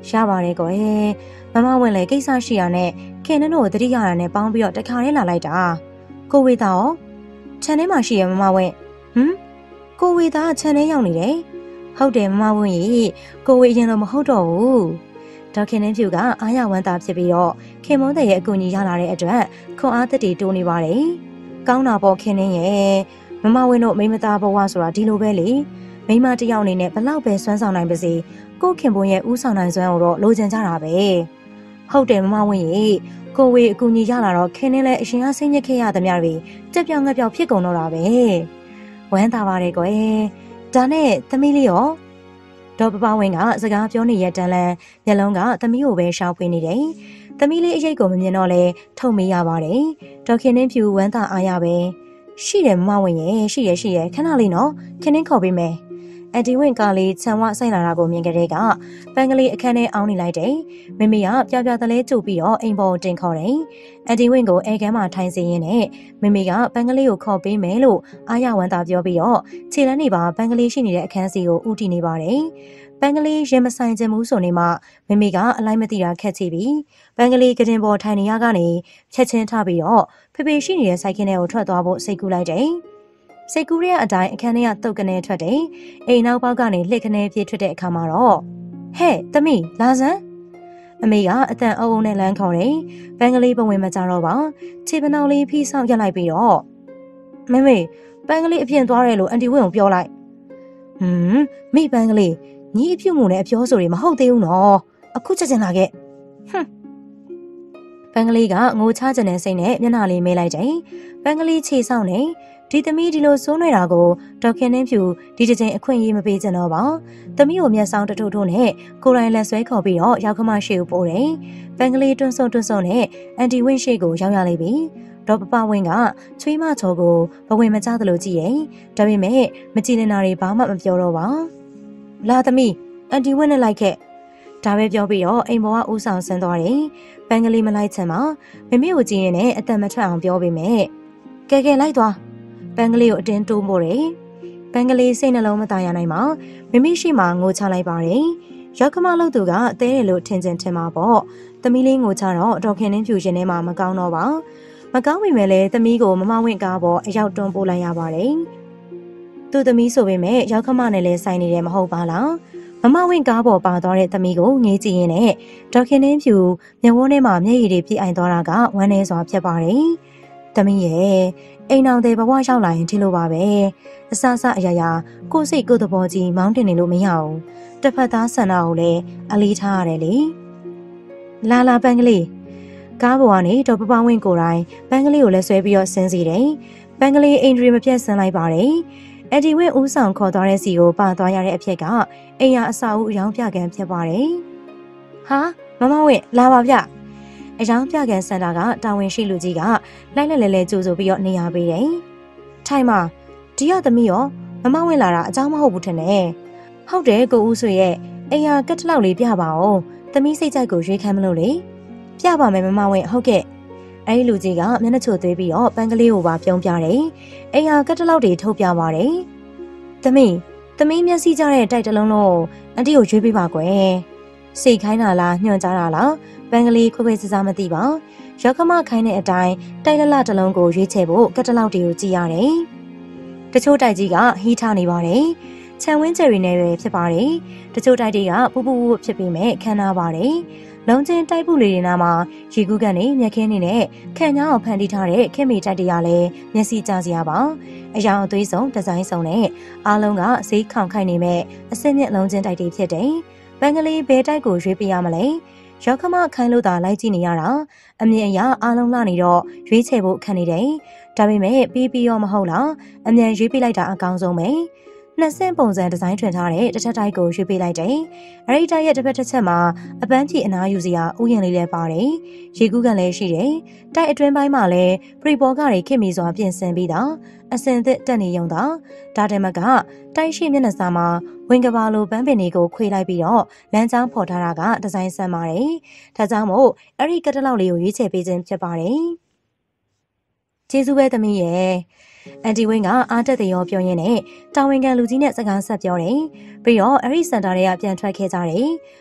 ရပါတယ်ကွယ်မမဝင်လေကိစ္စရှိရနဲ့ခင်နန်းတို့တတိယရနဲ့ပေါင်းပြီးတော့တခါတည်းလာလိုက်တာကိုဝေသားရောခြံထဲမှာရှိရမမဝင်ဟမ်ကိုဝေသားခြံထဲရောက်နေတယ်ဟုတ်တယ်မမဝင်ကြီးကိုဝေရင်တော့မဟုတ်တော့ဘူးဒေါက်ခင်နှင်းဖြူကအားရဝမ်းသာဖြစ်ပြီးတော့ခင်မုန်းတဲ့ရဲ့အကူအညီရလာတဲ့အတွက်ခွန်အားသက်တည်တိုးနေပါတယ်ကောင်းတာပေါ့ခင်နှင်းရဲ့မမဝင်တို့မိမသားဘဝဆိုတာဒီလိုပဲလေမိမတယောက်အနေနဲ့ဘလောက်ပဲစွမ်းဆောင်နိုင်ပါစေကိုခင်ပွန်ရဲ့ဥဆောင်နိုင်စွမ်းကိုတော့လိုချင်ကြတာပဲဟုတ်တယ်မမဝင်ကြီးကိုဝေအကူအညီရလာတော့ခင်နှင်းလည်းအရှင်အားစိတ်ညစ်ခဲ့ရသမျှတွေကြက်ပြောင်ငက်ပြောင်ဖြစ်ကုန်တော့တာပဲဝမ်းသာပါတယ်ကွယ်ဒါနဲ့သမီးလေးရောဒေါ်ပပဝင်းကစကားပြောနေရတန်းလန်းမျက်လုံးကသမီးကိုပဲရှောင်ဖွေးနေတယ်သမီးလေးအရေးကိုမမြင်တော့လဲထုံမေးရပါတယ်ဒေါ်ခင်နှင်းဖြူဝမ်းသာအားရပဲရှိတယ်မမဝင်ရဲ့ရှိရရှိရခဏလေးနော်ခင်နှင်းခေါ်ပေးမယ်အန်တီဝင်းကလေးခြံဝဆိုင်လာတာကိုမြင်ကြတဲ့ကပန်းကလေးအခန်းထဲအောင်းနေလိုက်တယ်မိမိကပြပြတလဲကြုတ်ပြီးတော့အိမ်ပေါ်တင်ခေါ်တယ်အန်တီဝင်းကိုအဲကမ်းမှာထိုင်စေရင်းနဲ့မိမိကပန်းကလေးကိုခေါ်ပေးမယ်လို့အားရဝမ်းသာပြောပြီးတော့ခြေလမ်းနေပါပန်းကလေးရှိနေတဲ့အခန်းစီကိုဦးတည်နေပါတယ်ပန်းကလေးရင်မဆိုင်ခြင်းမှုဆိုနေမှမိမိကအလိုက်မသိတာခက်ချပြီးပန်းကလေးကတင်ပေါ်ထိုင်နေရကနေဖြက်ချင်းထားပြီးတော့ဖေဖေရှိနေတဲ့စိုက်ကင်းထဲကိုထွက်သွားဖို့စိတ်ကူးလိုက်တယ်စိတ်ကူးရဲ့အတိုင်းအခန်းထဲကတုတ်ကနေထွက်တယ်အိမ်နောက်ပေါက်ကနေလှစ်ခနဲပြေးထွက်တဲ့အခါမှာတော့ဟဲ့သမီးလာစမ်းအမေကအတန်အုံအုံနဲ့လမ်းခေါ်တယ်ပန်းကလေးပဝင်မကြတော့ပါခြေပနောက်လေးဖိဆောင်ရက်လိုက်ပြီးတော့မမေပန်းကလေးအပြင်သွားတယ်လို့အန်တီဝင်းကိုပြောလိုက်ဟွန်းမိပန်းကလေးညီအပြုတ်မှုနဲ့အပြောဆိုတွေမဟုတ်သေးဘူးနော်အခုချက်ချင်းလာခဲ့ဟွန်းပန်းကလေးကငိုချခြင်းနဲ့စိတ်နဲ့မျက်နှာလေးမေးလိုက်တယ်ပန်းကလေးခြေဆောင်နေဒီသမီးဒီလိုစိုးနေတာကိုဒေါက်ခင်နှင်းဖြူဒီတစ်ချိန်အခွင့်အရေးမပေးကြတော့ပါသမီးကိုမျက်စောင်းတထိုးထိုးနဲ့ကိုရိုင်းလက်ဆွဲခေါ်ပြီးတော့ရောက်ခမရှိကိုပို့တယ်ပန်းကလေးတွန်းဆုံတွန်းဆုံနဲ့အန်တီဝင်းရှိကိုရောက်ရလိမ့်ပြီဒေါ်ပပဝင်းကချွေးမချော်ကိုဘဝင်မကြသလိုကြည့်တယ်ဒါပေမဲ့မကြည်နေတာတွေဘာမှမပြောတော့ပါလာသမီးအန်တီဝင်းနဲ့လိုက်ခဲ့ဒါပဲပြောပြီးတော့အိမ်ပေါ်ကဦးဆောင်ဆင်းသွားတယ်ပန်းကလေးမလိုက်ချင်မှာမမေကိုကြည့်ရင်လည်းအသက်မထွက်အောင်ပြောပေးမယ်ကဲကဲလိုက်သွားပန်းကလေးကိုအတင်းတိုးမို့တယ်ပန်းကလေးစိတ်နှလုံးမသားရနိုင်မှာမမေရှိမှငိုချလိုက်ပါတယ်ရောက်ခမလို့သူကတဲတယ်လို့ထင်ချင်ထင်မှာပေါ့သမီးလေးငိုချတော့ဒေါက်ခင်နှင်းဖြူရှင်ထဲမှာမကောင်းတော့ပါမကောင်းပေမဲ့လည်းသမီးကိုမမဝင့်ကားပေါ်အရောက်တွန်းပို့လိုက်ရပါတယ်သူသမီးဆိုပေမဲ့ရောက်ခမနဲ့လည်းဆိုင်နေတယ်မဟုတ်ပါလားမမဝင့်ကားပေါ်ပါသွားတဲ့သမီးကိုငေးကြည့်ရင်းနဲ့ဒေါက်ခင်နှင်းဖြူမျက်ဝန်းထဲမှာမျက်ရည်တွေပြည့်အိုင်သွားတာကဝမ်းနည်းစွာဖြစ်ပါတယ်သမီးရဲ့အိမ်အောင်တဲ့ဘဝရောက်လာရင်ထင်လို့ပါပဲအဆအဆအရာရာကိုယ်စိတ်ကိုယ်သဘောကြီးမောင်းတင်နေလို့မရဘူးတစ်ဖက်သားဆန္ဒကိုလည်းအလေးထားရတယ်လေလာလာပန်းကလေးကားပေါ်ကနေဒေါ်ပပဝင်းကိုယ်တိုင်ပန်းကလေးကိုလည်းဆွဲပြီးတော့ဆင်းစီတယ်ပန်းကလေးအိမ်ဒရီမပြတ်ဆင်းလိုက်ပါတယ်အဒီဝင်းဦးဆောင်ခေါ်သွားတဲ့စီကိုပါသွားရတဲ့အဖြစ်ကအိမ်ရအစာအုပ်အယောင်ပြကန်ဖြစ်ပါတယ်ဟာမမဝင်းလာပါဗျအယောင်ပြကန်စင်တာကတာဝန်ရှိလူကြီးကလိုက်လက်လဲလဲကြိုးဆိုပြီးတော့နေရပေးတယ်။ထိုင်မှာဒီရသမီးရောမမဝင်လာတာအကြောင်းမဟုတ်ဘူးထင်တယ်။ဟုတ်တယ်ကိုဦးဆွေရဲ့အိမ်ဟာကတ်တလောက်လေးပြပါဦး။သမီးစိတ်ကြိုက်ကိုရွေးခံမလို့လေ။ပြပါမယ်မမဝင်ဟုတ်ကဲ့။အဲဒီလူကြီးကမျက်နှာချိုသွေးပြီးတော့ပန်းကလေးကိုပါပြုံးပြတယ်။အိမ်ဟာကတ်တလောက်တွေထုတ်ပြပါတယ်။သမီးသမီးမျက်စိကြတဲ့တိုက်တလုံးလုံးအန်တီကိုရွေးပေးပါကွယ်။စိတ်ခိုင်းတာလားညွှန်ကြားတာလားပန်းကလေးခွဲခွဲစစားမသိပါရောက်ခမခိုင်းတဲ့အတိုင်းတိုက်လလတစ်လုံးကိုရွေးချယ်ဖို့ကတ်တလောက်တွေကိုကြည့်ရတယ်တချို့တိုက်ကြီးကဟီးထားနေပါတယ်ခြံဝင်းကျယ်ရီနဲ့ပဲဖြစ်ပါတယ်တချို့တိုက်တွေကပူပူပူဖြစ်ပြီးမဲ့ခမ်းနားပါတယ်လုံးချင်းတိုက်ပုလေးတွေနားမှာရေကူးကန်နေမျက်ခင်းနေနဲ့ခံညာအောင်ဖန်တီးထားတဲ့ခင်မီတိုက်တွေကလည်းမျက်စိကျစရာပါအယောင်အသွေးဆုံးဒီဇိုင်းဆုံးနဲ့အားလုံးကဈေးခေါင်ခိုက်နေမဲ့အစစ်မြင့်လုံးချင်းတိုက်တွေဖြစ်တယ်ပန်းကလေးဘဲတိုက်ကိုရွေးပြရမလဲရောက်ခမခိုင်းလို့သာလိုက်ကြည့်နေရတာအမြင်အရအားလုံးလာနေတော့ရွေးချယ်ဖို့ခံနေတယ်ဒါပေမဲ့ပြီးပြီးရောမဟုတ်လားအမြန်ရွေးပြလိုက်တာအကောင်းဆုံးပဲနှစ်ဆင့်ပုံစံဒီဇိုင်းထွင်ထားတဲ့တစ်ထပ်တိုက်ကိုရွေးပြလိုက်တယ်အဲ့ဒီတိုက်ရဲ့တစ်ဖက်တစ်ချက်မှာအပန်းဖြေအနားယူစရာဥယျာဉ်လေးလည်းပါတယ်ရေကူးကန်လည်းရှိတယ်တိုက်အတွင်းပိုင်းမှာလည်းပရိဘောကတွေခင်မီစွာပြင်ဆင်ပြီးတာအစင်သစ်တက်နေရုံသာဒါတမကတိုက်ရှိမျက်နှာစာမှာဝင်ကဘာလိုပန်းပင်တွေကိုခွေလိုက်ပြီးတော့လမ်းကြောင်းဖော်ထားတာကဒီဇိုင်းဆန်ပါတယ်ဒါကြောင့်မို့အဲ့ဒီကတ်တလောက်လေးကိုရွေးချယ်ပေးခြင်းဖြစ်ပါတယ်ကျေးဇူးပဲသမီးရဲ့အန်တီဝင်းကအားတက်တဲ့ရောပြောရင်းနဲ့တာဝန်ခံလူကြီးနဲ့စကားဆက်ပြောတယ်ပြီးတော့အဲ့ဒီစင်တာတွေကပြန်ထွက်ခဲ့ကြတယ်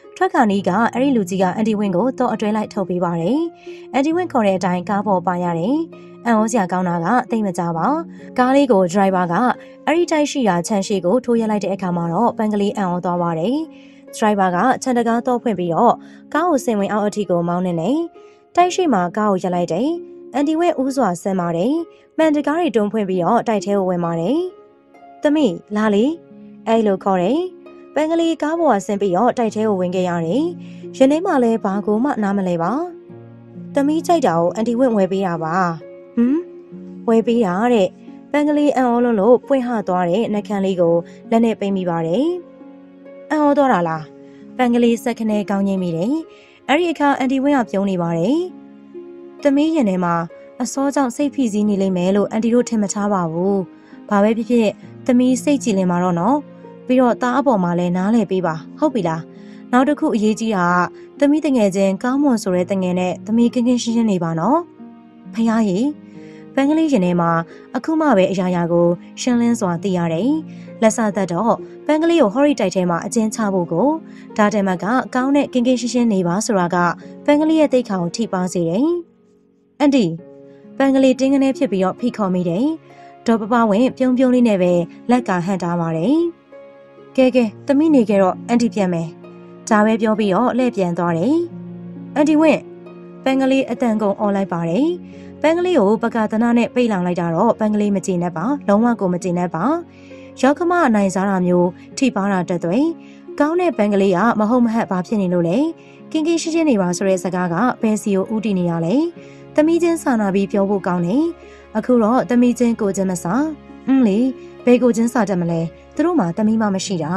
ထွက်ခါနီးကအဲ့ဒီလူကြီးကအန်တီဝင်းကိုတော့အတွဲလိုက်ထုတ်ပေးပါတယ်အန်တီဝင်းခေါ်တဲ့အတိုင်းကားပေါ်ပါရတယ်အန်ဟောစရာကောင်းတာကတိတ်မကြပါကားလေးကိုဒရိုင်ဘာကအဲ့ဒီတိုက်ရှိရာခြံရှိကိုထိုးရလိုက်တဲ့အခါမှာတော့ပန်ကလေးအန်ဟောသွားပါတယ်ဒရိုင်ဘာကခြံတကားတော့ဖွင့်ပြီးတော့ကားကိုစင်ဝင်အောင်အထိကိုမောင်းနေတယ်တိုက်ရှိမှာကားကိုရပ်လိုက်တယ်အန်တီဝင်းဦးစွာဆင်းပါတယ်မှန်တကားတွေတွန်းဖွင့်ပြီးတော့တိုက်ထဲကိုဝင်ပါတယ်သမီးလာလေအဲ့လိုခေါ်တယ်ပန်ကလေးကားပေါ်ကဆင်းပြီးတော့တိုက်ထဲကိုဝင်ခဲ့ရတယ်။ရင်းနှီးမှလည်းဘာကိုမှနားမလဲပါ။သမီးကြိုက်တာကိုအန်တီဝင့်ဝယ်ပေးတာပါ။ဟမ်ဝယ်ပေးတာတဲ့ပန်ကလေးအံ့ဩလွန်းလို့ပွင့်ဟသွားတဲ့နှက်ခမ်းလေးကိုလက်နဲ့ပိတ်မိပါတယ်။အံ့ဩသွားတာလား။ပန်ကလေးစက်ခနဲ့ကောင်းငိမ့်မိတယ်။အဲ့ဒီအခါအန်တီဝင့်ကပြုံးနေပါတယ်။သမီးရင်ထဲမှာအစောကြောင့်စိတ်ဖိစီးနေလိမ့်မယ်လို့အန်တီတို့ထင်မထားပါဘူး။ဘာပဲဖြစ်ဖြစ်သမီးစိတ်ကြည်လင်ပါတော့နော်။ပြီးတော့သားအပေါ်မှာလည်းနားလည်ပေးပါဟုတ်ပြီလားနောက်တစ်ခုအရေးကြီးတာကသမီးတငယ်ချင်းကောင်းမွန်ဆိုတဲ့တငယ်နဲ့သမီးကင်းကင်းရှင်းရှင်းနေပါနော်ဖះကြီးပန်းကလေးရင်ထဲမှာအခုမှပဲအရာရာကိုရှင်းလင်းစွာသိရတယ်လက်စသက်တော့ပန်းကလေးကိုဟော်ရီတိုက်ထဲမှာအကျဉ်းချဖို့ကိုဒါတမကကောင်းတဲ့ကင်းကင်းရှင်းရှင်းနေပါဆိုတာကပန်းကလေးရဲ့တိတ်ခါကိုထိပါစေတယ်အန်တီပန်းကလေးတင်းကနေဖြစ်ပြီးတော့ဖိခေါ်မိတယ်ဒေါ်ပပဝင်းပြုံးပြုံးလေးနဲ့ပဲလက်ကဟန်ထားပါတယ်ကဲကဲသမီးနေကြတော့အန်တီပြန်မယ်ဒါပဲပြောပြီးတော့လှည့်ပြန်သွားတယ်အန်တီဝင့်ပန်းကလေးအတန်ကုန်អော်လိုက်ပါတယ်ပန်းကလေးကိုပကသနာနဲ့ပိတ်လောင်လိုက်တာတော့ပန်းကလေးမကြည့်နဲ့ပါလုံးဝကိုမကြည့်နဲ့ပါရောက်ခမအနိုင်စားတာမျိုးထိပါတာတက်သွဲကောင်းတဲ့ပန်းကလေးကမဟုတ်မဟတ်ဘာဖြစ်နေလို့လဲကင်းကင်းရှင်းရှင်းနေပါဆိုတဲ့စကားကဘယ်စီကိုဥတီနေရလဲသမီးချင်းစာနာပြီးပြောဖို့ကောင်းတယ်အခုတော့သမီးချင်းကိုချင်းမစားအင်းလေဘယ်ကိုချင်းစာတတ်မလဲသူတို့မှသမီးမမရှိတာ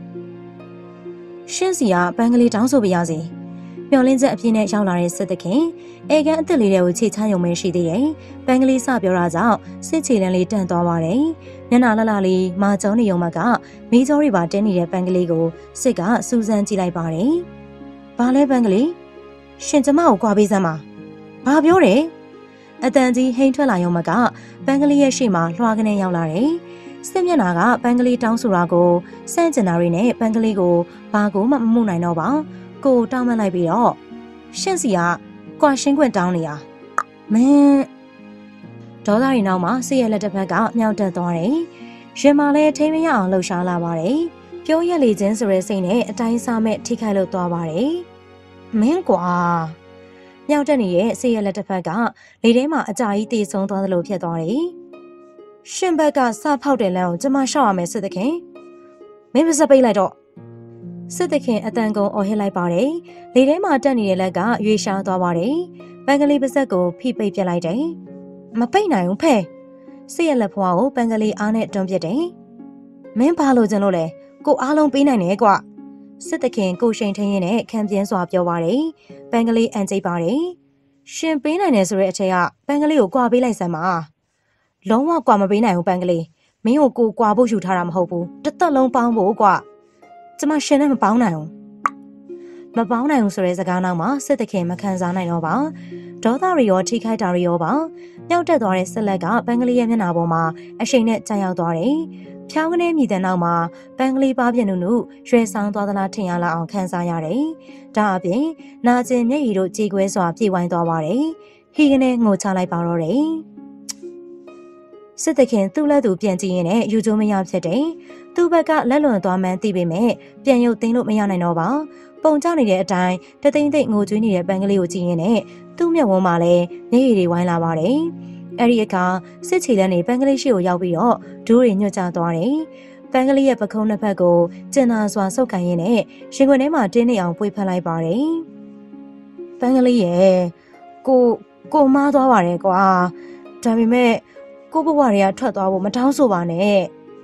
ရှင်းစီကပန်းကလေးတောင်းဆိုပြရစီမျောလင်းချက်အပြည့်နဲ့ရောက်လာတဲ့စစ်တခင်အေကန်အစ်စ်လေးတွေကိုခြေချရုံပဲရှိသေးတယ်ပန်းကလေးစပြောတာကြောင့်စစ်ချေလန်းလေးတန့်သွားပါတယ်မျက်နှာလှလှလေးမာကျုံနေုံမကမီးကြောတွေပါတင်းနေတဲ့ပန်းကလေးကိုစစ်ကစူးစမ်းကြည့်လိုက်ပါတယ်ဘာလဲပန်းကလေးရှင်ကျမကိုကြွားပေးစမ်းပါဘာပြောတယ်အတန်ကြီးဟိန်ထွက်လာရုံမကပန်းကလေးရဲ့ရှေ့မှာလွှာကနေရောက်လာတယ်စစ်မျက်နှာကပန်းကလေးတောင်းဆိုတာကိုစန့်ကျင်တာတွေနဲ့ပန်းကလေးကိုဘာကိုမှမမှုနိုင်တော့ပါကိုတောင်းမလိုက်ပြီးတော့ရှင့်စီကကွာရှင်းခွင့်တောင်းနေရမင်းဒေါသရီနောက်မှာစစ်ရဲ့လက်တစ်ဖက်ကမြောက်တက်သွားတယ်ရင်မာလည်းထိမရအောင်လှုပ်ရှားလာပါတယ်ပြောရက်လေချင်းဆိုတဲ့စိတ်နဲ့အတိုင်းစားမဲ့ထိခိုက်လို့သွားပါတယ်မင်းကွာမြောက်တက်နေတဲ့စစ်ရဲ့လက်တစ်ဖက်ကလေထဲမှာအကြာကြီးတေဆုံးသွားသလိုဖြစ်သွားတယ်ရှင်ဘက်ကစဖောက်တဲ့လမ်းကိုကျမရှောက်ရမယ်စစ်သခင်မင်းမစပိတ်လိုက်တော့စစ်သခင်အတန်ကုန်အော်ဟစ်လိုက်ပါတယ်လေထဲမှာတက်နေတဲ့လက်ကရွေရှားသွားပါတယ်ပန်းကလေးပါဇက်ကိုဖိပိတ်ပြလိုက်တယ်မပိတ်နိုင်ဘူးဖဲစစ်ရဲ့လက်ဖွားကိုပန်းကလေးအားနဲ့တွန်းပစ်တယ်မင်းဘာလို့ကျင်လို့လဲကိုအားလုံးပေးနိုင်တယ်ကွစစ်သခင်ကိုရှိန်ထင်းရင်နဲ့ခံပြင်းစွာပြောပါတယ်ပန်းကလေးအန်ကျိတ်ပါတယ်ရှင်ပေးနိုင်တယ်ဆိုတဲ့အထက်ကပန်းကလေးကိုကြွားပေးလိုက်စမ်းပါလုံးဝကွာမပေးနိုင်ဘူးပန်းကလေးမင်းကိုကိုကွာဖို့ယူထားတာမဟုတ်ဘူးတစ်သက်လုံးပေါင်းဖို့ကွာကျမရှင်နဲ့မပေါင်းနိုင်ဘူးမပေါင်းနိုင်ဘူးဆိုတဲ့စကားနောက်မှာစစ်တခင်မခံစားနိုင်တော့ပါဒေါသရီရောထိခိုက်တာရီရောပါမြောက်တက်သွားတဲ့ဆက်လက်ကပန်းကလေးရဲ့မျက်နှာပေါ်မှာအရှိန်နဲ့ကြာရောက်သွားတယ်ဖြောင်းကနေမြည်တဲ့နောက်မှာပန်းကလေးပါပြင်းနုနုရွှဲဆောင်သွားသလားထင်ရလောက်အောင်ခံစားရတယ်ဒါအပြင်နာကျင်မျက်ရည်တို့ကြေကွဲစွာပြေးဝိုင်းသွားပါတယ်ဟီကနေငိုချလိုက်ပါတော့တယ်စစ်တခင်သူ့လက်သူပြန်ကြည့်ရင်လည်းယူကျိုးမရဖြစ်တယ်။သူ့ဘက်ကလက်လွန်သွားမှန်းသိပေမဲ့ပြန်ရုပ်သိမ်းလို့မရနိုင်တော့ပါ။ပုံကျနေတဲ့အတိုင်းတသိမ့်သိမ့်ငိုကြွေးနေတဲ့ပန်းကလေးကိုကြည့်ရင်လည်းသူ့မျက်ဝန်းမှာလည်းမျက်ရည်တွေဝိုင်းလာပါတယ်။အဲ့ဒီအခါစစ်ချီလန်းနေပန်းကလေးရှိကိုရောက်ပြီးတော့ဒိုးတွေညွတ်ချသွားတယ်။ပန်းကလေးရဲ့ပခုံးနှစ်ဖက်ကိုကျင်နာစွာဆုပ်ကန်ရင်းနဲ့ရင်ခွင်ထဲမှာတင်းနေအောင်ပွေဖက်လိုက်ပါတယ်။ပန်းကလေးရဲ့ကိုကိုမားသွားပါတယ်ကွာ။ဒါပေမဲ့ကိုဘဝတွေကထွက်သွားဖို့မတောင်းဆိုပါနဲ့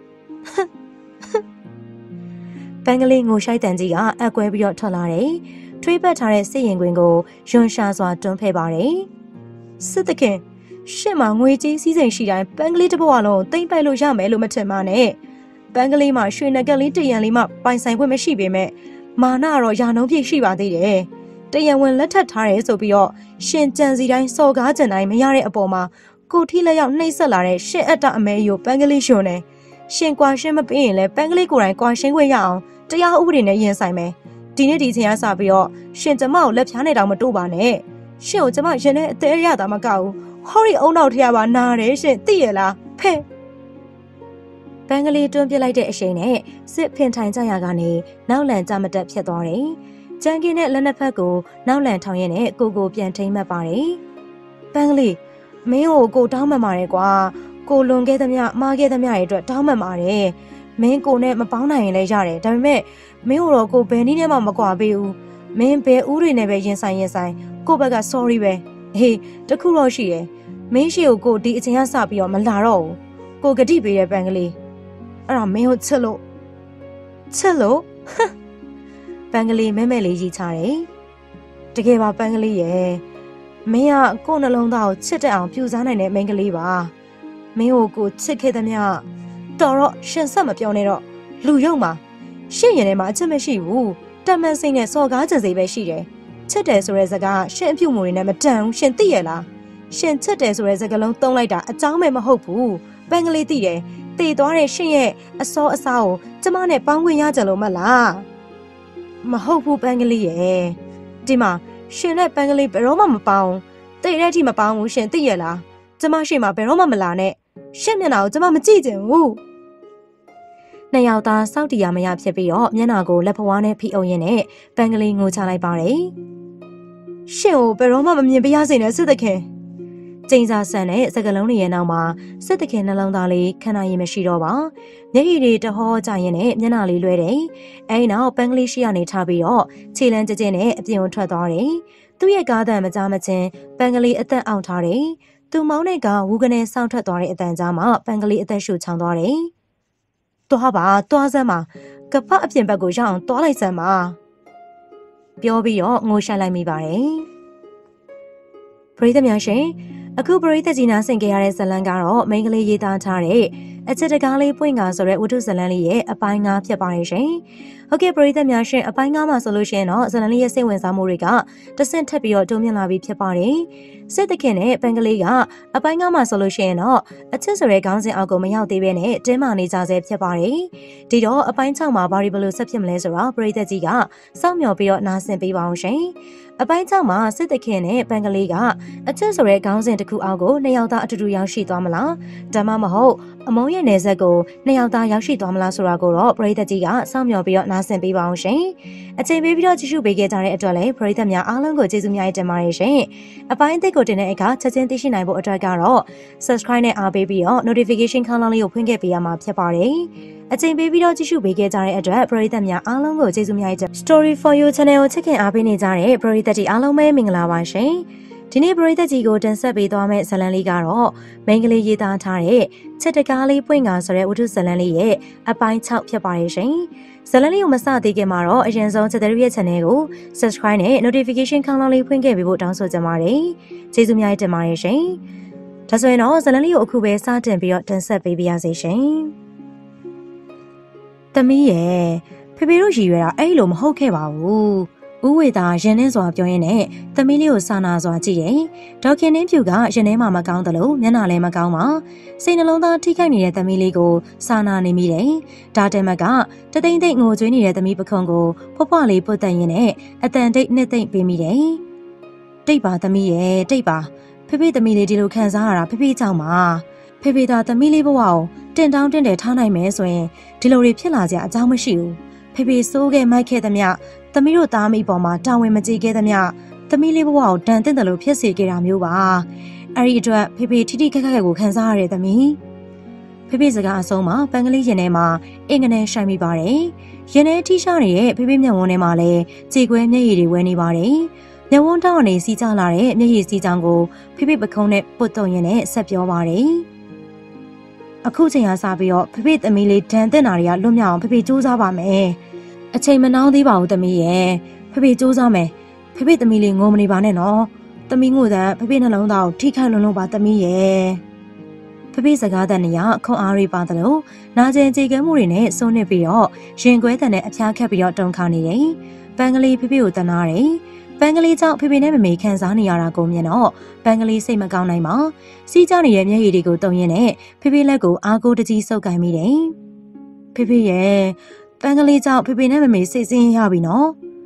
ပန်းကလေးငိုရှိုက်တန်ကြီးကအကွဲပြီးတော့ထွက်လာတယ်ထွေးပတ်ထားတဲ့စစ်ရင်ခွင်ကိုယွန်ရှာစွာတွန်းဖဲ့ပါတယ်စစ်တခင်ရှင့်မှာငွေကြီးစည်းစိမ်ရှိတိုင်းပန်းကလေးတစ်ဘဝလုံးတိမ့်ပိုက်လို့ရမယ်လို့မထင်ပါနဲ့ပန်းကလေးမှာရွှေနဂတ်လေးတရံလေးမှပိုင်ဆိုင်ခွင့်မရှိပေမဲ့မာနတော့ယာနှုံးပြည့်ရှိပါသေးတယ်တရံဝင်လက်ထပ်ထားတယ်ဆိုပြီးတော့ရှင်ကြံစီတိုင်းစော်ကားကြံတိုင်းမရတဲ့အပေါ်မှာကိုထိလက်ရောက်နှိမ့်ဆက်လာတဲ့ရှင့်အတ္တအမဲယိုပန်းကလေးရှင်နဲ့ရှင်ကွာရှင်းမပေးရင်လည်းပန်းကလေးကိုယ်တိုင်ကွာရှင်းခွင့်ရအောင်တရားဥပဒေနဲ့ရင်ဆိုင်မယ်ဒီနေ့ဒီချိန်ကစပြီးတော့ရှင်ကျမကိုလက်ဖြားနေတောင်မတိုးပါနဲ့ရှင်ကိုကျမရင်နဲ့အသေးရတာမကောက်ဘူးဟောရီအုံနောက်ထရပါနားတယ်ရှင်သိရလားဖဲပန်းကလေးတွန်းပြလိုက်တဲ့အချိန်နဲ့စစ်ဖင်ထိုင်ကြရကနေနောက်လန်ကြမတက်ဖြစ်သွားတယ်ကြံကင်းတဲ့လက်နှစ်ဖက်ကိုနောက်လန်ထောင်ရင်းနဲ့ကိုကိုပြန်ထိမ့်မှတ်ပါတယ်ပန်းကလေးမင်းကိုကိုတောင်းမှတ်ပါတယ်ကွာကိုလွန်ခဲ့သမျှမှားခဲ့သမျှရဲ့အတွက်တောင်းမှတ်ပါတယ်မင်းကိုနဲ့မပေါင်းနိုင်ရင်လည်းရတယ်ဒါပေမဲ့မင်းတို့ကိုဘယ်နည်းနဲ့မှမကွာပေးဘူးမင်းဘယ်ဦးတွေနဲ့ပဲရင်ဆိုင်ရင်ဆိုင်ကိုဘက်က sorry ပဲဟေးတခုတော့ရှိရယ်မင်းရှိကိုကိုဒီအချိန်ကစပြီးတော့မလာတော့ဘူးကိုဂတိပေးတဲ့ပန်းကလေးအဲ့ဒါမင်းကိုချစ်လို့ချစ်လို့ပန်းကလေးမဲမဲလေးရီချတယ်တကယ်ပါပန်းကလေးရဲ့မင်းကကို့နှလုံးသားကိုချစ်တဲ့အောင်ပြူစားနိုင်တဲ့မိန်းကလေးပါမင်းကိုကိုချစ်ခဲ့သမျှတော်တော့ရှင်ဆက်မပြောနဲ့တော့လူယုံမှာရှင့်ရင်ထဲမှာအချစ်မရှိဘူးတမန်စိတ်နဲ့စော်ကားကြစိပဲရှိတယ်ချစ်တယ်ဆိုတဲ့စကားရှင်အပြုတ်မှုတွေနဲ့မတန်ဘူးရှင်သိရလားရှင်ချစ်တယ်ဆိုတဲ့စကားလုံးသုံးလိုက်တာအကြောင်းပဲမဟုတ်ဘူးပန်းကလေးသိတယ်တည်သွားတဲ့ရှင်ရဲ့အစောအစားကိုကျမနဲ့ပေါင်းခွင့်ရကြလို့မလားမဟုတ်ဘူးပန်းကလေးရဲ့ဒီမှာရှင်နဲ့ပန်းကလေးဘယ်တော့မှမပေါင်းတည်တဲ့အထိမပေါင်းဘူးရှင်သိရလားကျမရှိမှဘယ်တော့မှမလာနဲ့ရှင့်မျက်နှာကိုကျမမကြည့်ချင်ဘူးနှစ်ယောက်သားစောက်တီရမရဖြစ်ပြီးတော့မျက်နှာကိုလက်ဖွားနဲ့ဖိအုပ်ရင်းနဲ့ပန်းကလေးငိုချလိုက်ပါတယ်ရှင့်ကိုဘယ်တော့မှမမြင်ပြရစေနဲ့စစ်သခင်ကျင်းစာဆန်တဲ့စကလုံးတွေရဲ့နောက်မှာစစ်သခင်နှလုံးသားလေးခန္ဓာရည်မရှိတော့ပါမျက်ရည်တွေတဟောကြရင်နဲ့မျက်နှာလေးလွှဲတယ်အဲဒီနောက်ပန်းကလေးရှိရနေထားပြီးတော့ခြေလမ်းကျကျနဲ့အပြင်ကိုထွက်သွားတယ်သူ့ရဲ့ကားတန်မကြားမချင်းပန်းကလေးအသက်အောင်ထားတယ်သူမောင်းတဲ့ကဝူကနေဆောင်းထွက်သွားတဲ့အတန်ကြားမှာပန်းကလေးအသက်ရှူချောင်းသွားတယ်သွားပါသွားစမ်းပါကဖအပြင်ဘက်ကိုရောက်အောင်သွားလိုက်စမ်းပါပြောပြီးတော့ငိုရှက်လိုက်မိပါတယ်ပရိသတ်များရှင်အခုပရိသတ်ကြီးနာဆင်ကြရတဲ့ဇလံကတော့မိန်းကလေးရေးသားထားတဲ့အချက်တကားလေးပွင့်ကားဆိုတဲ့ဝတ္ထုဇလံလေးရဲ့အပိုင်းငါးဖြစ်ပါတယ်ရှင်ဟုတ်ကဲ့ပရိသတ်များရှင်အပိုင်းငါးမှာဆိုလို့ရှိရင်တော့ဇလံလေးရဲ့စိတ်ဝင်စားမှုတွေကတဆင့်ထပ်ပြီးတော့တိုးမြင့်လာပြီးဖြစ်ပါတယ်စစ်တခင်နဲ့ပန်းကလေးကအပိုင်းငါးမှာဆိုလို့ရှိရင်တော့အချက်ဆိုတဲ့ခေါင်းစဉ်အောက်ကိုမရောက်သေးဘဲနဲ့တင်းမာနေကြဆဲဖြစ်ပါတယ်ဒီတော့အပိုင်းခြောက်မှာဘာတွေဘလို့ဆက်ဖြစ်မလဲဆိုတော့ပရိသတ်ကြီးကစောင့်မျှော်ပြီးတော့နားဆင်ပေးပါအောင်ရှင်အပိုင်းခြောက်မှာစစ်တခင်နဲ့ပန်းကလေးကအချက်ဆိုတဲ့ခေါင်းစဉ်တစ်ခုအောက်ကိုနှစ်ယောက်သားအတူတူရောက်ရှိသွားမလားဒါမှမဟုတ်အမုံရဲ့နယ်စပ်ကိုနှစ်ယောက်သားရောက်ရှိသွားမလားဆိုတာကိုတော့ပရိသတ်ကြီးကစောင့်မျှော်ပြီးတော့နားဆင်ပေးပါအောင်ရှင်အချိန်ပေးပြီးတော့ကြည့်ရှုပေးခဲ့ကြတဲ့အတွက်လည်းပရိသတ်များအားလုံးကိုကျေးဇူးများတင်ပါတယ်ရှင်အပိုင်းအသစ်ကိုတင်တဲ့အခါချက်ချင်းသိရှိနိုင်ဖို့အတွက်ကတော့ subscribe နဲ့အားပေးပြီးတော့ notification ခေါင်းလောင်းလေးကိုဖွင့်ခဲ့ပေးရမှာဖြစ်ပါတယ်အချိန်ပေးပြီးတော့ကြည့်ရှုပေးခဲ့ကြတဲ့အတွက်ပရိသတ်များအားလုံးကိုကျေးဇူးများတင် Story for You Channel ကိုချစ်ခင်အားပေးနေကြတဲ့ပရိသတ်တွေအားလုံးပဲမင်္ဂလာပါရှင်ဒီနေ့ပရိသတ်ကြီးကိုတင်ဆက်ပေးသွားမယ့်ဇာတ်လမ်းလေးကတော့မိန်းကလေးရေးသားထားတဲ့ချက်တကားလေးပွင့်ကားဆိုတဲ့ဝတ္ထုဇာတ်လမ်းလေးရဲ့အပိုင်းခြောက်ဖြစ်ပါတယ်ရှင်ဇာတ်လမ်းလေးကိုမစသေးခင်မှာတော့အရင်ဆုံးချက်တဲ့ရဲ့ channel ကို subscribe နဲ့ notification ခေါင်းလောင်းလေးဖွင့်ခဲ့ပေးဖို့တောင်းဆိုချင်ပါတယ်ကျေးဇူးများတင်ပါတယ်ရှင်ဒါဆိုရင်တော့ဇာတ်လမ်းလေးကိုအခုပဲစတင်ပြီးတော့တင်ဆက်ပေးပါရစေရှင်သမီးရဲ့ဖေဖေတို့ရည်ရွယ်တာအဲ့လိုမဟုတ်ခဲ့ပါဘူးဦးဝေသာရင်နှင်းစွာပြောရင်းနဲ့သမီးလေးကိုစာနာစွာကြည့်တယ်။ဒေါက်ခင်နှင်းဖြူကရင်ထဲမှာမကောင်းတယ်လို့မျက်နှာလည်းမကောင်းပါ။စိတ်နှလုံးသားထိခိုက်နေတဲ့သမီးလေးကိုစာနာနေမိတယ်။ဒါတက်မကတသိမ့်သိမ့်ငိုကြွေးနေတဲ့သမီးပခုံးကိုဖွားဖွားလေးပုတ်တက်ရင်းနဲ့အတန်တိတ်နှစ်သိမ့်ပေးမိတယ်။တိတ်ပါသမီးရဲ့တိတ်ပါဖေဖေသမီးလေးဒီလိုခံစားရတာဖေဖေကြောင့်ပါ။ဖေဖေသာသမီးလေးဘဝကိုတင်တောင်းတင်တယ်ထားနိုင်မယ်ဆိုရင်ဒီလိုတွေဖြစ်လာကြအကြောင်းမရှိဘူး။ဖေဖေစိုးခဲ့မိုက်ခဲ့သမျှသမီးတို့သားမိပေါ်မှာတာဝန်မကြီးခဲ့သမျှသမီးလေးဘဝကိုဒဏ်သင့်တယ်လို့ဖြစ်စေခဲ့တာမျိုးပါအဲ့ဒီအတွက်ဖေဖေထိထိခက်ခက်ကိုခံစားရတဲ့သမီးဖေဖေစကားအဆုံးမှာပန်းကလေးရင်ထဲမှာအင်္ဂနဲ့ရှိုင်မိပါတယ်ရင်ထဲထိရှာနေတဲ့ဖေဖေမျက်ဝန်းထဲမှာလည်းကြေကွဲမျက်ရည်တွေဝဲနေပါတယ်မျက်ဝန်းတောင်းကနေစီးကျလာတဲ့မျက်ရည်စီးကြောင်ကိုဖေဖေပခုံးနဲ့ပုတ်တုံရင်းနဲ့ဆက်ပြောပါတယ်အခုချိန်ကစပြီးတော့ဖေဖေသမီးလေးဒဏ်သင့်တာတွေကလွတ်မြောက်အောင်ဖေဖေစူးစမ်းပါမယ်အချိန်မနှောင်းသေးပါဘူးသမီးရဲ့ဖေဖေစူးစမ်းမယ်ဖေဖေသမီးလေးငိုမနေပါနဲ့နော်သမီးငိုတဲ့ဖေဖေနှလုံးသားကိုထိခိုက်လွန်းလို့ပါသမီးရဲ့ဖေဖေစကားတန်နေရခွန်အားတွေပါတယ်လို့နာကျင်ကြေကဲမှုတွေနဲ့စိုးနစ်ပြီးတော့ရင်ကွဲတန်နဲ့အဖျားခတ်ပြီးတော့တုန်ခါနေတယ်ပန်းကလေးဖေဖေကိုတနာတယ်ပန်းကလေးကြောင့်ဖေဖေနဲ့မမေခံစားနေရတာကိုမြင်တော့ပန်းကလေးစိတ်မကောင်းနိုင်ပါစီးကြနေတဲ့မျက်ရည်တွေကိုတုံရင်းနဲ့ဖေဖေလက်ကိုအားကိုးတကြီးဆုပ်ကိုင်မိတယ်ဖေဖေရဲ့ပန်းကလေးကြောင့်ဖေဖေနဲ့မမေစိတ်ဆင်းရပြီနော်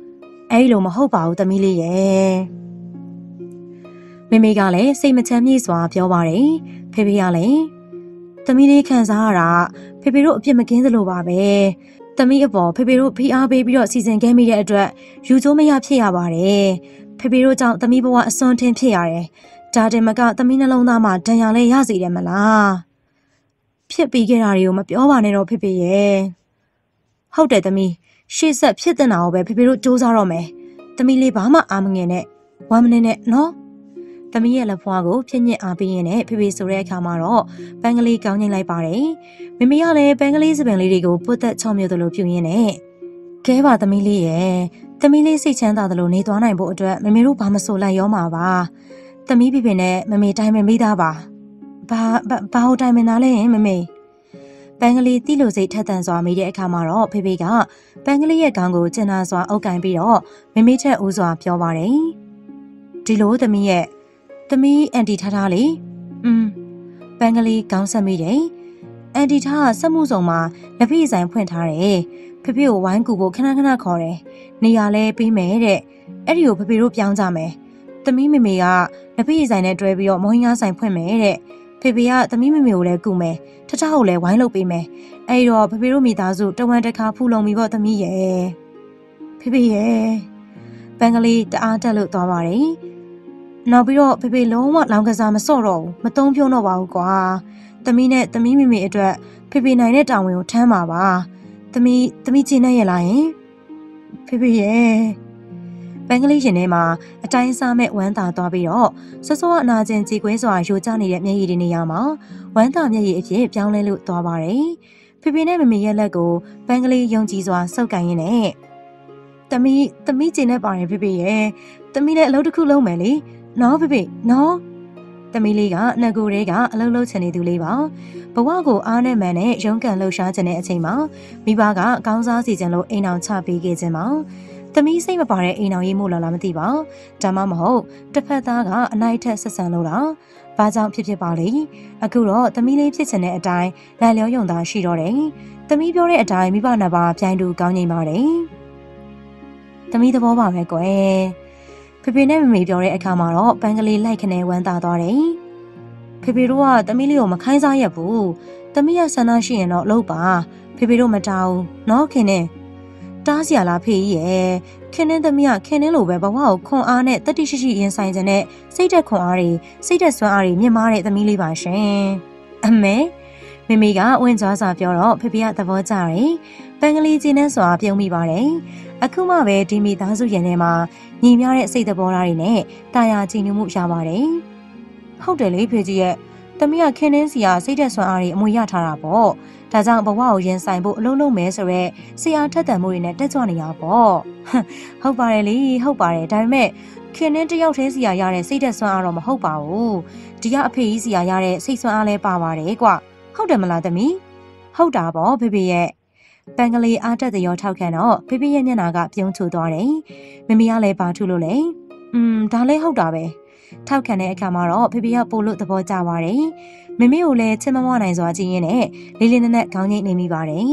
အဲ့လိုမဟုတ်ပါဘူးသမီးလေးရဲ့မေမေကလည်းစိတ်မချမ်းမြေ့စွာပြောပါတယ်ဖေဖေကလည်းသမီးလေးခံစားရတာဖေဖေတို့အပြစ်မကင်းသလိုပါပဲသမီးအပေါ်ဖေဖေတို့ဖိအားပေးပြီးတော့စီစဉ်ခဲ့မိတဲ့အတွက်ယူကျိုးမရဖြစ်ရပါတယ်ဖေဖေတို့ကြောင့်သမီးဘဝအစွန်းထင်းဖြစ်ရတယ်ဒါတင်မကသမီးနှလုံးသားမှာဒဏ်ရာလဲရစေတယ်မလားဖြစ်ပြီးခဲ့တာတွေကိုမပြောပါနဲ့တော့ဖေဖေရဲ့ဟုတ်တယ်သမီးရှေ့ဆက်ဖြစ်တဲ့နာကိုပဲဖေဖေတို့စူးစမ်းတော့မယ်သမီးလေးဘာမှအာမငယ်နဲ့ဝမ်းမနေနဲ့နော်သမီးရဲ့လက်ဖွားကိုဖြည့်ညစ်အားပေးရင်းနဲ့ဖေဖေဆိုတဲ့အခါမှာတော့ပန်းကလေးကောင်းငိမ့်လိုက်ပါတယ်မမေကလည်းပန်းကလေးစပင်လေးတွေကိုပုတ်သက်ချော့မြုပ်သလိုပြုရင်းနဲ့ကဲပါသမီးလေးရဲ့သမီးလေးစိတ်ချမ်းသာသလိုနေသွားနိုင်ဖို့အတွက်မမေတို့ဘာမဆိုလိုက်ရောမှာပါသမီးဖေဖေနဲ့မမေတိုင်းမမိသားပါဘာဘာဟိုတိုင်းမနာလဲမမေပန်းကလေးတိလိုစိတ်ထက်သန်စွာမိတဲ့အခါမှာတော့ဖေဖေကပန်းကလေးရဲ့ခေါင်းကိုကျင်နာစွာအုပ်ကန်ပြီးတော့မမေထက်ဦးစွာပြောပါတယ်ဒီလိုသမီးရဲ့သမီးအန်တီထားထားလေอืมပန်းကလေးခေါင်းဆက်မိတယ်အန်တီထားကစက်မှုဆောင်မှာလက်ဖိဆိုင်ဖွင့်ထားတယ်ဖေဖေကိုဝိုင်းကူဖို့ခဏခဏခေါ်တယ်နေရာလဲပေးမယ်တဲ့အဲ့ဒီကိုဖေဖေတို့ပြောင်းကြမယ်သမီးမေမေကလက်ဖိဆိုင်နဲ့တွဲပြီးတော့မော်ဟင်းကားဆိုင်ဖွင့်မယ်တဲ့ဖေဖေကသမီးမေမေကိုလည်းကူမယ်ထထကိုလည်းဝိုင်းလုပ်ပေးမယ်အဲ့တော့ဖေဖေတို့မိသားစုတဝမ်းတစ်ခါဖူလုံပြီပေါ့သမီးရဲ့ဖေဖေရဲ့ပန်းကလေးတအားတက်လို့သွားပါတယ်နောက်ပြီးတော့ဖေဖေလုံးဝလောင်ကစားမစော့တော့ဘူးမသုံးပြုံးတော့ပါဘူးကွာသမီးနဲ့သမီးမိမိအတွက်ဖေဖေနိုင်တဲ့တာဝန်ကိုထမ်းပါပါသမီးသမီးကျင်းနေရလားယင်ဖေဖေရဲ့ပန်းကလေးရင်ထဲမှာအတိုင်းစားမဲ့ဝမ်းသာသွားပြီးတော့စောစောအနာကျင်ကြေကွဲစွာယိုကျနေတဲ့မျက်ရည်တွေနေရာမှာဝမ်းသာမျက်ရည်အဖြစ်ပြောင်းလဲလို့သွားပါတယ်ဖေဖေနဲ့မမေရဲ့လက်ကိုပန်းကလေးယုံကြည်စွာဆုပ်ကန်ရင်းနဲ့သမီးသမီးကျင်းနေပါတယ်ဖေဖေရဲ့သမီးလည်းအလုပ်တစ်ခုလုပ်မယ်လေနော်ဖေဖေနော်သမီးလေးကနှက်ကိုယ်လေးကအလုံးလုံးချင်နေသူလေးပါဘဝကိုအားနဲ့မှန်နဲ့ရုန်းကန်လှုပ်ရှားခြင်းတဲ့အချိန်မှာမိဘကကောင်းစားစီခြင်းလို့အိမ်အောင်ချပေးခဲ့ခြင်းမှာသမီးစိတ်မပါတဲ့အိမ်အောင်ရေးမို့လားလားမသိပါဒါမှမဟုတ်တစ်ဖက်သားကအနိုင်ထက်ဆက်ဆံလို့လားဘာကြောင့်ဖြစ်ဖြစ်ပါလိမ့်အခုတော့သမီးလေးဖြစ်ချင်တဲ့အတိုင်းလက်လျောယုံသားရှိတော့တယ်သမီးပြောတဲ့အတိုင်းမိဘနှစ်ပါးပြိုင်တူကောင်းငိမ့်ပါတယ်သမီးသဘောပါပဲကွယ်ဖေဖေနဲ့မမေပြောတဲ့အခါမှာတော့ပန်းကလေးလိုက်ခနဲဝမ်းသာသွားတယ်ဖေဖေတို့ကသမီးလေးကိုမခိုင်းစားရဘူးသမီးရဆန္ဒရှိရင်တော့လုပ်ပါဖေဖေတို့မတောင်းနော်ခင်နဲ့တားစရာလားဖေကြီးရဲ့ခင်နဲ့သမီးကခင်နဲ့လိုပဲဘဝကိုခွန်အားနဲ့တတိရှိရှိရင်ဆိုင်တဲ့စိတ်သက်ခွန်အားတွေစိတ်သက်စွမ်းအားတွေမြင့်မားတဲ့သမီးလေးပါရှင်အမေမမေကဝင်းကြွားစွာပြောတော့ဖေဖေကသဘောကျတယ်ပန်းကလေးချင်းနဲ့စွာပြုံးမိပါတယ်အခုမှပဲဒီမိသားစုရင်ထဲမှာညီများတဲ့စိတ်သဘောထားတွေနဲ့တာယာကြည်နူးမှုရပါတယ်ဟုတ်တယ်လေဖေကြီးရဲ့သမီးကခင်းနှင်းစီကစိတ်သက်စွမ်းအားတွေအမွေရထားတာပေါ့ဒါကြောင့်ဘဝကိုရင်ဆိုင်ဖို့အလုံးလုံးမဲဆိုရဲဆရာထက်သန်မှုတွေနဲ့တက်ကြွနေရပေါ့ဟုတ်ပါတယ်လေဟုတ်ပါတယ်ဒါပေမဲ့ခင်းနှင်းတယောက်တည်းစီကရတဲ့စိတ်သက်စွမ်းအားတော့မဟုတ်ပါဘူးဒီကအဖေကြီးစီကရတဲ့စိတ်စွမ်းအားလဲပါပါတယ်ကွဟုတ်တယ်မလားသမီးဟုတ်တာပေါ့ဖေဖေရဲ့ပန်းကလေးအားတက်သရောထောက်ခံတော့ဖေဖေရဲ့မျက်နှာကပြုံးချူသွားတယ်မမေကလည်းပါထုလို့လေอืมဒါလည်းဟုတ်တာပဲထောက်ခံတဲ့အခါမှာတော့ဖေဖေကပို့လို့သဘောကျပါတယ်မမေကိုလည်းချစ်မမနိုင်စွာကြည့်ရင်းနဲ့လေးလေးနက်နက်ခေါင်းငိတ်နေမိပါတယ်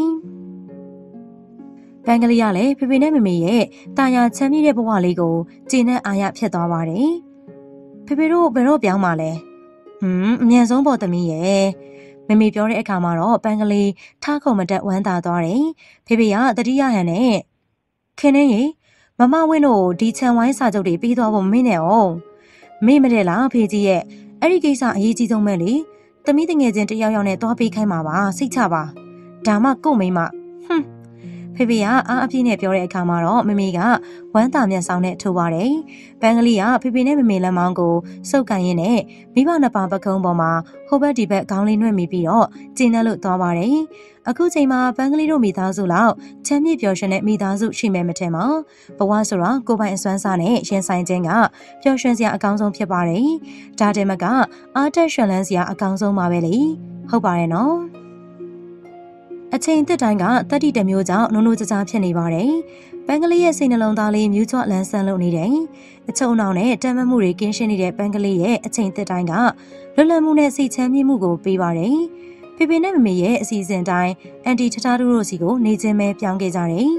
ပန်းကလေးကလည်းဖေဖေနဲ့မမေရဲ့တာယာချမ်းမြေ့တဲ့ဘဝလေးကိုကျဉ်နဲ့အာရဖြစ်သွားပါတယ်ဖေဖေတို့ဘယ်တော့ပြောင်းมาလဲဟွန်းအမြန်ဆုံးပေါ်သမီးရဲ့မမေပြောတဲ့အခါမှာတော့ပန်းကလေးထားခုံမတက်ဝမ်းသာသွားတယ်ဖေဖေကတတိယဟန်နဲ့ခင်နှင်းရေမမဝင်းတို့ဒီခြံဝိုင်းစာချုပ်တွေပြီးသွားဖို့မင်းနဲ့အောင်မေ့မတဲ့လားဖေကြီးရဲ့အဲ့ဒီကိစ္စအရေးကြီးဆုံးပဲလေသမီးတငယ်ချင်းတယောက်ယောက်နဲ့သွားပေးခိုင်းပါပါစိတ်ချပါဒါမှကို့မိမဟွန်းဖေဖေကအားအပြည့်နဲ့ပြောတဲ့အခါမှာတော့မမေကဝမ်းသာမျက်စောင်းနဲ့ထိုးပါတယ်ပန်းကလေးကဖေဖေနဲ့မမေလက်မောင်းကိုစုပ်ကန်ရင်းနဲ့မိဘနှစ်ပါးပကုံးပေါ်မှာဟိုဘက်ဒီဘက်ခေါင်းလေးနှွှဲမိပြီးတော့ကျင်းနှက်လို့သွားပါတယ်အခုချိန်မှာပန်းကလေးတို့မိသားစုလောက်ချမ်းမြေ့ပျော်ရွှင်တဲ့မိသားစုရှိမယ်မထင်ပါဘဝဆိုတော့ကိုယ်ပိုင်အစွမ်းစားနဲ့ရင်ဆိုင်ခြင်းကပျော်ရွှင်စရာအကောင်းဆုံးဖြစ်ပါတယ်ဒါတည်းမကအားတက်ရွှင်လန်းစရာအကောင်းဆုံးပါပဲလေဟုတ်ပါတယ်နော်အချိန်တစ်တိုင်းကတတိတမျိုးကြောင့်နိုးနိုးကြကြဖြစ်နေပါတယ်ပန်းကလေးရဲ့စိတ်နှလုံးသားလေးမြူးကျွလန်းဆန်းလို့နေတယ်အချုံအောင်နဲ့တမ်းမမှုတွေကင်းရှင်းနေတဲ့ပန်းကလေးရဲ့အချိန်တစ်တိုင်းကလွတ်လပ်မှုနဲ့စိတ်ချမ်းမြေ့မှုကိုပေးပါတယ်ဖေဖေနဲ့မမေရဲ့အစီအစဉ်တိုင်းအန်တီထထားတို့စီကိုနေချင်းပဲပြောင်းခဲ့ကြတယ်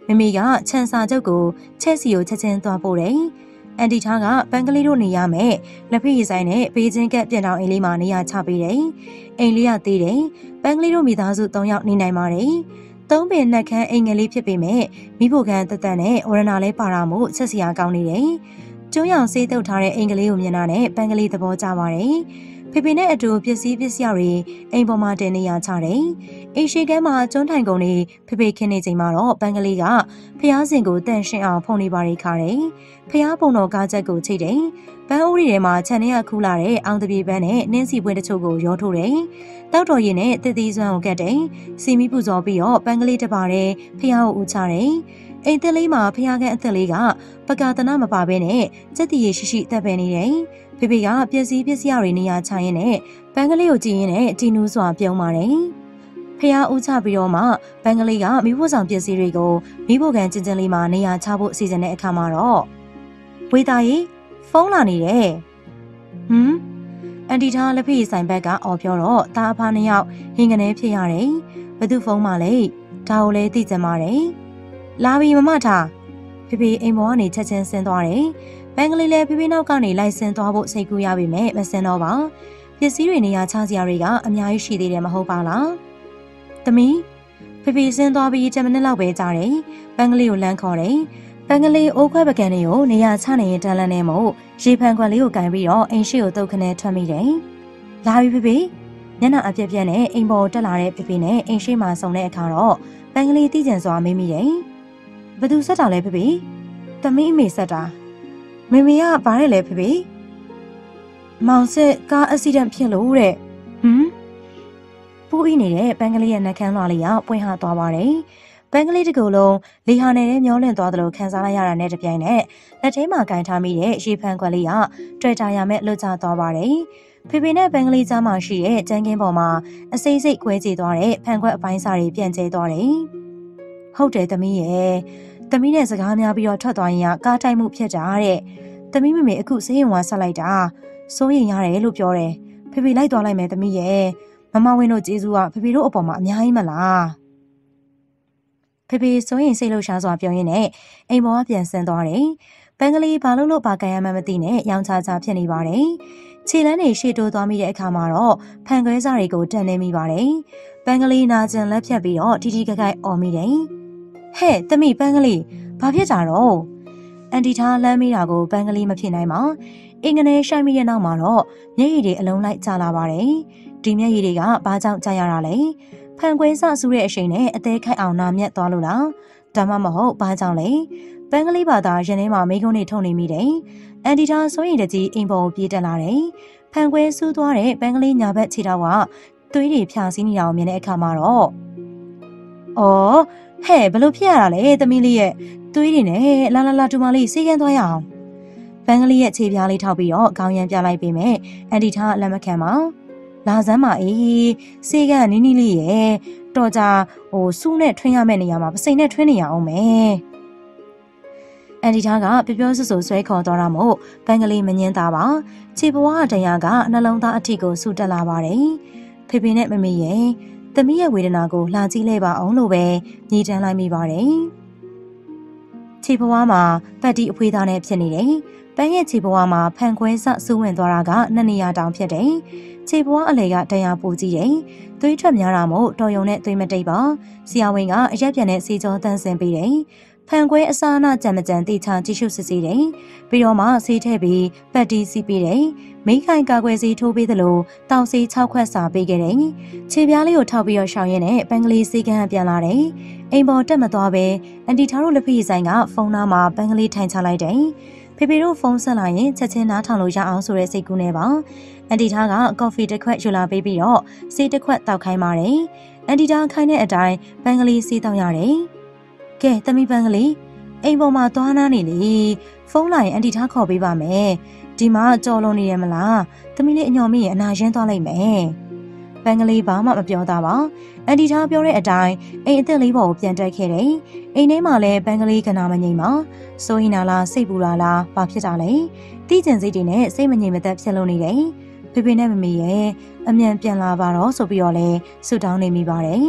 မမေကခြံစာချုပ်ကိုချက်စီကိုချက်ချင်းသွားပို့တယ်အန်တီထားကပန်းကလေးတို့နေရမယ်လက်ဖက်ရည်ဆိုင်နဲ့ဘေးချင်းကပ်ပြန်တောင်အိမ်လေးမှာနေရာချပေးတယ်အိမ်လေးကသေးတယ်ပန်းကလေးတို့မိသားစု၃ယောက်နေနိုင်ပါတယ်သုံးပင်နှက်ခမ်းအိမ်ငယ်လေးဖြစ်ပေမဲ့မိဖို့ခန်းတက်တက်နဲ့ဝရဏလေးပါတာမို့ဆက်စရာကောင်းနေတယ်ကျုံးရောင်ဆေးတုပ်ထားတဲ့အိမ်ကလေးကိုမြင်တာနဲ့ပန်းကလေးသဘောကျပါတယ်ဖေဖေနဲ့အတူပစ္စည်းပစ္စည်းတွေအိမ်ပေါ်မှာတင်နေရချတယ်အိမ်ရှိကမ်းမှာကျွန်းထိုင်ကုန်နေဖေဖေခင်းနေချိန်မှာတော့ပန်းကလေးကဖျားစင်ကိုတန့်ရှင်းအောင်ဖုန်နေပါရိခါတယ်ဖျားပုံတော်ကားချက်ကိုချိတ်တယ်ပန်းအိုးရီထဲမှာခြံထဲကခူးလာတဲ့အောင်တပြေပန်းနဲ့နင်းစီပွင့်တချို့ကိုရောထိုးတယ်တောက်တော်ရည်နဲ့တစ်သီးစွမ်းကိုကတ်တယ်စီမီပူဇော်ပြီးတော့ပန်းကလေးတစ်ပါးတဲ့ဖျားကိုဦးချတယ်အိမ်သက်လေးမှာဖျားခန့်အသက်လေးကပကာတနာမပါဘဲနဲ့စက်တီရရှိရှိတက်ပဲနေတယ်ဖေဖေကပစ္စည်းပစ္စည်းတွေနေရာချရင်းနဲ့ပန်းကလေးကိုကြည့်ရင်းနဲ့တီနူးစွာပြုံးပါတယ်ဖျားဦးချပြီးတော့မှပန်းကလေးကမိဖို့ဆောင်ပစ္စည်းတွေကိုမိဖို့ကန်ကျင်းကျင်းလေးမှာနေရာချဖို့စီစဉ်တဲ့အခါမှာတော့ဝေသားကြီးဖုန်းလာနေတယ်ဟမ်အန်တီထားလက်ဖက်ဆိုင်ဘက်ကအော်ပြောတော့တာအဖားနှစ်ယောက်ဟင်းကနေဖြစ်ရတယ်ဘသူဖုန်းမှလဲဒါကိုလည်းသိကြမှာတယ်လာပြီမမထားဖေဖေအိမ်ပေါ်ကနေချက်ချင်းဆင်းသွားတယ်ပန်းကလေးလည်းဖေဖေနောက်ကနေလိုက်ဆင်းသွားဖို့စိတ်ကူးရပေမဲ့မဆင်းတော့ပါပစ္စည်းတွေနေရာချစရာတွေကအများကြီးရှိသေးတယ်မဟုတ်ပါလားသမီးဖေဖေဆင်းသွားပြီးtenမိနစ်လောက်ပဲကြာတယ်ပန်းကလေးကိုလမ်းခေါ်တယ်ပန်းကလေးအိုးခွဲပကံတွေကိုနေရာချနေရင်တန်းလန်းနေမို့ရေဖန်ခွက်လေးကိုကင်ပြီးတော့အိမ်ရှိကိုတုတ်ခနဲ့ထွက်မိတယ်လာပြီဖေဖေညနာအပြက်ပြက်နဲ့အိမ်ပေါ်တက်လာတဲ့ဖေဖေနဲ့အိမ်ရှိမှဆုံတဲ့အခါတော့ပန်းကလေးတီးကျန်စွာမေးမိတယ်ဘသူဆက်တာလဲဖေဖေသမီးအမေဆက်တာမေမေကဘာလဲလဲဖေဖေမောင်စစ်ကားအက်ဆီဒန့်ဖြစ်လို့တဲ့ဟမ်ပူးအီးနေတဲ့ပန်းကလေးရဲ့နှက်ခမ်းလွှာလေးကပွင့်ဟသွားပါတယ်ပန်းကလေးတစ်ခုလုံးလေဟာနေတဲ့မျောလင့်သွားသလိုခံစားလိုက်ရတာနဲ့တပြိုင်နက်လက်ထဲမှာကင်ထားမိတဲ့ရေဖန်ခွက်လေးကတွေ့တာရမဲ့လွတ်ကျသွားပါတယ်ဖေဖေနဲ့ပန်းကလေးကြားမှာရှိတဲ့ကြမ်းကင်းပေါ်မှာအစိမ့်စိတ်ခွဲကြေသွားတဲ့ဖန်ခွက်အပိုင်းစာတွေပြန့်ကျဲသွားတယ်ဟုတ်တယ်သမီးရဲ့သမီးနဲ့စကားများပြီးတော့ထွက်သွားရင်ကကားတိုက်မှုဖြစ်တာတဲ့သမီးမမေအခုစေးရုံကဆက်လိုက်တာစိုးရင်ရတယ်လို့ပြောတယ်ဖေဖေလိုက်သွားလိုက်မယ်သမီးရဲ့မမဝင်းတို့ကျေးဇူးကဖေဖေတို့အပေါ်မှာအများကြီးမလားဖေဖေစိုးရင်စိတ်လှုပ်ရှားစွာပြောရင်းနဲ့အိမ်ပေါ်ကပြန်ဆင်းသွားတယ်ပန်းကလေးဘာလို့လို့ပါကန်ရမှမသိနဲ့ရောင်ချာချာဖြစ်နေပါတယ်ခြေလမ်းတွေရှေ့တိုးသွားမိတဲ့အခါမှာတော့ဖန်ခွဲစားတွေကိုတန်နေမိပါတယ်ပန်းကလေးနာကျင်လက်ဖြတ်ပြီးတော့တီတီကကိုက်အော်မိတယ်ဟဲ့သမီးပန်းကလေးဘာဖြစ်တာတော့အန်တီထားလမ်းမိတာကိုပန်းကလေးမဖြစ်နိုင်ပါအင်္ဂနဲရှိုင်းမိတဲ့နောက်မှာတော့မျက်ရည်တွေအလုံးလိုက်ကျလာပါတယ်ဒီမျက်ရည်တွေကဘာကြောင့်ကျရတာလဲဖန်ခွဲစဆူတဲ့အရှိန်နဲ့အသေးခိုက်အောင်နာမြတ်သွားလို့လားဒါမှမဟုတ်ဘာကြောင့်လဲပန်းကလေးဘာသာရင်ထဲမှာမိကုန်းတွေထုံနေမိတယ်အန်တီထားစိုးရင်တကြီးအိမ်ပေါ်ပြေးတက်လာတယ်ဖန်ခွဲဆူးသွားတဲ့ပန်းကလေးညာဘက်ခြေထောက်ကသွေးတွေဖြာစီးနေတာကိုမြင်တဲ့အခါမှာတော့အော်ဟဲ့ဘလို့ဖြစ်ရတာလဲသမီးလေးရဲ့သွေးတွေနဲ့လာလာလာတူမလေးစေးကန်းသွားရအောင်ပန်းကလေးရဲ့ခြေပြားလေးထောက်ပြီးတော့ခေါင်းရံပြလိုက်ပေမဲ့အန်တီထားလက်မခံပါလာစမ်းပါအေးစေးကန်းနီးနီးလေးရဲ့တော်ကြဟိုစူးနဲ့ထွင်းရမယ့်နေရာမှာပစိန်နဲ့ထွင်းနေရအောင်မယ်အန်တီထားကပျော်ပျော်ဆူဆူဆွဲခေါ်သွားတာမို့ပန်းကလေးမငင်းသားပါခြေပွားအတရားကနှလုံးသားအထိကိုဆူတက်လာပါတယ်ဖေဖေနဲ့မမေရဲ့သမီးရဲ့ဝေဒနာကိုလှကြည့်လိုက်ပါအောင်လို့ပဲညီတန်းလိုက်မိပါတယ်ခြေပွားမှာပတ်တီအဖွေးသားနဲ့ဖြစ်နေတယ်ပန်းရဲ့ခြေပွားမှာဖန်ခွဲဆဆူးဝင်သွားတာကနှစ်နေရာတောင်ဖြစ်တယ်ခြေပွားအလေကတရားပူကြည့်တယ်သွေးထွက်များတာမို့တော်ယုံနဲ့သွေးမတိတ်ပါဆရာဝန်ကအရက်ပြန်နဲ့စီကြောတန်းဆင်ပေးတယ်ဖန်ခွဲအစာအနာကြံမကြံတိချကြည့်ရှုစစ်ဆေးတယ်ပြီးတော့မှဆေးထည့်ပြီးပတ်တီစီးပေးတယ်မိခိုင်ကာကွယ်ဆေးထိုးပေးသလိုတောင်ဆေး၆ခွက်စာပေးခဲ့တယ်ခြေပြားလေးကိုထောက်ပြီးတော့ရှောင်ရင်းနဲ့ပန်းကလေးစေးကန်းပြန်လာတယ်အိမ်ပေါ်တက်မသွားပဲအန်တီထားတို့လက်ဖက်ဆိုင်ကဖုန်းနားမှာပန်းကလေးထိုင်ချလိုက်တယ်ဖေဖေတို့ဖုန်းဆက်လာရင်ချက်ချင်းနားထောင်လို့ရအောင်ဆိုတဲ့စိတ်ကူးနဲ့ပါအန်တီထားကကော်ဖီတစ်ခွက်ယူလာပေးပြီးတော့ဆေးတစ်ခွက်တောက်ခိုင်းပါတယ်အန်တီထားခိုင်းတဲ့အတိုင်းပန်းကလေးဆေးတောက်ရတယ်ကဲသမီးပန်းကလေးအိမ်ပေါ်မှာသွားနာနေလေဖုန်းလာရင်အန်တီထားခေါ်ပေးပါမယ်ဒီမှာကြော်လုံးနေရမလားသမီးလေးအညော်မင်းရင်အနာရင်းသွားလိုက်မယ်ပန်းကလေးဘာမှမပြောတာပါအန်တီထားပြောတဲ့အတိုင်းအိမ်အသက်လေးပေါ်ကိုပြန်တက်ခဲ့တယ်အိမ်ထဲမှာလည်းပန်းကလေးကနာမငြိမ်ပါစိုးရင်လားစိတ်ပူလားလားဘာဖြစ်တာလဲတီးကျင်စိတ်တွေနဲ့စိတ်မငြိမ်မသက်ဖြစ်လို့နေတယ်ဖေဖေနဲ့မမေရဲ့အမြန်ပြန်လာပါတော့ဆိုပြီးတော့လဲဆူတောင်းနေမိပါတယ်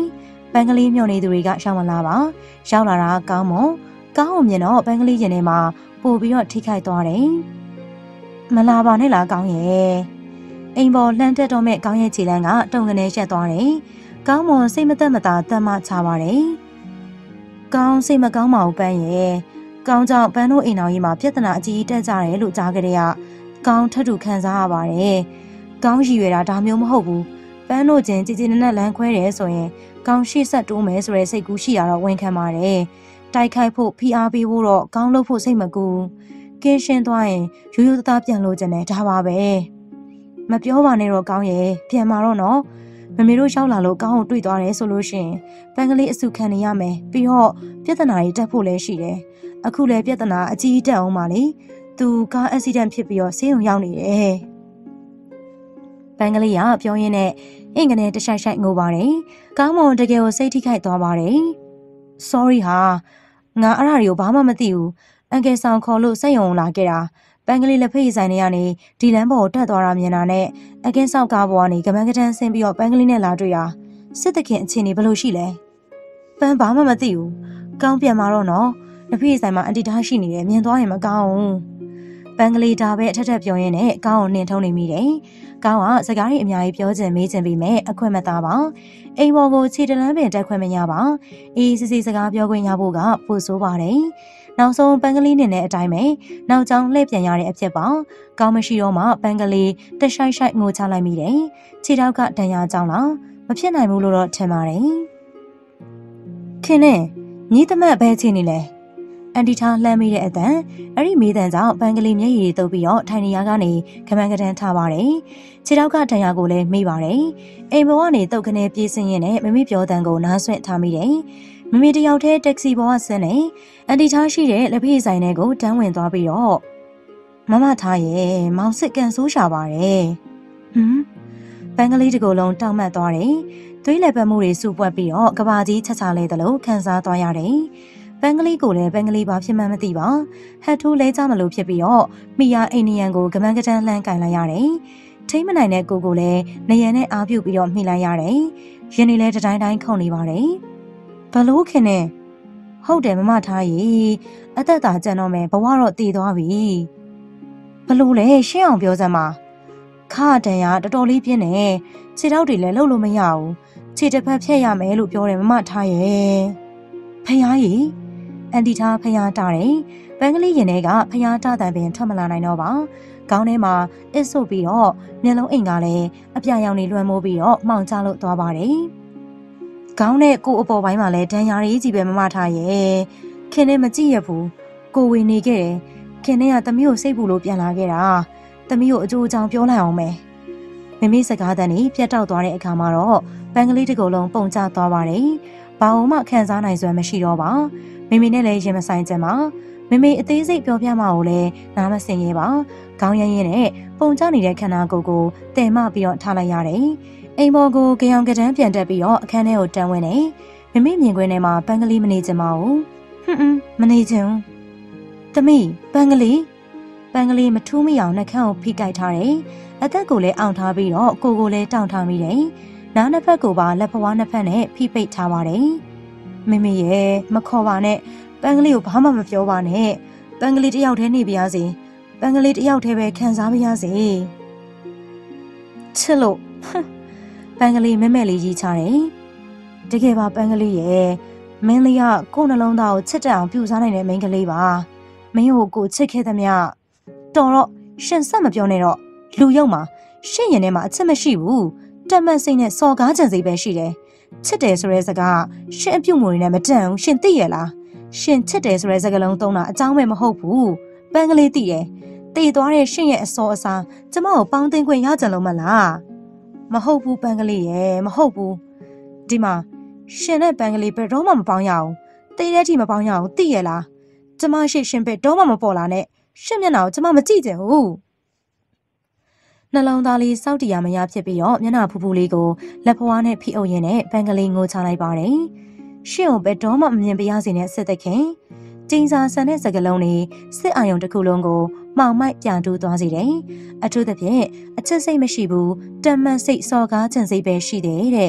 ပန်းကလေးမျောနေသူတွေကရှောင်းမလာပါရောက်လာတာကောင်းမွန်ကောင်းအောင်မြင်တော့ပန်းကလေးရင်ထဲမှာပို့ပြီးတော့ထိခိုက်သွားတယ်မလာပါနဲ့လားကောင်းရဲ့အိမ်ပေါ်လှမ်းတက်တော့မဲ့ကောင်းရဲ့ခြေလမ်းကတုံကနေရှက်သွားတယ်ကောင်းမွန်စိတ်မသက်မသာတတ်မှချပါတယ်ကောင်းစိတ်မကောင်းပါဘူးပန်းရဲ့ကောင်းကြောင့်ပန်းတို့အိမ်တော်ကြီးမှာပြဿနာအကြီးတက်ကြတယ်လို့ကြားကြတဲ့ကကောင်းထပ်တူခံစားရပါတယ်ကောင်းရည်ရွယ်တာဒါမျိုးမဟုတ်ဘူးပန်းတို့ချင်းကြည်ကြည်နက်နက်လမ်းခွဲတယ်ဆိုရင်ကောင်းရှေ့ဆက်တိုးမယ်ဆိုတဲ့စိတ်ကူးရှိရတော့ဝန်ခံပါတယ်တိုက်ခိုက်ဖို့ဖိအားပေးဖို့တော့ကောင်းလို့ဖို့စိတ်မကူကင်းရှင်းသွားရင်ရိုးရိုးသားသားပြန်လို့ကျင်တယ်ဒါပါပဲမပြောပါနဲ့တော့ကောင်းရဲ့ပြန်มาတော့နော်မမေတို့ရောက်လာလို့ကောင်းကိုတွေ့သွားတယ်ဆိုလို့ရှိရင်ပန်းကလေးအစုခံနေရမယ်ပြီးတော့ပြဿနာတွေတက်ဖို့လည်းရှိတယ်အခုလည်းပြဿနာအကြီးတက်အောင်ပါလေသူကားအက်ဆီဒန့်ဖြစ်ပြီးတော့ဆေးရုံရောက်နေတယ်ပန်းကလေးကပြောရင်းနဲ့အင်္ဂနဲ့တရှိုက်ရှိုက်ငိုပါတယ်ကောင်းမွန်တကယ်ကိုစိတ်ထိခိုက်သွားပါတယ် sorry ဟာငါအဲ့ဒါတွေကိုဘာမှမသိဘူးအန်ကယ်ဆောင်ခေါ်လို့စိတ်ယုံလာခဲ့တာပန်းကလေးလက်ဖေးဆိုင်ထဲကနေဒီလမ်းပေါ်တက်သွားတာမြင်တာနဲ့အကင်းဆောက်ကားပေါ်ကနေကမန်းကတန်းဆင်းပြီးတော့ပန်းကလေးနဲ့လာတွေ့တာစစ်တခင်အခြေအနေဘယ်လိုရှိလဲပန်းဘာမှမသိဘူးကောင်းပြန်มาတော့နော်လက်ဖေးဆိုင်မှာအန်တီထားရှိနေတယ်မြင်သွားရင်မကောင်းဘူးပန်းကလေးဒါပဲအထက်ထက်ပြောရင်းနဲ့ကောင်းကိုနှင်ထုံးနေမိတယ်ကောင်းကစကားတွေအများကြီးပြောချင်မေးချင်ပြီးမဲ့အခွင့်မသားပါအိမ်ပေါ်ကိုခြေတလန်းပင်တက်ခွင့်မရပါအေးစစ်စစ်စကားပြောခွင့်ရဖို့ကပိုဆိုးပါတယ်နောက်ဆုံးပန်းကလေးနေတဲ့အတိုင်းပဲနောက်ကျောင်းလှည့်ပြန်ရတဲ့အဖြစ်ပါကောင်းမရှိတော့မှပန်းကလေးတရှိုက်ရှိုက်ငိုချလိုက်မိတယ်ခြေထောက်ကဒဏ်ရာကြောင်းလားမဖြစ်နိုင်ဘူးလို့တော့ထင်ပါတယ်ခင်နဲ့ညီသမက်ဘဲချင်းနေလဲအန်တီထားလှမ်းမိတဲ့အတန်အဲ့ဒီမိတန်ကြောင့်ပန်းကလေးမျက်ရည်တွေတုပ်ပြီးတော့ထိုင်နေရကနေခမန်းကတန်းထားပါတယ်ခြေထောက်ကဒဏ်ရာကိုလည်းမိပါတယ်အိမ်ပေါ်ကနေတုပ်ခနဲ့ပြေးစင်းရင်းနဲ့မမိပြောတန်ကိုနားဆွင့်ထားမိတယ်မမေတယောက်တည်းတက္ကစီပေါ်ကဆင်းနေအန်တီထားရှိတဲ့လက်ဖေးဆိုင်ထဲကိုတန်းဝင်သွားပြီးတော့မမထားရဲ့မောင်စစ်ကန်ဆိုးရှာပါတယ်ဟမ်ပန်းကလေးတကူလုံးတောက်မှတ်သွားတယ်သွေးလက်ပတ်မှုတွေစုပွက်ပြီးတော့ကဘာကြီးချက်ချလဲသလိုခံစားသွားရတယ်ပန်းကလေးကိုလည်းပန်းကလေးပါဖြစ်မှန်းမသိပါဟက်ထိုးလဲကြမလို့ဖြစ်ပြီးတော့မိယာအိန္ဒိယန်ကိုကမန်းကတန်းလှမ်းကင်လိုက်ရတယ်ထိမ့်မနိုင်တဲ့ကိုကိုလည်းနေရန်နဲ့အားပြုတ်ပြီးတော့မှီလိုက်ရတယ်ရင်းနေလဲတတိုင်းတိုင်းခုန်နေပါတယ်ဘလို့ခင်နဲ့ဟုတ်တယ်မမထားရီအသက်သာကြံတော့မယ်ဘဝတော့တည်သွားပြီဘလို့လဲရှင်းအောင်ပြောစမ်းပါခါတန်ရတော်တော်လေးပြင်းနေခြေထောက်တွေလည်းလှုပ်လို့မရဘူးခြေတစ်ဖက်ဖြတ်ရမယ်လို့ပြောတယ်မမထားရဲ့ဖယားရီအန်တီထားဖယားတာတယ်ပန်းကလေးရင်ထဲကဖယားတာတန်ပင်ထွက်မလာနိုင်တော့ပါခေါင်းထဲမှာအစ်ဆုပ်ပြီးတော့မျက်လုံးအိမ်ကလည်းအပြာရောင်နေလွှမ်းမိုးပြီးတော့မှောင်ချလို့သွားပါတယ်ခေါင်းနဲ့ကိုအပေါ်ပိုင်းမှာလည်းဒဏ်ရာတွေကြီးပဲမမထားရဲ့ခင်နဲ့မကြည့်ရဘူးကိုဝင်နေခဲ့တယ်ခင်နဲ့ကသမီးကိုစိတ်ပူလို့ပြန်လာခဲ့တာသမီးကိုအကျိုးအကြောင်းပြောလိုက်အောင်မယ်မမေစကားတန်ကြီးပြတ်တောက်သွားတဲ့အခါမှာတော့ပန်းကလေးတစ်ကုံလုံးပုံကျသွားပါတယ်ဘာမှခံစားနိုင်စွမ်းမရှိတော့ပါမမေနဲ့လည်းရင်မဆိုင်ကြပါမမေအသေးစိတ်ပြောပြမှကိုလည်းနားမစင်ရဲပါခေါင်းရင်းရင်းနဲ့ပုံကျနေတဲ့ခန္ဓာကိုယ်ကိုတည်မပြီးတော့ထားလိုက်ရတယ်အိမ်ပေါ်ကိုကြောင်ကတန်းပြန်တက်ပြီးတော့အခန်းထဲကိုတန်းဝင်နေမမေမြင်ကွင်းထဲမှာပန်းကလေးမနေချင်ပါဘူးဟွန်းဟွန်းမနေချင်ဘူးသမီးပန်းကလေးပန်းကလေးမထူးမိအောင်နှာခမ်းကိုဖိကိုက်ထားတယ်အသက်ကိုလည်းအောင့်ထားပြီးတော့ကိုကိုလည်းတောင့်ထားမိတယ်နားနှစ်ဖက်ကိုပါလက်ဖွားနှစ်ဖက်နဲ့ဖိပိတ်ထားပါတယ်မမေရဲ့မခေါ်ပါနဲ့ပန်းကလေးကိုဘာမှမပြောပါနဲ့ပန်းကလေးတယောက်တည်းနေပါရစေပန်းကလေးတယောက်တည်းပဲခံစားပါရစေချစ်လို့ပန်းကလေးမဲမဲလေးကြီးချတယ်တကယ်ပါပန်းကလေးရဲ့မင်းလေးကကိုယ်နှလုံးသားကိုချစ်တတ်အောင်ပြုစားနိုင်တဲ့မိန်းကလေးပါမင်းကိုကိုချစ်ခဲ့သမျှတော်တော့ရှင်ဆက်မပြောနဲ့တော့လူယုံမှာရှင့်ရင်ထဲမှာအချစ်မရှိဘူးတက်မတ်စိတ်နဲ့စော်ကားကြံစိပဲရှိတယ်ချစ်တယ်ဆိုတဲ့စကားရှင့်အပြုတ်မူတွေနဲ့မတန်ဘူးရှင်သိရလားရှင်ချစ်တယ်ဆိုတဲ့စကားလုံးသုံးတာအကြောင်းပဲမဟုတ်ဘူးပန်းကလေးသိတယ်တည်သွားတဲ့ရှင့်ရဲ့အစောအစားကျမကိုပေါင်းသိမ်းခွင့်ရကြလို့မလားမဟုတ်ဘူးပန်းကလေးရဲ့မဟုတ်ဘူးဒီမှာရှင်နဲ့ပန်းကလေးဘယ်တော့မှမပေါင်းရအောင်တည်တဲ့အထိမပေါင်းရအောင်သိရလားကျမရှိရှင်ဘယ်တော့မှမပေါ်လာနဲ့ရှင်မျက်နှာကိုကျမမကြည့်ချင်ဘူးနှလုံးသားလေးစောက်တီရမရဖြစ်ပြီးတော့မျက်နှာဖူးဖူးလေးကိုလက်ဖွားနဲ့ဖိအုပ်ရင်းနဲ့ပန်းကလေးငိုချလိုက်ပါတယ်ရှင့်ကိုဘယ်တော့မှမမြင်ပြရစေနဲ့စစ်သက်ခင်ကျင်းစာဆန်တဲ့စကလုံးလေးစစ်အာယုံတစ်ခုလုံးကိုမှောင်မိုက်ပြန်တူးသွားစေတယ်အထူးသဖြင့်အချစ်စိတ်မရှိဘူးတမန်စိတ်စော်ကားခြင်းစိတ်ပဲရှိတယ်တဲ့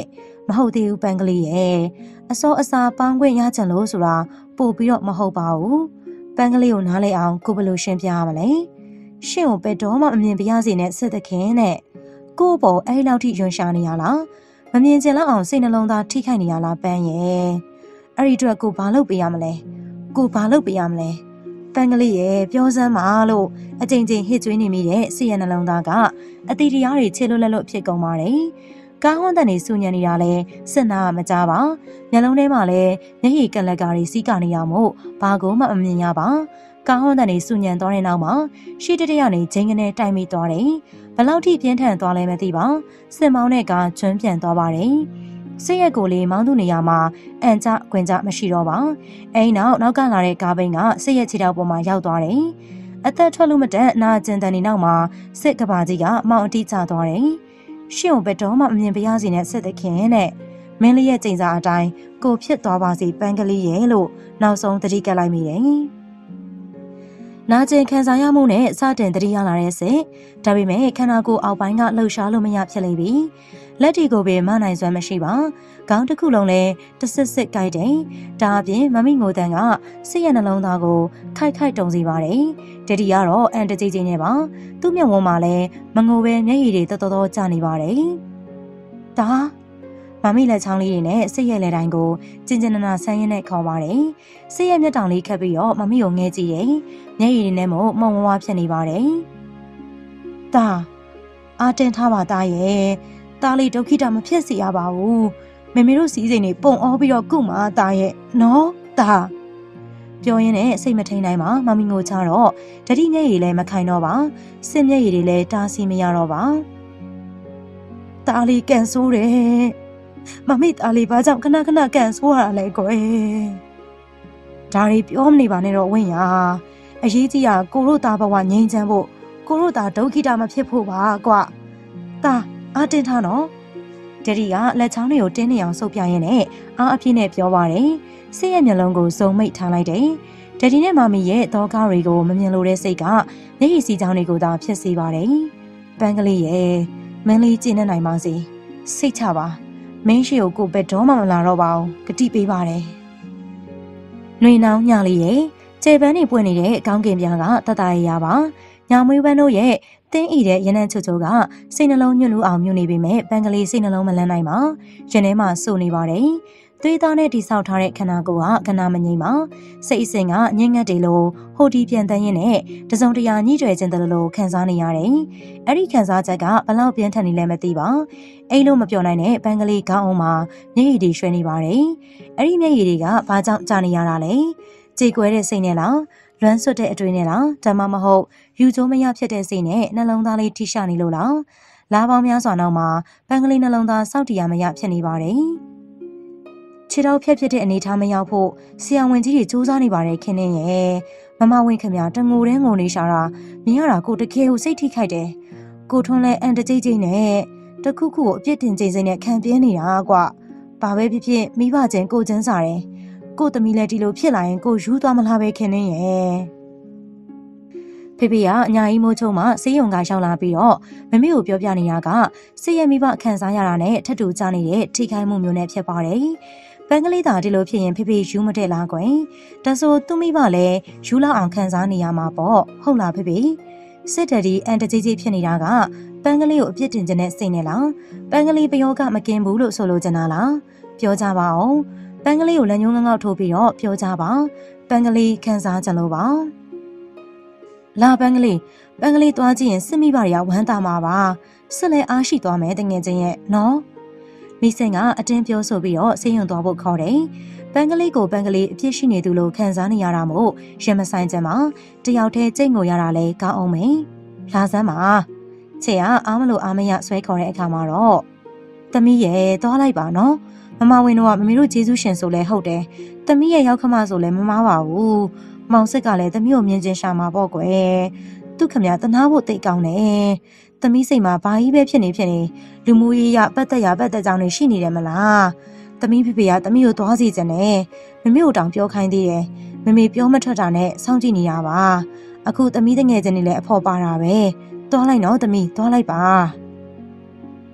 မဟုတ်သေးဘူးပန်းကလေးရဲ့အစောအစာပေါင်းခွင့်ရချင်လို့ဆိုတာပို့ပြီးတော့မဟုတ်ပါဘူးပန်းကလေးကိုနားလဲအောင်ကိုဘယ်လိုရှင်းပြရမလဲရှင့်ကိုဘယ်တော့မှမမြင်ပြရစေနဲ့စစ်သခင်နဲ့ကို့ပေါ်အဲ့လောက်ထိယွန်ရှာနေရလားမမြင်ချင်လောက်အောင်စိတ်နှလုံးသားထိခိုက်နေရလားပန်းရဲ့အဲ့ဒီအတွက်ကိုဘာလုပ်ပေးရမလဲကိုဘာလုပ်ပေးရမလဲပန်းကလေးရဲ့ပြောစမ်းပါလို့အကြိမ်ကြိမ်ဟစ်ကြွေးနေမိတဲ့စိတ်ရနှလုံးသားကအတိတရားတွေချေလွတ်လက်လွတ်ဖြစ်ကုန်ပါတယ်ကားဟွန်းတန်နေစူညံနေတာလဲစစ်နာမကြပါမျက်လုံးထဲမှာလဲမျက်ရည်ကလက်ကတွေစီးကနေရမို့ဘာကိုမှမမြင်ရပါကားဟွန်းတန်နေစူညံသွားတဲ့နောက်မှာရှေ့တတရနေဂျင်းကနေတိုင်မိသွားတယ်ဘလောက်ထိပြင်းထန်သွားလဲမသိပါစစ်မောင်းတဲ့ကကျွန်းပြန်သွားပါတယ်စိတ်ရက်ကိုလေးမောင်းသူနေရာမှာအန်ကြခွင်ကြမရှိတော့ပါအဲဒီနောက်နောက်ကလာတဲ့ကားဘိန်းကစိတ်ရက်ခြေထောက်ပေါ်မှာရောက်သွားတယ်အသက်ထွက်လို့မတတ်နာကျင်တန်နေနောက်မှာစစ်ကဘာကြီးကမောင်အတိကျသွားတယ်ရှင့်ကိုဘယ်တော့မှမမြင်ပြရစီနဲ့စစ်သခင်နဲ့မင်းလေးရဲ့ကျိန်စာအတိုင်းကိုဖြစ်သွားပါစီပန်းကလေးရဲ့လို့နောက်ဆုံးသတိကပ်လိုက်မိတယ်နာကျင်ခံစားရမှုနဲ့စတင်သတိရလာတဲ့စစ်ဒါပေမဲ့ခန္ဓာကိုယ်အောက်ပိုင်းကလှုပ်ရှားလို့မရဖြစ်လိမ့်ပြီလက်တီကိုပဲမနိုင်စွမ်းမရှိပါခေါင်းတစ်ခုလုံးလဲတဆစ်စစ်ကြိုက်တယ်ဒါအပြင်မမိငိုတန်ကစစ်ရဲ့နှလုံးသားကိုခိုက်ခိုက်တုံစီပါတယ်တတိကတော့အန်တကြီးကြီးနဲ့ပါသူ့မျက်ဝန်းမှာလဲမငိုပဲမျက်ရည်တွေတော်တော်ကျနေပါတယ်ဒါမမိလက်ချောင်းလေးတွေနဲ့စစ်ရဲ့လက်တိုင်းကိုကျင်ကျင်နာနာဆန်းရင်းနဲ့ခေါ်ပါတယ်စစ်ရဲ့မျက်တောင်လေးခတ်ပြီးတော့မမိကိုငဲကြည့်တယ်မျက်ရည်တွေနဲ့မို့မှုံဝဝဖြစ်နေပါတယ်ဒါအာတင်ထားပါသားရဲ့တားလေးဒုက္ခိတမဖြစ်စီရပါဘူးမေမေတို့စီးစိမ်တွေပုံအောပြီးတော့ကုမာတားရဲ့နော်တားပြောရင်းနဲ့စိတ်မထိန်နိုင်ပါမမီငိုချတော့တတိမျက်ရည်လည်းမခိုင်တော့ပါစစ်မျက်ရည်တွေလည်းတားစီမရတော့ပါတားလေးကန်ဆိုးတယ်မမေတားလေးဘာကြောင့်ခဏခဏကန်ဆိုးရတာလဲကွယ်ဒါတွေပြောမနေပါနဲ့တော့ဝင်းရအရေးကြီးတာကိုတို့သားဘဝငြိမ်းချမ်းဖို့ကိုတို့သားဒုက္ခိတမဖြစ်ဖို့ပါကွာတားအားတင်းထားနော်ဒရီကလက်ချောင်းတွေကိုတင်းနေအောင်ဆုပ်ပြရင်းနဲ့အားအပြည့်နဲ့ပြောပါတယ်စိတ်ရဲ့မျက်လုံးကိုစုံမိတ်ထားလိုက်တယ်ဒရီနဲ့မမီရဲ့သောကားတွေကိုမမြင်လို့တဲ့စိတ်ကမျက်ရည်စီးချောင်းတွေကိုသာဖြစ်စေပါတယ်ပန်းကလေးရဲ့မင်းလေးကျင့်နေနိုင်ပါစေစိတ်ချပါမင်းရှိကိုကိုဘက်တော့မှမလာတော့ပါဘူးဂတိပေးပါတယ်နှွေနှောင်းညလေးရဲ့ကျေပန်းနေပွင့်နေတဲ့ကောင်းကင်ပြားကတတရရပါညာမွေးပန်းတို့ရဲ့တင်းဤတဲ့ရနန်းချိုချိုကစိတ်နှလုံးညွတ်လူအောင်မြုပ်နေပေမဲ့ပန်းကလေးစိတ်နှလုံးမလန်းနိုင်ပါရင်ထဲမှာစိုးနေပါတယ်သွေးသားနဲ့တိဆောက်ထားတဲ့ခန္ဓာကိုယ်ကခဏမငြိမ်ပါစိတ်အစဉ်ကညှင်းငတ်တယ်လို့ဟိုတီပြန်တန်းရင်းနဲ့တစုံတရာညှိကျွယ်ခြင်းတယ်လို့ခံစားနေရတယ်အဲ့ဒီခံစားချက်ကဘလောက်ပြင်းထန်နေလဲမသိပါအဲ့လိုမပြောနိုင်တဲ့ပန်းကလေးခေါင်းအောင်မှာမျက်ရည်တွေရွှဲနေပါတယ်အဲ့ဒီမျက်ရည်တွေကဘာကြောင့်ကျနေရတာလဲကြေကွဲတဲ့စိတ်နဲ့လားလွမ်းဆွတ်တဲ့အတွေ့နဲ့လားဒါမှမဟုတ်ယူကျိုးမရဖြစ်တဲ့စိတ်နဲ့နှလုံးသားလေးထိရှနေလို့လားလာပေါင်းများစွာနောက်မှာပန်းကလေးနှလုံးသားစောက်တရားမရဖြစ်နေပါတယ်ခြေတော်ဖြက်ဖြစ်တဲ့အနေထားမရောက်ဖို့ဆရာဝန်ကြီးတွေစူးစမ်းနေပါတယ်ခင်နဲ့ရဲ့မမဝင်းခင်ဗျာတငိုတဲ့ငိုနေရှာတာမြင်ရတာကိုတကယ်ကိုစိတ်ထိခိုက်တယ်ကိုထွန်းလဲအန်တကြိတ်ကြိတ်နဲ့တခုခုကိုအပြစ်တင်ကြိမ်စိမ့်နဲ့ခံပြင်းနေတာကွာဘာပဲဖြစ်ဖြစ်မိဘချင်းကိုချင်းစားတယ်ကိုသမီးလည်းဒီလိုဖြစ်လာရင်ကိုယူသွားမလားပဲခင်နေရဲ့ဖေဖေကအညာကြီးမိုးချုံမှဆေးရုံကရောက်လာပြီးတော့မမေကိုပြောပြနေတာကစိတ်ရမိဘခံစားရတာနဲ့ထပ်တူကြနေတဲ့ထိခိုက်မှုမျိုးနဲ့ဖြစ်ပါတယ်ပန်းကလေးသာဒီလိုဖြစ်ရင်ဖေဖေယူမတဲ့လားကွယ်ဒါဆိုသူမိဘလည်းယူလောက်အောင်ခံစားနေရမှာပေါ့ဟုတ်လားဖေဖေစစ်တဒီအန်တကြီးကြီးဖြစ်နေတာကပန်းကလေးကိုအပြစ်တင်ခြင်းနဲ့စိတ်နဲ့လားပန်းကလေးပယောကမကင်ဘူးလို့ဆိုလိုချင်တာလားပြောကြပါအောင်ပန်းကလေးကိုလက်ညှိုးငေါငေါထိုးပြီးတော့ပြောကြပါပန်းကလေးခံစားကြလို့ပါလာပန်းကလေးပန်းကလေးသွားကြည့်ရင်စစ်မိဘတွေကဝမ်းသာမှာပါစစ်လဲအားရှိသွားမယ်တငယ်ချင်းရဲ့နော်မိစင်ကအတင်းပြောဆိုပြီးတော့ဆေးရုံသွားဖို့ခေါ်တယ်ပန်းကလေးကိုပန်းကလေးအပြစ်ရှိနေသူလို့ခံစားနေရတာမို့ရင်မဆိုင်ကြမှာတယောက်တည်းကြိတ်ငိုရတာလဲကောင်းအောင်မယ်လာစမ်းပါချေကအားမလို့အားမရဆွဲခေါ်တဲ့အခါမှာတော့သမီးရဲ့သွားလိုက်ပါနော်မမဝင်းတို့ကမမေတို့ကျေးဇူးရှင်ဆိုလဲဟုတ်တယ်သမီးရဲ့ရောက်ခမဆိုလဲမမားပါဘူးမောင်စစ်ကလည်းသမီးကိုမြင်ချင်းရှာမှာပေါ့ကွယ်သူခမရတနာဖို့တိတ်ကောင်းတယ်သမီးစိတ်မှာဘာကြီးပဲဖြစ်နေဖြစ်နေလူမှုရေးရပတ်သက်ရပတ်သက်ကြောင်းတွေရှိနေတယ်မလားသမီးဖေဖေကသမီးကိုသွားစီခြင်းနဲ့မမေကိုတောင်ပြောခိုင်းသေးတယ်မမေပြောမထွက်တာနဲ့စောင့်ကြည့်နေတာပါအခုသမီးတငယ်ချင်းတွေလည်းအဖို့ပါတာပဲသွားလိုက်နော်သမီးသွားလိုက်ပါဖ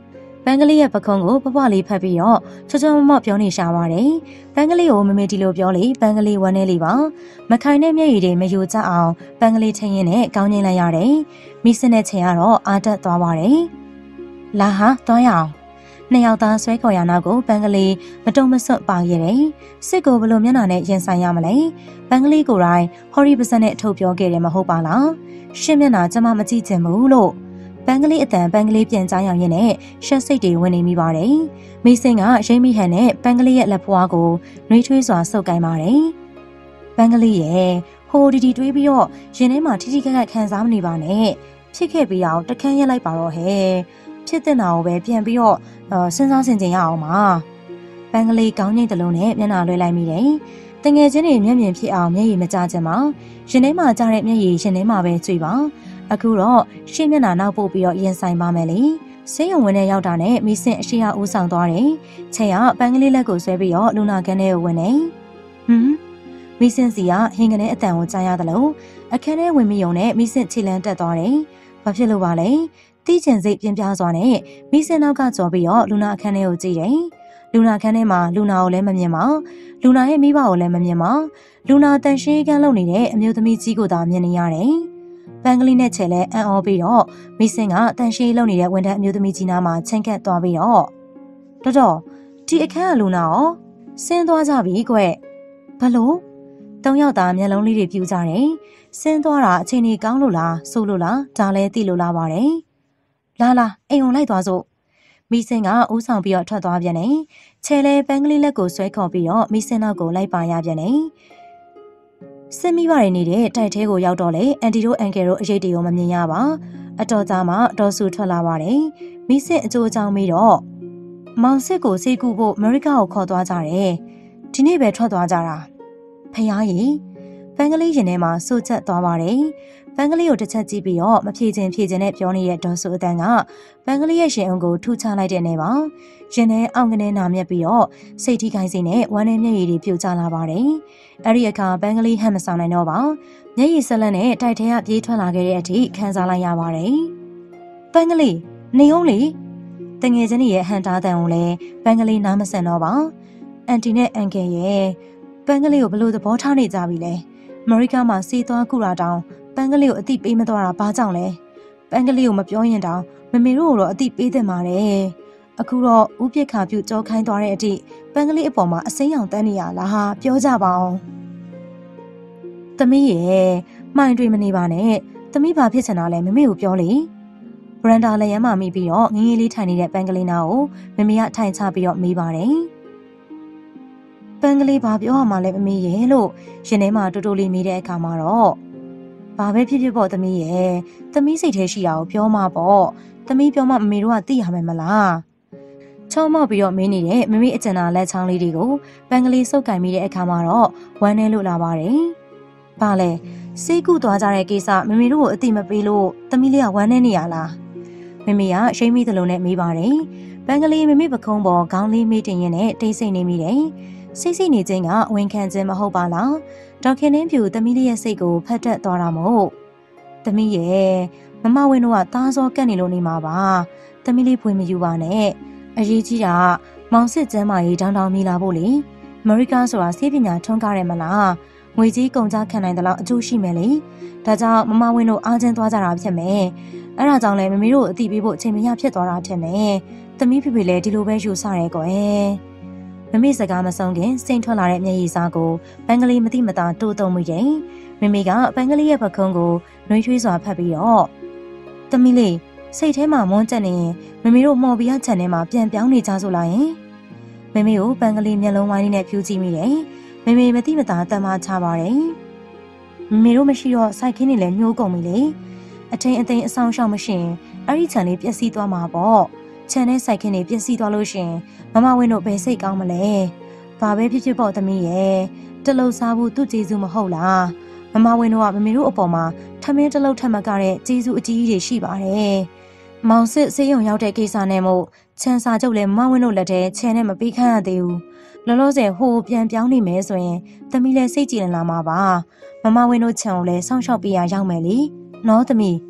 ပန်းကလေးရဲ့ပခုံးကိုပပလေးဖတ်ပြီးတော့ချောချောမောမောပြောနေရှာပါတယ်ပန်းကလေးကိုမမေတီလိုပြောလေပန်းကလေးဝမ်းနေလေပါမခိုင်တဲ့မျက်ရည်တွေမယိုကျအောင်ပန်းကလေးချင်းရင်နဲ့ကောင်းငိမ့်လိုက်ရတယ်မိစနဲ့ချင်းကတော့အာတက်သွားပါတယ်လာဟာသွားရအောင်နှစ်ယောက်သားဆွဲခေါ်ရနောက်ကိုပန်းကလေးမတုံမဆွတ်ပါခဲ့တယ်စစ်ကိုဘလို့မျက်နှာနဲ့ရင်ဆိုင်ရမလဲပန်းကလေးကိုယ်တိုင်ဟော်ရီပါဇက်နဲ့ထုတ်ပြောခဲ့တယ်မဟုတ်ပါလားရှင်းမျက်နှာကျမမကြည့်ချင်ဘူးလို့ပန်းကလေးအတန်ပန်းကလေးပြန်ကြားရောက်ရင်းနဲ့ရှက်စိတ်တွေဝင်နေမိပါတယ်မိစင်ကရိမ့်မိဟန်နဲ့ပန်းကလေးရဲ့လက်ဖွားကိုနှွေးထွေးစွာဆုပ်ကိုင်းပါတယ်ပန်းကလေးရဲ့ဟိုဒီဒီတွေးပြီးတော့ရင်ထဲမှာထိထိခက်ခက်ခံစားမနေပါနဲ့ဖြစ်ခဲ့ပြီးအောင်တခန်းရက်လိုက်ပါတော့ဟဲ့ဖြစ်တဲ့နာကိုပဲပြန်ပြီးတော့စဉ်းစားဆင်ခြင်ရအောင်ပါပန်းကလေးကောင်းငိမ့်တလုံးနဲ့မျက်နှာလွှဲလိုက်မိတယ်တငယ်ချင်းတွေမျက်မြင်ဖြစ်အောင်မျက်ရည်မကျချင်ပါရင်ထဲမှာကြားတဲ့မျက်ရည်ရင်ထဲမှာပဲကျွေပါအခုတော့ရှင်းမျက်နှာနောက်ပို့ပြီးတော့ရင်ဆိုင်ပါမယ်လေဆေးရုံဝင်တဲ့ရောက်တာနဲ့မိစင်အရှိရဦးဆောင်သွားတယ်ချိန်ကပန်းကလေးလက်ကိုဆွဲပြီးတော့လူနာခန်းထဲကိုဝင်နေဟွန်းမိစင်စီကဟင်ကနေအတန်ကိုကြားရတယ်လို့အခန်းထဲဝင်မိုံနဲ့မိစင်ခြေလန်းတက်သွားတယ်ဘာဖြစ်လို့ပါလဲတီးကျင်စိတ်ပြင်းပြစွာနဲ့မိစင်နောက်ကကြော်ပြီးတော့လူနာအခန်းထဲကိုကြည့်တယ်လူနာခန်းထဲမှာလူနာကိုလည်းမမြင်ပါလူနာရဲ့မိဘကိုလည်းမမြင်ပါလူနာတန်ရှင်းကန်းလုပ်နေတဲ့အမျိုးသမီးကြီးကိုသာမြင်နေရတယ်ပန်းကလေးနဲ့ချဲလဲအံ့ဩပြီးတော့မိစင်ကတန်ရှင်းလုပ်နေတဲ့ဝန်ထမ်းအမျိုးသမီးကြီးနားမှာချင်းကပ်သွားပြီးတော့တော်တော်ဒီအခန်းကလူနာရောဆင်းသွားကြပြီကွဘလို့တောင်ရောက်သားမျက်လုံးလေးတွေပြူကြတယ်ဆင်းသွားတာအချိန်ကြီးကောင်းလို့လားဆိုလို့လားဒါလည်းသိလို့လားပါတယ်လာလာအိမ်ုံလိုက်သွားစို့မိစင်ကဦးဆောင်ပြီးတော့ထွက်သွားပြန်တယ်ချဲလဲပန်းကလေးလက်ကိုဆွဲခေါ်ပြီးတော့မိစင်နောက်ကိုလိုက်ပါရပြန်တယ်စင်မိပါတယ်နေတဲ့တိုက်ထဲကိုရောက်တော့လေအန်တီတို့အန်ကယ်တို့အရေးတွေကိုမမြင်ရပါအတော်ကြာမှဒေါ်ဆူထွက်လာပါတယ်မိစင်အကျိုးအကြောင်းပြီးတော့မောင်စစ်ကိုစေကူဖို့အမေရိကကိုခေါ်သွားကြတယ်ဒီနေ့ပဲထွက်သွားကြတာဖယားကြီးပန်းကလေးရင်ထဲမှာစိုးချက်သွားပါတယ်ပန်းကလေးကိုတစ်ချက်ကြည့်ပြီးတော့မဖြေခြင်းဖြေခြင်းနဲ့ပြောနေတဲ့ဒေါ်ဆူအတန်ကပန်းကလေးရဲ့ရှင်အုံကိုထူချလိုက်တဲ့နေပါရင်ထဲအောင်ကနေနာမြက်ပြီးတော့စိတ်ထိခိုက်စိနဲ့ဝမ်းနဲ့မျက်ရည်တွေပြိုကျလာပါတယ်အဲ့ဒီအခါပန်းကလေးဟန်မဆောင်နိုင်တော့ပါမျက်ရည်ဆက်လက်နဲ့တိုက်ထဲကပြေးထွက်လာခဲ့တဲ့အထိခံစားလိုက်ရပါတယ်ပန်းကလေးနေအောင်လေတငယ်ချင်းရဲ့ဟန်တာတန်ကိုလည်းပန်းကလေးနားမဆန်တော့ပါအန်တီနဲ့အန်ကယ်ရဲ့ပန်းကလေးကိုဘလို့သဘောထားနေကြပြီလဲအမေရိကမှာစီးသွားကူတာတောင်ပန်းကလေးကိုအတိပေးမသွားတာဘာကြောင့်လဲပန်းကလေးကိုမပြောရင်တောင်မမေတို့ကတော့အတိပေးတင်ပါတယ်အခုတော့ဦးပြစ်ခါပြုကြောခိုင်းသွားတဲ့အထိပန်းကလေးအပေါ်မှာအစိမ်းရောင်တန်းနေရလားဟာပြောကြပါအောင်သမီးရဲ့မှိုင်တွေမနေပါနဲ့သမီးဘာဖြစ်ချင်တာလဲမမေကိုပြောလေဗရန်ဒါလည်းရမ်းမမိပြီးတော့ငငယ်လေးထိုင်နေတဲ့ပန်းကလေးနာကိုမမေကထိုင်ချပြီးတော့မေးပါတယ်ပန်းကလေးဘာပြောရမှာလဲမမေရဲ့လို့ရင်ထဲမှာတူတူလေးမေးတဲ့အခါမှာတော့ဘာပဲဖြစ်ဖြစ်ပေါ့သမီးရဲ့သမီးစိတ်ထဲရှိတာကိုပြောမှာပေါ့သမီးပြောမှမမေတို့ကသိရမယ်မလားချောမော့ပြီးတော့မင်းနေတဲ့မမေအကျဉ်းသားလက်ချောင်းလေးတွေကိုပန်းကလေးစုပ်ကင်မိတဲ့အခါမှာတော့ဝမ်းနေလို့လာပါတယ်။ဘာလဲစေးကူသွားကြတဲ့ကိစ္စမမေတို့ကိုအတိမပေးလို့သမီးလေးကဝမ်းနေနေရလားမမေကရှိမ့်မိသလိုနဲ့မေးပါတယ်။ပန်းကလေးမမေပခုံးပေါ်ခေါင်းလေးမေးတင်ရင်းနဲ့တိတ်ဆိတ်နေမိတယ်။စိတ်စိတ်နေခြင်းကဝန်ခံခြင်းမဟုတ်ပါလား။ဒေါက်ခင်နှင်းဖြူသမီးလေးရဲ့စိတ်ကိုဖတ်တက်သွားတာမို့သမီးရဲ့မမဝင်းတို့ကသားစောကတ်နေလို့နေမှာပါ။သမီးလေးဖွေမယူပါနဲ့။အရေးကြီးတာမောင်စစ်ကျမ်းမာရေးတောင်းတောင်းမိလာဖို့လေအမေရိကဆိုတာဆေးပညာထွန်းကားတယ်မလားငွေကြီးကုန်ကြခံနိုင်တဲ့လောက်အကျိုးရှိမယ်လေဒါကြောင့်မမဝင်းတို့အားချင်းသွားကြတာဖြစ်မယ်အဲ့ဒါကြောင့်လည်းမမေတို့အတိပေးဖို့အချိန်မရဖြစ်သွားတာထင်တယ်သမီးဖေဖေလည်းဒီလိုပဲယူဆရဲကွယ်မမေစကားမဆုံးခင်စိန်ထွက်လာတဲ့မျက်ရည်စားကိုပန်းကလေးမတိမတာတိုးတုံမိတယ်မမေကပန်းကလေးရဲ့ပခုံးကိုနှွေးထွေးစွာဖတ်ပြီးတော့သမီးလေးစိတ်ထဲမှာမွန်းကျက်နေရင်မမေတို့မော်ဘီယာချန်ထဲမှာပြန်ပြောင်းနေကြဆိုလားယင်မမေကိုပန်းကလေးမျက်လုံးဝိုင်းနဲ့ဖြူကြည့်မိတယ်မမေမတိမတာတမ်းမချပါတယ်မမေတို့မရှိတော့စိုက်ခင်းနေလဲညှိုးကုန်ပြီလေအထင်အသိအဆောင်ရှောက်မရှင်အဲ့ဒီချန်လေးပျက်စီးသွားမှာပေါ့ချန်နဲ့စိုက်ခင်းနေပျက်စီးသွားလို့ရှင်မမဝင်းတို့ဘယ်စိတ်ကောင်းမလဲဘာပဲဖြစ်ဖြစ်ပေါ့သမီးရဲ့တလုံးစားဖို့သူ့ကျေးဇူးမဟုတ်လားမမဝင်းတို့ကမမေတို့အပေါ်မှာထမင်းတလုံးထမကတဲ့ကျေးဇူးအကြီးကြီးတွေရှိပါတယ်မောင်စစ်ဆေးရုံရောက်တဲ့ကိစ္စနဲ့မို့ချန်စာချုပ်လည်းမမဝင်းတို့လက်ထဲချန်နဲ့မပေးခန့်ရသေးဘူးလောလောဆယ်ဟိုပြန်ပြောင်းနေမယ်ဆိုရင်သမီးလည်းစိတ်ကြည်လာမှာပါမမဝင်းတို့ချန်ကိုလည်းစောင့်ရှောက်ပေးရရောက်မယ်လေနော်သမီး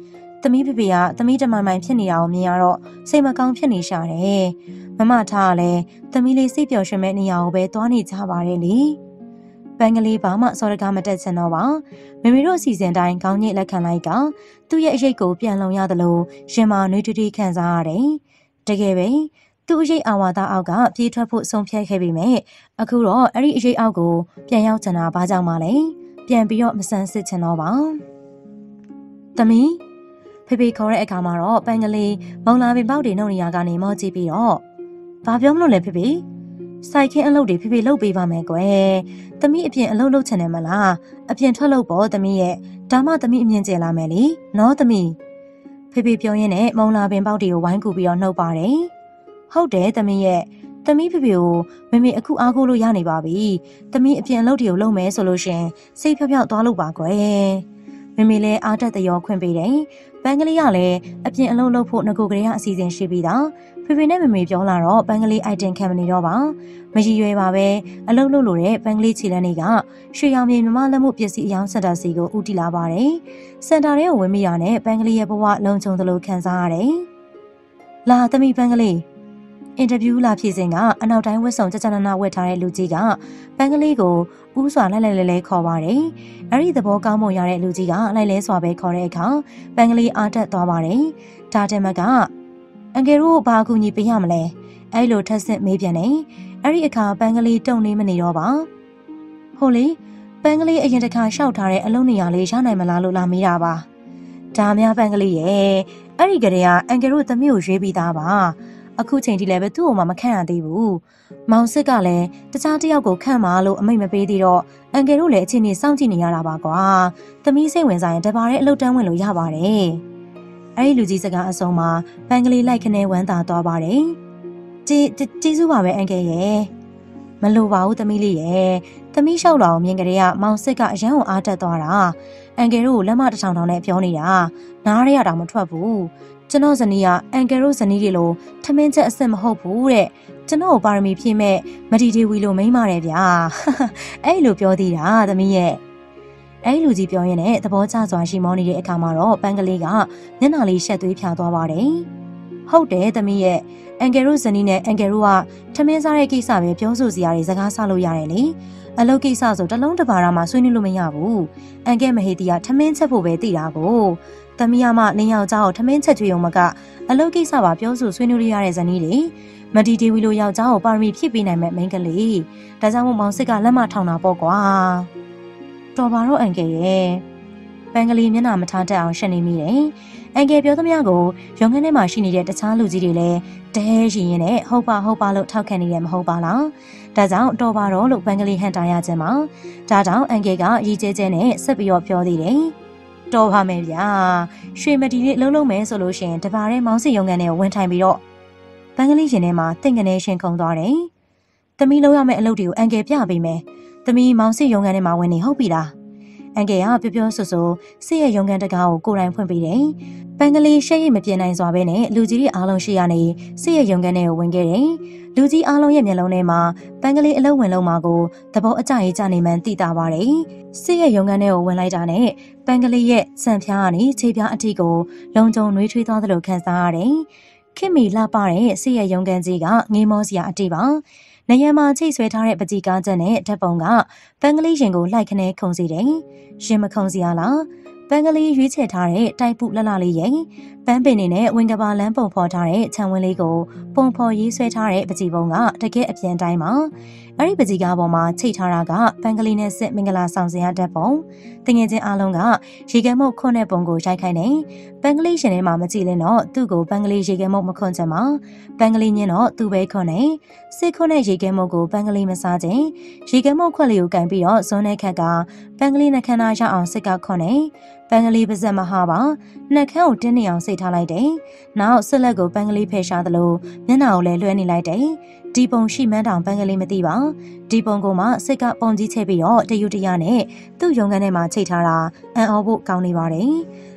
သမီးဖေဖေကသမီးတမိုင်မိုင်ဖြစ်နေတာကိုမြင်ရတော့စိတ်မကောင်းဖြစ်နေရှာတယ်မမထားကလည်းသမီးလေးစိတ်ပျော်ရွှင်မဲ့နေရာကိုပဲသွားနေကြပါတယ်လေပန်းကလေးဘာမှစောရကားမတက်ချင်တော့ပါမမေတို့အစီအစဉ်တိုင်းခေါင်းညိတ်လက်ခံလိုက်ကသူ့ရဲ့အရေးကိုပြန်လုံရသလိုရင်မာနှွေးထွေးထွေးခံစားရတယ်တကယ်ပဲသူ့အရေးအာဝါဒအောက်ကပြေးထွက်ဖို့ဆုံးဖြတ်ခဲ့ပေမဲ့အခုတော့အဲ့ဒီအရေးအောက်ကိုပြန်ရောက်ချင်တာဘာကြောင့်မှလဲပြန်ပြီးတော့မဆန်းစစ်ချင်တော့ပါသမီးဖေဖေခေါ်တဲ့အခါမှာတော့ပန်းကလေးမုံလာပင်ပေါက်တွေနှုတ်နေရကနေမောကြည့်ပြီးတော့ဘာပြောမလို့လဲဖေဖေစိုက်ခင်းအလုပ်တွေဖေဖေလုပ်ပေးပါမယ်ကွယ်သမီးအပြင်အလုပ်လုပ်ချင်တယ်မလားအပြင်ထွက်လို့ပေါ့သမီးရဲ့ဒါမှသမီးအမြင်ကျလာမယ်လေနော်သမီးဖေဖေပြောရင်းနဲ့မုံလာပင်ပေါက်တွေကိုဝိုင်းကူပြီးတော့နှုတ်ပါတယ်ဟုတ်တယ်သမီးရဲ့သမီးဖေဖေကိုမမေအခုအားကိုးလို့ရနေပါပြီသမီးအပြင်အလုပ်တွေကိုလုပ်မယ်ဆိုလို့ရှင်စိတ်ဖြောက်ဖြောက်သွားလို့ပါကွယ်မမေလည်းအားတက်သရောခွင့်ပေးတယ်ပန်းကလေးကလည်းအပြင်အလုပ်လုပ်ဖို့ငကိုကလေးကအစီအစဉ်ရှိပြီးသားဖေဖေနဲ့မမေပြောလာတော့ပန်းကလေးအိုက်တင်ခံမနေတော့ပါမရည်ရွယ်ပါပဲအလုပ်လုပ်လို့တဲ့ပန်းကလေးခြေလမ်းတွေကရွှေရောင်မြေမြမလက်မှုပစ္စည်းအယောင်စင်တာစီကိုဦးတည်လာပါတယ်စင်တာထဲကိုဝင်မိရနဲ့ပန်းကလေးရဲ့ဘဝလုံခြုံသလိုခံစားရတယ်လာသမီးပန်းကလေးအင်တာဗျူးလာဖြေစဉ်ကအနောက်တိုင်းဝတ်ဆောင်ကြကြနနာဝတ်ထားတဲ့လူကြီးကပန်းကလေးကိုဥစွာလိုက်လိုက်လဲလဲခေါ်ပါတယ်။အဲ့ဒီသဘောကောင်းမွန်ရတဲ့လူကြီးကလိုက်လဲစွာပဲခေါ်တဲ့အခါပန်းကလေးအားတက်သွားပါတယ်။ဒါတမကအန်ကယ်တို့ဘာအကူအညီပေးရမလဲ။အဲ့လိုထက်စစ်မေးပြန်နေ။အဲ့ဒီအခါပန်းကလေးတုံနေမနေတော့ပါ။ဟုတ်လေပန်းကလေးအရင်တစ်ခါရှောက်ထားတဲ့အလုံးနေရာလေးရနိုင်မလားလို့လာမေးတာပါ။ဒါများပန်းကလေးရဲ့အဲ့ဒီကလေးကအန်ကယ်တို့သမီးကိုရွေးပြီးသားပါ။အခုချိန်ထိလည်းပဲသူ့ကိုမှမခံရသေးဘူး။မောင်စစ်ကလည်းတခြားတစ်ယောက်ကိုခန့်ပါလို့အမိတ်မပေးသေးတော့အန်ကယ်တို့လည်းအချိန်ကြီးစောင့်ကြည့်နေရတာပါကွာ။သမီးစိတ်ဝင်စားရင်တပါးရဲ့အလုပ်တန်းဝင်လို့ရပါတယ်။အဲဒီလူကြီးစကားအဆုံးမှာပန်းကလေးလိုက်ခနဲဝမ်းသာသွားပါတယ်။ကျေးကျေးဇူးပါပဲအန်ကယ်ရဲ့။မလိုပါဘူးသမီးလေးရဲ့။သမီးလျှောက်လာအောင်မြင်ကြတဲ့ကမောင်စစ်ကအရန်ကိုအားတက်သွားတာ။အန်ကယ်တို့ကိုလက်မတစ်ထောင်ထောင်နဲ့ပြောနေတာ။နားရရတာမထွက်ဘူး။ကျွန်တော်ဇနီးကအန်ကယ်တို့ဇနီးတွေလိုထမင်းချက်အစ်စ်မဟုတ်ဘူးတဲ့ကျွန်တော်ပါရမီဖြည့်မဲ့မတီတီဝီလိုမိန်းမတယ်ဗျာအဲ့လိုပြောသေးတာသမီးရဲ့အဲ့လူကြီးပြောရင်းနဲ့သဘောကျစွာရှိမောနေတဲ့အခါမှာတော့ပန်းကလေးကမျက်နှာလေးရှက်သွေးဖြာသွားပါတယ်ဟုတ်တယ်သမီးရဲ့အန်ကယ်တို့ဇနီးနဲ့အန်ကယ်တို့ကထမင်းစားတဲ့ကိစ္စပဲပြောဆိုစရာတွေစကားဆလို့ရတယ်လေအလုပ်ကိစ္စဆိုတလုံးတစ်ပါးမှဆွေးနွေးလို့မရဘူးအန်ကယ်မဟေတီကထမင်းချက်ဖို့ပဲတည်တာကိုသမီးမလင်းယောက်ျားကိုထမင်းချက်ကျွေးုံမကအလုပ်ကိစ္စပါပြောဆိုဆွေးနွေးရတဲ့ဇနီးတွေမတီတီဝီလိုယောက်ျားကိုပါရမီဖြည့်ပေးနိုင်မဲ့မိန်းကလေးဒါကြောင့်မို့မောင်စစ်ကလက်မထောင်တာပေါ့ကွာတော်ပါတော့အန်ကယ်ရဲ့ပန်းကလေးမျက်နှာမထားတတ်အောင်ရှက်နေမိတယ်အန်ကယ်ပြောသမျှကိုရုံခန်းထဲမှာရှိနေတဲ့တခြားလူကြီးတွေလည်းတဲရင်ရင်နဲ့ဟုတ်ပါဟုတ်ပါလို့ထောက်ခံနေတယ်မဟုတ်ပါလားဒါကြောင့်တော်ပါတော့လို့ပန်းကလေးဟန်တာရခြင်းမှာဒါကြောင့်အန်ကယ်ကရည်ကျဲကျဲနဲ့ဆက်ပြီးတော့ပြောသေးတယ်တော်ပါမယ်ဗျာရွှေမတီလေးအလုံးလုံးမယ်ဆိုလို့ရှိရင်တပါးတဲ့မောင်စစ်ရုံကန်ထဲကိုဝင်ထိုင်ပြီးတော့ပန်းကလေးရှင်ထဲမှာတင့်ကနေရှင်ခုန်သွားတယ်။သမီးလုံးရမယ့်အလုပ်တွေကိုအန်ကယ်ပြပေးမယ်။သမီးမောင်စစ်ရုံကန်ထဲမှာဝင်နေဟုတ်ပြီလား။အန်ကယ်ကပြောပြောဆိုဆိုစစ်ရဲ့ရုံကန်တကားကိုကိုယ်တိုင်ဖွင့်ပေးတယ်။ပန်းကလေးရှက်ရိပ်မပြေနိုင်စွာပဲနဲ့လူကြီးတွေအားလုံးရှိရနေစစ်ရဲ့ရုံကန်ထဲကိုဝင်ခဲ့တယ်။လူကြီးအားလုံးရဲ့မျက်လုံးထဲမှာပန်းကလေးအလုံးဝင်လုံးမှာကိုသဘောအကျရေးကြနေမှန်းသိတာပါတယ်။စစ်ရဲ့ရုံကန်ထဲကိုဝင်လိုက်တာနဲ့ပန်းကလေးရဲ့စံပြားကနေခြေပြားအထိကိုလုံခြုံနှွေးထွေးသွားသလိုခံစားရတယ်။ခင်မီလှပတဲ့စစ်ရဲ့ရုံကန်ကြီးကငေးမောစရာအတိပါ။နေရမှာချိတ်ဆွဲထားတဲ့ပကြီးကားချက်နဲ့ဓာတ်ပုံကပန်းကလေးရင်ကိုလိုက်ခနဲခုံစီတယ်။ရင်မခုံစရာလား။ပန်းကလေးရွေးချယ်ထားတဲ့တိုက်ပုလှလှလေးရဲ့ပန်းပင်နေနဲ့ဝင်ကပါလန်းပုံဖော်ထားတဲ့ခြံဝင်းလေးကိုပုံဖော်ရေးဆွဲထားတဲ့ပကြီးပုံကတကယ်အပြန်တိုင်းပါအဲ့ဒီပကြီးကားပေါ်မှာချိတ်ထားတာကပန်းကလေးနဲ့စစ်မင်္ဂလာဆောင်စရာဓာတ်ပုံတငယ်ချင်းအားလုံးကရေခဲမုတ်ခွန်းတဲ့ပုံကိုရိုက်ခိုင်းနေပန်းကလေးရှင်ထဲမှာမကြည့်လဲတော့သူ့ကိုပန်းကလေးရေခဲမုတ်မခွန်းချင်မှာပန်းကလေးညင်းတော့သူ့ပဲခွန်းနေစစ်ခွန်းတဲ့ရေခဲမုတ်ကိုပန်းကလေးမစားခြင်းရေခဲမုတ်ခွက်လေးကိုကန်ပြီးတော့ဇွန်းနဲ့ခက်ကပန်းကလေးနှခမ်းသားရအောင်စစ်ကခွန်းနေပန်းကလေးပါဇက်မဟာပါနှက်ခမ်းကိုတင်းနေအောင်စိတ်ထားလိုက်တယ်။နောက်ဆက်လက်ကိုပန်းကလေးဖယ်ရှားသလိုမျက်နှာကိုလည်းလွှဲနေလိုက်တယ်။ဒီပုံရှိမှန်းတောင်ပန်းကလေးမသိပါ။ဒီပုံကမှစိတ်ကပုံကြီးချဲ့ပြီးတော့တယူတရနဲ့သူ့ရုံခန်းထဲမှာချိတ်ထားတာအံ့ဩဖို့ကောင်းနေပါတယ်။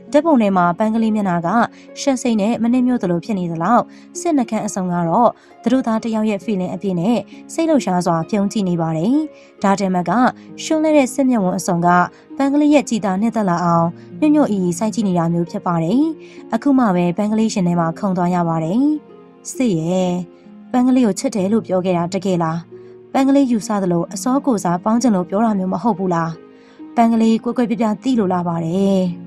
တက်ပုံထဲမှာပန်းကလေးမျက်နှာကရှက်စိတ်နဲ့မနစ်မြို့သလိုဖြစ်နေသလောက်စစ်နှကန်းအစုံကတော့သူတို့သားတယောက်ရဲ့ feeling အပြည့်နဲ့စိတ်လှုပ်ရှားစွာပြုံးကြည့်နေပါတယ်။ဒါတင်မကရှုံးလဲတဲ့စစ်မျက်ဝန်းအစုံကပန်းကလေးရဲ့ကြည်သာနှစ်သက်လာအောင်ညွတ်ညွတ်အီအီစိုက်ကြည့်နေတာမျိုးဖြစ်ပါတယ်။အခုမှပဲပန်းကလေးရှင်ထဲမှာခုန်သွားရပါတယ်။စစ်ရဲ့ပန်းကလေးကိုချစ်တယ်လို့ပြောခဲ့တာတကယ်လား။ပန်းကလေးယူဆသလိုအစောကိုစားပေါင်းချင်လို့ပြောတာမျိုးမဟုတ်ဘူးလား။ပန်းကလေးကွယ်ကွယ်ပြပြသိလို့လာပါတယ်။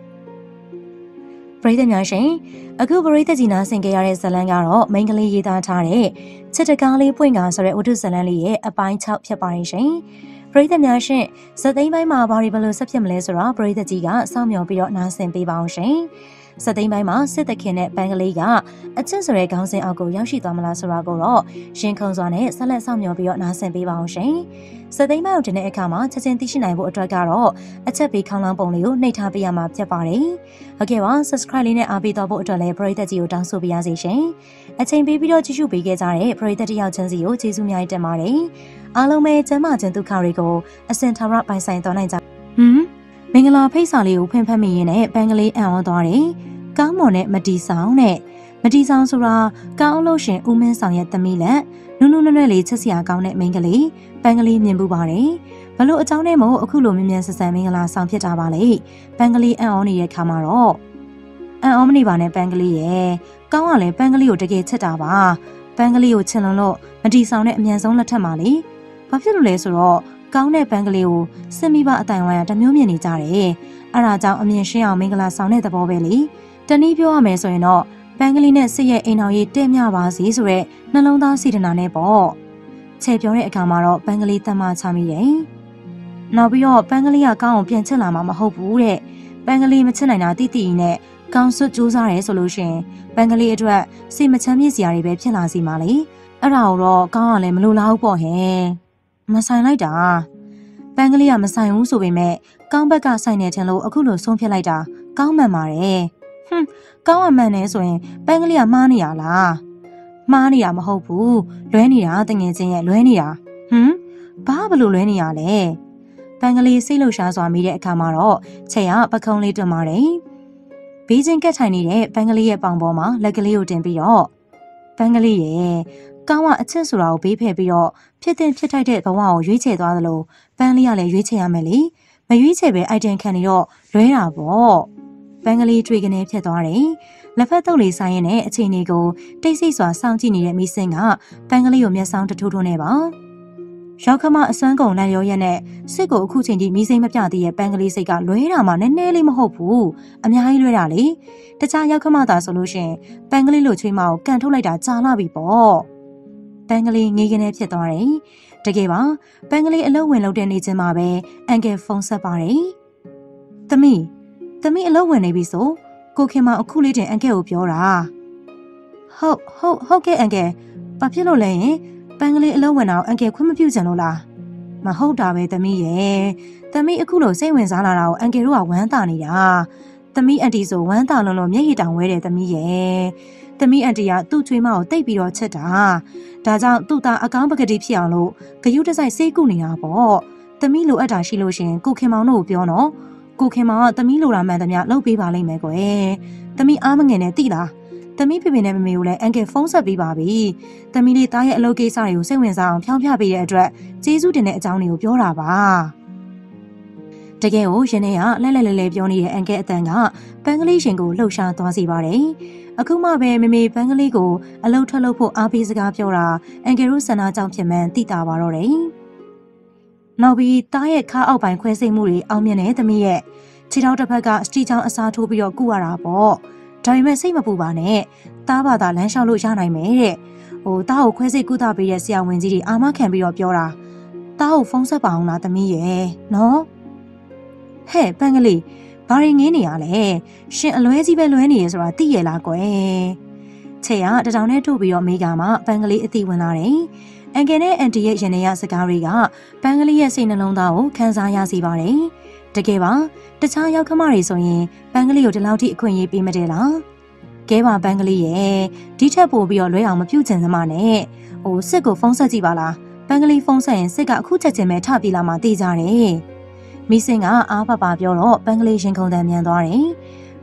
ပရိသတ်များရှင်အခုပရိသတ်ကြီးနာဆင်ကြရတဲ့ဇာတ်လမ်းကတော့မိန်းကလေးရေးသားထားတဲ့ချစ်တကားလေးပွင့်ကားဆိုတဲ့ဝတ္ထုဇာတ်လမ်းလေးရဲ့အပိုင်း၆ဖြစ်ပါတယ်ရှင်ပရိသတ်များရှင်ဇာတ်သိမ်းပိုင်းမှာဘာတွေဘယ်လိုဆက်ဖြစ်မလဲဆိုတော့ပရိသတ်ကြီးကစောင့်မျှော်ပြီးတော့နားဆင်ပေးပါအောင်ရှင်ဇာတ်သိမ်းပိုင်းမှာစစ်သခင်နဲ့ပန်းကလေးကအချစ်ဆိုတဲ့ခေါင်းစဉ်အောက်ကိုရောက်ရှိသွားမလားဆိုတာကိုတော့ရှင်ခုံစွာနဲ့ဆက်လက်စောင့်မျှော်ပြီးတော့နားဆင်ပေးပါအောင်ရှင်စသိမ်းမအောင်တင်တဲ့အခါမှာချက်ချင်းသိရှိနိုင်ဖို့အတွက်ကတော့အချက်ပေးခေါင်းလောင်းပုံလေးကိုနှိပ်ထားပေးရမှာဖြစ်ပါတယ်။ဟုတ်ကဲ့ပါ subscribe လေးနဲ့အားပေးတော့ဖို့အတွက်လည်းပရိသတ်ကြီးကိုတောင်းဆိုပေးရစေရှင်။အချိန်ပေးပြီးတော့ကြည့်ရှုပေးခဲ့ကြတဲ့ပရိသတ်တယောက်ချင်းစီကိုကျေးဇူးများတင်ပါတယ်။အားလုံးပဲကျမ်းမာခြင်းဒုက္ခတွေကိုအစင်ထာဝရပိုင်ဆိုင်သွားနိုင်ကြ။ဟမ်မင်္ဂလာဖိတ်စာလေးကိုဖွင့်ဖတ်မိရင်းနဲ့ပန်းကလေးအံ့ဩသွားတယ်။ကောင်းမွန်တဲ့မတီဆောင်နဲ့မတီဆောင်ဆိုတာကောင်းလို့ရှင်ဦးမင်းဆောင်ရဲ့သမီးလက်နုနုနွဲ့နွဲ့လေးချစ်စရာကောင်းတဲ့မိန်းကလေးပန်းကလေးမြင်ပူပါတယ်ဘလို့အကြောင်းနဲ့မို့အခုလိုမြင်မြန်ဆဆန်မင်္ဂလာဆောင်ဖြစ်တာပါလေပန်းကလေးအံ့ဩနေတဲ့ခါမှာတော့အံ့ဩမနေပါနဲ့ပန်းကလေးရဲ့ကောင်းကလည်းပန်းကလေးကိုတကယ်ချစ်တာပါပန်းကလေးကိုချစ်လွန်လို့မတီဆောင်တဲ့အမြန်ဆုံးလက်ထက်မှာလေဘာဖြစ်လို့လဲဆိုတော့ကောင်းတဲ့ပန်းကလေးကိုစစ်မိဘအတိုင်ဝိုင်းကတမျိုးမြင်နေကြတယ်အဲ့ဒါကြောင့်အမြင်ရှင်းအောင်မင်္ဂလာဆောင်တဲ့သဘောပဲလေတနည်းပြောရမယ်ဆိုရင်တော့ပန်းကလေးနဲ့စစ်ရဲ့အိမ်တော်ကြီးတဲ့မြပါစီဆိုတဲ့နှလုံးသားစေတနာနဲ့ပေါ့ချေပြောတဲ့အခါမှာတော့ပန်းကလေးတမ်းမချမိတယ်နောက်ပြီးတော့ပန်းကလေးကကောင်းအောင်ပြန်ချက်လာမှာမဟုတ်ဘူးတဲ့ပန်းကလေးမချက်နိုင်တာတိတိနဲ့ကောင်းစွတ်ကြိုးစားရဲဆိုလို့ရှင်ပန်းကလေးအတွက်စိတ်မချမ်းမြေ့စရာတွေပဲဖြစ်လာစီမှာလေအဲ့ဒါတော့ကောင်းကလည်းမလိုလားဘူးပေါ့ဟဲ့မဆိုင်လိုက်တာပန်းကလေးကမဆိုင်ဘူးဆိုပေမဲ့ကောင်းဘက်ကဆိုင်နေတယ်လို့အခုလိုဆုံးဖြတ်လိုက်တာကောင်းမှန်ပါတယ်ဟွန်းကောင်းအမှန်နဲ့ဆိုရင်ပန်းကလေးကမှားနေရလားမှားနေတာမဟုတ်ဘူးလွဲနေတာတငယ်ချင်းရဲ့လွဲနေတာဟမ်ဘာဘလို့လွဲနေရလဲပန်းကလေးစိတ်လှုပ်ရှားစွာမိတဲ့အခါမှာတော့ချက်ရပခုံးလေးတွင်ပါတယ်ဘေးချင်းကက်ထိုင်နေတဲ့ပန်းကလေးရဲ့ပေါင်ပေါ်မှာလက်ကလေးကိုတင်ပြီးတော့ပန်းကလေးရဲ့ကောင်းကအချစ်ဆိုတာကိုဘေးဖယ်ပြီးတော့ဖြစ်တဲ့ဖြစ်ထိုက်တဲ့ဘဝကိုရွေးချယ်သွားသလိုပန်းလေးကလည်းရွေးချယ်ရမယ်လေမရွေးချယ်ပဲအိုက်တန်ခံနေတော့လွဲတာပေါ့ပန်းကလေးတွေ့ကနေဖြစ်သွားတယ်လက်ဖက်တုပ်လေးဆိုင်ရင်နဲ့အချိန်လေးကိုတိတ်ဆိတ်စွာစောင့်ကြည့်နေတဲ့မိစင်ကပန်းကလေးကိုမျက်စောင်းတထိုးထိုးနေပါရောက်ခမအစွမ်းကုန်လန်ရောရက်နဲ့စစ်ကိုအခုချိန်ထိမိစိမ့်မပြသေးရဲ့ပန်းကလေးစိတ်ကလွဲတာမှနည်းနည်းလေးမဟုတ်ဘူးအများကြီးလွဲတာလေတခြားရောက်ခမသာဆိုလို့ရှင်ပန်းကလေးလိုချွေးမကိုကန်ထုတ်လိုက်တာကြာလာပြီပေါ့ပန်းကလေးငေးကနေဖြစ်သွားတယ်တကယ်ပါပန်းကလေးအလုံးဝင်လို့တဲ့နေချင်းမှာပဲအန်ကယ်ဖုန်းဆက်ပါတယ်သမီးသမီးအလုံးဝင်နေပြီဆိုကိုခင်မအခုလေးတင်အန်ကယ်ကိုပြောတာဟုတ်ဟုတ်ဟုတ်ကဲ့အန်ကယ်ဘာဖြစ်လို့လဲရင်ပန်းကလေးအလုံးဝင်အောင်အန်ကယ်ခွင့်မပြုချင်လို့လားမဟုတ်တာပဲသမီးရဲ့သမီးအခုလိုစိတ်ဝင်စားလာတာကိုအန်ကယ်တို့ကဝမ်းသာနေတာသမီးအန်တီဆိုဝမ်းသာလုံးလုံးမျက်ရည်တောင်ဝဲတယ်သမီးရဲ့သမီးအန်တီကသူ့ချွေးမကိုတိတ်ပြီးတော့ချက်တာဒါကြောင့်သူ့သားအကောင်းပကတိဖြစ်အောင်လို့ဂယုတစိုက်စေးကုနေတာပေါ့သမီးလိုအပ်တာရှိလို့ရှင်ကိုခင်မောင်တို့ကိုပြောနော်ကိုခင်မောင်ကသမီးလိုတာမှန်သမျှလုပ်ပေးပါလိမ့်မယ်ကွယ်သမီးအားမငယ်နဲ့တိလားသမီးဖေဖေနဲ့မမေကိုလည်းအန်ကယ်ဖုန်းဆက်ပေးပါပြီသမီးလေးသားရဲ့အလုပ်ကိစ္စတွေကိုစိတ်ဝင်စားအောင်ဖြောင်းပြပေးတဲ့အတွက်ကျေးဇူးတင်တဲ့အကြောင်းတွေကိုပြောတာပါတကယ်ကိုရင်းနေရလဲလဲလဲလဲပြောနေတဲ့အန်ကယ်အတန်ကပန်းကလေးရှင်ကိုလှုပ်ရှားသွားစေပါတယ်အခုမှပဲမမေပန်းကလေးကိုအလုပ်ထွက်လုပ်ဖို့အားပေးစကားပြောတာအန်ကယ်တို့ဆန္ဒကြောင့်ဖြစ်မှန်းသိတာပါတော့တယ်နောက်ပြီးသားရဲ့ခါအောက်ပိုင်းခွဲစိတ်မှုတွေအောင်မြင်တဲ့သမီးရဲ့ခြေထောက်တစ်ဖက်ကစတီချောင်းအစားထိုးပြီးတော့ကုရတာပေါ့ဒါပေမဲ့စိတ်မပူပါနဲ့သားဘာသာလမ်းလျှောက်လို့ရနိုင်မယ်တဲ့ဟိုသားကိုခွဲစိတ်ကုသပေးတဲ့ဆရာဝန်ကြီးတွေအာမခံပြီးတော့ပြောတာသားကိုဖုန်းဆက်ပါအောင်လားသမီးရဲ့နော်ဟဲ့ပန်းကလေးဘာရင်ငင်းနေရလဲရှင်အလွဲကြီးပဲလွဲနေရဆိုတာသိရလားကွယ်ချေကတထောင်နဲ့ထုတ်ပြီးတော့မိကမှပန်းကလေးအသိဝင်လာတယ်အန်ကယ်နဲ့အန်တီရဲ့ရင်ထဲရစကားတွေကပန်းကလေးရဲ့စိတ်နှလုံးသားကိုခန်းစားရစေပါတယ်တကယ်ပါတခြားရောက်ခမတွေဆိုရင်ပန်းကလေးကိုဒီလောက်ထိအခွင့်အရေးပေးမတယ်လားကဲပါပန်းကလေးရဲ့ဒီထက်ပိုပြီးတော့လွဲအောင်မပြုတ်ချင်စမနဲ့ဟိုစစ်ကိုဖုန်းဆက်ကြည့်ပါလားပန်းကလေးဖုန်းဆက်ရင်စစ်ကအခုချက်ချင်းပဲထပြေးလာမှသိကြတယ်မိစင်ကအားပါပါပြောတော့ပန်းကလေးရင်ခုန်တန်မြန်သွားတယ်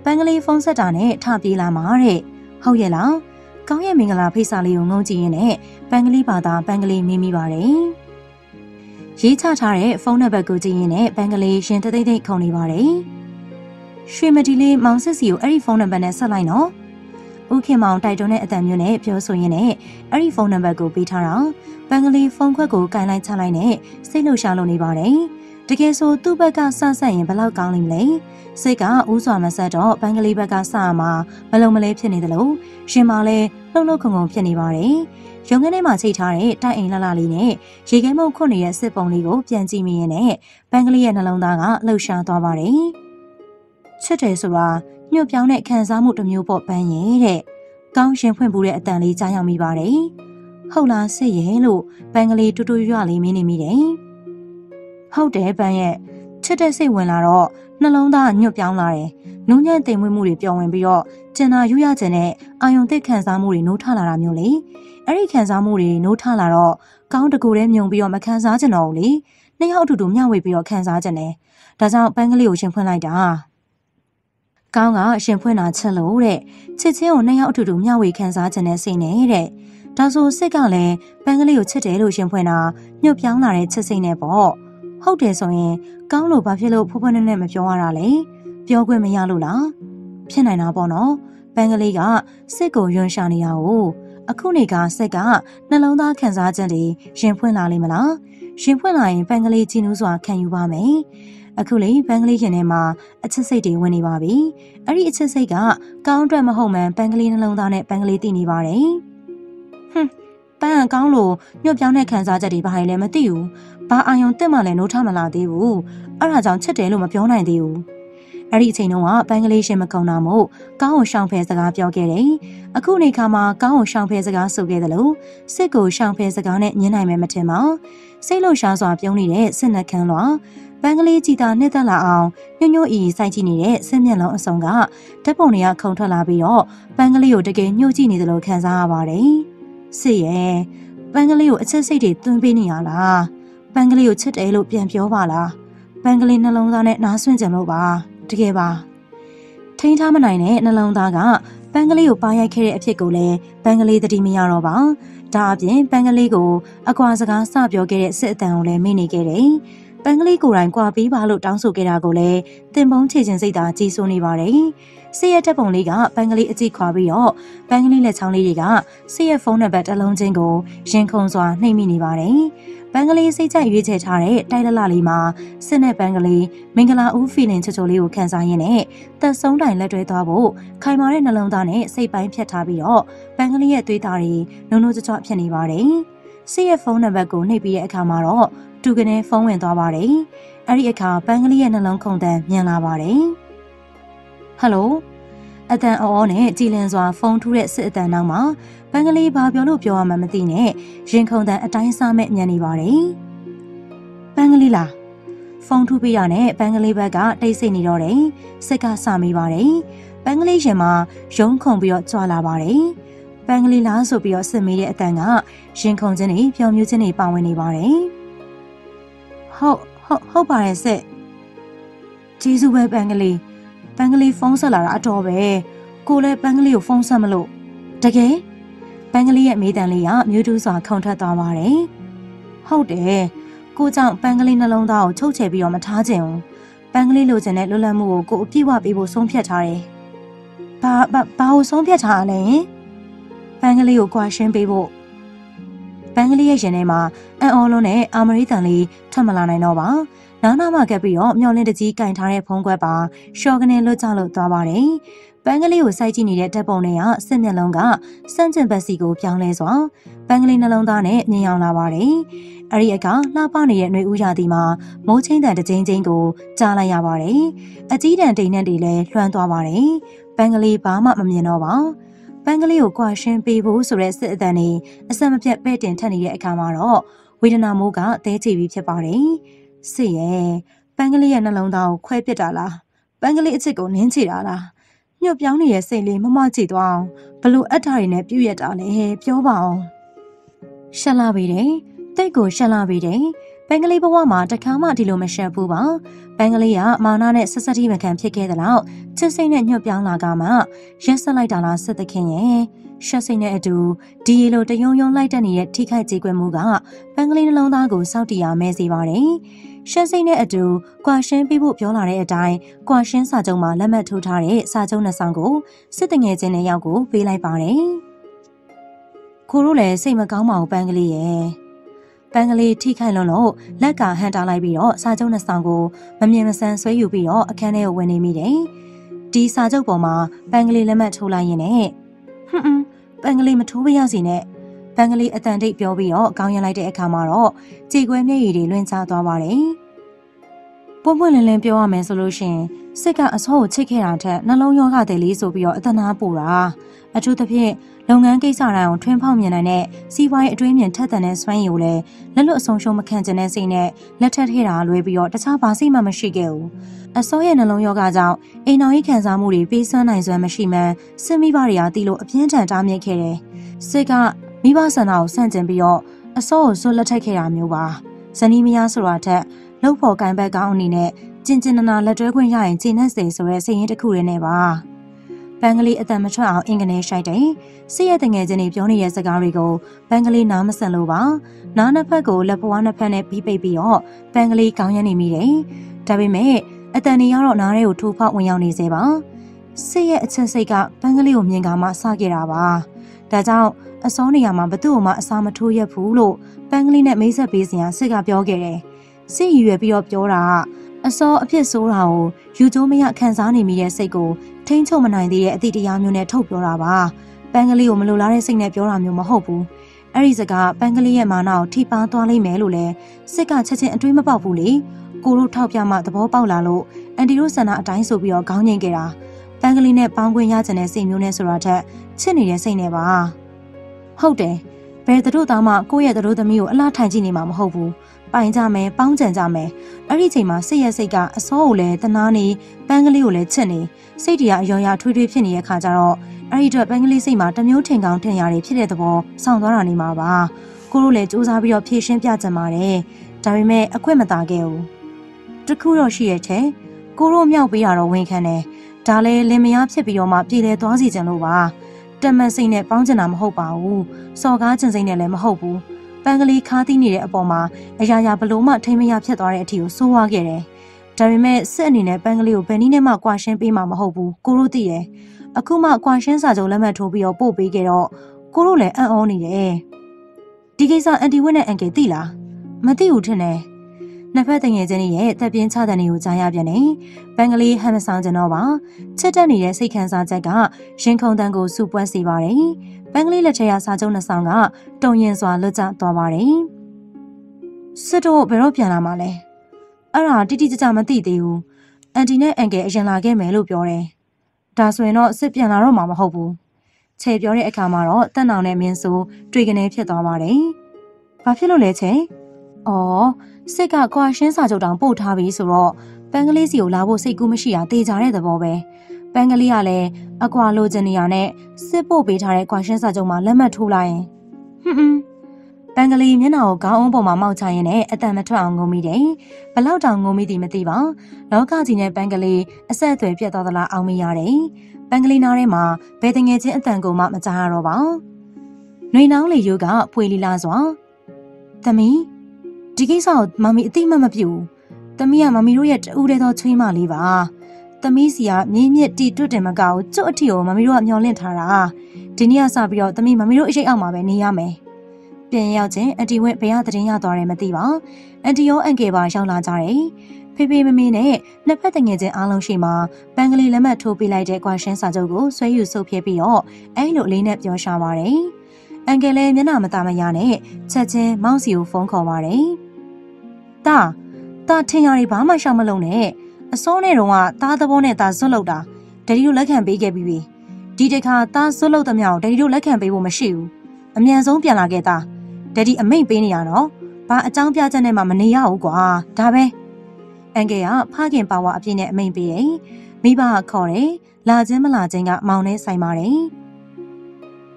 ပန်းကလေးဖုန်းဆက်တာနဲ့ထပြေးလာမှာတဲ့ဟုတ်ရဲ့လားကောင်းရဲ့မင်္ဂလာဖိတ်စာလေးကိုငုံကြည့်ရင်းနဲ့ပန်းကလေးပါသားပန်းကလေးမေးမိပါတယ်ရေးချထားတဲ့ဖုန်းနံပါတ်ကိုကြည့်ရင်းနဲ့ပန်းကလေးရှင်တိတ်တိတ်ခုန်နေပါတယ်ရွှေမတီလေးမောင်စစ်စီကိုအဲ့ဒီဖုန်းနံပါတ်နဲ့ဆက်လိုက်နော်ဦးခင်မောင်တိုက်တွန်းတဲ့အတန်မျိုးနဲ့ပြောဆိုရင်းနဲ့အဲ့ဒီဖုန်းနံပါတ်ကိုပေးထားတာပန်းကလေးဖုန်းခွက်ကိုကင်လိုက်ချလိုက်နဲ့စိတ်လှုပ်ရှားလို့နေပါတယ်တကယ်ဆိုသူ့ဘက်ကစဆက်ရင်ဘယ်လောက်ကောင်းလိမ့်မလဲစိတ်ကဦးစွာမဆက်တော့ပန်းကလေးဘက်ကစမှာမလုံမလဲဖြစ်နေတယ်လို့ရှင်မလည်းလှုပ်လှုပ်ခုံခုံဖြစ်နေပါတယ်ရုံငန်းထဲမှာချိတ်ထားတဲ့တိုက်အိမ်လှလှလေးနဲ့ရေခဲမုံခွတ်နေတဲ့စစ်ပုံလေးကိုပြန်ကြည့်မိရင်နဲ့ပန်းကလေးရဲ့နှလုံးသားကလှုပ်ရှားသွားပါတယ်ချစ်တယ်ဆိုတာညှို့ပြောင်းတဲ့ခံစားမှုတစ်မျိုးပေါ့ပန်းရဲ့တဲ့ကောင်းရှင်ဖွင့်ပူတဲ့အတန်လေးကြားရောက်မိပါတယ်ဟုတ်လားစစ်ရဲ့လို့ပန်းကလေးတူတူရွရွလေးမင်းနေမိတယ်ဟုတ်တယ်ပန်းရဲ့ချစ်တဲ့စိတ်ဝင်လာတော့နှလုံးသားညှို့ပြောင်းလာတယ်နူးညံ့တိမ်မွေ့မှုတွေပျော်ဝင်ပြီးတော့ကျင်နာရွရခြင်းနဲ့အာယုံသိခံစားမှုတွေနိုးထလာတာမျိုးလေအဲ့ဒီခံစားမှုတွေနိုးထလာတော့ကောင်းတကူတဲ့မြုံပြီးတော့မခံစားကြတော့ဘူးလေနှစ်ယောက်အတူတူမျှဝေပြီးတော့ခံစားကြတယ်ဒါကြောင့်ပန်းကလေးကိုရှင်ဖွင့်လိုက်တာကောင်းကရှင်ဖွင့်တာချက်လို့တဲ့ချစ်ချင်းကိုနှစ်ယောက်အတူတူမျှဝေခံစားခြင်းနဲ့စိတ်နဲ့တဲ့ဒါဆိုစစ်ကလည်းပန်းကလေးကိုချစ်တယ်လို့ရှင်ဖွင့်တာညှို့ပြောင်းလာတဲ့ချစ်စိတ်နဲ့ပေါ့ဟုတ်တယ်ဆိုရင်ကောင်းလို့ဘာဖြစ်လို့ဖွဖွနဲ့နဲ့မပြောရတာလဲပြောခွင့်မရလို့လားဖြစ်နိုင်တာပေါ့နော်ပန်းကလေးကစစ်ကိုယွန်းရှာနေတာကိုအခုနေကစစ်ကနှလုံးသားခံစားချက်တွေရင်ဖွင့်လာလိမ့်မလားရင်ဖွင့်လာရင်ပန်းကလေးကြည်နူးစွာခံယူပါမယ်အခုလေပန်းကလေးရင်ထဲမှာအချစ်စိတ်တွေဝင်နေပါပြီအဲ့ဒီအချစ်စိတ်ကကောင်းအတွက်မဟုတ်မှန်ပန်းကလေးနှလုံးသားနဲ့ပန်းကလေးတည်နေပါတယ်ဟွန်းပန်းကောင်းလို့ညှို့ပြောင်းတဲ့ခံစားချက်တွေဘာတွေလဲမသိဘူးဘာအာယုံတက်မှလည်းနိုးထမလာသေးဘူးအဲ့ဒါကြောင့်ချစ်တယ်လို့မပြောနိုင်သေးဘူးအဲ့ဒီအချိန်တုန်းကပန်းကလေးရှင်မကုံတာမို့ကောင်းကိုရှောင်ဖယ်စကားပြောခဲ့တယ်အခုနေခါမှာကောင်းကိုရှောင်ဖယ်စကားဆိုခဲ့တယ်လို့စစ်ကိုရှောင်ဖယ်စကားနဲ့ညှင်းနိုင်မယ်မထင်ပါစိတ်လှုပ်ရှားစွာပြုံးနေတဲ့စစ်နှက်ခမ်းလွှာပန်းကလေးကြည်သာနှစ်သက်လာအောင်ညှို့ညှို့အီစိုက်ကြည့်နေတဲ့စစ်မျက်လုံးအစုံကဓာတ်ပုံတွေကခုန်ထွက်လာပြီးတော့ပန်းကလေးကိုတကယ်ညှို့ကြည့်နေတယ်လို့ခံစားရပါတယ်စစ်ရဲ့ပန်းကလေးကိုအချစ်စိတ်တွေသွင်းပေးနေရလားပန်းကလေးကိုချစ်တယ်လို့ပြန်ပြောပါလားပန်းကလေးနှလုံးသားနဲ့နားဆွင့်ကြလို့ပါတကယ်ပါထိန်းထားမနိုင်တဲ့နှလုံးသားကပန်းကလေးကိုပါရိုက်ခဲ့တဲ့အဖြစ်ကိုလည်းပန်းကလေးသတိမရတော့ပါဒါအပြင်ပန်းကလေးကိုအကွာစကားစပြောခဲ့တဲ့စစ်အတန်ကိုလည်းမေ့နေခဲ့တယ်ပန်းကလေးကိုယ်တိုင်ကွာပေးပါလို့တောင်းဆိုခဲ့တာကိုလည်းတင်ပုံးချေခြင်းစိတ်သာကြီးစိုးနေပါတယ်စစ်ရဲ့တက်ပုံလေးကပန်းကလေးအကြည့်ခွာပြီးတော့ပန်းကလေးလက်ချောင်းလေးတွေကစစ်ရဲ့ဖုန်းနံပါတ်တစ်လုံးချင်းကိုရင်ခုန်စွာနှိပ်မိနေပါတယ်ပန်းကလေးစိတ်ကြိုက်ရွေးချယ်ထားတဲ့တိုက်လလလေးမှာစစ်နဲ့ပန်းကလေးမင်္ဂလာဦးဖီလင်ချိုချိုလေးကိုခန်းစားရင်းနဲ့သက်ဆုံးတိုင်လက်တွဲသွားဖို့ခိုင်မာတဲ့နှလုံးသားနဲ့စိတ်ပိုင်းဖြတ်ထားပြီးတော့ပန်းကလေးရဲ့သွေးသားတွေနုံနုံကြွကြွဖြစ်နေပါတယ်စစ်ရဲ့ဖုန်းနံပါတ်ကိုနှိပ်ပြီးတဲ့အခါမှာတော့တူကနေဖုန်းဝင်သွားပါတယ်အဲ့ဒီအခါပန်းကလေးရဲ့နှလုံးခုန်တန်မြန်လာပါတယ်ဟယ်လိုအတန်အော်အော်နဲ့ကြည်လင်စွာဖုန်းထူးတဲ့စစ်အတန်နောက်မှာပန်းကလေးဘာပြောလို့ပြောရမှမသိနဲ့ရင်ခုန်တန်အတိုင်းစားမဲ့ညံနေပါတယ်ပန်းကလေးလားဖုန်းထူးပြီးရတဲ့ပန်းကလေးဘက်ကတိတ်ဆိတ်နေတော့တယ်စစ်ကစမိပါတယ်ပန်းကလေးရှင်မှာရုံးခုန်ပြီးတော့ကြွလာပါတယ်ပန်းကလေးလားဆိုပြီးတော့စစ်မိတဲ့အတန်ကရင်ခုန်ခြင်းတွေပျော်မြူးခြင်းတွေပါဝင်နေပါတယ်ဟုတ်ဟုတ်ဟုတ်ပါတယ်စစ်ကျေးဇူးပဲပန်းကလေးပန်းကလေးဖုန်းဆက်လာတာအတော်ပဲကိုလည်းပန်းကလေးကိုဖုန်းဆက်မလို့တကယ်ပန်းကလေးရဲ့မိတန်လေးကမြို့တူးစွာခုန်ထွက်သွားပါတယ်ဟုတ်တယ်ကိုကြောင့်ပန်းကလေးနှလုံးသားကိုချုပ်ချယ်ပြီးတော့မထားခြင်းဘူးပန်းကလေးလိုချင်တဲ့လွတ်လပ်မှုကိုကိုအပြည့်ဝပေးဖို့ဆုံးဖြတ်ထားတယ်ဘာဘာဘာကိုဆုံးဖြတ်ထားလဲပန်းကလေးကိုကွာရှင်းပေးဖို့ပန်းကလေးရဲ့ရင်ထဲမှာအန်အော်လုံးနဲ့အာမရီတန်လေးထွက်မလာနိုင်တော့ပါနားနာမှကပ်ပြီးတော့မျောလင်းတကြီးကင်ထားတဲ့ဖုံးကွက်ပါရှော့ကနေလွတ်ကျလို့သွားပါတယ်ပန်းကလေးကိုစိုက်ကြည့်နေတဲ့ဓာတ်ပုံတွေကစစ်မျက်လုံးကစန့်ကျင်ဘက်စီကိုပြောင်းလဲစွာပန်းကလေးနှလုံးသားနဲ့မြင်အောင်လာပါတယ်အဲ့ဒီအခါလှပနေတဲ့နှွေဦးရာသီမှာမိုးချင်းတန်တစ်ချင်းချင်းကိုကြားလိုက်ရပါတယ်အကြီးတန်းတိမ်နဲ့တွေလည်းလွှမ်းသွားပါတယ်ပန်းကလေးဘာမှမမြင်တော့ပါပန်းကလေးကိုကွာရှင်းပေးဖို့ဆိုတဲ့စစ်အတန်တွေအဆက်မပြတ်ပဲ့တင်ထက်နေတဲ့အခါမှာတော့ဝေဒနာမိုးကသဲချပြီးဖြစ်ပါတယ်စစ်ရဲ့ပန်းကလေးရဲ့နှလုံးသားကိုခွဲပစ်တာလားပန်းကလေးအချစ်ကိုနင်းချတာလားညှို့ပြောင်းနေတဲ့စိတ်လေးမမကြည့်သွားအောင်ဘလို့အပ်တာတွေနဲ့ပြုတ်ရတာလဲပြောပါအောင်ရှက်လာပြီတယ်တိတ်ကိုရှက်လာပြီတယ်ဘင်္ဂလီဘဝမှာတခါမှဒီလိုမရှက်ဘူးပါဘင်္ဂလီကမာနနဲ့ဆက်ဆက်တိမခံဖြစ်ခဲ့တဲ့လောက်ချစ်စိတ်နဲ့ညှို့ပြောင်းလာကမှရက်ဆက်လိုက်တာလားစစ်သခင်ရဲ့ရှက်စိတ်နဲ့အတူဒီလိုတယုံယုံလိုက်တဲ့နေတဲ့ထိခိုက်ကြေကွဲမှုကဘင်္ဂလီနှလုံးသားကိုစောက်တီရမဲစေပါတယ်ရှက်စိတ်နဲ့အတူကွာရှင်းပေးဖို့ပြောလာတဲ့အတိုင်းကွာရှင်းစာချုပ်မှာလက်မှတ်ထိုးထားတဲ့စာချုပ်နှစ်ဆောင်ကိုစစ်တငယ်ချင်းတွေရောက်ကိုပေးလိုက်ပါတယ်ကိုတို့လည်းစိတ်မကောင်းပါဘူးဘင်္ဂလီရဲ့ဘင်္ဂလီထိခိုက်လွန်းလို့လက်ကဟန်တာလိုက်ပြီးတော့စာချုပ်နှစ်ဆောင်ကိုမမြင်မဆန်ဆွဲယူပြီးတော့အခန်းထဲကိုဝင်နေမိတယ်ဒီစာချုပ်ပေါ်မှာဘင်္ဂလီလက်မှတ်ထိုးလိုက်ရင်နဲ့ဟွန်းဘင်္ဂလီမထိုးပြရစီနဲ့ဘင်္ဂလီအတန်တိတ်ပြောပြီးတော့ကောင်းရလိုက်တဲ့အခါမှာတော့ကြေကွဲမျက်ရည်တွေလွင့်ချသွားပါတယ်ပွန့်ပွန့်လင်းလင်းပြောရမယ်ဆိုလို့ရှင်စစ်ကအစောကိုချစ်ခဲ့တာထက်နှလုံးရောဂါတဲ့လေးဆိုပြီးတော့အတနာပူတာအထူးသဖြင့်လုပ်ငန်းကိစ္စတိုင်းအောင်ထွင်းဖောက်မြင်နိုင်တဲ့စီးပွားရေးအတွေးမြင်ထက်သန်တဲ့စွမ်းရည်ကိုလည်းလက်လွတ်အဆုံးရှုံးမခံကျင်တဲ့စိတ်နဲ့လက်ထပ်ထည့်တာလွဲပြီးတော့တခြားဘာစိတ်မှမရှိခဲ့ဘူးအစောရဲ့နှလုံးရောဂါကြောင့်အိမ်တော်ရေးခံစားမှုတွေပေးစွမ်းနိုင်စွမ်းမရှိမှန်းစစ်မိဘတွေကတီးလို့အပြင်းထန်တားမြစ်ခဲ့တယ်စစ်ကမိဘဆန္ဒကိုဆန့်ကျင်ပြီးတော့အစောကိုဆွလက်ထက်ခဲ့တာမျိုးပါဇနီးမယားဆိုတာထက်လှုပ်ဖို့ကံဘက်ကောင်းအနေနဲ့ကျင်ကျင်နာနာလက်တွဲခွင့်ရရင်ကျင့်နဲ့စေဆိုတဲ့စိတ်ရင်းတစ်ခုတည်းနဲ့ပါဘင်္ဂလီအတန်မထွက်အောင်အင်္ဂလိပ်ရှိုက်တယ်စစ်ရဲ့တငယ်ချင်းတွေပြောနေတဲ့စကားတွေကိုဘင်္ဂလီနားမဆန်လို့ပါနားနှစ်ဖက်ကိုလက်ပွားနှစ်ဖက်နဲ့ပြီးပိတ်ပြီးတော့ဘင်္ဂလီကောင်းရနေမိတယ်ဒါပေမဲ့အတန်တွေကတော့နားထဲကိုထိုးဖောက်ဝင်ရောက်နေစေပါစစ်ရဲ့အချက်စိတ်ကဘင်္ဂလီကိုမြင်ကမှစခဲ့တာပါဒါကြောင့်အစောနေရာမှာဘသူ့ကိုမှအစာမထိုးရဘူးလို့ဘင်္ဂလီနဲ့မိတ်ဆက်ပေးစဉ်ကစစ်ကပြောခဲ့တယ်စစ်ရည်ရွယ်ပြီးတော့ပြောတာအစောအဖြစ်ဆိုးတာကိုယူကျိုးမရခံစားနေမိတဲ့စိတ်ကိုထိန်းချုပ်မနိုင်သေးတဲ့အသည့်တရားမျိုးနဲ့ထုတ်ပြောတာပါဘင်္ဂလီကိုမလိုလားတဲ့စိတ်နဲ့ပြောတာမျိုးမဟုတ်ဘူးအဲ့ဒီစကားဘင်္ဂလီရဲ့မာနကိုထိပါသွားလိမ့်မယ်လို့လဲစစ်ကချက်ချင်းအတွေးမပေါက်ဘူးလေကိုတို့ထောက်ပြမှသဘောပေါက်လာလို့အန်တီတို့ဆန္ဒအတိုင်းဆိုပြီးတော့ခေါင်းငိမ့်ခဲ့တာဘင်္ဂလီနဲ့ပေါင်းခွင့်ရချင်တဲ့စိတ်မျိုးနဲ့ဆိုတာထက်ချစ်နေတဲ့စိတ်နဲ့ပါဟုတ်တယ်ဘယ်တို့သားမှကိုယ့်ရဲ့တို့သမီးကိုအလားထိုင်ကြည့်နေမှာမဟုတ်ဘူးပိုင်ကြမယ်ပေါင်းကြံကြမယ်အဲ့ဒီချိန်မှာစိတ်ရဲ့စိတ်ကအစောကိုလည်းတနာနေဘင်္ဂလီကိုလည်းချစ်နေစိတ်တရားအယောင်ရထွေးထွေးဖြစ်နေတဲ့ခါကျတော့အဲ့ဒီအတွက်ဘင်္ဂလီစိတ်မှာတမျိုးထင်ကောင်းထင်ရတယ်ဖြစ်တဲ့သဘောဆောင်သွားတာနေမှာပါကိုတို့လည်းစူးစမ်းပြီးတော့ဖြည့်ရှင်းပြကြမှာတယ်ဒါပေမဲ့အခွင့်မသာခဲ့ဘူးတခုတော့ရှိရဲ့တဲ့ကိုတို့မြောက်ပေးတာတော့ဝန်ခံတယ်ဒါလည်းလင်မယားဖြစ်ပြီးတော့မှပြည်လဲသွားစီခြင်းလို့ပါတမန်စိတ်နဲ့ပေါင်းကျင်တာမဟုတ်ပါဘူးစော်ကားခြင်းစိတ်နဲ့လည်းမဟုတ်ဘူးဘင်္ဂလီခါးသီးနေတဲ့အပေါ်မှာအရာရာဘလို့မှထိမ့်မရဖြစ်သွားတဲ့အထီကိုစိုးဝါးခဲ့တယ်ဒါပေမဲ့စစ်အနေနဲ့ဘင်္ဂလီကိုဘယ်နည်းနဲ့မှကွာရှင်းပေးမှာမဟုတ်ဘူးကိုတို့သိတယ်အခုမှကွာရှင်းစာချုပ်လက်မှတ်ထိုးပြီးတော့ပို့ပေးခဲ့တော့ကိုတို့လည်းအံ့ဩနေတယ်ဒီကိစ္စအန်တီဝင်းနဲ့အန်ကယ်သိလားမသိဘူးထင်တယ်နှစ်ဖက်တငယ်ချင်းရဲ့တပ်ပြင်းချတဲ့နေကိုကြားရပြန်တယ်ဘင်္ဂလီဟမ်မဆောင်ကျင်တော့ပါချစ်တက်နေတဲ့စိတ်ခံစားချက်ကရင်ခုန်တန်းကိုစူပွက်စေပါတယ်ဘင်္ဂလီလက်ထက်ရစာချုပ်နှစ်ဆောင်ကတုံရင်စွာလွတ်ကျသွားပါတယ်စစ်တို့ဘယ်တော့ပြန်လာမှာလဲအဲ့ဒါတိတိကျကျမသိသေးဘူးအန်တီနဲ့အန်ကယ်အရင်လာခဲ့မယ်လို့ပြောတယ်ဒါဆိုရင်တော့စစ်ပြန်လာတော့မှာမဟုတ်ဘူးချေပြောတဲ့အခါမှာတော့တက်နောင်နဲ့မင်းဆိုတွေ့ကနေဖြစ်သွားပါတယ်ဘာဖြစ်လို့လဲချေအော်စစ်ကကွာရှင်းစာချုပ်တောင်ပို့ထားပြီဆိုတော့ဘင်္ဂလီစီကိုလာဖို့စိတ်ကူးမရှိတာတေချာတဲ့သဘောပဲဘင်္ဂလီကလည်းအကွာလိုချင်နေရနဲ့စစ်ပို့ပေးထားတဲ့ကွာရှင်းစာချုပ်မှာလက်မှတ်ထိုးလိုက်ရင်ဟွန်းဟွန်းဘင်္ဂလီမျက်နှာကိုခေါင်းအုံးပေါ်မှာမောက်ချရင်နဲ့အတန်မထွက်အောင်ငုံမိတယ်ဘလောက်တောင်ငုံမိသည်မသိပါလောကကြီးနဲ့ဘင်္ဂလီအဆက်အသွယ်ပြတ်သွားသလားအောင်မိရတယ်ဘင်္ဂလီနားထဲမှာဘယ်တငယ်ချင်းအတန်ကိုမှမကြားရတော့ပါနှွေနှောင်းလေယိုကဖွေလီလာစွာသမီးဒီကိစ္စကိုမမီအတိမတ်မပြုတ်သမီးကမမီတို့ရဲ့တူးတဲ့သောချွေးမလေးပါသမီးစီကမြင်းမြစ်တီတွတ်တယ်မကောက်ကျွတ်အထီကိုမမီတို့ကမျောလင့်ထားတာဒီနေ့ကစပြီးတော့သမီးမမီတို့အရှိတ်အောက်မှာပဲနေရမယ်ပြန်ရောက်ချင်းအန်တီဝင့်ဘယ်ရသတင်းရသွားတယ်မသိပါအန်တီရောအန်ကယ်ပါရောက်လာကြတယ်ဖေဖေမမေနဲ့နှစ်ဖက်တငယ်ချင်းအားလုံးရှိမှာဘင်္ဂလီလက်မှတ်ထိုးပေးလိုက်တဲ့ကွာရှင်းစာချုပ်ကိုဆွဲယူဆုပ်ဖြဲပြီးတော့အဲ့လိုလေးနဲ့ပြောရှာပါတယ်အန်ကယ်လည်းမျက်နှာမသားမရနဲ့ချက်ချင်းမောင်စီကိုဖုန်းခေါ်ပါတယ်တာတာထင်ရည်ဘာမှရှောင်မလုံးနဲ့အစောနဲ့တော့ကသားသဘောနဲ့သားစွတ်လောက်တာဒဒီတို့လက်ခံပေးခဲ့ပြီးပြီဒီတခါသားစွတ်လောက်တဲ့မြောက်ဒဒီတို့လက်ခံပေးဖို့မရှိဘူးအမြန်ဆုံးပြန်လာခဲ့သားဒဒီအမိတ်ပေးနေရတော့ဘာအကြောင်းပြချက်နဲ့မှမနေရဘူးကွာဒါပဲအန်ကယ်ကဖခင်ပါဝါအပြည့်နဲ့အမိတ်ပေးတယ်မိဘကခေါ်တယ်လာခြင်းမလာခြင်းကမောင်နဲ့ဆိုင်ပါတယ်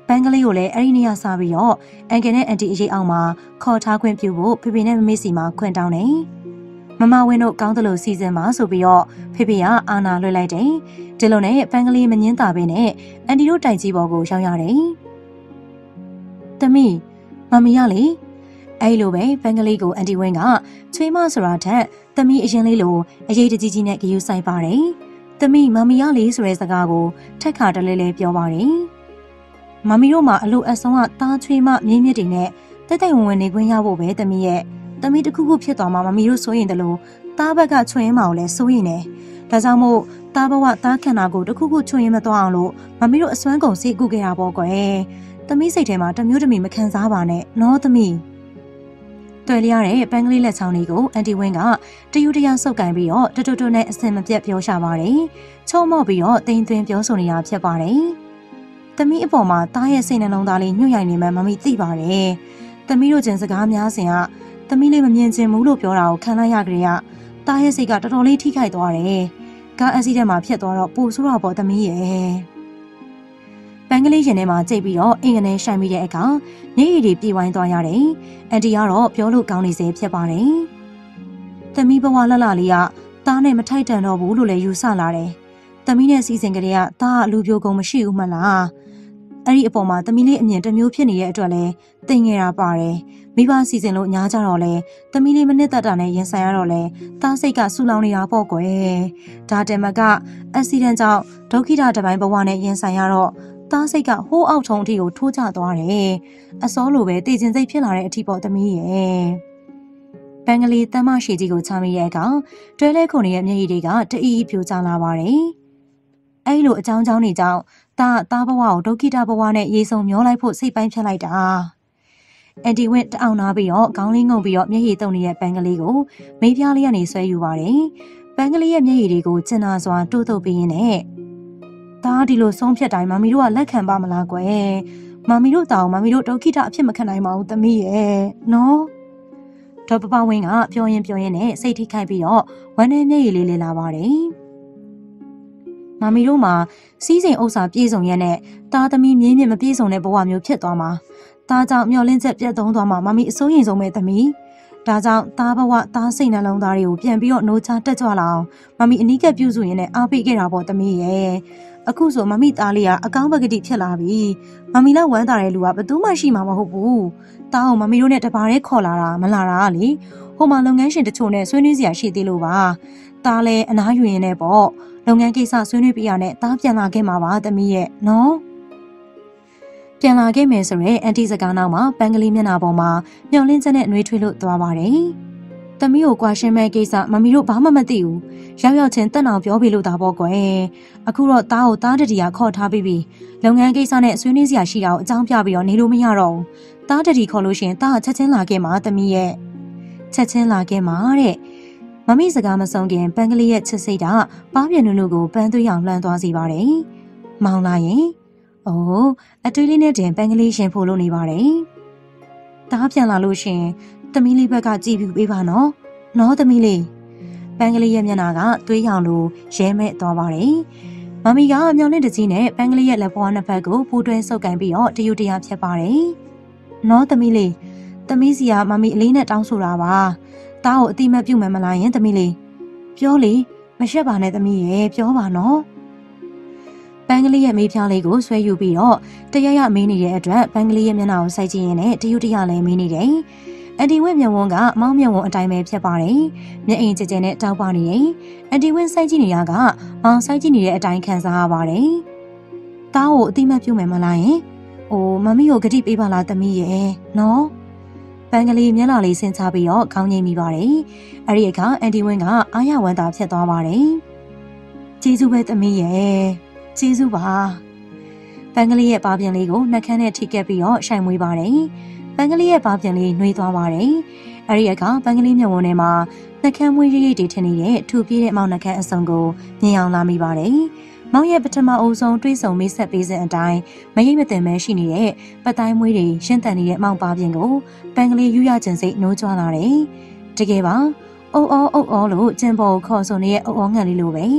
ပန်းကလေးကိုလည်းအဲ့ဒီနေ့ကစပြီးတော့အန်ကယ်နဲ့အန်တီအရေးအောင်မှာခေါ်ထားခွင့်ပြုဖို့ဖေဖေနဲ့မမေစီမှာခွင့်တောင်းတယ်မမဝင်းတို့ကောင်းသလိုစီစဉ်ပါဆိုပြီးတော့ဖေဖေကအာနာလွှဲလိုက်တယ်ဒီလိုနဲ့ပန်းကလေးမငင်းတာပဲနဲ့အန်တီတို့တိုင်ကြီးပေါ်ကိုရောက်ရတယ်သမီးမမီရလေအဲ့လိုပဲပန်းကလေးကိုအန်တီဝင်းကချွေးမဆိုတာထက်သမီးအရင်လေးလိုအရေးတကြီးကြီးနဲ့ဂရုစိုက်ပါတယ်သမီးမမီရလေဆိုတဲ့စကားကိုထက်ခါတလဲလဲပြောပါတယ်မမီတို့မှာအလိုအဆုံးကတားချွေးမမြင်းမြစ်တွေနဲ့တက်တက်ဝင်ဝင်နေခွင့်ရဖို့ပဲသမီးရဲ့သမီးတစ်ခုခုဖြစ်သွားမှမမီတို့စိုးရင်တလို့တားဘက်ကချွေးမအောင်လဲစိုးရင်တယ်ဒါကြောင့်မို့တားဘဝတားခန္ဓာကိုတစ်ခုခုချွေးရင်မသွားအောင်လို့မမီတို့အစွမ်းကုန်စိတ်ကူးခဲ့တာပေါ့ကွယ်သမီးစိတ်ထဲမှာတမျိုးတမီမခံစားပါနဲ့နော်သမီးတွေ့လျရတဲ့ပန်းကလေးလက်ချောင်းလေးကိုအန်တီဝင်းကတယူတရဆုပ်ကင်ပြီးတော့တွတ်တွတ်နဲ့အစင်မပြတ်ပြောရှာပါတယ်ချုံမော့ပြီးတော့တိမ်သွင်းပြောဆိုနေတာဖြစ်ပါတယ်သမီးအပေါ်မှာတားရဲ့စိတ်နှလုံးသားလေးညှို့ရိုင်နေမှမမီသိပါတယ်သမီးတို့ချင်းစကားများစဉ်ကသမီးလေးမမြင်ချင်ဘူးလို့ပြောတာကိုခံလိုက်ရကြရတားရဲ့စိတ်ကတော်တော်လေးထိခိုက်သွားတယ်ကားအက်ဆီဒန့်မှာဖြစ်သွားတော့ပိုဆိုးတော့ပေါ့သမီးရဲ့ပန်းကလေးရင်ထဲမှာကြိတ်ပြီးတော့အင်ကနေရှိုင်မိတဲ့အခါနေရည်တွေပြေးဝိုင်းသွားရတယ်အန်တီကတော့ပြောလို့ကောင်းနေစေဖြစ်ပါတယ်သမီးဘဝလှလှလေးကတားနဲ့မထိုက်တန်တော့ဘူးလို့လည်းယူဆလာတယ်သမီးနဲ့စီစဉ်ကြတဲ့ကတားကလူပြိုကုန်မရှိဘူးမလားအဲ့ဒီအပေါ်မှာသမီးလေးအမြင်တစ်မျိုးဖြစ်နေတဲ့အတွက်လဲသိငယ်တာပါတယ်မိဘစီစဉ်လို့ညားကြတော့လဲသမီးလေးမနစ်သက်တာနဲ့ရင်ဆိုင်ရတော့လဲတားစိတ်ကဆူလောင်နေတာပေါ့ကွယ်ဒါတမကအက်ဆီဒန့်ကြောင့်ဒုက္ခိတတပိုင်းဘဝနဲ့ရင်ဆိုင်ရတော့တားစိတ်ကဟိုးအောက်ထုံးအထိကိုထိုးကျသွားတယ်အစောလိုပဲတည်ကျင်စိတ်ဖြစ်လာတဲ့အထိပေါ့သမီးရဲ့ပန်းကလေးတမ်းမရှိကြီးကိုချမိတဲ့အခါတွဲလဲခုန်ရဲ့မျက်ရည်တွေကတအီးပြိုကျလာပါတယ်အဲ့လိုအကြောင်းကြောင်းတွေကြောင့်တားတားဘဝကိုဒုက္ခိတဘဝနဲ့ရေစုံမျောလိုက်ဖို့စိတ်ပိုင်းဖြတ်လိုက်တာအန်တီဝင့်တအောင်နာပြီးတော့ခေါင်းလေးငုံပြီးတော့မျက်ရည်တုံနေတဲ့ပန်းကလေးကိုမေးပြားလေးကနေဆွဲယူပါတယ်ပန်းကလေးရဲ့မျက်ရည်တွေကိုကျင်နာစွာတိုးတိုးပြီးရင်းနဲ့တားဒီလိုဆုံးဖြတ်တိုင်းမမီတို့ကလက်ခံပါမလားကွယ်မမီတို့တောင်မမီတို့ဒုက္ခိတအဖြစ်မခံနိုင်ပါဘူးသမီးရဲ့နော်ဒေါ်ပပဝင်းကပြောရင်ပြောရင်နဲ့စိတ်ထိခိုက်ပြီးတော့ဝမ်းနဲ့မျက်ရည်လေးလေးလာပါတယ်မမီတို့မှာစီးစိမ်ဥစ္စာပြည့်စုံရဲ့နဲ့တားသမီးမြင်းမြင့်မပြည့်စုံတဲ့ဘဝမျိုးဖြစ်သွားမှာတားကြောင့်မျောလင်းချက်ပြတ်သုံးသွားမှာမမီအစိုးရင်ဆုံးပဲသမီးဒါကြောင့်တားဘဝတားစိတ်နှလုံးသားတွေကိုပြန်ပြီးတော့နှိုးချတက်ကြွလာအောင်မမီအနီးကပ်ပြုစုရင်းနဲ့အားပေးခဲ့တာပေါ့သမီးရဲ့အခုဆိုမမီသားလေးကအကောင်းပကတိဖြစ်လာပြီမမီလောက်ဝမ်းသာတဲ့လူကဘယ်သူမှရှိမှာမဟုတ်ဘူးတားအောင်မမီတို့နဲ့တပါးတည်းခေါ်လာတာမလာတာလေဟိုမှာလုပ်ငန်းရှင်တချို့နဲ့ဆွေးနွေးစရာရှိသေးလို့ပါတားလဲအနားယူရင်းနဲ့ပေါ့လုပ်ငန်းကိစ္စဆွေးနွေးပြရနဲ့တားပြန်လာခဲ့မှာပါသမီးရဲ့နော်ပြန်လာခဲ့မယ်ဆိုရင်အန်တီစကားနောက်မှာပန်းကလေးမျက်နှာပေါ်မှာမျောလင်းချက်နဲ့နှွေးထွေးလို့သွားပါတယ်။သမီးကိုကွာရှင်းမဲ့ကိစ္စမမီတို့ဘာမှမသိဘူး။ရောက်ရောက်ချင်းတက်အောင်ပြောပြလို့တာပေါ့ကွယ်။အခုတော့တားကိုတားတတီကခေါ်ထားပြီးပြီ။လုပ်ငန်းကိစ္စနဲ့ဆွေးနွေးစရာရှိတာကိုအကြောင်းပြပြီးတော့နေလို့မရတော့ဘူး။တားတတီခေါ်လို့ရှိရင်တားကချက်ချင်းလာခဲ့မှာသမီးရဲ့ချက်ချင်းလာခဲ့မှာတဲ့။မမီစကားမဆုံးခင်ပန်းကလေးရဲ့ချစ်စိတ်ကပါးပြင်းနုနုကိုပန်းသွေးအောင်လှမ်းသွားစီပါတယ်။မောင်လာရင်အိုးအတွေးလေးနဲ့တင်ပန်းကလေးရှင်ဖို့လုပ်နေပါတယ်။တားပြန်လာလို့ရှင်သမီးလေးဘက်ကကြည့်ပြီးပေးပါနော်။နော်သမီးလေးပန်းကလေးရဲ့မျက်နှာကသွေးရောင်လိုရဲမဲ့သွားပါတယ်။မမီကမျောလင့်တကြီးနဲ့ပန်းကလေးရဲ့လက်ပွားနှစ်ဖက်ကိုပူတွဲဆုပ်ကန်ပြီးတော့တယူတရာဖြတ်ပါတယ်။နော်သမီးလေးသမီးစီကမမီအလေးနဲ့တောင်းဆိုတာပါ။တားကိုအတိမတ်ပြုမယ်မလားယင်သမီးလေးပြောလေမရှက်ပါနဲ့သမီးရဲ့ပြောပါနော်။ပန်းကလေးရဲ့မေးဖြားလေးကိုဆွဲယူပြီးတော့တရရမေးနေတဲ့အတွက်ပန်းကလေးရဲ့မျက်နှာကိုစိုက်ကြည့်ရင်းနဲ့တယူတရလည်းမေးနေတယ်။အန်တီဝင်းမျက်ဝန်းကမောင်းမျက်ဝန်းအတိုင်းပဲဖြစ်ပါတယ်။မျက်အင်ကျကျနဲ့တောက်ပနေတယ်။အန်တီဝင်းစိုက်ကြည့်နေတာကမောင်းစိုက်ကြည့်နေတဲ့အတိုင်းခံစားရပါတယ်။တားကိုအတိမတ်ပြုမယ်မလားယင်။အိုးမမီကိုဂတိပေးပါလားသမီးရဲ့နော်။ပန်းကလေးမျက်နှာလေးဆင်ချပြီးတော့ခေါင်းငိမ့်မိပါတယ်။အဲဒီအခါအန်တီဝင်းကအာရဝမ်းသာဖြစ်သွားပါတယ်။ကျေးဇူးပဲသမီးရဲ့ကျေးဇူးပါပန်းကလေးရဲ့ပါပြန်လေးကိုနှက်ခမ်းနဲ့ထိကက်ပြီးတော့ရှိုင်မွေးပါတယ်ပန်းကလေးရဲ့ပါပြန်လေးနှွေးသွားပါတယ်အဲဒီအခါပန်းကလေးမျက်ဝန်းထဲမှာနှက်ခမ်းမွေးရိပ်ရိပ်တွေထင်နေတဲ့ထူပြေးတဲ့မောင်နှက်ခမ်းအစုံကိုမြင်အောင်လာမိပါတယ်မောင်ရဲ့ပထမအုပ်ဆုံးတွေးဆုံမိတ်ဆက်ပေးစဉ်အတိုင်းမရိပ်မတင်မဲရှိနေတဲ့ပတ်တိုင်းမွေးတွေရှင်းတန်နေတဲ့မောင်ပါပြန်ကိုပန်းကလေးယူရကျင်စိတ်နှိုးကြွလာတယ်တကယ်ပါအုပ်အောအုပ်အောလို့ကျင်ပေါ်ကိုခေါ်ဆိုနေတဲ့အုပ်အောငံလေးလိုပဲ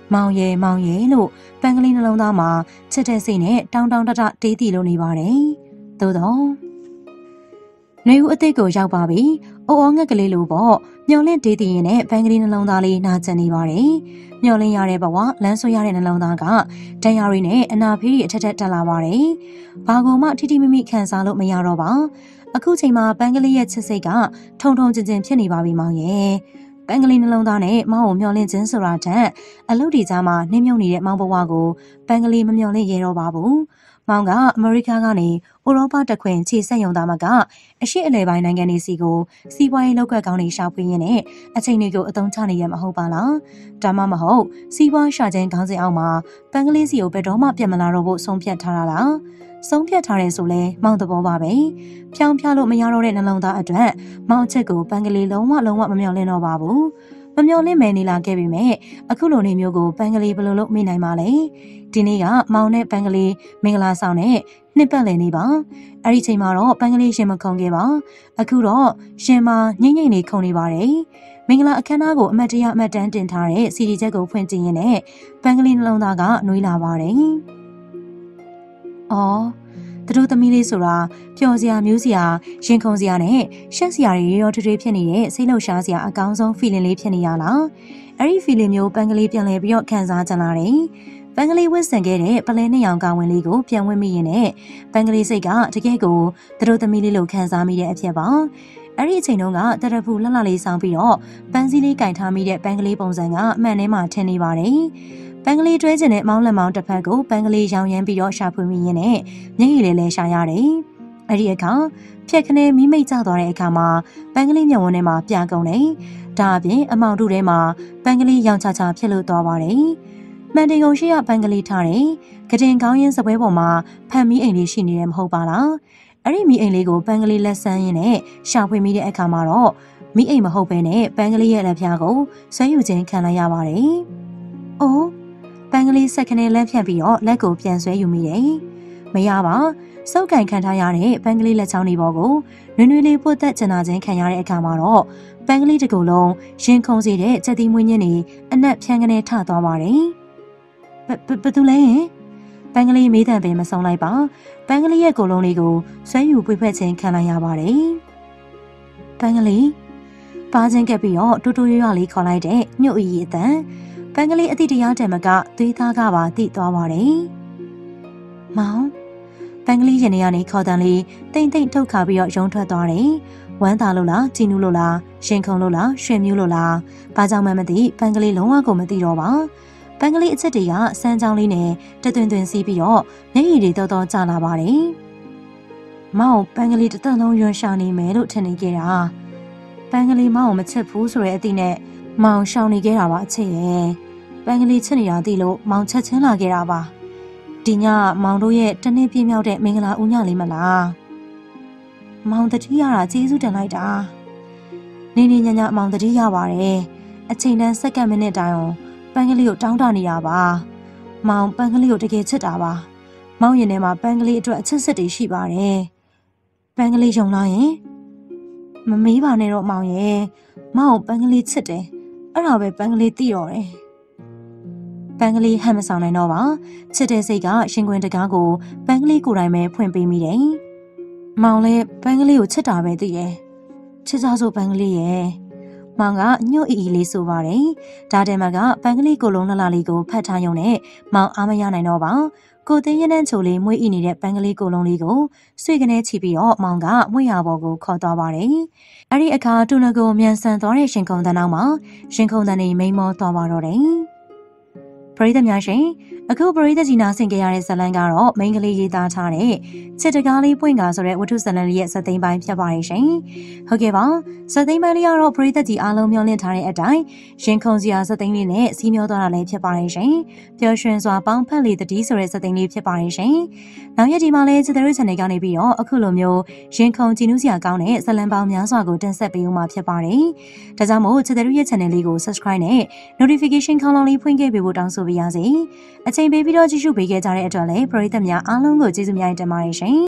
မောင်ရဲမောင်ရဲလို့ပန်းကလေးနှလုံးသားမှာချစ်တဲ့စိတ်နဲ့တောင်းတောင်းတတတေးတီလို့နေပါတယ်။သို့တော့နေဦးအသိကိုရောက်ပါပြီ။အိုအောငှက်ကလေးလိုပေါ့မျောလင့်တေးတီရင်နဲ့ပန်းကလေးနှလုံးသားလေးနာကျင်နေပါတယ်။မျောလင့်ရတဲ့ဘဝလမ်းဆွဲရတဲ့နှလုံးသားကဒဏ်ရာတွေနဲ့အနာဖေးတွေအထက်ထက်တက်လာပါတယ်။ဘာကိုမှထိထိမိမိခံစားလို့မရတော့ပါ။အခုချိန်မှာပန်းကလေးရဲ့ချစ်စိတ်ကထုံထုံကျင်ကျင်ဖြစ်နေပါပြီမောင်ရဲ့။ပန်းကလေးနှလုံးသားနဲ့မောင်ကိုမျောလင့်ခြင်းဆိုတာထက်အလုပ်ဒီကြားမှာနှင်းမြုပ်နေတဲ့မောင်ဘဝကိုပန်းကလေးမမျောလင့်ရတော့ပါဘူး။မောင်ကအမေရိကကနေဥရောပတက်ခွင်ခြေဆက်ရုံသားမကအရှေ့အလယ်ပိုင်းနိုင်ငံတွေစီကိုစီးပွားရေးလုပ်ကွက်ကောင်းတွေရှာဖွေရင်းနဲ့အချိန်တွေကိုအသုံးချနေရမှာမဟုတ်ပါလား။ဒါမှမဟုတ်စီးပွားရှာခြင်းခေါင်းစဉ်အောက်မှာပန်းကလေးစီကိုဘယ်တော့မှပြတ်မလာတော့ဖို့ဆုံးဖြတ်ထားတာလား။ဆုံးဖြတ်ထားတယ်ဆိုလဲမောင်သဘောပါပဲ။ဖြောင်းဖြားလို့မရတော့တဲ့နှလုံးသားအတွက်မောင်အချက်ကိုပန်းကလေးလုံးဝလုံးဝမမျှော်လင့်တော့ပါဘူး။မမျှော်လင့်မယ်နေလာခဲ့ပြီမဲ့အခုလိုနေမျိုးကိုပန်းကလေးဘယ်လိုလုပ်မိနိုင်ပါလဲ။ဒီနေ့ကမောင်နဲ့ပန်းကလေးမင်္ဂလာဆောင်နဲ့နှစ်ပတ်လည်နေပါအဲ့ဒီချိန်မှာတော့ပန်းကလေးရှင်မခုံခဲ့ပါအခုတော့ရှင်မငိမ့်ငိမ့်နေခုံနေပါတယ်မင်္ဂလာအခမ်းအနားကိုအမတ်တရအမတ်တန်းတင်ထားတဲ့စီဒီချက်ကိုဖွင့်ကြည့်ရင်းနဲ့ပန်းကလေးနှလုံးသားကနှွေးလာပါတယ်အော်သူတို့သမီးလေးဆိုတာပျော်စရာမျိုးစရာရင်ခုန်စရာနဲ့ရှက်စရာတွေရောထွေးထွေးဖြစ်နေတဲ့စိတ်လှုပ်ရှားစရာအကောင်းဆုံး feeling လေးဖြစ်နေရလားအဲ့ဒီ feeling မျိုးပန်းကလေးပြန်လဲပြီးတော့ခံစားကြလာတယ်ပန်းကလေးဝစ်ဆန်ခဲ့တဲ့ပလဲနှစ်ရောင်ကောင်ဝင်လေးကိုပြန်ဝင်မိရင်နဲ့ပန်းကလေးစိတ်ကတကယ်ကိုသူတို့သမီးလေးလိုခံစားမိတဲ့အဖြစ်ပါအဲ့ဒီအချိန်တုန်းကတရဖူလှလှလေးဆောင်းပြီးတော့ပန်းစည်းလေးကင်ထားမိတဲ့ပန်းကလေးပုံစံကအမှန်ထဲမှာထင်နေပါတယ်ပန်းကလေးတွဲကျင်တဲ့မောင်းလက်မောင်းတစ်ဖက်ကိုပန်းကလေးရောင်ရမ်းပြီးတော့ရှာဖွေမိရင်နဲ့မျက်ရည်လေးလည်းရှာရတယ်အဲ့ဒီအခါဖြက်ခနဲမိမိတ်ကျသွားတဲ့အခါမှာပန်းကလေးမျက်ဝန်းထဲမှာပြကုန်တယ်ဒါအပြင်အမောင်တို့ထဲမှာပန်းကလေးရောင်ချာချာဖြစ်လို့သွားပါတယ်မှန်တင်ကုန်ရှိရပန်းကလေးထားတယ်။ကတင်ကောင်းရင်စပွဲပေါ်မှာဖန်မီးအိမ်လေးရှိနေတယ်မဟုတ်ပါလား။အဲ့ဒီမီးအိမ်လေးကိုပန်းကလေးလက်ဆန်းရင်းနဲ့ရှာဖွေမိတဲ့အခါမှာတော့မီးအိမ်မဟုတ်ဘဲနဲ့ပန်းကလေးရဲ့လက်ဖျားကိုဆွဲယူခြင်းခံလိုက်ရပါတယ်။အိုးပန်းကလေးဆက်ခနဲ့လက်ဖြတ်ပြီးတော့လက်ကိုပြန်ဆွဲယူမိတယ်။မရပါ။စုပ်ကန်ခံထားရတဲ့ပန်းကလေးလက်ချောင်းတွေပေါ်ကိုနွေနွေလေးပုတ်သက်ကျင်နာခြင်းခံရတဲ့အခါမှာတော့ပန်းကလေးတစ်ခုလုံးရင်ခုန်စေတဲ့ကြက်သီးမွေးညင်းတွေအနက်ဖြန်းကနေထသွားပါတယ်။ဘဘသူလဲပန်းကလေးမေးတံပင်မဆုံးလိုက်ပါပန်းကလေးရဲ့ကိုယ်လုံးလေးကိုဆွဲယူပွေဖက်ခြင်းခံလိုက်ရပါတယ်ပန်းကလေးပါခြင်းကပ်ပြီးတော့တူတူရွရွလေးခေါ်လိုက်တဲ့ညှို့အီအတန်ပန်းကလေးအတိတရားတံမကသွေးသားကပါတိသွားပါတယ်မောင်ပန်းကလေးရင်ထဲကနေခေါ်တန်လေးတိမ်တိမ်ထုတ်ခါပြီးတော့ရုံထွက်သွားတယ်ဝမ်းသာလို့လားကြည်နူးလို့လားရှင်ခုံလို့လားရွှေမြူးလို့လားဘာကြောင့်မှမသိပန်းကလေးလုံးဝကိုမသိတော့ပါပန်းကလေးအချက်တွေကစမ်းချောင်းလေးနဲ့တသွင်သွင်စီးပြီးတော့မျက်ရည်တွေတော်တော်ကျလာပါတယ်။မောင်ပန်းကလေးတစ်သက်လုံးရွံရှာနေမယ်လို့ထင်နေကြတာ။ပန်းကလေးမောင်ကိုမချစ်ဘူးဆိုတဲ့အသည့်နဲ့မောင်ရှောင်နေခဲ့တာပါအချစ်ရဲ့။ပန်းကလေးချစ်နေတာသိလို့မောင်ချက်ချင်းလာခဲ့တာပါ။ဒီညမောင်တို့ရဲ့တနေ့ပြည့်မြောက်တဲ့မင်္ဂလာဦးညလေးမလား။မောင်တတိရတာကျေးဇူးတင်လိုက်တာ။နေနေညညမောင်တတိရပါတယ်။အချိန်တန်းစက္ကန့်မိနစ်တိုင်အောင်ပန်းကလေးကိုတောင်းတနေတာပါမောင်ပန်းကလေးကိုတကယ်ချစ်တာပါမောင်ရင်ထဲမှာပန်းကလေးအတွက်အချစ်စစ်တွေရှိပါတယ်ပန်းကလေးယုံလားရင်မမေးပါနဲ့တော့မောင်ရဲ့မောင်ပန်းကလေးချစ်တယ်အဲ့ဒါပဲပန်းကလေးသိတော့တယ်ပန်းကလေးဟန်မဆောင်နိုင်တော့ပါချစ်တဲ့စိတ်ကရှင်ခွင်တကားကိုပန်းကလေးကိုယ်တိုင်ပဲဖွင့်ပေးမိတယ်မောင်လည်းပန်းကလေးကိုချစ်တာပဲသိတယ်ချစ်ကြဆိုပန်းကလေးရဲ့မောင်ကညှို့အီအီလေးဆိုပါတယ်။ဒါတဲမှာကပန်းကလေးကိုလုံးလှလှလေးကိုဖတ်ထားရုံနဲ့မောင်အားမရနိုင်တော့ပါ။ကိုသိန်းရတဲ့ချိုလေးမွေးအီနေတဲ့ပန်းကလေးကိုလုံးလေးကိုဆွေကနေချီပြီးတော့မောင်ကမွေရဘော်ကိုခေါ်သွားပါတယ်။အဲ့ဒီအခါတူနကိုမြန်ဆန်သွားတဲ့ရှင်ခုံတန်းနောက်မှာရှင်ခုံတန်းနေမိန်မောသွားပါတော့တယ်။ပရိသတ်များရှင်အခုပရိသတ်ကြီးနာဆင်ကြရတဲ့ဇာတ်လမ်းကတော့မိန်းကလေးရေးသားထားတဲ့ချစ်တကားလေးပွင့်ကားဆိုတဲ့ဝတ္ထုဇာတ်လမ်းလေးရဲ့ဇာတ်သိမ်းပိုင်းဖြစ်ပါတယ်ရှင်။ဟုတ်ကဲ့ပါဇာတ်သိမ်းပိုင်းလေးကတော့ပရိသတ်ကြီးအားလုံးမျှော်လင့်ထားတဲ့အတိုင်းရင်ခုန်စရာဇာတ်သိမ်းလေးနဲ့စီးမျောသွားတာလည်းဖြစ်ပါတယ်ရှင်။ပျော်ရွှင်စွာပေါင်းဖက်လေတတိဆိုတဲ့ဇာတ်သိမ်းလေးဖြစ်ပါတယ်ရှင်။နောက်ရက်ဒီမှာလည်းချစ်တဲ့ channel ကနေပြီးတော့အခုလိုမျိုးရင်ခုန်ကြည်နူးစရာကောင်းတဲ့ဇာတ်လမ်းပေါင်းများစွာကိုတင်ဆက်ပေးဦးမှာဖြစ်ပါတယ်။ဒါကြောင့်မို့ချစ်တဲ့ရဲ့ channel လေးကို subscribe နဲ့ notification ခေါင်းလောင်းလေးဖွင့်ခဲ့ပေးဖို့တောင်းဆိုပါရစေ။အချိန်ပေးပြီးတော့ကြည့်ရှုပေးခဲ့ကြတဲ့အတွက်လည်းပရိသတ်များအားလုံးကိုကျေးဇူးများတင်ပါတယ်ရှင်